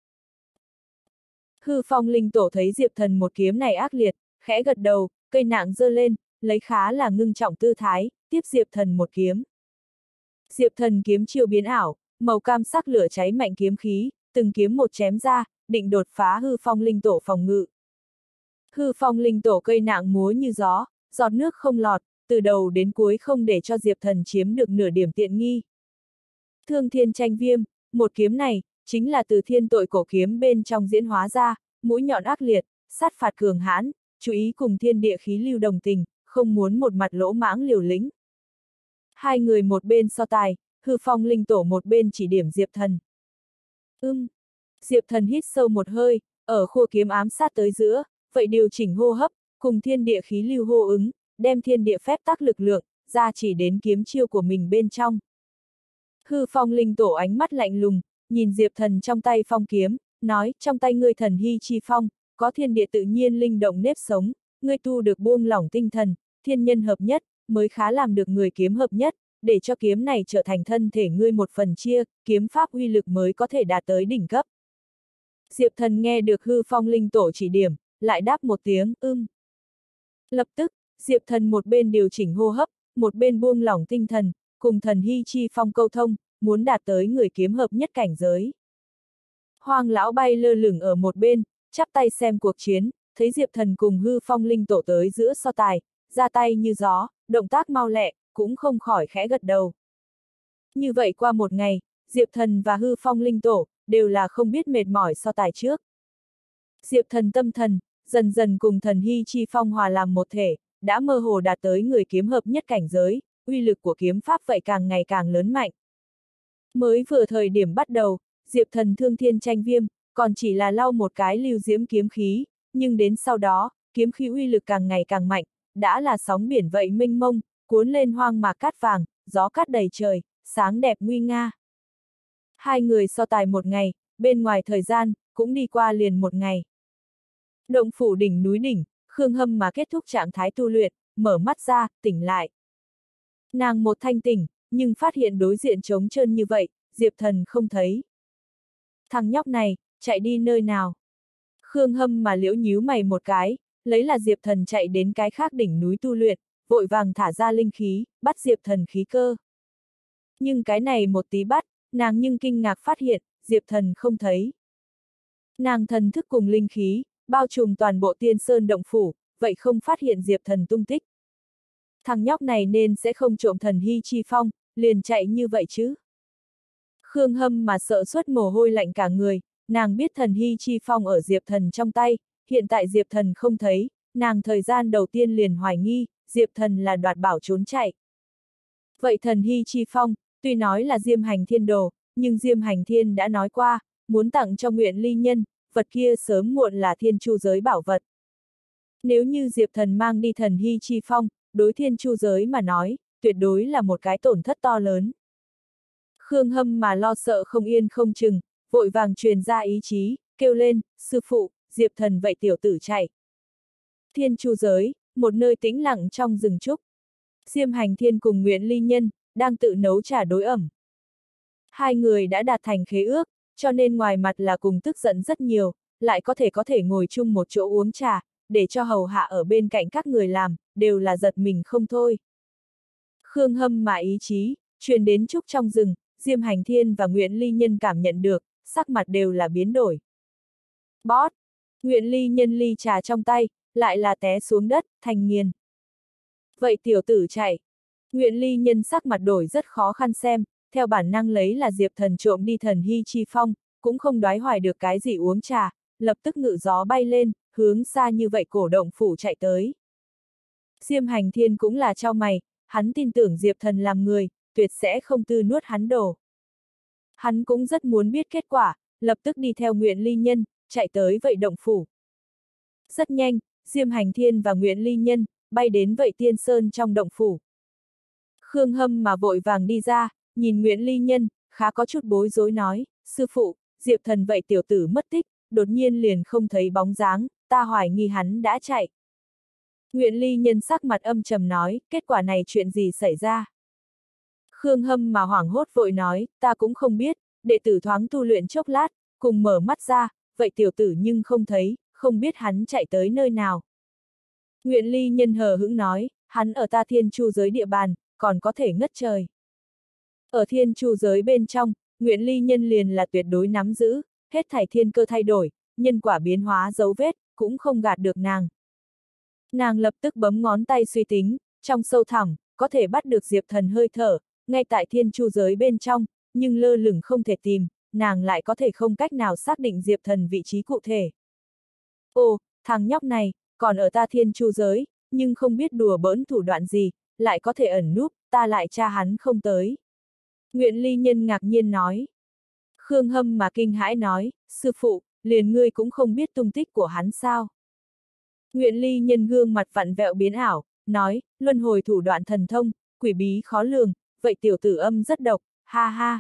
Hư Phong linh tổ thấy Diệp Thần một kiếm này ác liệt, khẽ gật đầu, cây nạng giơ lên, lấy khá là ngưng trọng tư thái, tiếp Diệp Thần một kiếm. Diệp Thần kiếm chiêu biến ảo, màu cam sắc lửa cháy mạnh kiếm khí, từng kiếm một chém ra, định đột phá Hư Phong linh tổ phòng ngự. Hư Phong linh tổ cây nạng múa như gió, giọt nước không lọt, từ đầu đến cuối không để cho Diệp Thần chiếm được nửa điểm tiện nghi. Thương Thiên Tranh Viêm, một kiếm này, chính là từ thiên tội cổ kiếm bên trong diễn hóa ra, mũi nhọn ác liệt, sát phạt cường hãn, chú ý cùng thiên địa khí lưu đồng tình, không muốn một mặt lỗ mãng liều lĩnh. Hai người một bên so tài, Hư Phong linh tổ một bên chỉ điểm Diệp Thần. Ưm, Diệp Thần hít sâu một hơi, ở khua kiếm ám sát tới giữa, vậy điều chỉnh hô hấp, cùng thiên địa khí lưu hô ứng, đem thiên địa phép tắc lực lượng, ra chỉ đến kiếm chiêu của mình bên trong. Hư Phong linh tổ ánh mắt lạnh lùng, nhìn Diệp Thần trong tay phong kiếm, nói, trong tay ngươi thần hy chi phong, có thiên địa tự nhiên linh động nếp sống, ngươi tu được buông lỏng tinh thần, thiên nhân hợp nhất, mới khá làm được người kiếm hợp nhất, để cho kiếm này trở thành thân thể ngươi một phần chia, kiếm pháp uy lực mới có thể đạt tới đỉnh cấp. Diệp Thần nghe được Hư Phong linh tổ chỉ điểm, lại đáp một tiếng, ưm. Lập tức, Diệp Thần một bên điều chỉnh hô hấp, một bên buông lỏng tinh thần, cùng thần hy chi phong câu thông, muốn đạt tới người kiếm hợp nhất cảnh giới. Hoang lão bay lơ lửng ở một bên, chắp tay xem cuộc chiến, thấy Diệp Thần cùng Hư Phong linh tổ tới giữa so tài, ra tay như gió, động tác mau lẹ, cũng không khỏi khẽ gật đầu. Như vậy qua một ngày, Diệp Thần và Hư Phong Linh Tổ, đều là không biết mệt mỏi so tài trước. Diệp Thần tâm thần, dần dần cùng thần Hy Chi Phong hòa làm một thể, đã mơ hồ đạt tới người kiếm hợp nhất cảnh giới, uy lực của kiếm pháp vậy càng ngày càng lớn mạnh. Mới vừa thời điểm bắt đầu, Diệp Thần thương thiên tranh viêm, còn chỉ là lau một cái lưu diễm kiếm khí, nhưng đến sau đó, kiếm khí uy lực càng ngày càng mạnh, đã là sóng biển vậy mênh mông, cuốn lên hoang mạc cát vàng, gió cát đầy trời, sáng đẹp nguy nga. Hai người so tài một ngày, bên ngoài thời gian, cũng đi qua liền một ngày. Động phủ đỉnh núi đỉnh, Khương Hâm mà kết thúc trạng thái tu luyện, mở mắt ra, tỉnh lại. Nàng một thanh tỉnh, nhưng phát hiện đối diện trống trơn như vậy, Diệp Thần không thấy. Thằng nhóc này, chạy đi nơi nào? Khương Hâm mà liễu nhíu mày một cái, lấy là Diệp Thần chạy đến cái khác đỉnh núi tu luyện, vội vàng thả ra linh khí, bắt Diệp Thần khí cơ. Nhưng cái này một tí bắt, nàng nhưng kinh ngạc phát hiện, Diệp Thần không thấy. Nàng thần thức cùng linh khí, bao trùm toàn bộ Tiên Sơn động phủ, vậy không phát hiện Diệp Thần tung tích. Thằng nhóc này nên sẽ không trộm thần Hy Chi Phong, liền chạy như vậy chứ. Khương Hâm mà sợ suốt mồ hôi lạnh cả người, nàng biết thần Hy Chi Phong ở Diệp Thần trong tay, hiện tại Diệp Thần không thấy, nàng thời gian đầu tiên liền hoài nghi, Diệp Thần là đoạt bảo trốn chạy. Vậy thần Hy Chi Phong, tuy nói là Diêm Hành Thiên đồ, nhưng Diêm Hành Thiên đã nói qua, muốn tặng cho Nguyện Ly Nhân, vật kia sớm muộn là Thiên Chu giới bảo vật. Nếu như Diệp Thần mang đi thần Hy Chi Phong, đối Thiên Chu giới mà nói, tuyệt đối là một cái tổn thất to lớn. Khương Hâm mà lo sợ không yên không chừng, vội vàng truyền ra ý chí, kêu lên, sư phụ, Diệp Thần vậy tiểu tử chạy. Thiên Chu giới, một nơi tĩnh lặng trong rừng trúc. Diêm Hành Thiên cùng Nguyện Ly Nhân, đang tự nấu trà đối ẩm. Hai người đã đạt thành khế ước, cho nên ngoài mặt là cùng tức giận rất nhiều, lại có thể có thể ngồi chung một chỗ uống trà, để cho hầu hạ ở bên cạnh các người làm, đều là giật mình không thôi. Khương Hâm mà ý chí, truyền đến trúc trong rừng, Diêm Hành Thiên và Nguyện Ly Nhân cảm nhận được, sắc mặt đều là biến đổi. Bót! Nguyện Ly Nhân ly trà trong tay, lại là té xuống đất, thành nghiền. Vậy tiểu tử chạy. Nguyện Ly Nhân sắc mặt đổi rất khó khăn xem, theo bản năng lấy là Diệp Thần trộm đi thần Hy Chi Phong, cũng không đoái hoài được cái gì uống trà, lập tức ngự gió bay lên, hướng xa như vậy cổ động phủ chạy tới. Diêm Hành Thiên cũng là trao mày, hắn tin tưởng Diệp Thần làm người, tuyệt sẽ không tư nuốt hắn đồ. Hắn cũng rất muốn biết kết quả, lập tức đi theo Nguyện Ly Nhân, chạy tới vậy động phủ. Rất nhanh, Diêm Hành Thiên và Nguyện Ly Nhân, bay đến vậy Tiên Sơn trong động phủ. Khương Hâm mà vội vàng đi ra, nhìn Nguyện Ly Nhân, khá có chút bối rối nói, sư phụ, Diệp Thần vậy tiểu tử mất tích, đột nhiên liền không thấy bóng dáng, ta hoài nghi hắn đã chạy. Nguyện Ly Nhân sắc mặt âm trầm nói, kết quả này chuyện gì xảy ra? Khương Hâm mà hoảng hốt vội nói, ta cũng không biết, đệ tử thoáng tu luyện chốc lát, cùng mở mắt ra, vậy tiểu tử nhưng không thấy, không biết hắn chạy tới nơi nào. Nguyện Ly Nhân hờ hững nói, hắn ở ta Thiên Chu giới địa bàn, còn có thể ngất trời. Ở Thiên Chu giới bên trong, Nguyện Ly Nhân liền là tuyệt đối nắm giữ, hết thảy thiên cơ thay đổi, nhân quả biến hóa dấu vết, cũng không gạt được nàng. Nàng lập tức bấm ngón tay suy tính, trong sâu thẳm, có thể bắt được Diệp Thần hơi thở, ngay tại Thiên Chu giới bên trong, nhưng lơ lửng không thể tìm, nàng lại có thể không cách nào xác định Diệp Thần vị trí cụ thể. Ồ, thằng nhóc này, còn ở ta Thiên Chu giới, nhưng không biết đùa bỡn thủ đoạn gì, lại có thể ẩn núp, ta lại tra hắn không tới. Nguyện Ly Nhân ngạc nhiên nói. Khương Hâm mà kinh hãi nói, sư phụ, liền ngươi cũng không biết tung tích của hắn sao. Nguyện Ly Nhân gương mặt vặn vẹo biến ảo, nói, luân hồi thủ đoạn thần thông, quỷ bí khó lường, vậy tiểu tử âm rất độc, ha ha.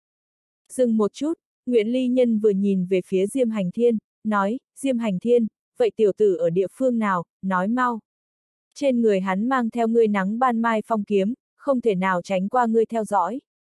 Dừng một chút, Nguyện Ly Nhân vừa nhìn về phía Diêm Hành Thiên, nói, Diêm Hành Thiên, vậy tiểu tử ở địa phương nào, nói mau. Trên người hắn mang theo ngươi nắng ban mai phong kiếm, không thể nào tránh qua ngươi theo dõi.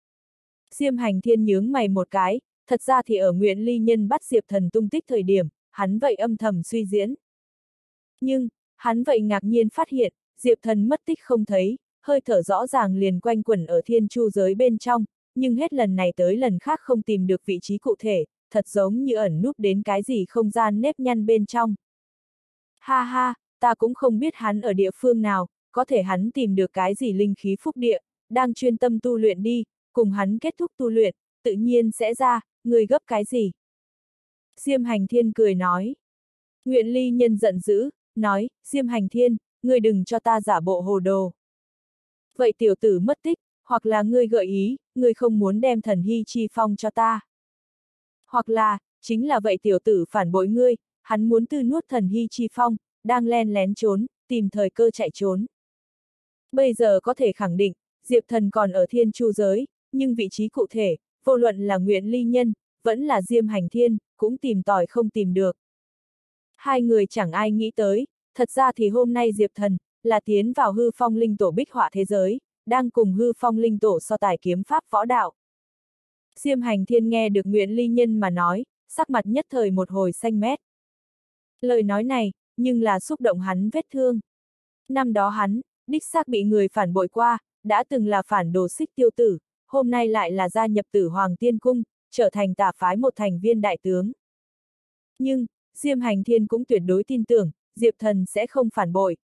Diêm Hành Thiên nhướng mày một cái, thật ra thì ở Nguyện Ly Nhân bắt Diệp Thần tung tích thời điểm, hắn vậy âm thầm suy diễn. Nhưng, hắn vậy ngạc nhiên phát hiện, Diệp Thần mất tích không thấy, hơi thở rõ ràng liền quanh quẩn ở Thiên Chu giới bên trong, nhưng hết lần này tới lần khác không tìm được vị trí cụ thể, thật giống như ẩn núp đến cái gì không gian nếp nhăn bên trong. Ha ha, ta cũng không biết hắn ở địa phương nào, có thể hắn tìm được cái gì linh khí phúc địa, đang chuyên tâm tu luyện đi, cùng hắn kết thúc tu luyện, tự nhiên sẽ ra, người gấp cái gì? Diêm Hành Thiên cười nói. Nguyện Ly Nhân giận dữ, nói, Diêm Hành Thiên, ngươi đừng cho ta giả bộ hồ đồ. Vậy tiểu tử mất tích, hoặc là ngươi gợi ý, ngươi không muốn đem thần hy chi phong cho ta. Hoặc là, chính là vậy tiểu tử phản bội ngươi, hắn muốn tư nuốt thần hy chi phong, đang len lén trốn, tìm thời cơ chạy trốn. Bây giờ có thể khẳng định, Diệp Thần còn ở Thiên Chu giới, nhưng vị trí cụ thể, vô luận là Nguyện Ly Nhân, vẫn là Diêm Hành Thiên, cũng tìm tòi không tìm được. Hai người chẳng ai nghĩ tới, thật ra thì hôm nay Diệp Thần, là tiến vào hư phong linh tổ bích họa thế giới, đang cùng hư phong linh tổ so tài kiếm pháp võ đạo. Diêm Hành Thiên nghe được Nguyện Ly Nhân mà nói, sắc mặt nhất thời một hồi xanh mét. Lời nói này, nhưng là xúc động hắn vết thương. Năm đó hắn, đích xác bị người phản bội qua, đã từng là phản đồ Xích Tiêu Tử, hôm nay lại là gia nhập Tử Hoàng Tiên Cung, trở thành tà phái một thành viên đại tướng. Nhưng, Diêm Hành Thiên cũng tuyệt đối tin tưởng, Diệp Thần sẽ không phản bội.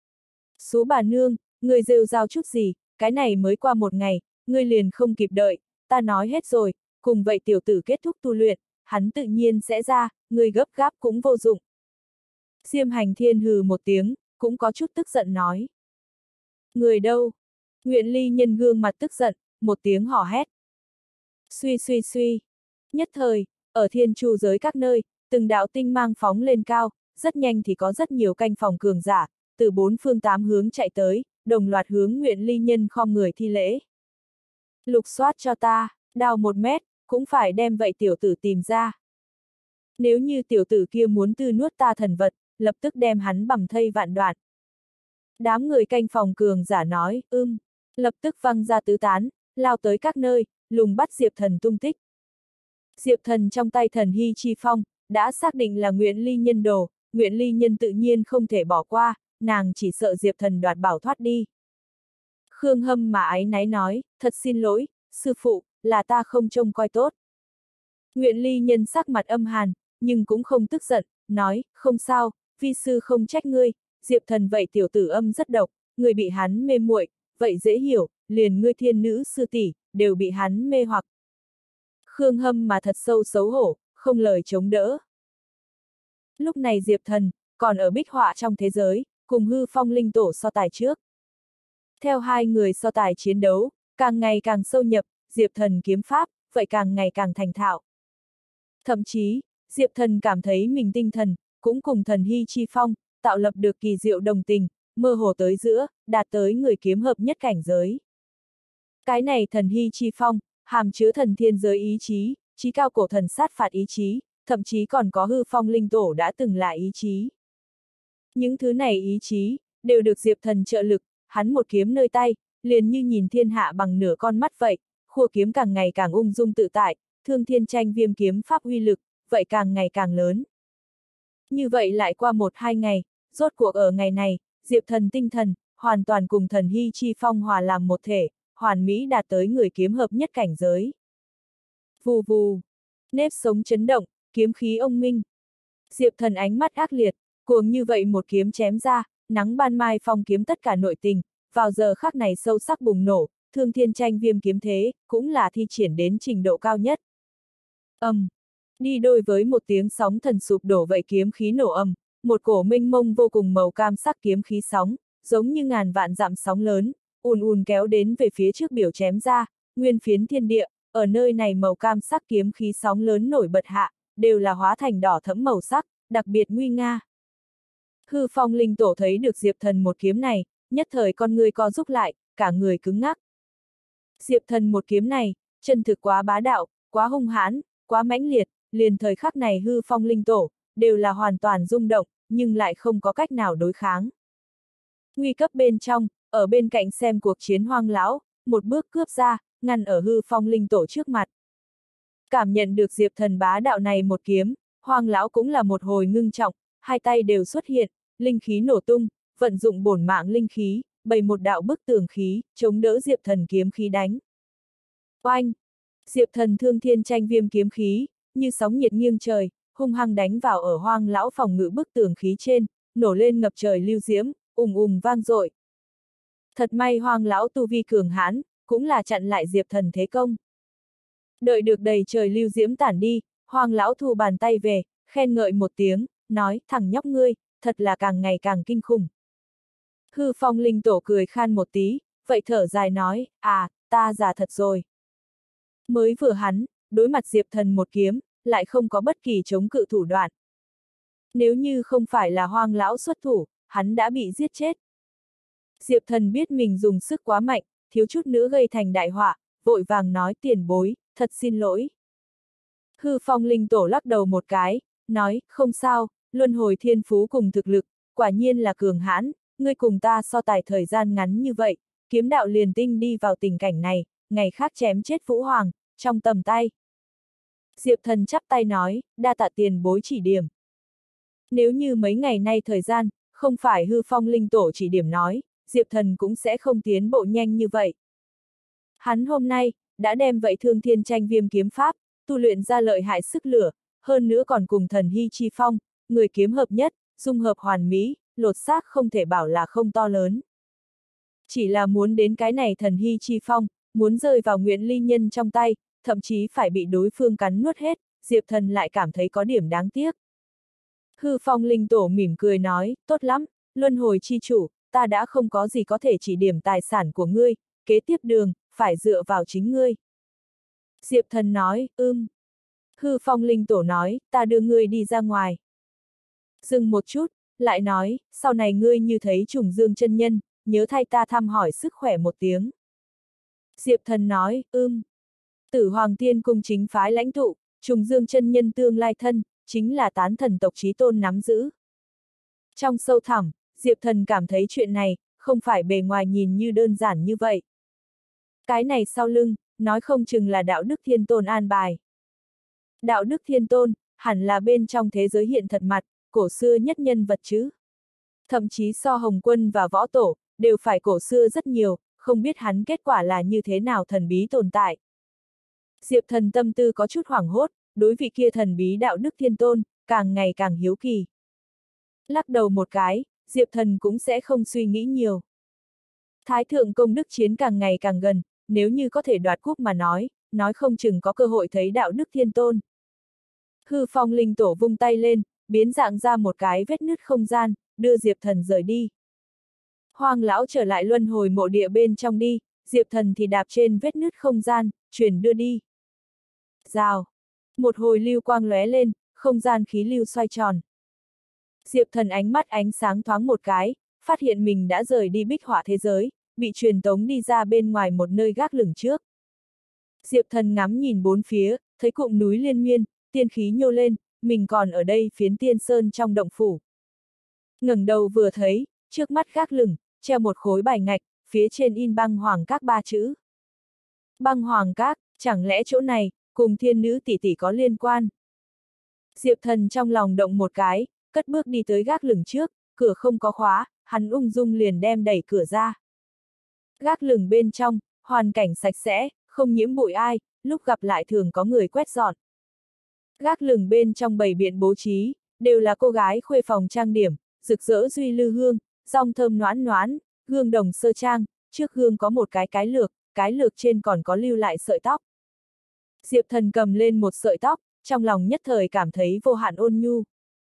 Số bà nương, người rêu rao chút gì, cái này mới qua một ngày, ngươi liền không kịp đợi, ta nói hết rồi, cùng vậy tiểu tử kết thúc tu luyện, hắn tự nhiên sẽ ra, ngươi gấp gáp cũng vô dụng. Diêm Hành Thiên hừ một tiếng, cũng có chút tức giận nói. Người đâu? Nguyện Ly Nhân gương mặt tức giận, một tiếng hò hét. Suy suy suy. Nhất thời, ở Thiên Chu giới các nơi, từng đạo tinh mang phóng lên cao, rất nhanh thì có rất nhiều canh phòng cường giả, từ bốn phương tám hướng chạy tới, đồng loạt hướng Nguyện Ly Nhân khom người thi lễ. Lục soát cho ta, đào một mét, cũng phải đem vậy tiểu tử tìm ra. Nếu như tiểu tử kia muốn tư nuốt ta thần vật, lập tức đem hắn bầm thây vạn đoạn. Đám người canh phòng cường giả nói, ưm, lập tức văng ra tứ tán, lao tới các nơi, lùng bắt Diệp Thần tung tích. Diệp Thần trong tay thần hy chi phong, đã xác định là Nguyện Ly Nhân đồ, Nguyện Ly Nhân tự nhiên không thể bỏ qua, nàng chỉ sợ Diệp Thần đoạt bảo thoát đi. Khương Hâm mà áy náy nói, thật xin lỗi, sư phụ, là ta không trông coi tốt. Nguyện Ly Nhân sắc mặt âm hàn, nhưng cũng không tức giận, nói, không sao, vi sư không trách ngươi, Diệp Thần vậy tiểu tử âm rất độc, người bị hắn mê muội, vậy dễ hiểu, liền ngươi thiên nữ sư tỷ đều bị hắn mê hoặc. Khương Hâm mà thật sâu xấu hổ, không lời chống đỡ. Lúc này Diệp Thần, còn ở bích họa trong thế giới, cùng hư phong linh tổ so tài trước. Theo hai người so tài chiến đấu, càng ngày càng sâu nhập, Diệp Thần kiếm pháp, vậy càng ngày càng thành thạo. Thậm chí, Diệp Thần cảm thấy mình tinh thần, cũng cùng thần hy chi phong, tạo lập được kỳ diệu đồng tình, mơ hồ tới giữa, đạt tới người kiếm hợp nhất cảnh giới. Cái này thần hy chi phong, hàm chứa thần thiên giới ý chí, chí cao cổ thần sát phạt ý chí, thậm chí còn có hư phong linh tổ đã từng là ý chí. Những thứ này ý chí, đều được Diệp Thần trợ lực, hắn một kiếm nơi tay, liền như nhìn thiên hạ bằng nửa con mắt vậy, khua kiếm càng ngày càng ung dung tự tại, thương thiên tranh viêm kiếm pháp uy lực, vậy càng ngày càng lớn. Như vậy lại qua một hai ngày, rốt cuộc ở ngày này, Diệp Thần tinh thần, hoàn toàn cùng thần hy chi phong hòa làm một thể, hoàn mỹ đạt tới người kiếm hợp nhất cảnh giới. Vù vù, nếp sống chấn động, kiếm khí ông minh. Diệp Thần ánh mắt ác liệt, cuồng như vậy một kiếm chém ra, nắng ban mai phong kiếm tất cả nội tình, vào giờ khắc này sâu sắc bùng nổ, thương thiên tranh viêm kiếm thế, cũng là thi triển đến trình độ cao nhất. Ầm, um, đi đôi với một tiếng sóng thần sụp đổ vậy kiếm khí nổ ầm, một cổ mênh mông vô cùng màu cam sắc kiếm khí sóng, giống như ngàn vạn dặm sóng lớn, ùn ùn kéo đến về phía trước biểu chém ra, nguyên phiến thiên địa, ở nơi này màu cam sắc kiếm khí sóng lớn nổi bật hạ, đều là hóa thành đỏ thẫm màu sắc, đặc biệt nguy nga. Hư phong linh tổ thấy được Diệp Thần một kiếm này, nhất thời con người co rúc lại, cả người cứng ngắc. Diệp Thần một kiếm này, chân thực quá bá đạo, quá hung hãn, quá mãnh liệt, liền thời khắc này hư phong linh tổ, đều là hoàn toàn rung động, nhưng lại không có cách nào đối kháng. Nguy cấp bên trong, ở bên cạnh xem cuộc chiến Hoang lão, một bước cướp ra, ngăn ở hư phong linh tổ trước mặt. Cảm nhận được Diệp Thần bá đạo này một kiếm, Hoang lão cũng là một hồi ngưng trọng, hai tay đều xuất hiện, linh khí nổ tung, vận dụng bổn mạng linh khí, bày một đạo bức tường khí, chống đỡ Diệp Thần kiếm khí đánh. Oanh! Diệp Thần thương thiên tranh viêm kiếm khí, như sóng nhiệt nghiêng trời, hung hăng đánh vào ở Hoang lão phòng ngự bức tường khí trên, nổ lên ngập trời lưu diễm, ùng ùng vang dội. Thật may Hoang lão tu vi cường hãn, cũng là chặn lại Diệp Thần thế công. Đợi được đầy trời lưu diễm tản đi, Hoang lão thu bàn tay về, khen ngợi một tiếng, nói, thằng nhóc ngươi, thật là càng ngày càng kinh khủng. Hư Phong linh tổ cười khan một tí, vậy thở dài nói, à, ta già thật rồi. Mới vừa hắn, đối mặt Diệp Thần một kiếm, lại không có bất kỳ chống cự thủ đoạn. Nếu như không phải là Hoang lão xuất thủ, hắn đã bị giết chết. Diệp Thần biết mình dùng sức quá mạnh, thiếu chút nữa gây thành đại họa, vội vàng nói tiền bối, thật xin lỗi. Hư Phong linh tổ lắc đầu một cái, nói, không sao, luân hồi thiên phú cùng thực lực, quả nhiên là cường hãn, ngươi cùng ta so tài thời gian ngắn như vậy, kiếm đạo liền tinh đi vào tình cảnh này, ngày khác chém chết Vũ Hoàng, trong tầm tay. Diệp Thần chắp tay nói, đa tạ tiền bối chỉ điểm. Nếu như mấy ngày nay thời gian, không phải Hư Phong linh tổ chỉ điểm nói, Diệp Thần cũng sẽ không tiến bộ nhanh như vậy. Hắn hôm nay, đã đem vậy Thương Thiên Tranh Viêm kiếm pháp, tu luyện ra lợi hại sức lửa, hơn nữa còn cùng thần hy chi phong, người kiếm hợp nhất, dung hợp hoàn mỹ, lột xác không thể bảo là không to lớn. Chỉ là muốn đến cái này thần hy chi phong, muốn rơi vào Nguyễn Ly Nhân trong tay, thậm chí phải bị đối phương cắn nuốt hết, Diệp Thần lại cảm thấy có điểm đáng tiếc. Hư Phong linh tổ mỉm cười nói, tốt lắm, luân hồi chi chủ, ta đã không có gì có thể chỉ điểm tài sản của ngươi, kế tiếp đường, phải dựa vào chính ngươi. Diệp Thần nói, ưm. Hư Phong linh tổ nói, ta đưa ngươi đi ra ngoài. Dừng một chút, lại nói, sau này ngươi như thấy Trùng Dương chân nhân, nhớ thay ta thăm hỏi sức khỏe một tiếng. Diệp Thần nói, ưm. Tử Hoàng Tiên cung chính phái lãnh tụ, Trùng Dương chân nhân tương lai thân, chính là tán thần tộc chí tôn nắm giữ. Trong sâu thẳm, Diệp Thần cảm thấy chuyện này, không phải bề ngoài nhìn như đơn giản như vậy. Cái này sau lưng, nói không chừng là đạo đức thiên tôn an bài. Đạo đức thiên tôn, hẳn là bên trong thế giới hiện thật mặt, cổ xưa nhất nhân vật chứ. Thậm chí so Hồng Quân và Võ Tổ, đều phải cổ xưa rất nhiều, không biết hắn kết quả là như thế nào thần bí tồn tại. Diệp Thần tâm tư có chút hoảng hốt, đối vị kia thần bí đạo đức thiên tôn, càng ngày càng hiếu kỳ. Lắc đầu một cái, Diệp Thần cũng sẽ không suy nghĩ nhiều. Thái thượng công đức chiến càng ngày càng gần, nếu như có thể đoạt cúp mà nói, nói không chừng có cơ hội thấy đạo đức thiên tôn. Hư Phong linh tổ vung tay lên, biến dạng ra một cái vết nứt không gian, đưa Diệp Thần rời đi. Hoang lão trở lại luân hồi mộ địa bên trong đi, Diệp Thần thì đạp trên vết nứt không gian, truyền đưa đi. Rào. Một hồi lưu quang lóe lên, không gian khí lưu xoay tròn. Diệp Thần ánh mắt ánh sáng thoáng một cái, phát hiện mình đã rời đi bích họa thế giới, bị truyền tống đi ra bên ngoài một nơi gác lửng trước. Diệp Thần ngắm nhìn bốn phía, thấy cụm núi liên miên, tiên khí nhô lên, mình còn ở đây phiến tiên sơn trong động phủ. Ngẩng đầu vừa thấy, trước mắt gác lửng, treo một khối bài ngạch, phía trên in băng hoàng các ba chữ. Băng hoàng các, chẳng lẽ chỗ này, cùng thiên nữ tỷ tỷ có liên quan? Diệp Thần trong lòng động một cái, cất bước đi tới gác lửng trước, cửa không có khóa, hắn ung dung liền đem đẩy cửa ra. Gác lửng bên trong, hoàn cảnh sạch sẽ, không nhiễm bụi ai, lúc gặp lại thường có người quét dọn. Gác lửng bên trong bày biện bố trí, đều là cô gái khuê phòng trang điểm, rực rỡ duy lư hương, dong thơm noãn noãn, gương đồng sơ trang, trước gương có một cái cái lược, cái lược trên còn có lưu lại sợi tóc. Diệp Thần cầm lên một sợi tóc, trong lòng nhất thời cảm thấy vô hạn ôn nhu.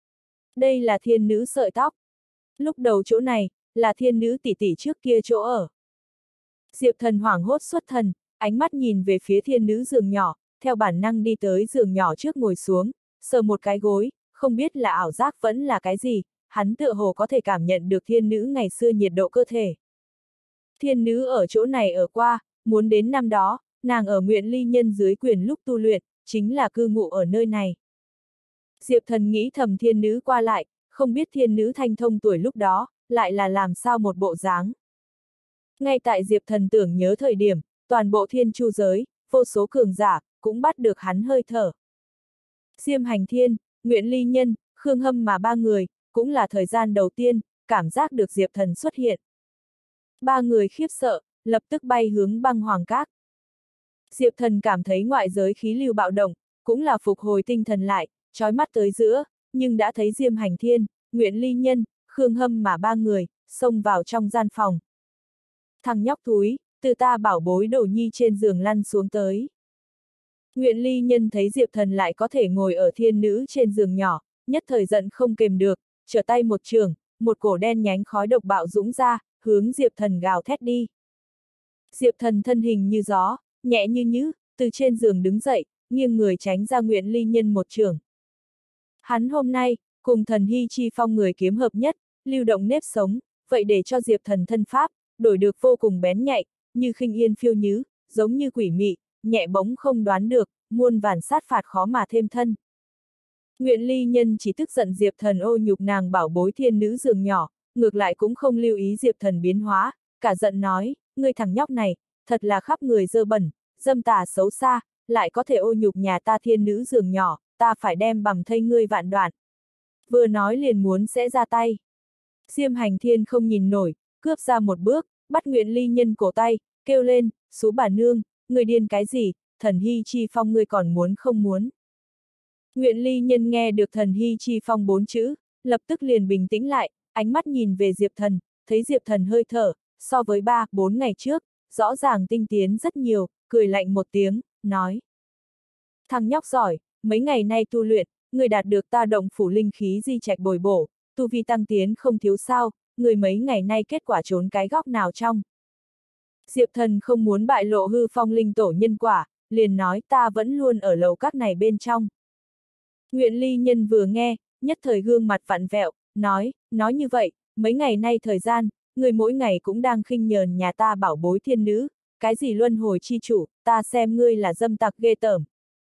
Đây là thiên nữ sợi tóc. Lúc đầu chỗ này, là thiên nữ tỷ tỷ trước kia chỗ ở. Diệp Thần hoảng hốt xuất thần, ánh mắt nhìn về phía thiên nữ giường nhỏ, theo bản năng đi tới giường nhỏ trước ngồi xuống, sờ một cái gối, không biết là ảo giác vẫn là cái gì, hắn tựa hồ có thể cảm nhận được thiên nữ ngày xưa nhiệt độ cơ thể. Thiên nữ ở chỗ này ở qua, muốn đến năm đó, nàng ở Nguyện Ly Nhân dưới quyền lúc tu luyện, chính là cư ngụ ở nơi này. Diệp Thần nghĩ thầm thiên nữ qua lại, không biết thiên nữ thanh thông tuổi lúc đó, lại là làm sao một bộ dáng. Ngay tại Diệp Thần tưởng nhớ thời điểm, toàn bộ thiên chu giới, vô số cường giả, cũng bắt được hắn hơi thở. Diêm Hành Thiên, Nguyện Ly Nhân, Khương Hâm mà ba người, cũng là thời gian đầu tiên, cảm giác được Diệp Thần xuất hiện. Ba người khiếp sợ, lập tức bay hướng băng hoàng các. Diệp Thần cảm thấy ngoại giới khí lưu bạo động, cũng là phục hồi tinh thần lại, trói mắt tới giữa, nhưng đã thấy Diêm Hành Thiên, Nguyện Ly Nhân, Khương Hâm mà ba người, xông vào trong gian phòng. Thằng nhóc thúi, từ ta bảo bối đồ nhi trên giường lăn xuống tới. Nguyện ly nhân thấy Diệp Thần lại có thể ngồi ở thiên nữ trên giường nhỏ, nhất thời giận không kềm được, trở tay một trường, một cổ đen nhánh khói độc bạo dũng ra, hướng Diệp Thần gào thét đi. Diệp Thần thân hình như gió, nhẹ như nhứ, từ trên giường đứng dậy, nghiêng người tránh ra Nguyện ly nhân một trường. Hắn hôm nay, cùng thần hy chi phong người kiếm hợp nhất, lưu động nếp sống, vậy để cho Diệp Thần thân pháp, đổi được vô cùng bén nhạy, như khinh yên phiêu nhứ, giống như quỷ mị, nhẹ bóng không đoán được, muôn vàn sát phạt khó mà thêm thân. Nguyện ly nhân chỉ tức giận Diệp Thần ô nhục nàng bảo bối thiên nữ giường nhỏ, ngược lại cũng không lưu ý Diệp Thần biến hóa, cả giận nói, ngươi thằng nhóc này, thật là khắp người dơ bẩn, dâm tà xấu xa, lại có thể ô nhục nhà ta thiên nữ giường nhỏ, ta phải đem bằm thây ngươi vạn đoạn. Vừa nói liền muốn sẽ ra tay. Diêm Hành Thiên không nhìn nổi, cướp ra một bước, bắt Nguyện ly nhân cổ tay, kêu lên, xú bà nương, người điên cái gì, thần hy chi phong ngươi còn muốn không muốn. Nguyện ly nhân nghe được thần hy chi phong bốn chữ, lập tức liền bình tĩnh lại, ánh mắt nhìn về Diệp Thần, thấy Diệp Thần hơi thở, so với ba, bốn ngày trước, rõ ràng tinh tiến rất nhiều, cười lạnh một tiếng, nói. Thằng nhóc giỏi, mấy ngày nay tu luyện, người đạt được ta động phủ linh khí di trạch bồi bổ, tu vi tăng tiến không thiếu sao, người mấy ngày nay kết quả trốn cái góc nào trong. Diệp Thần không muốn bại lộ hư phong linh tổ nhân quả, liền nói ta vẫn luôn ở lầu các này bên trong. Nguyện ly nhân vừa nghe, nhất thời gương mặt vặn vẹo, nói, nói như vậy, mấy ngày nay thời gian, người mỗi ngày cũng đang khinh nhờn nhà ta bảo bối thiên nữ, cái gì luân hồi chi chủ, ta xem ngươi là dâm tặc ghê tởm.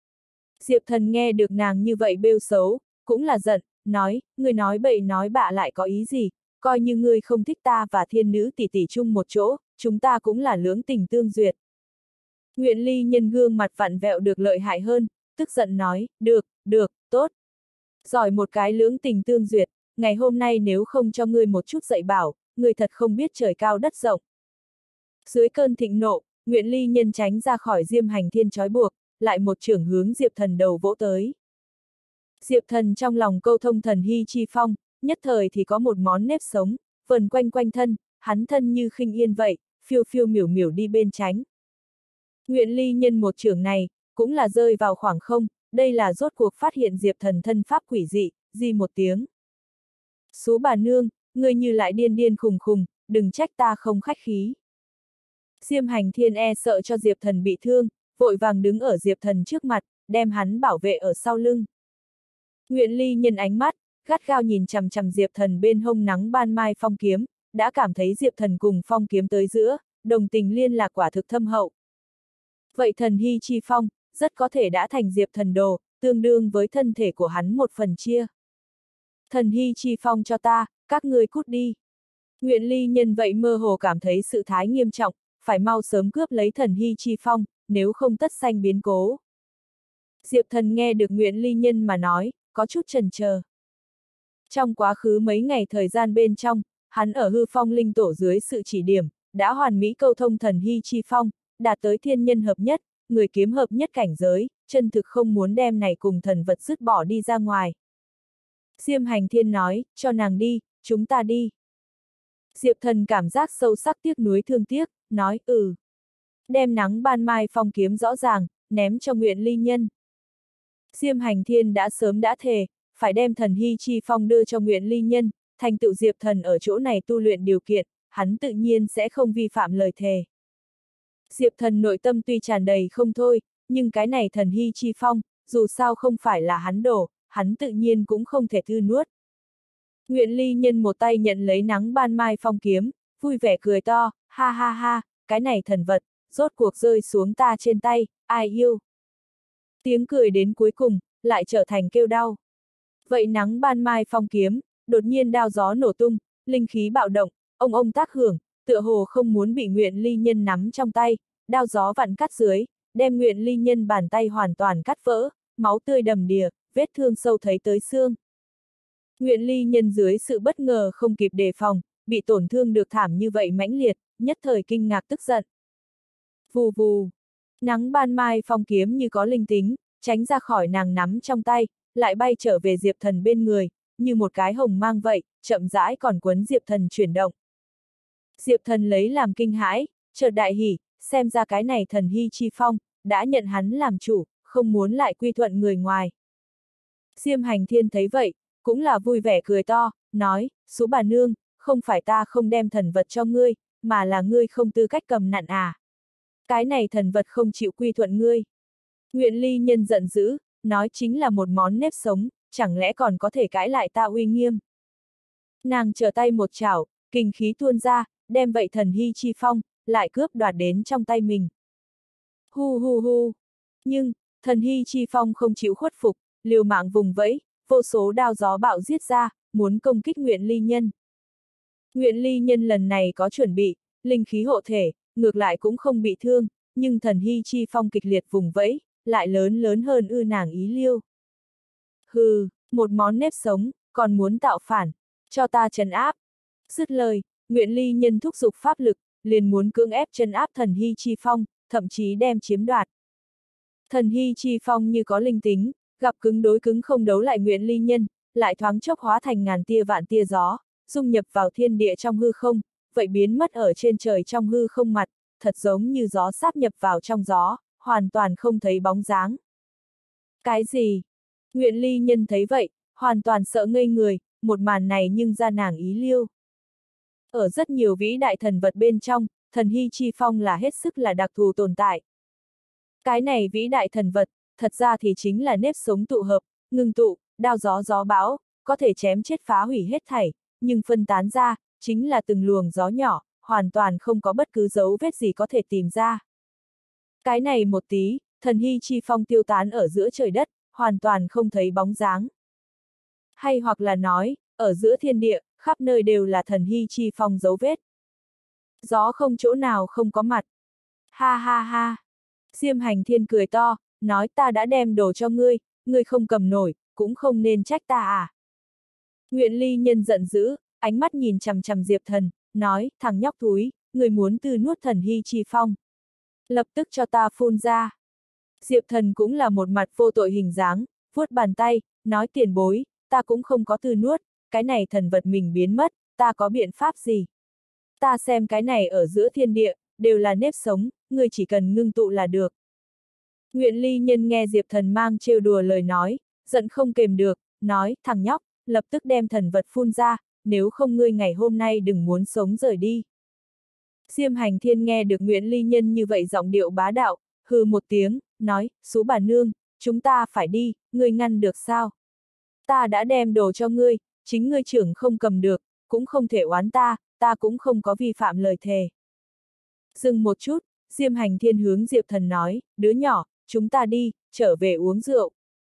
Diệp Thần nghe được nàng như vậy bêu xấu, cũng là giận, nói, ngươi nói bậy nói bạ lại có ý gì, coi như ngươi không thích ta và thiên nữ tỷ tỷ chung một chỗ, chúng ta cũng là lưỡng tình tương duyệt. Nguyện ly nhân gương mặt vặn vẹo được lợi hại hơn, tức giận nói, được, được, tốt. Giỏi một cái lưỡng tình tương duyệt, ngày hôm nay nếu không cho ngươi một chút dạy bảo, ngươi thật không biết trời cao đất rộng. Dưới cơn thịnh nộ, Nguyện ly nhân tránh ra khỏi Diêm Hành Thiên trói buộc, lại một chưởng hướng Diệp Thần đầu vỗ tới. Diệp Thần trong lòng câu thông thần hy chi phong, nhất thời thì có một món nếp sống, vần quanh quanh thân, hắn thân như khinh yên vậy, phiêu phiêu miểu miểu đi bên tránh. Nguyện ly nhân một chưởng này, cũng là rơi vào khoảng không, đây là rốt cuộc phát hiện Diệp Thần thân pháp quỷ dị, di một tiếng. Xú bà nương, người như lại điên điên khùng khùng, đừng trách ta không khách khí. Diêm Hành Thiên e sợ cho Diệp Thần bị thương, vội vàng đứng ở Diệp Thần trước mặt, đem hắn bảo vệ ở sau lưng. Nguyện ly nhân ánh mắt, gắt gao nhìn chằm chằm Diệp Thần bên hông nắng ban mai phong kiếm, đã cảm thấy Diệp Thần cùng phong kiếm tới giữa, đồng tình liên lạc quả thực thâm hậu. Vậy thần hy chi phong, rất có thể đã thành Diệp Thần đồ, tương đương với thân thể của hắn một phần chia. Thần hy chi phong cho ta, các ngươi cút đi. Nguyện ly nhân vậy mơ hồ cảm thấy sự thái nghiêm trọng, phải mau sớm cướp lấy thần hy chi phong, nếu không tất sanh biến cố. Diệp Thần nghe được Nguyện ly nhân mà nói, có chút chần chờ. Trong quá khứ mấy ngày thời gian bên trong, hắn ở hư phong linh tổ dưới sự chỉ điểm, đã hoàn mỹ câu thông thần hy chi phong, đạt tới thiên nhân hợp nhất, người kiếm hợp nhất cảnh giới, chân thực không muốn đem này cùng thần vật dứt bỏ đi ra ngoài. Diêm Hành Thiên nói, cho nàng đi, chúng ta đi. Diệp Thần cảm giác sâu sắc tiếc nuối thương tiếc, nói, ừ. Đem nắng ban mai phong kiếm rõ ràng, ném cho Nguyện ly nhân. Diêm Hành Thiên đã sớm đã thề, phải đem thần hy chi phong đưa cho Nguyện ly nhân, thành tựu Diệp Thần ở chỗ này tu luyện điều kiện, hắn tự nhiên sẽ không vi phạm lời thề. Diệp Thần nội tâm tuy tràn đầy không thôi, nhưng cái này thần hy chi phong, dù sao không phải là hắn đổ, hắn tự nhiên cũng không thể thư nuốt. Nguyện ly nhân một tay nhận lấy nắng ban mai phong kiếm, vui vẻ cười to, ha ha ha, cái này thần vật, rốt cuộc rơi xuống ta trên tay, ai yêu. Tiếng cười đến cuối cùng, lại trở thành kêu đau. Vậy nắng ban mai phong kiếm, đột nhiên đao gió nổ tung, linh khí bạo động, ông ông tác hưởng, tựa hồ không muốn bị Nguyện ly nhân nắm trong tay, đao gió vặn cắt dưới, đem Nguyện ly nhân bàn tay hoàn toàn cắt vỡ, máu tươi đầm đìa, vết thương sâu thấy tới xương. Nguyện ly nhân dưới sự bất ngờ không kịp đề phòng, bị tổn thương được thảm như vậy mãnh liệt, nhất thời kinh ngạc tức giận. Vù vù, nắng ban mai phong kiếm như có linh tính, tránh ra khỏi nàng nắm trong tay, lại bay trở về Diệp Thần bên người, như một cái hồng mang vậy, chậm rãi còn quấn Diệp Thần chuyển động. Diệp Thần lấy làm kinh hãi, chợt đại hỉ, xem ra cái này Thần Hy Chi Phong, đã nhận hắn làm chủ, không muốn lại quy thuận người ngoài. Diêm Hành Thiên thấy vậy, cũng là vui vẻ cười to, nói, Sú bà nương, không phải ta không đem thần vật cho ngươi, mà là ngươi không tư cách cầm nặn à. Cái này thần vật không chịu quy thuận ngươi. Nguyện Ly Nhân giận dữ, nói chính là một món nếp sống, chẳng lẽ còn có thể cãi lại ta uy nghiêm. Nàng trở tay một chảo, kinh khí tuôn ra, đem vậy Thần Hy Chi Phong, lại cướp đoạt đến trong tay mình. Hu hu hu. Nhưng, Thần Hy Chi Phong không chịu khuất phục, liều mạng vùng vẫy, vô số đao gió bạo giết ra, muốn công kích Nguyện Ly Nhân. Nguyện Ly Nhân lần này có chuẩn bị, linh khí hộ thể, ngược lại cũng không bị thương, nhưng Thần Hy Chi Phong kịch liệt vùng vẫy, lại lớn lớn hơn ư nàng ý liêu. Hừ, một món nếp sống, còn muốn tạo phản, cho ta trấn áp. Dứt lời, Nguyện Ly Nhân thúc giục pháp lực, liền muốn cưỡng ép trấn áp Thần Hy Chi Phong, thậm chí đem chiếm đoạt. Thần Hy Chi Phong như có linh tính, gặp cứng đối cứng không đấu lại Nguyện Ly Nhân, lại thoáng chốc hóa thành ngàn tia vạn tia gió, dung nhập vào thiên địa trong hư không, vậy biến mất ở trên trời trong hư không mặt, thật giống như gió sáp nhập vào trong gió, hoàn toàn không thấy bóng dáng. Cái gì? Nguyện Ly Nhân thấy vậy, hoàn toàn sợ ngây người, một màn này nhưng ra nàng ý liêu. Ở rất nhiều vĩ đại thần vật bên trong, Thần Hy Chi Phong là hết sức là đặc thù tồn tại. Cái này vĩ đại thần vật, thật ra thì chính là nếp sống tụ hợp, ngưng tụ, đao gió gió bão, có thể chém chết phá hủy hết thảy, nhưng phân tán ra, chính là từng luồng gió nhỏ, hoàn toàn không có bất cứ dấu vết gì có thể tìm ra. Cái này một tí, Thần Hy Chi Phong tiêu tán ở giữa trời đất, hoàn toàn không thấy bóng dáng. Hay hoặc là nói, ở giữa thiên địa, khắp nơi đều là Thần Hy Chi Phong dấu vết. Gió không chỗ nào không có mặt. Ha ha ha. Diêm Hành Thiên cười to, nói ta đã đem đồ cho ngươi, ngươi không cầm nổi, cũng không nên trách ta à. Nguyện Ly Nhân giận dữ, ánh mắt nhìn chằm chằm Diệp Thần, nói, thằng nhóc thúi, ngươi muốn từ nuốt Thần Hy Chi Phong. Lập tức cho ta phun ra. Diệp Thần cũng là một mặt vô tội hình dáng, vuốt bàn tay, nói tiền bối, ta cũng không có từ nuốt, cái này thần vật mình biến mất, ta có biện pháp gì? Ta xem cái này ở giữa thiên địa, đều là nếp sống, ngươi chỉ cần ngưng tụ là được. Nguyện Ly Nhân nghe Diệp Thần mang trêu đùa lời nói, giận không kềm được, nói, thằng nhóc, lập tức đem thần vật phun ra, nếu không ngươi ngày hôm nay đừng muốn sống rời đi. Diêm Hành Thiên nghe được Nguyện Ly Nhân như vậy giọng điệu bá đạo, hừ một tiếng, nói, Sú bà nương, chúng ta phải đi, ngươi ngăn được sao? Ta đã đem đồ cho ngươi, chính ngươi trưởng không cầm được, cũng không thể oán ta, ta cũng không có vi phạm lời thề. Dừng một chút, Diêm Hành Thiên hướng Diệp Thần nói, đứa nhỏ, chúng ta đi, trở về uống rượu.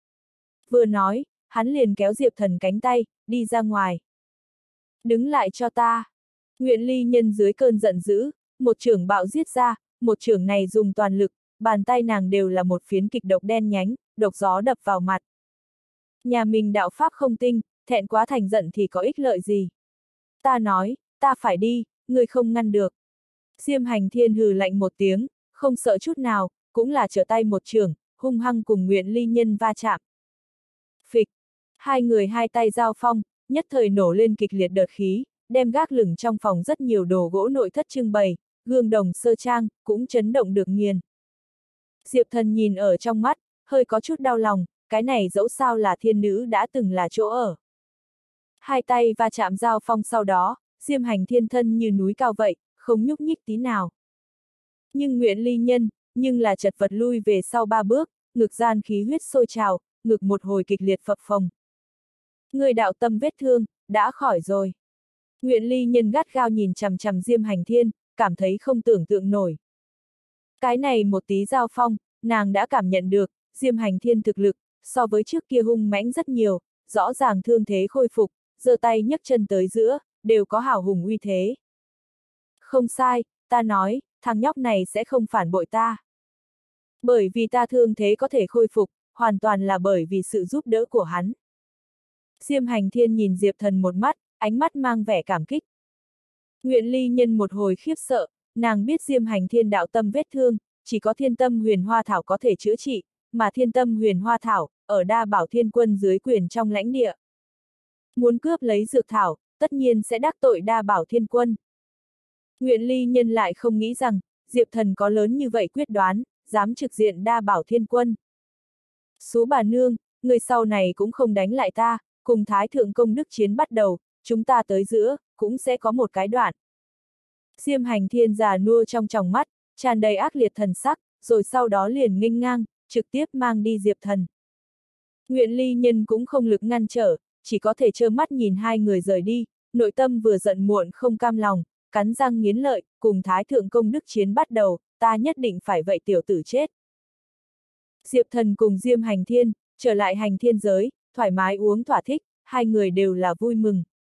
Vừa nói, hắn liền kéo Diệp Thần cánh tay, đi ra ngoài. Đứng lại cho ta. Nguyện Ly Nhân dưới cơn giận dữ, một chưởng bạo giết ra, một chưởng này dùng toàn lực, bàn tay nàng đều là một phiến kịch độc đen nhánh, độc gió đập vào mặt. Nhà mình đạo pháp không tinh, thẹn quá thành giận thì có ích lợi gì. Ta nói, ta phải đi, người không ngăn được. Diêm Hành Thiên hừ lạnh một tiếng, không sợ chút nào, cũng là trở tay một chưởng, hung hăng cùng Nguyện Ly Nhân va chạm. Phịch, hai người hai tay giao phong, nhất thời nổ lên kịch liệt đợt khí, đem gác lửng trong phòng rất nhiều đồ gỗ nội thất trưng bày, gương đồng sơ trang, cũng chấn động được nghiền. Diệp Thần nhìn ở trong mắt, hơi có chút đau lòng, cái này dẫu sao là thiên nữ đã từng là chỗ ở. Hai tay va chạm giao phong sau đó, Diêm Hành Thiên thân như núi cao vậy, không nhúc nhích tí nào. Nhưng Nguyện Ly Nhân, nhưng là chật vật lui về sau ba bước, ngực gian khí huyết sôi trào, ngực một hồi kịch liệt phập phồng. Người đạo tâm vết thương, đã khỏi rồi. Nguyện Ly Nhân gắt gao nhìn chằm chằm Diêm Hành Thiên, cảm thấy không tưởng tượng nổi. Cái này một tí giao phong, nàng đã cảm nhận được, Diêm Hành Thiên thực lực, so với trước kia hung mãnh rất nhiều, rõ ràng thương thế khôi phục, giơ tay nhấc chân tới giữa, đều có hào hùng uy thế. Không sai, ta nói, thằng nhóc này sẽ không phản bội ta. Bởi vì ta thương thế có thể khôi phục, hoàn toàn là bởi vì sự giúp đỡ của hắn. Diêm Hành Thiên nhìn Diệp Thần một mắt, ánh mắt mang vẻ cảm kích. Nguyện Ly Nhân một hồi khiếp sợ, nàng biết Diêm Hành Thiên đạo tâm vết thương, chỉ có Thiên Tâm Huyền Hoa Thảo có thể chữa trị, mà Thiên Tâm Huyền Hoa Thảo, ở Đa Bảo Thiên Quân dưới quyền trong lãnh địa. Muốn cướp lấy dược thảo, tất nhiên sẽ đắc tội Đa Bảo Thiên Quân. Nguyện Ly Nhân lại không nghĩ rằng, Diệp Thần có lớn như vậy quyết đoán, dám trực diện đa bảo thiên quân. Sú bà nương, người sau này cũng không đánh lại ta, cùng Thái Thượng Công Đức chiến bắt đầu, chúng ta tới giữa, cũng sẽ có một cái đoạn. Diêm Hành Thiên già nua trong tròng mắt, tràn đầy ác liệt thần sắc, rồi sau đó liền nghênh ngang, trực tiếp mang đi Diệp Thần. Nguyện Ly Nhân cũng không lực ngăn trở, chỉ có thể trơ mắt nhìn hai người rời đi, nội tâm vừa giận muộn không cam lòng, cắn răng nghiến lợi, cùng Thái Thượng Công Đức chiến bắt đầu, ta nhất định phải vậy tiểu tử chết. Diệp Thần cùng Diêm Hành Thiên, trở lại hành thiên giới, thoải mái uống thỏa thích, hai người đều là vui mừng.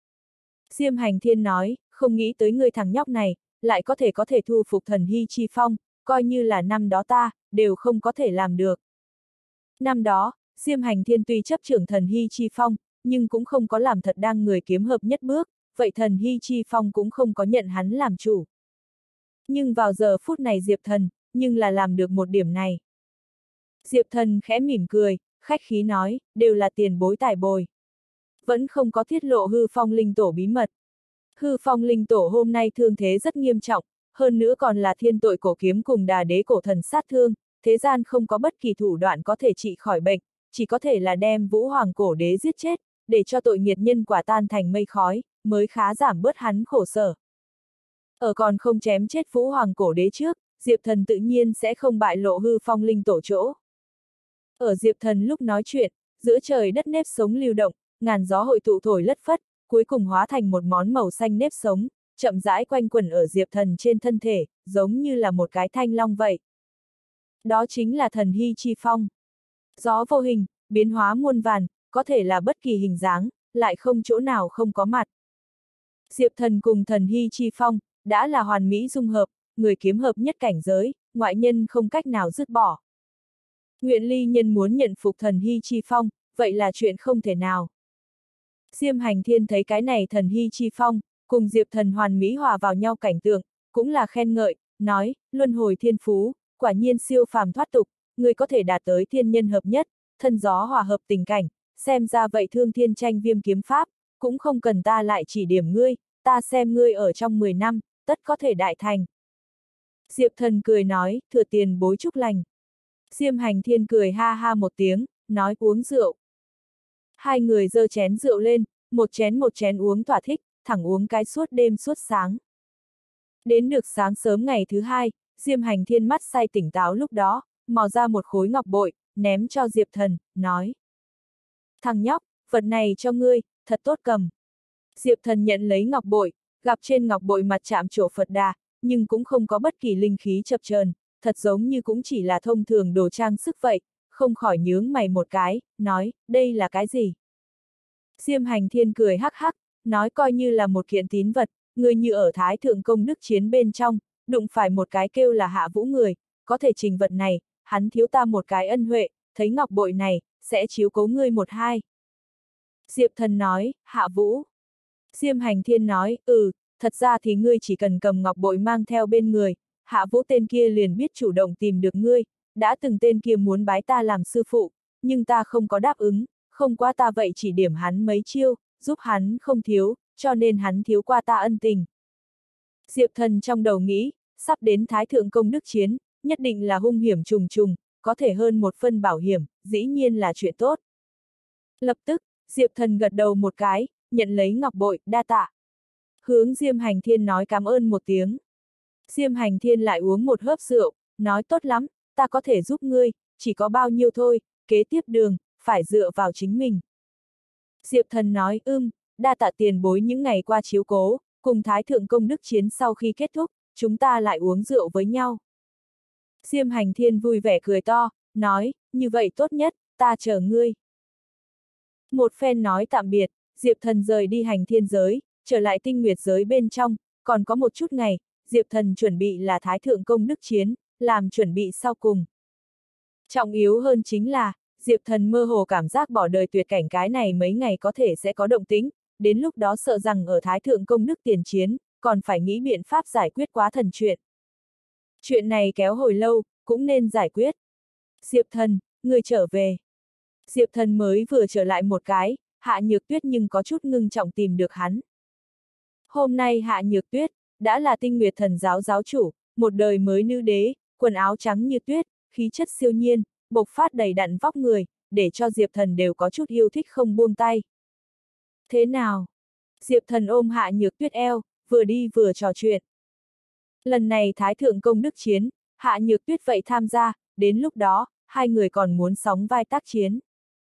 Diêm Hành Thiên nói, không nghĩ tới người thằng nhóc này, lại có thể có thể thu phục thần hy chi phong, coi như là năm đó ta, đều không có thể làm được. Năm đó, Diêm Hành Thiên tuy chấp trưởng thần hy chi phong, nhưng cũng không có làm thật đang người kiếm hợp nhất bước, vậy thần hy chi phong cũng không có nhận hắn làm chủ. Nhưng vào giờ phút này Diệp Thần, nhưng là làm được một điểm này. Diệp Thần khẽ mỉm cười, khách khí nói, đều là tiền bối tài bồi. Vẫn không có tiết lộ hư phong linh tổ bí mật. Hư phong linh tổ hôm nay thương thế rất nghiêm trọng, hơn nữa còn là thiên tội cổ kiếm cùng đà đế cổ thần sát thương, thế gian không có bất kỳ thủ đoạn có thể trị khỏi bệnh, chỉ có thể là đem vũ hoàng cổ đế giết chết, để cho tội nghiệt nhân quả tan thành mây khói, mới khá giảm bớt hắn khổ sở. Ở còn không chém chết vũ hoàng cổ đế trước, Diệp Thần tự nhiên sẽ không bại lộ hư phong linh tổ chỗ. Ở Diệp Thần lúc nói chuyện, giữa trời đất nếp sống lưu động, ngàn gió hội tụ thổi lất phất, cuối cùng hóa thành một món màu xanh nếp sống, chậm rãi quanh quẩn ở Diệp Thần trên thân thể, giống như là một cái thanh long vậy. Đó chính là thần hy chi phong. Gió vô hình, biến hóa muôn vàn, có thể là bất kỳ hình dáng, lại không chỗ nào không có mặt. Diệp Thần cùng thần hy chi phong, đã là hoàn mỹ dung hợp, người kiếm hợp nhất cảnh giới, ngoại nhân không cách nào dứt bỏ. Nguyện Ly Nhân muốn nhận phục thần hy chi phong, vậy là chuyện không thể nào. Diêm Hành Thiên thấy cái này thần hy chi phong, cùng Diệp Thần hoàn mỹ hòa vào nhau cảnh tượng, cũng là khen ngợi, nói, luân hồi thiên phú, quả nhiên siêu phàm thoát tục, người có thể đạt tới thiên nhân hợp nhất, thân gió hòa hợp tình cảnh, xem ra vậy thương thiên tranh viêm kiếm pháp, cũng không cần ta lại chỉ điểm ngươi, ta xem ngươi ở trong mười năm, tất có thể đại thành. Diệp Thần cười nói, thừa tiền bối chúc lành. Diêm Hành Thiên cười ha ha một tiếng, nói uống rượu. Hai người giơ chén rượu lên, một chén một chén uống thỏa thích, thẳng uống cái suốt đêm suốt sáng. Đến được sáng sớm ngày thứ hai, Diêm Hành Thiên mắt say tỉnh táo lúc đó, mò ra một khối ngọc bội, ném cho Diệp Thần, nói. Thằng nhóc, vật này cho ngươi, thật tốt cầm. Diệp Thần nhận lấy ngọc bội, gặp trên ngọc bội mặt chạm trổ Phật Đà, nhưng cũng không có bất kỳ linh khí chập chờn, thật giống như cũng chỉ là thông thường đồ trang sức vậy, không khỏi nhướng mày một cái, nói, đây là cái gì? Diêm Hành Thiên cười hắc hắc, nói coi như là một kiện tín vật, người như ở Thái Thượng Công Đức chiến bên trong, đụng phải một cái kêu là Hạ Vũ người, có thể trình vật này, hắn thiếu ta một cái ân huệ, thấy ngọc bội này, sẽ chiếu cố ngươi một hai. Diệp Thần nói, Hạ Vũ. Diêm Hành Thiên nói, ừ, thật ra thì ngươi chỉ cần cầm ngọc bội mang theo bên người, Hạ Vũ tên kia liền biết chủ động tìm được ngươi, đã từng tên kia muốn bái ta làm sư phụ, nhưng ta không có đáp ứng, không qua ta vậy chỉ điểm hắn mấy chiêu, giúp hắn không thiếu, cho nên hắn thiếu qua ta ân tình. Diệp Thần trong đầu nghĩ, sắp đến Thái Thượng Công Đức chiến, nhất định là hung hiểm trùng trùng, có thể hơn một phân bảo hiểm, dĩ nhiên là chuyện tốt. Lập tức, Diệp Thần gật đầu một cái, nhận lấy ngọc bội, đa tạ. Hướng Diêm Hành Thiên nói cảm ơn một tiếng. Diêm Hành Thiên lại uống một hớp rượu, nói tốt lắm, ta có thể giúp ngươi, chỉ có bao nhiêu thôi, kế tiếp đường, phải dựa vào chính mình. Diệp Thần nói ưm, đa tạ tiền bối những ngày qua chiếu cố, cùng Thái Thượng Công Đức chiến sau khi kết thúc, chúng ta lại uống rượu với nhau. Diêm Hành Thiên vui vẻ cười to, nói, như vậy tốt nhất, ta chờ ngươi. Một phen nói tạm biệt, Diệp Thần rời đi hành thiên giới, trở lại tinh nguyệt giới bên trong, còn có một chút ngày, Diệp Thần chuẩn bị là Thái Thượng Công Đức chiến, làm chuẩn bị sau cùng. Trọng yếu hơn chính là, Diệp Thần mơ hồ cảm giác bỏ đời tuyệt cảnh cái này mấy ngày có thể sẽ có động tĩnh, đến lúc đó sợ rằng ở Thái Thượng Công Đức tiền chiến, còn phải nghĩ biện pháp giải quyết quá thần chuyện. Chuyện này kéo hồi lâu, cũng nên giải quyết. Diệp Thần, người trở về. Diệp Thần mới vừa trở lại một cái, Hạ Nhược Tuyết nhưng có chút ngưng trọng tìm được hắn. Hôm nay Hạ Nhược Tuyết, đã là Tinh Nguyệt Thần giáo giáo chủ, một đời mới nữ đế, quần áo trắng như tuyết, khí chất siêu nhiên, bộc phát đầy đặn vóc người, để cho Diệp Thần đều có chút yêu thích không buông tay. Thế nào? Diệp Thần ôm Hạ Nhược Tuyết eo, vừa đi vừa trò chuyện. Lần này Thái Thượng Công Đức chiến, Hạ Nhược Tuyết vậy tham gia, đến lúc đó, hai người còn muốn sóng vai tác chiến.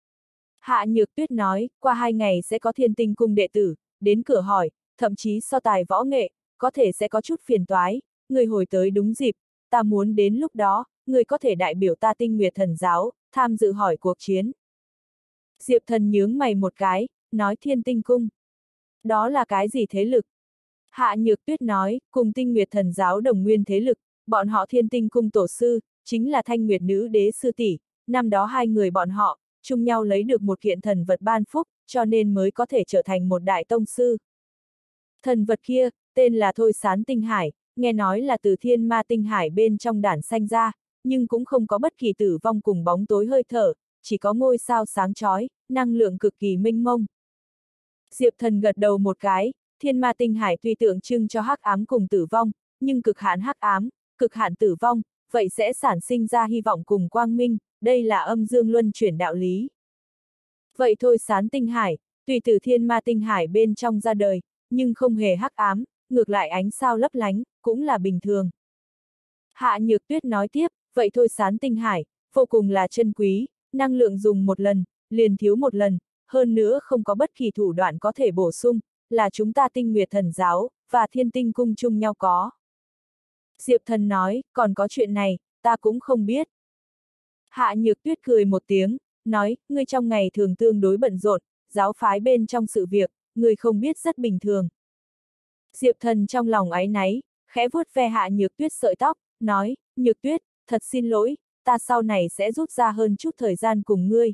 Hạ Nhược Tuyết nói, qua hai ngày sẽ có Thiên Tinh Cung đệ tử, đến cửa hỏi, thậm chí so tài võ nghệ, có thể sẽ có chút phiền toái, người hồi tới đúng dịp, ta muốn đến lúc đó, người có thể đại biểu ta Tinh Nguyệt Thần giáo, tham dự hỏi cuộc chiến. Diệp Thần nhướng mày một cái, nói Thiên Tinh Cung. Đó là cái gì thế lực? Hạ Nhược Tuyết nói, cùng Tinh Nguyệt Thần giáo đồng nguyên thế lực, bọn họ Thiên Tinh Cung tổ sư, chính là Thanh Nguyệt nữ đế sư tỷ, năm đó hai người bọn họ, chung nhau lấy được một kiện thần vật ban phúc, cho nên mới có thể trở thành một đại tông sư. Thần vật kia, tên là Thôi Sán Tinh Hải, nghe nói là từ thiên ma tinh hải bên trong đản sanh ra, nhưng cũng không có bất kỳ tử vong cùng bóng tối hơi thở, chỉ có ngôi sao sáng chói, năng lượng cực kỳ mênh mông. Diệp Thần gật đầu một cái, thiên ma tinh hải tuy tượng trưng cho hắc ám cùng tử vong, nhưng cực hạn hắc ám, cực hạn tử vong, vậy sẽ sản sinh ra hy vọng cùng quang minh, đây là âm dương luân chuyển đạo lý. Vậy Thôi Sán Tinh Hải, tùy từ thiên ma tinh hải bên trong ra đời, nhưng không hề hắc ám, ngược lại ánh sao lấp lánh, cũng là bình thường. Hạ Nhược Tuyết nói tiếp, vậy Thôi Sán Tinh Hải, vô cùng là chân quý, năng lượng dùng một lần, liền thiếu một lần, hơn nữa không có bất kỳ thủ đoạn có thể bổ sung, là chúng ta Tinh Nguyệt Thần giáo, và Thiên Tinh Cung chung nhau có. Diệp Thần nói, còn có chuyện này, ta cũng không biết. Hạ Nhược Tuyết cười một tiếng, nói, ngươi trong ngày thường tương đối bận rộn, giáo phái bên trong sự việc, ngươi không biết rất bình thường. Diệp Thần trong lòng áy náy, khẽ vuốt ve Hạ Nhược Tuyết sợi tóc, nói, Nhược Tuyết, thật xin lỗi, ta sau này sẽ rút ra hơn chút thời gian cùng ngươi.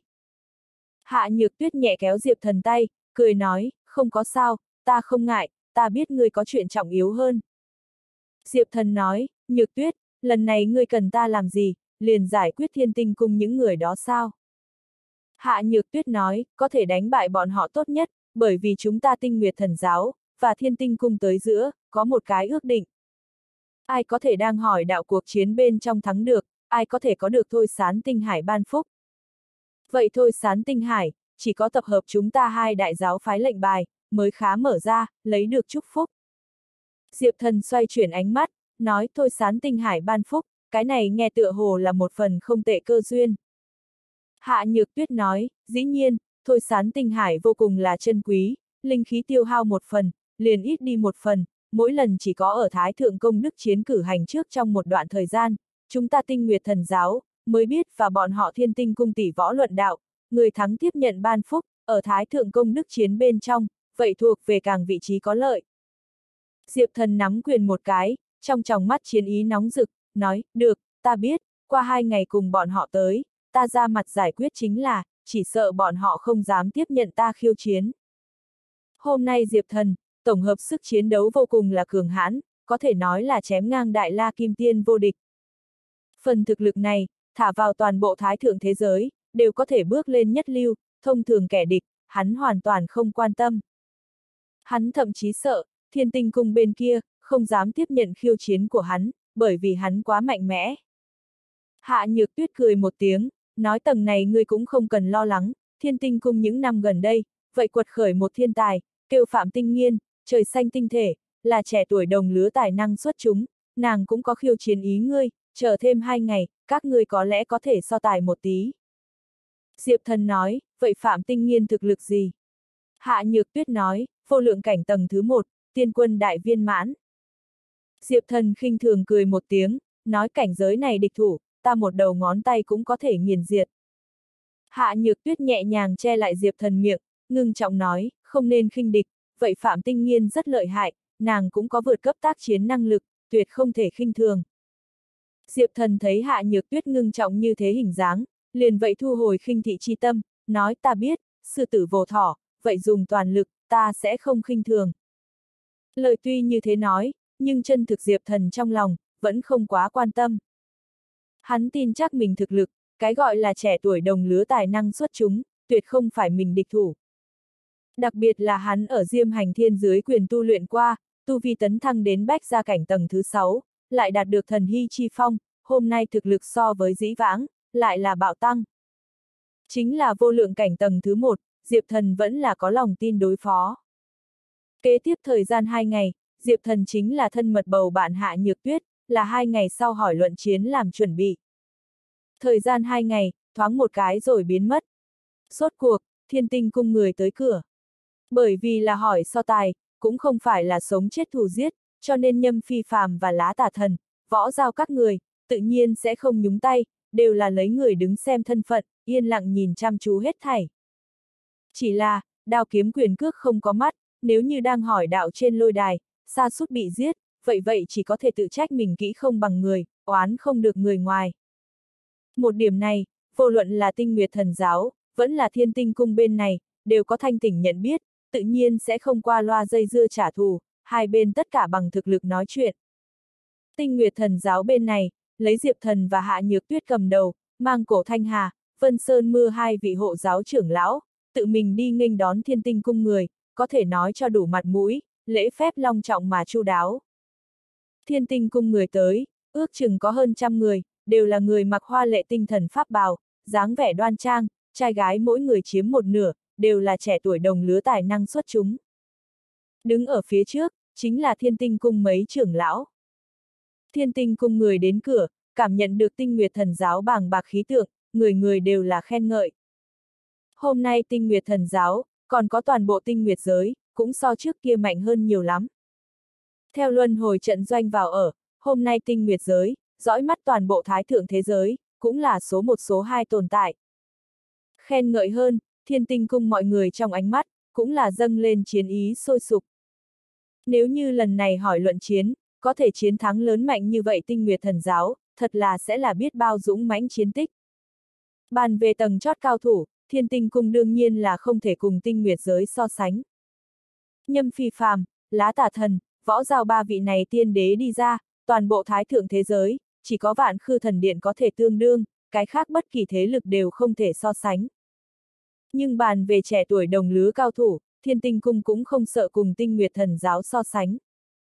Hạ Nhược Tuyết nhẹ kéo Diệp Thần tay, cười nói, không có sao, ta không ngại, ta biết ngươi có chuyện trọng yếu hơn. Diệp Thần nói, Nhược Tuyết, lần này ngươi cần ta làm gì, liền giải quyết Thiên Tinh Cung những người đó sao? Hạ Nhược Tuyết nói, có thể đánh bại bọn họ tốt nhất, bởi vì chúng ta Tinh Nguyệt Thần giáo, và Thiên Tinh Cung tới giữa, có một cái ước định. Ai có thể đang hỏi đạo cuộc chiến bên trong thắng được, ai có thể có được Thôi Sán Tinh Hải ban phúc. Vậy Thôi Sán Tinh Hải, chỉ có tập hợp chúng ta hai đại giáo phái lệnh bài, mới khá mở ra, lấy được chúc phúc. Diệp Thần xoay chuyển ánh mắt, nói Thôi Sán Tinh Hải ban phúc, cái này nghe tựa hồ là một phần không tệ cơ duyên. Hạ Nhược Tuyết nói, dĩ nhiên, Thôi Sán Tinh Hải vô cùng là chân quý, linh khí tiêu hao một phần, liền ít đi một phần, mỗi lần chỉ có ở Thái Thượng Công Đức chiến cử hành trước trong một đoạn thời gian, chúng ta Tinh Nguyệt Thần giáo, mới biết và bọn họ Thiên Tinh Cung tỷ võ luận đạo, người thắng tiếp nhận ban phúc, ở Thái Thượng Công Đức chiến bên trong, vậy thuộc về càng vị trí có lợi. Diệp Thần nắm quyền một cái, trong tròng mắt chiến ý nóng rực, nói, được, ta biết, qua hai ngày cùng bọn họ tới, ta ra mặt giải quyết chính là, chỉ sợ bọn họ không dám tiếp nhận ta khiêu chiến. Hôm nay Diệp Thần, tổng hợp sức chiến đấu vô cùng là cường hãn, có thể nói là chém ngang Đại La Kim Tiên vô địch. Phần thực lực này, thả vào toàn bộ thái thượng thế giới, đều có thể bước lên nhất lưu, thông thường kẻ địch, hắn hoàn toàn không quan tâm. Hắn thậm chí sợ, Thiên Tinh Cung bên kia, không dám tiếp nhận khiêu chiến của hắn, bởi vì hắn quá mạnh mẽ. Hạ Nhược Tuyết cười một tiếng, nói tầng này ngươi cũng không cần lo lắng, Thiên Tinh Cung những năm gần đây, vậy quật khởi một thiên tài, kêu Phạm Tinh Nghiên, trời xanh tinh thể, là trẻ tuổi đồng lứa tài năng xuất chúng, nàng cũng có khiêu chiến ý ngươi, chờ thêm hai ngày, các ngươi có lẽ có thể so tài một tí. Diệp Thần nói, vậy Phạm Tinh Nghiên thực lực gì? Hạ Nhược Tuyết nói, vô lượng cảnh tầng thứ một, tiên quân đại viên mãn. Diệp Thần khinh thường cười một tiếng, nói cảnh giới này địch thủ, ta một đầu ngón tay cũng có thể nghiền diệt. Hạ Nhược Tuyết nhẹ nhàng che lại Diệp Thần miệng, ngưng trọng nói, không nên khinh địch, vậy Phạm Tinh Nghiên rất lợi hại, nàng cũng có vượt cấp tác chiến năng lực, tuyệt không thể khinh thường. Diệp Thần thấy Hạ Nhược Tuyết ngưng trọng như thế hình dáng, liền vậy thu hồi khinh thị chi tâm, nói ta biết, sư tử vô thỏ, vậy dùng toàn lực, ta sẽ không khinh thường. Lời tuy như thế nói, nhưng chân thực Diệp Thần trong lòng, vẫn không quá quan tâm. Hắn tin chắc mình thực lực, cái gọi là trẻ tuổi đồng lứa tài năng xuất chúng, tuyệt không phải mình địch thủ. Đặc biệt là hắn ở Diêm Hành Thiên dưới quyền tu luyện qua, tu vi tấn thăng đến bách gia cảnh tầng thứ sáu, lại đạt được thần hy chi phong, hôm nay thực lực so với dĩ vãng, lại là bạo tăng. Chính là vô lượng cảnh tầng thứ một, Diệp Thần vẫn là có lòng tin đối phó. Kế tiếp thời gian hai ngày, Diệp Thần chính là thân mật bầu bạn Hạ Nhược Tuyết, là hai ngày sau hỏi luận chiến làm chuẩn bị. Thời gian hai ngày, thoáng một cái rồi biến mất. Rốt cuộc, Thiên Tinh cung người tới cửa. Bởi vì là hỏi so tài, cũng không phải là sống chết thù giết, cho nên Nhâm Phi Phàm và Lá Tà Thần, võ giao các người, tự nhiên sẽ không nhúng tay, đều là lấy người đứng xem thân phận, yên lặng nhìn chăm chú hết thảy. Chỉ là, đao kiếm quyền cước không có mắt, nếu như đang hỏi đạo trên lôi đài, sa sút bị giết, vậy vậy chỉ có thể tự trách mình kỹ không bằng người, oán không được người ngoài. Một điểm này, vô luận là Tinh Nguyệt Thần Giáo, vẫn là Thiên Tinh cung bên này, đều có thanh tỉnh nhận biết, tự nhiên sẽ không qua loa dây dưa trả thù, hai bên tất cả bằng thực lực nói chuyện. Tinh Nguyệt Thần Giáo bên này, lấy Diệp Thần và Hạ Nhược Tuyết cầm đầu, mang Cổ Thanh Hà, Vân Sơn Mưa hai vị hộ giáo trưởng lão, tự mình đi nghênh đón Thiên Tinh cung người, có thể nói cho đủ mặt mũi, lễ phép long trọng mà chu đáo. Thiên Tinh cung người tới, ước chừng có hơn trăm người, đều là người mặc hoa lệ tinh thần pháp bào, dáng vẻ đoan trang, trai gái mỗi người chiếm một nửa, đều là trẻ tuổi đồng lứa tài năng xuất chúng. Đứng ở phía trước, chính là Thiên Tinh cung mấy trưởng lão. Thiên Tinh cung người đến cửa, cảm nhận được Tinh Nguyệt Thần Giáo bàng bạc khí tượng, người người đều là khen ngợi. Hôm nay Tinh Nguyệt Thần Giáo, còn có toàn bộ Tinh Nguyệt giới, cũng so trước kia mạnh hơn nhiều lắm. Theo luân hồi trận doanh vào ở, hôm nay Tinh Nguyệt giới, dõi mắt toàn bộ thái thượng thế giới, cũng là số một số hai tồn tại. Khen ngợi hơn, Thiên Tinh cung mọi người trong ánh mắt, cũng là dâng lên chiến ý sôi sục. Nếu như lần này hỏi luận chiến, có thể chiến thắng lớn mạnh như vậy Tinh Nguyệt Thần Giáo, thật là sẽ là biết bao dũng mãnh chiến tích. Bàn về tầng chót cao thủ, Thiên Tinh cung đương nhiên là không thể cùng Tinh Nguyệt giới so sánh. Nhâm Phi Phàm, Lá Tà Thần, võ giao ba vị này tiên đế đi ra, toàn bộ thái thượng thế giới, chỉ có Vạn Khư Thần Điện có thể tương đương, cái khác bất kỳ thế lực đều không thể so sánh. Nhưng bàn về trẻ tuổi đồng lứa cao thủ, Thiên Tinh cung cũng không sợ cùng Tinh Nguyệt Thần Giáo so sánh.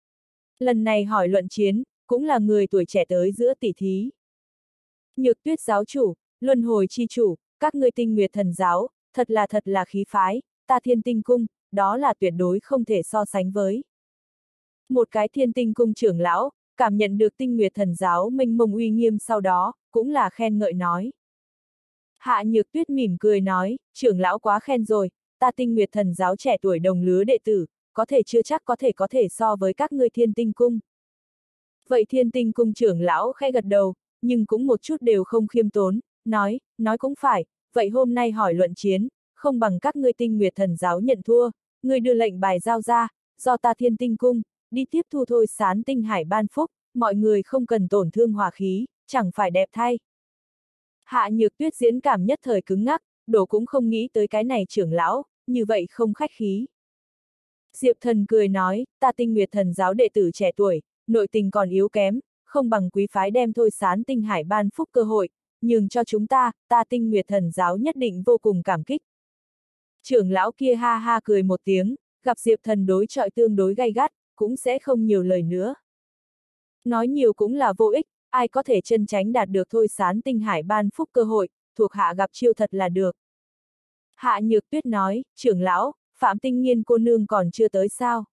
Lần này hỏi luận chiến, cũng là người tuổi trẻ tới giữa tỷ thí. Nhược Tuyết giáo chủ, Luân Hồi chi chủ, các ngươi Tinh Nguyệt Thần Giáo, thật là thật là khí phái, ta Thiên Tinh cung, đó là tuyệt đối không thể so sánh với. Một cái Thiên Tinh cung trưởng lão, cảm nhận được Tinh Nguyệt Thần Giáo mênh mông uy nghiêm sau đó, cũng là khen ngợi nói. Hạ Nhược Tuyết mỉm cười nói, trưởng lão quá khen rồi, ta Tinh Nguyệt Thần Giáo trẻ tuổi đồng lứa đệ tử, có thể chưa chắc có thể có thể so với các ngươi Thiên Tinh cung. Vậy Thiên Tinh cung trưởng lão khẽ gật đầu, nhưng cũng một chút đều không khiêm tốn, nói, nói cũng phải, vậy hôm nay hỏi luận chiến, không bằng các ngươi Tinh Nguyệt Thần Giáo nhận thua, ngươi đưa lệnh bài giao ra, do ta Thiên Tinh cung, đi tiếp thu thôi sán tinh hải ban phúc, mọi người không cần tổn thương hòa khí, chẳng phải đẹp thay. Hạ Nhược Tuyết diễn cảm nhất thời cứng ngắc, đổ cũng không nghĩ tới cái này trưởng lão, như vậy không khách khí. Diệp Thần cười nói, ta Tinh Nguyệt Thần Giáo đệ tử trẻ tuổi, nội tình còn yếu kém, không bằng quý phái đem thôi sán tinh hải ban phúc cơ hội, nhường cho chúng ta, ta Tinh Nguyệt Thần Giáo nhất định vô cùng cảm kích. Trưởng lão kia ha ha cười một tiếng, gặp Diệp Thần đối chọi tương đối gay gắt, cũng sẽ không nhiều lời nữa. Nói nhiều cũng là vô ích, ai có thể chân tránh đạt được thôi sán tinh hải ban phúc cơ hội, thuộc hạ gặp chiêu thật là được. Hạ Nhược Tuyết nói, trưởng lão, Phạm Tinh Nghiên cô nương còn chưa tới sao?